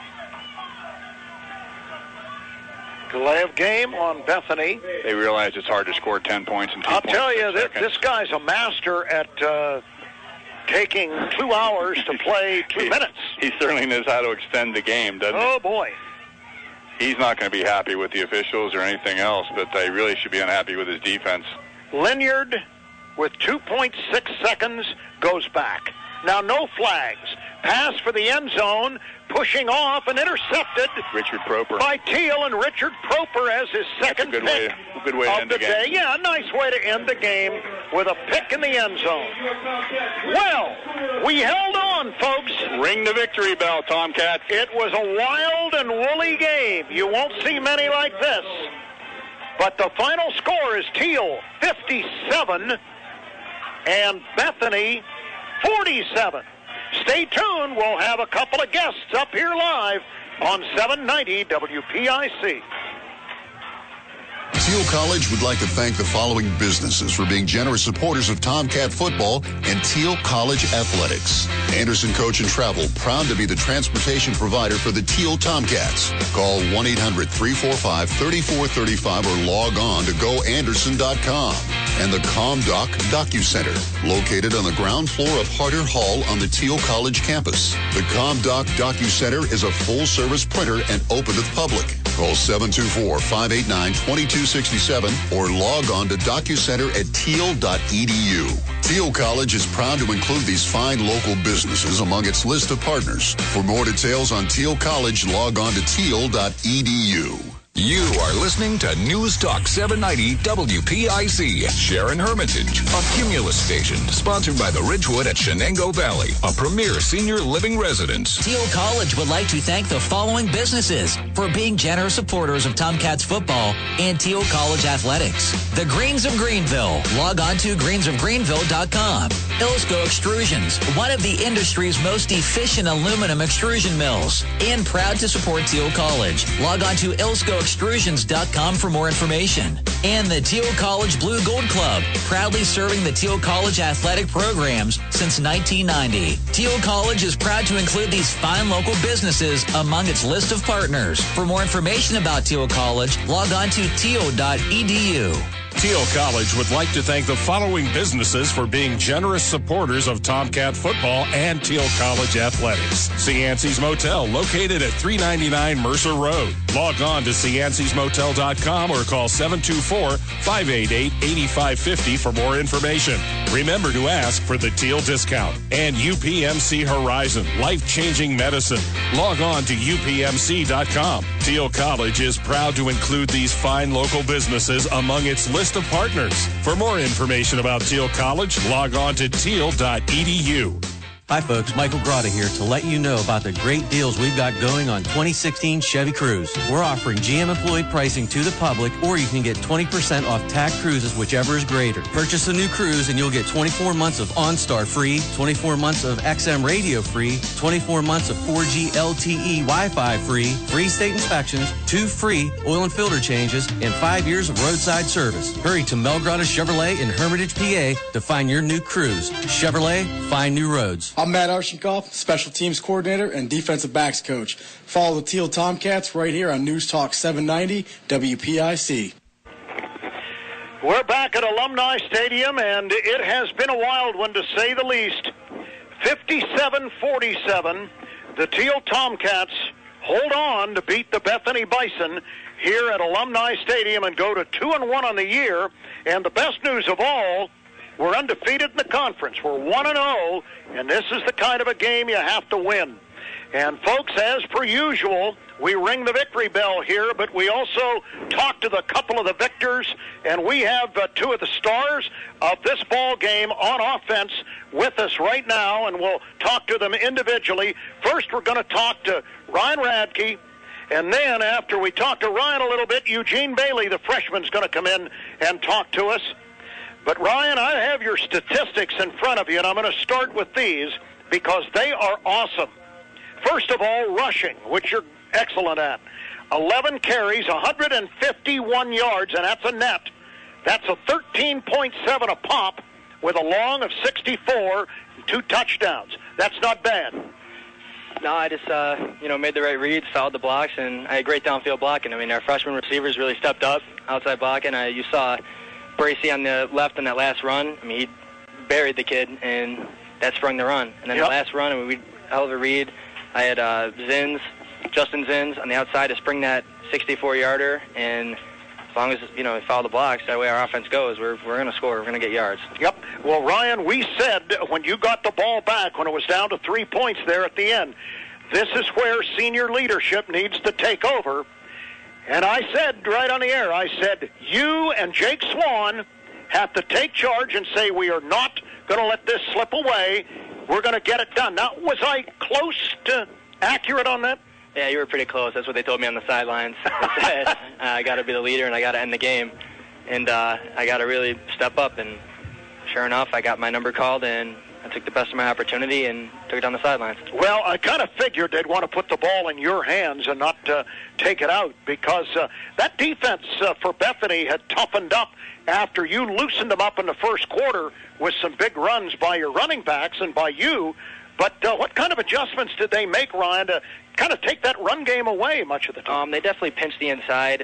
Delay of game on Bethany. They realize it's hard to score 10 points in 2 I'll tell you, this guy's a master at taking 2 hours to play 2 minutes. He certainly knows how to extend the game, doesn't he? Oh, boy. He's not going to be happy with the officials or anything else, but they really should be unhappy with his defense. Linyard, with 2.6 seconds, goes back. Now, no flags. Pass for the end zone, pushing off and intercepted. Richard Proper. By Thiel, and Richard Proper as his second pick good way to end the game. Day. Yeah, a nice way to end the game with a pick in the end zone. Well, we held on, folks. Ring the victory bell, Tomcats. It was a wild and woolly game. You won't see many like this. But the final score is Thiel 57 and Bethany 47. Stay tuned. We'll have a couple of guests up here live on 790 WPIC. Thiel College would like to thank the following businesses for being generous supporters of Tomcat football and Thiel College athletics. Anderson Coach and Travel, proud to be the transportation provider for the Thiel Tomcats. Call 1-800-345-3435 or log on to goanderson.com. And the ComDoc DocuCenter, located on the ground floor of Harder Hall on the Thiel College campus. The ComDoc DocuCenter is a full-service printer and open to the public. Call 724-589-2267 or log on to DocuCenter at Thiel.edu. Thiel College is proud to include these fine local businesses among its list of partners. For more details on Thiel College, log on to Thiel.edu. You are listening to News Talk 790 WPIC, Sharon Hermitage, a Cumulus station sponsored by the Ridgewood at Shenango Valley, a premier senior living residence. Thiel College would like to thank the following businesses for being generous supporters of Tomcats football and Thiel College athletics. The Greens of Greenville. Log on to greensofgreenville.com. Ilsco Extrusions, one of the industry's most efficient aluminum extrusion mills, and proud to support Thiel College. Log on to ilscoextrusions.com for more information. And the Thiel College Blue Gold Club, proudly serving the Thiel College athletic programs since 1990. Thiel College is proud to include these fine local businesses among its list of partners. For more information about Thiel College, log on to thiel.edu. Thiel College would like to thank the following businesses for being generous supporters of Tomcat football and Thiel College athletics. Cianci's Motel, located at 399 Mercer Road. Log on to ciancysmotel.com or call 724-588-8550 for more information. Remember to ask for the Thiel discount. And UPMC Horizon, life-changing medicine. Log on to upmc.com. Thiel College is proud to include these fine local businesses among its list of partners. For more information about Thiel College, log on to thiel.edu. Hi folks, Michael Grotta here to let you know about the great deals we've got going on 2016 Chevy Cruze. We're offering GM employed pricing to the public, or you can get 20% off TAC Cruises, whichever is greater. Purchase a new Cruze and you'll get 24 months of OnStar free, 24 months of XM radio free, 24 months of 4G LTE Wi-Fi free, free state inspections, 2 free oil and filter changes, and 5 years of roadside service. Hurry to Mel Grotta Chevrolet in Hermitage, PA to find your new Cruze. Chevrolet, find new roads. I'm Matt Arshenkoff, Special Teams Coordinator and Defensive Backs Coach. Follow the Thiel Tomcats right here on News Talk 790 WPIC. We're back at Alumni Stadium, and it has been a wild one to say the least. 57-47, the Thiel Tomcats hold on to beat the Bethany Bison here at Alumni Stadium and go to 2-1 on the year. And the best news of all, we're undefeated in the conference. We're 1-0, and this is the kind of a game you have to win. And, folks, as per usual, we ring the victory bell here, but we also talk to the couple of the victors, and we have 2 of the stars of this ball game on offense with us right now, and we'll talk to them individually. First, we're going to talk to Ryan Radke, and then after we talk to Ryan a little bit, Eugene Bailey, the freshman, is going to come in and talk to us. But, Ryan, I have your statistics in front of you, and I'm going to start with these because they are awesome. First of all, rushing, which you're excellent at. 11 carries, 151 yards, and that's a net. That's a 13.7 a pop with a long of 64 and 2 touchdowns. That's not bad. No, I just, made the right reads, fouled the blocks, and I had great downfield blocking. I mean, our freshman receivers really stepped up, outside blocking. You saw Bracey on the left on that last run. I mean, he buried the kid, and that sprung the run. And then the last run, I mean, we hell of a read. I had Justin Zins on the outside to spring that 64-yarder, and as long as, we follow the blocks, that way our offense goes, we're going to score, we're going to get yards. Yep. Well, Ryan, we said when you got the ball back, when it was down to 3 points there at the end, this is where senior leadership needs to take over. And I said right on the air, I said, you and Jake Swan have to take charge and say we are not going to let this slip away. We're going to get it done. Now, was I close to accurate on that? Yeah, you were pretty close. That's what they told me on the sidelines. They said, I got to be the leader and I got to end the game. And I got to really step up. And sure enough, I got my number called and I took took the best of my opportunity and took it down the sidelines. Well, I kind of figured they'd want to put the ball in your hands and not take it out, because that defense for Bethany had toughened up after you loosened them up in the first quarter with some big runs by your running backs and by you. But what kind of adjustments did they make, Ryan, to kind of take that run game away much of the time? They definitely pinched the inside.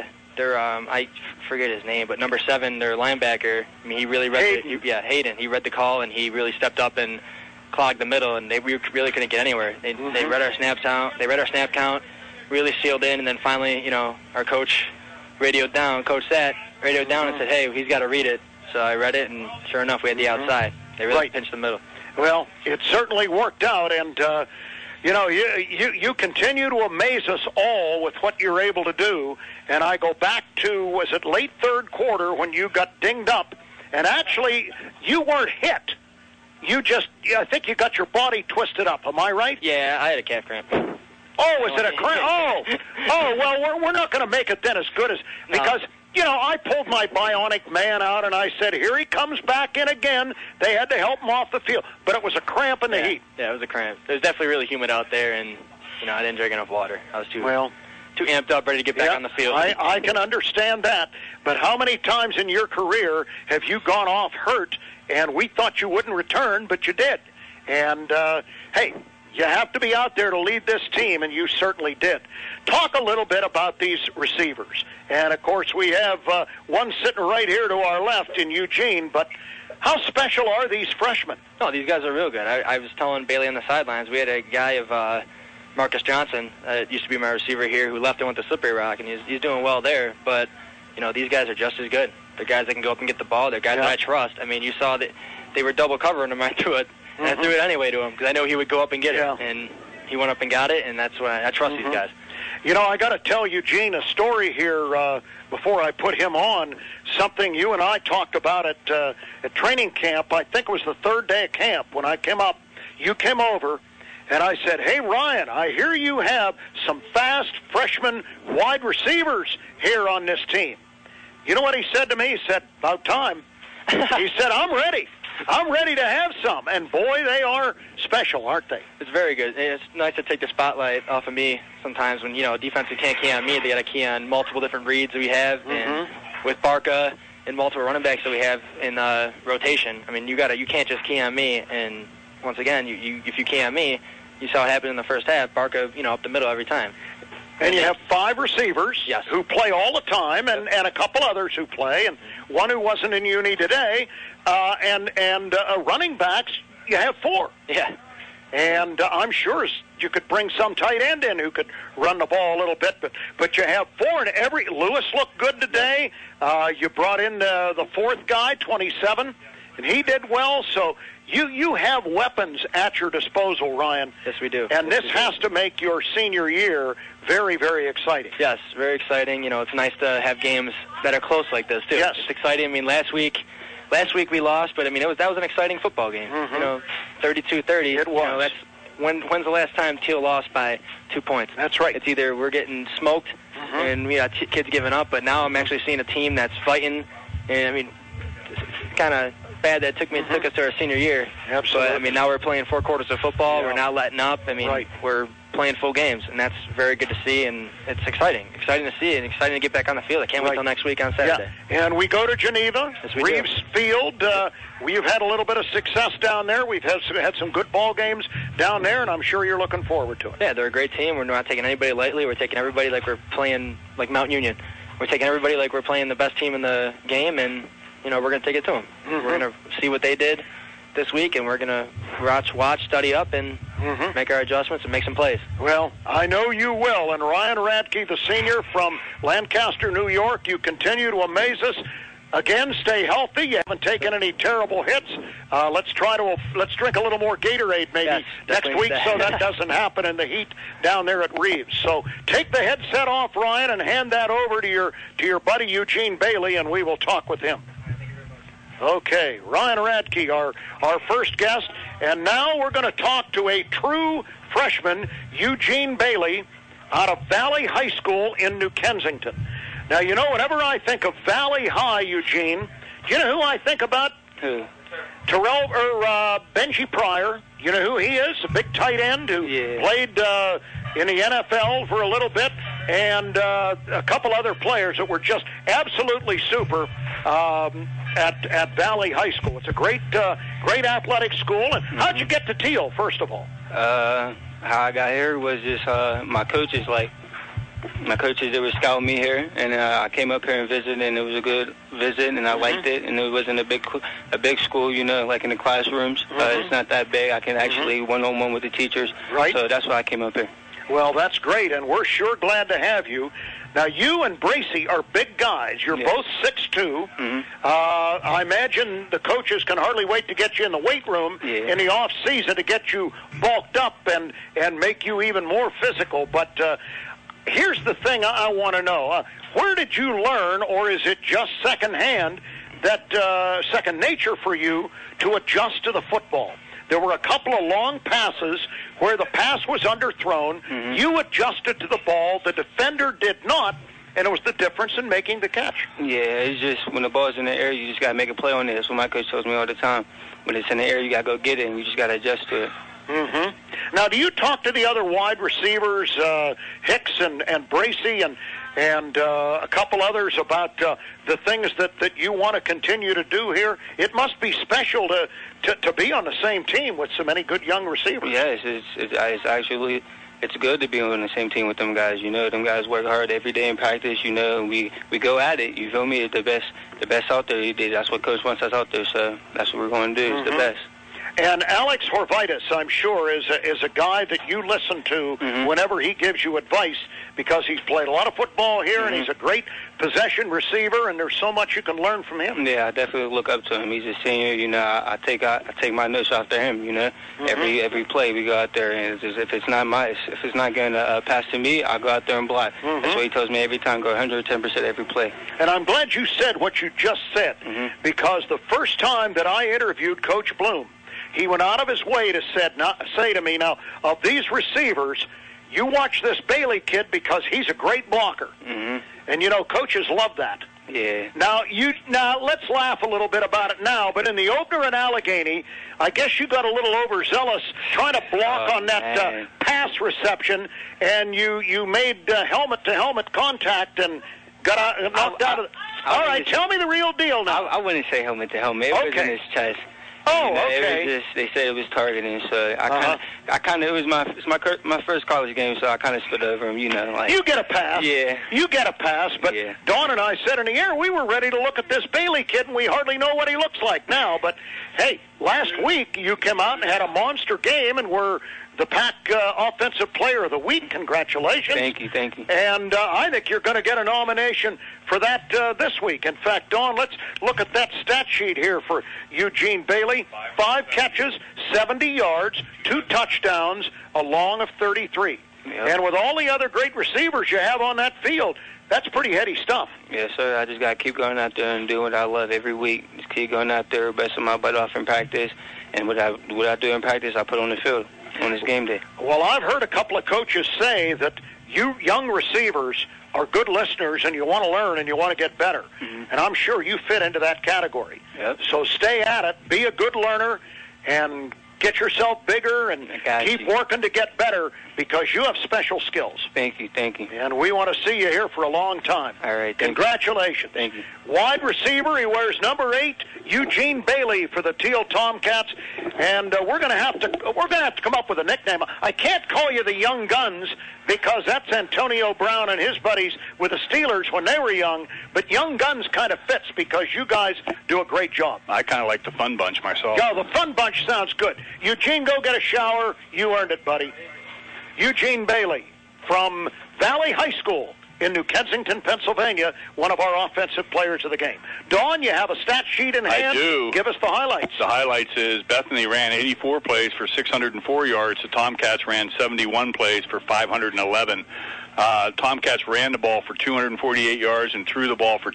I forget his name, but number 7, their linebacker, I mean, he really read Hayden. He read the call, and he really stepped up and clogged the middle, and we really couldn't get anywhere. They read our snap count. They read our snap count, really sealed in, and then finally, our coach radioed down, Coach Sept, radioed down and said, hey, he's got to read it. So I read it, and sure enough, we had the outside. They really pinched the middle. Well, it certainly worked out, and you continue to amaze us all with what you're able to do. And I go back to, was it late third quarter when you got dinged up, and actually you weren't hit. I think you got your body twisted up. Am I right? Yeah, I had a calf cramp. Oh, is it a cramp? Oh, well, we're not going to make it then as good as, because I pulled my bionic man out, and I said, here he comes back in again. They had to help him off the field. But it was a cramp in the heat. Yeah, it was a cramp. It was definitely really humid out there, and, I didn't drink enough water. I was too amped up, ready to get back on the field. I can understand that. But how many times in your career have you gone off hurt, and we thought you wouldn't return, but you did? And, hey, you have to be out there to lead this team, and you certainly did. Talk a little bit about these receivers. And, of course, we have one sitting right here to our left in Eugene, but how special are these freshmen? No, these guys are real good. I was telling Bailey on the sidelines, we had a guy of Marcus Johnson, used to be my receiver here, who left and went to Slippery Rock, and he's doing well there. But, these guys are just as good. They're guys that can go up and get the ball. They're guys that I trust. I mean, you saw that they were double covering him. I threw it. And I threw it anyway to him because I know he would go up and get it. And he went up and got it, and that's why I trust these guys. I got to tell Eugene a story here before I put him on, something you and I talked about at training camp. I think it was the third day of camp when I came up. You came over, and I said, hey, Ryan, I hear you have some fast freshman wide receivers here on this team. You know what he said to me? He said, about time. He said, I'm ready. I'm ready to have some. And, boy, they are special, aren't they? It's very good. It's nice to take the spotlight off of me sometimes when, defenses can't key on me. They got to key on multiple different reads that we have. And with Barca and multiple running backs that we have in rotation, I mean, you can't just key on me. And, once again, if you key on me, you saw what happened in the first half. Barca, up the middle every time. And you have 5 receivers who play all the time, and a couple others who play, and one who wasn't in uni today, and running backs, you have 4. Yeah. And I'm sure you could bring some tight end in who could run the ball a little bit, but you have 4, and Lewis looked good today. You brought in the 4th guy, 27, and he did well, so you have weapons at your disposal, Ryan. Yes, we do. And this has to make your senior year very, very exciting. Yes, very exciting. It's nice to have games that are close like this, too. Yes. It's exciting. I mean, last week we lost, but, I mean, that was an exciting football game. 32-30. It was. When's the last time Thiel lost by 2 points? That's right. It's either we're getting smoked and we got kids giving up, but now I'm actually seeing a team that's fighting. And, I mean, it's kind of bad that it took us to our senior year. Absolutely. But, I mean, now we're playing 4 quarters of football. Yeah. We're not letting up. I mean, we're playing full games, and that's very good to see, and it's exciting to see, and exciting to get back on the field. I can't wait till next week on Saturday. Yeah. And we go to Geneva, Reeves Field. We've had a little bit of success down there. We've had some good ball games down there, and I'm sure you're looking forward to it. Yeah, they're a great team. We're not taking anybody lightly. We're taking everybody like we're playing like Mount Union. We're taking everybody like we're playing the best team in the game, and we're going to take it to them. We're going to see what they did this week, and we're going to watch, study up, and make our adjustments and make some plays. Well, I know you will. And Ryan Radke, the senior from Lancaster, New York, you continue to amaze us. Again, stay healthy. You haven't taken any terrible hits. Let's drink a little more Gatorade maybe next week so that doesn't happen in the heat down there at Reeves. So take the headset off, Ryan, and hand that over to your buddy Eugene Bailey, and we will talk with him. Okay, Ryan Radke, our first guest, and now we're going to talk to a true freshman, Eugene Bailey, out of Valley High School in New Kensington. Now, whenever I think of Valley High, Eugene, do you know who I think about? Who? Benji Pryor, you know who he is? A big tight end who played in the NFL for a little bit, and a couple other players that were just absolutely super at Valley High School. It's a great athletic school. And how'd you get to Thiel, first of all? How I got here was just my coaches. My coaches, they were scouting me here, and I came up here and visited, and it was a good visit, and I liked it. And it wasn't a big school, you know, like in the classrooms. It's not that big. I can actually one-on-one with the teachers. Right. So that's why I came up here. Well, that's great, and we're sure glad to have you. Now, you and Bracey are big guys. You're both 6'2". I imagine the coaches can hardly wait to get you in the weight room in the off season to get you bulked up and make you even more physical. But here's the thing I want to know. Where did you learn, or is it just secondhand, that second nature for you to adjust to the football? There were a couple of long passes where the pass was underthrown. You adjusted to the ball. The defender did not, and it was the difference in making the catch. Yeah, it's just when the ball's in the air, you just got to make a play on it. That's what my coach tells me all the time. When it's in the air, you got to go get it, and you just got to adjust to it. Now, do you talk to the other wide receivers, Hicks and Bracey and a couple others about the things that you want to continue to do here? It must be special to be on the same team with so many good young receivers. Yes, it's actually it's good to be on the same team with them guys. You know, them guys work hard every day in practice. You know, and we go at it. You feel me? It's the best out there. That's what Coach wants us out there. So that's what we're going to do. It's the best. And Alex Horvitis, I'm sure, is a guy that you listen to whenever he gives you advice, because he's played a lot of football here, and he's a great possession receiver, and there's so much you can learn from him. Yeah, I definitely look up to him. He's a senior. You know, I take my notes after him. You know, every play we go out there, and if it's not going to pass to me, I go out there and block. That's what he tells me every time. Go 110% every play. And I'm glad you said what you just said, because the first time that I interviewed Coach Bloom, he went out of his way to say to me, now, of these receivers, you watch this Bailey kid because he's a great blocker. And, you know, coaches love that. Yeah. Now, let's laugh a little bit about it now, but in the opener in Allegheny, I guess you got a little overzealous trying to block on that pass reception, and you made helmet-to-helmet contact and got knocked out of the... All right, tell me the real deal now. I wouldn't say helmet-to-helmet. It was in his chest. Oh, you know, okay. It was just, they said it was targeting, so I kind of, it was my first college game, so I kind of stood over him, you know. Like, you get a pass. Yeah. You get a pass, but Dawn and I said in the air, we were ready to look at this Bailey kid, and we hardly know what he looks like now. But, hey, last week you came out and had a monster game and were the PAC Offensive Player of the Week. Congratulations. Thank you. And I think you're going to get a nomination for that this week. In fact, Dawn, let's look at that stat sheet here for Eugene Bailey. 5 catches, 70 yards, 2 touchdowns, a long of 33. Yep. And with all the other great receivers you have on that field, that's pretty heady stuff. Yes, sir. I just got to keep going out there and doing what I love every week. Just keep going out there, busting my butt off in practice. And what I do in practice, I put on the field on this game day. Well, I've heard a couple of coaches say that you young receivers are good listeners and you want to learn and you want to get better. And I'm sure you fit into that category. Yep. So stay at it, be a good learner, and get yourself bigger and keep working to get better, because you have special skills. Thank you. And we want to see you here for a long time. All right. Congratulations. Thank you. Wide receiver, he wears number 8, Eugene Bailey for the Thiel Tomcats. And we're going to have to come up with a nickname. I can't call you the Young Guns, because that's Antonio Brown and his buddies with the Steelers when they were young. But Young Guns kind of fits because you guys do a great job. I kind of like the Fun Bunch myself. Yeah, the Fun Bunch sounds good. Eugene, go get a shower. You earned it, buddy. Eugene Bailey from Valley High School in New Kensington, Pennsylvania, one of our offensive players of the game. Dawn, you have a stat sheet in hand? I do. Give us the highlights. The highlights is Bethany ran 84 plays for 604 yards. The Tomcats ran 71 plays for 511. Tomcats ran the ball for 248 yards and threw the ball for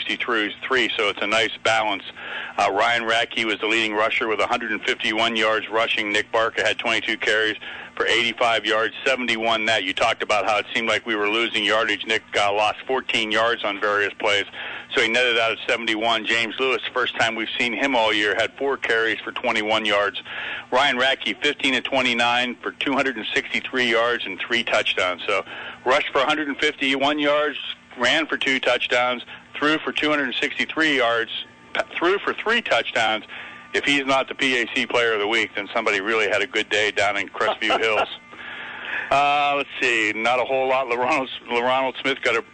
263, so it's a nice balance. Ryan Radke was the leading rusher with 151 yards rushing. Nick Barca had 22 carries for 85 yards, 71 net. You talked about how it seemed like we were losing yardage. Nick lost 14 yards on various plays. So he netted out at 71. James Lewis, first time we've seen him all year, had 4 carries for 21 yards. Ryan Radke, 15 of 29 for 263 yards and 3 touchdowns. So rushed for 151 yards, ran for 2 touchdowns, threw for 263 yards, threw for 3 touchdowns. If he's not the PAC Player of the Week, then somebody really had a good day down in Crestview Hills. Let's see, not a whole lot. LaRonald Smith got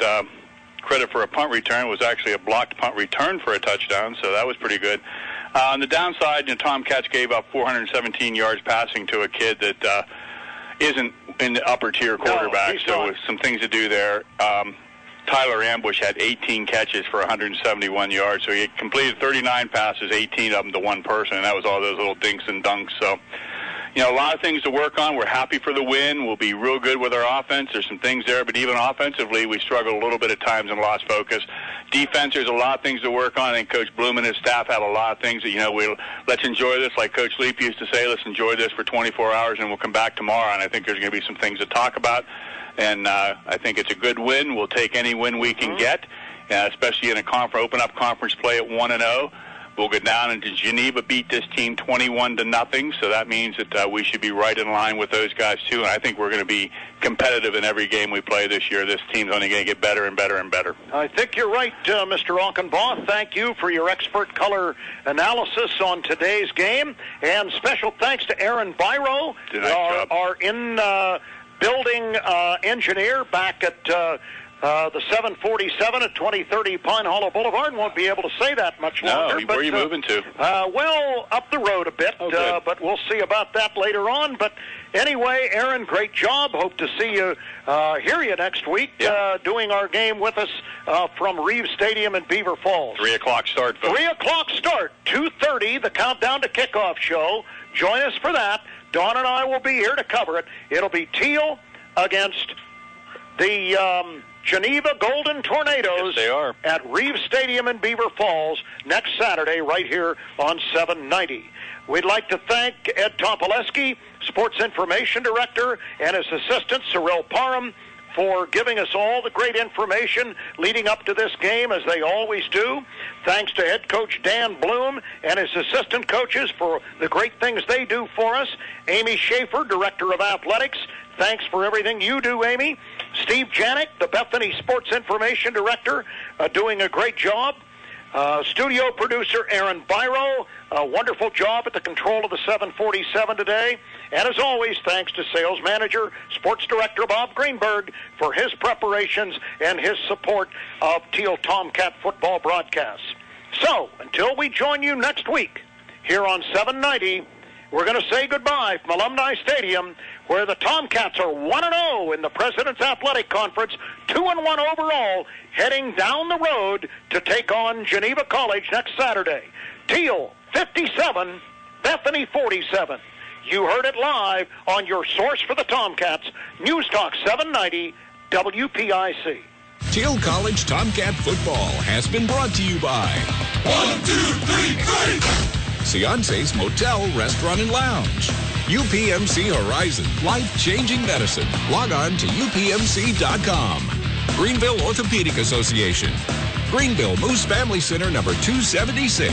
credit for a punt return. It was actually a blocked punt return for a touchdown, so that was pretty good. On the downside, Tomcats gave up 417 yards passing to a kid that isn't in the upper tier quarterback, so with some things to do there. Tyler Ambush had 18 catches for 171 yards, so he had completed 39 passes, 18 of them to one person, and that was all those little dinks and dunks. So, a lot of things to work on. We're happy for the win. We'll be real good with our offense. There's some things there, but even offensively, we struggled a little bit at times and lost focus. Defense, there's a lot of things to work on. I think Coach Bloom and his staff have a lot of things that, let's enjoy this, like Coach Leap used to say, let's enjoy this for 24 hours, and we'll come back tomorrow. And I think there's going to be some things to talk about. And I think it's a good win. We'll take any win we can get, especially in a open-up conference play at 1-0. We'll go down into Geneva, beat this team 21-0. So that means that we should be right in line with those guys too. And I think we're going to be competitive in every game we play this year. This team's only going to get better and better and better. I think you're right, Mr. Aukenbaugh. Thank you for your expert color analysis on today's game. And special thanks to Aaron Biro, our in-building engineer back at the 747 at 2030 Pine Hollow Boulevard. Won't be able to say that much longer. No, where are you moving to? Well, up the road a bit, but we'll see about that later on. But anyway, Aaron, great job. Hope to see you, hear you next week, doing our game with us from Reeves Stadium in Beaver Falls. 3 o'clock start, folks. 3 o'clock start, 2:30, the Countdown to Kickoff show. Join us for that. Dawn and I will be here to cover it. It'll be Thiel against the Geneva Golden Tornadoes at Reeves Stadium in Beaver Falls next Saturday right here on 790. We'd like to thank Ed Tompoleski, Sports Information Director, and his assistant, Cyril Parham, for giving us all the great information leading up to this game, as they always do. Thanks to head coach Dan Bloom and his assistant coaches for the great things they do for us. Amy Schaefer, Director of Athletics, thanks for everything you do, Amy. Steve Janik, the Bethany Sports Information Director, doing a great job. Studio producer Aaron Biro, a wonderful job at the control of the 747 today. And as always, thanks to Sales Manager, Sports Director Bob Greenberg for his preparations and his support of Thiel Tomcat football broadcasts. So, until we join you next week here on 790, we're going to say goodbye from Alumni Stadium, where the Tomcats are 1-0 in the President's Athletic Conference, 2-1 overall, heading down the road to take on Geneva College next Saturday. Thiel 57, Bethany 47. You heard it live on your source for the Tomcats, News Talk 790 WPIC. Thiel College Tomcat football has been brought to you by 1, 2, 3, 3. Ciance's Motel, Restaurant, and Lounge. UPMC Horizon, life-changing medicine. Log on to upmc.com. Greenville Orthopedic Association. Greenville Moose Family Center, number 276.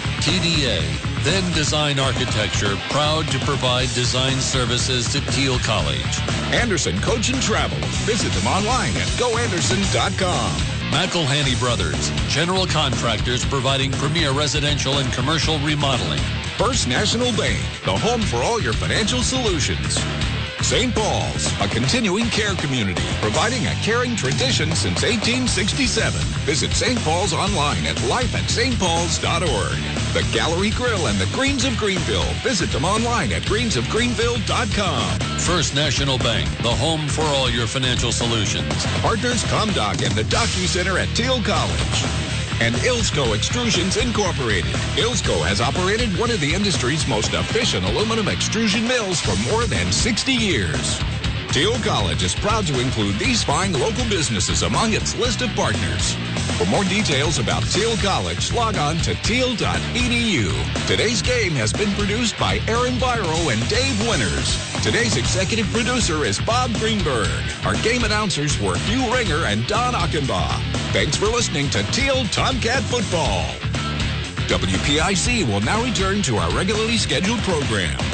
TDA, Then Design Architecture, proud to provide design services to Thiel College. Anderson Coach and Travel. Visit them online at goanderson.com. McElhaney Brothers, general contractors providing premier residential and commercial remodeling. First National Bank, the home for all your financial solutions. St. Paul's, a continuing care community, providing a caring tradition since 1867. Visit St. Paul's online at lifeatstpauls.org. The Gallery Grill and the Greens of Greenville. Visit them online at greensofgreenville.com. First National Bank, the home for all your financial solutions. Partners ComDoc and the DocuCenter at Thiel College. And Ilsco Extrusions Incorporated. Ilsco has operated one of the industry's most efficient aluminum extrusion mills for more than 60 years. Thiel College is proud to include these fine local businesses among its list of partners. For more details about Thiel College, log on to thiel.edu. Today's game has been produced by Aaron Biro and Dave Winters. Today's executive producer is Bob Greenberg. Our game announcers were Hugh Ringer and Don Aukenbaugh. Thanks for listening to Thiel Tomcat Football. WPIC will now return to our regularly scheduled program.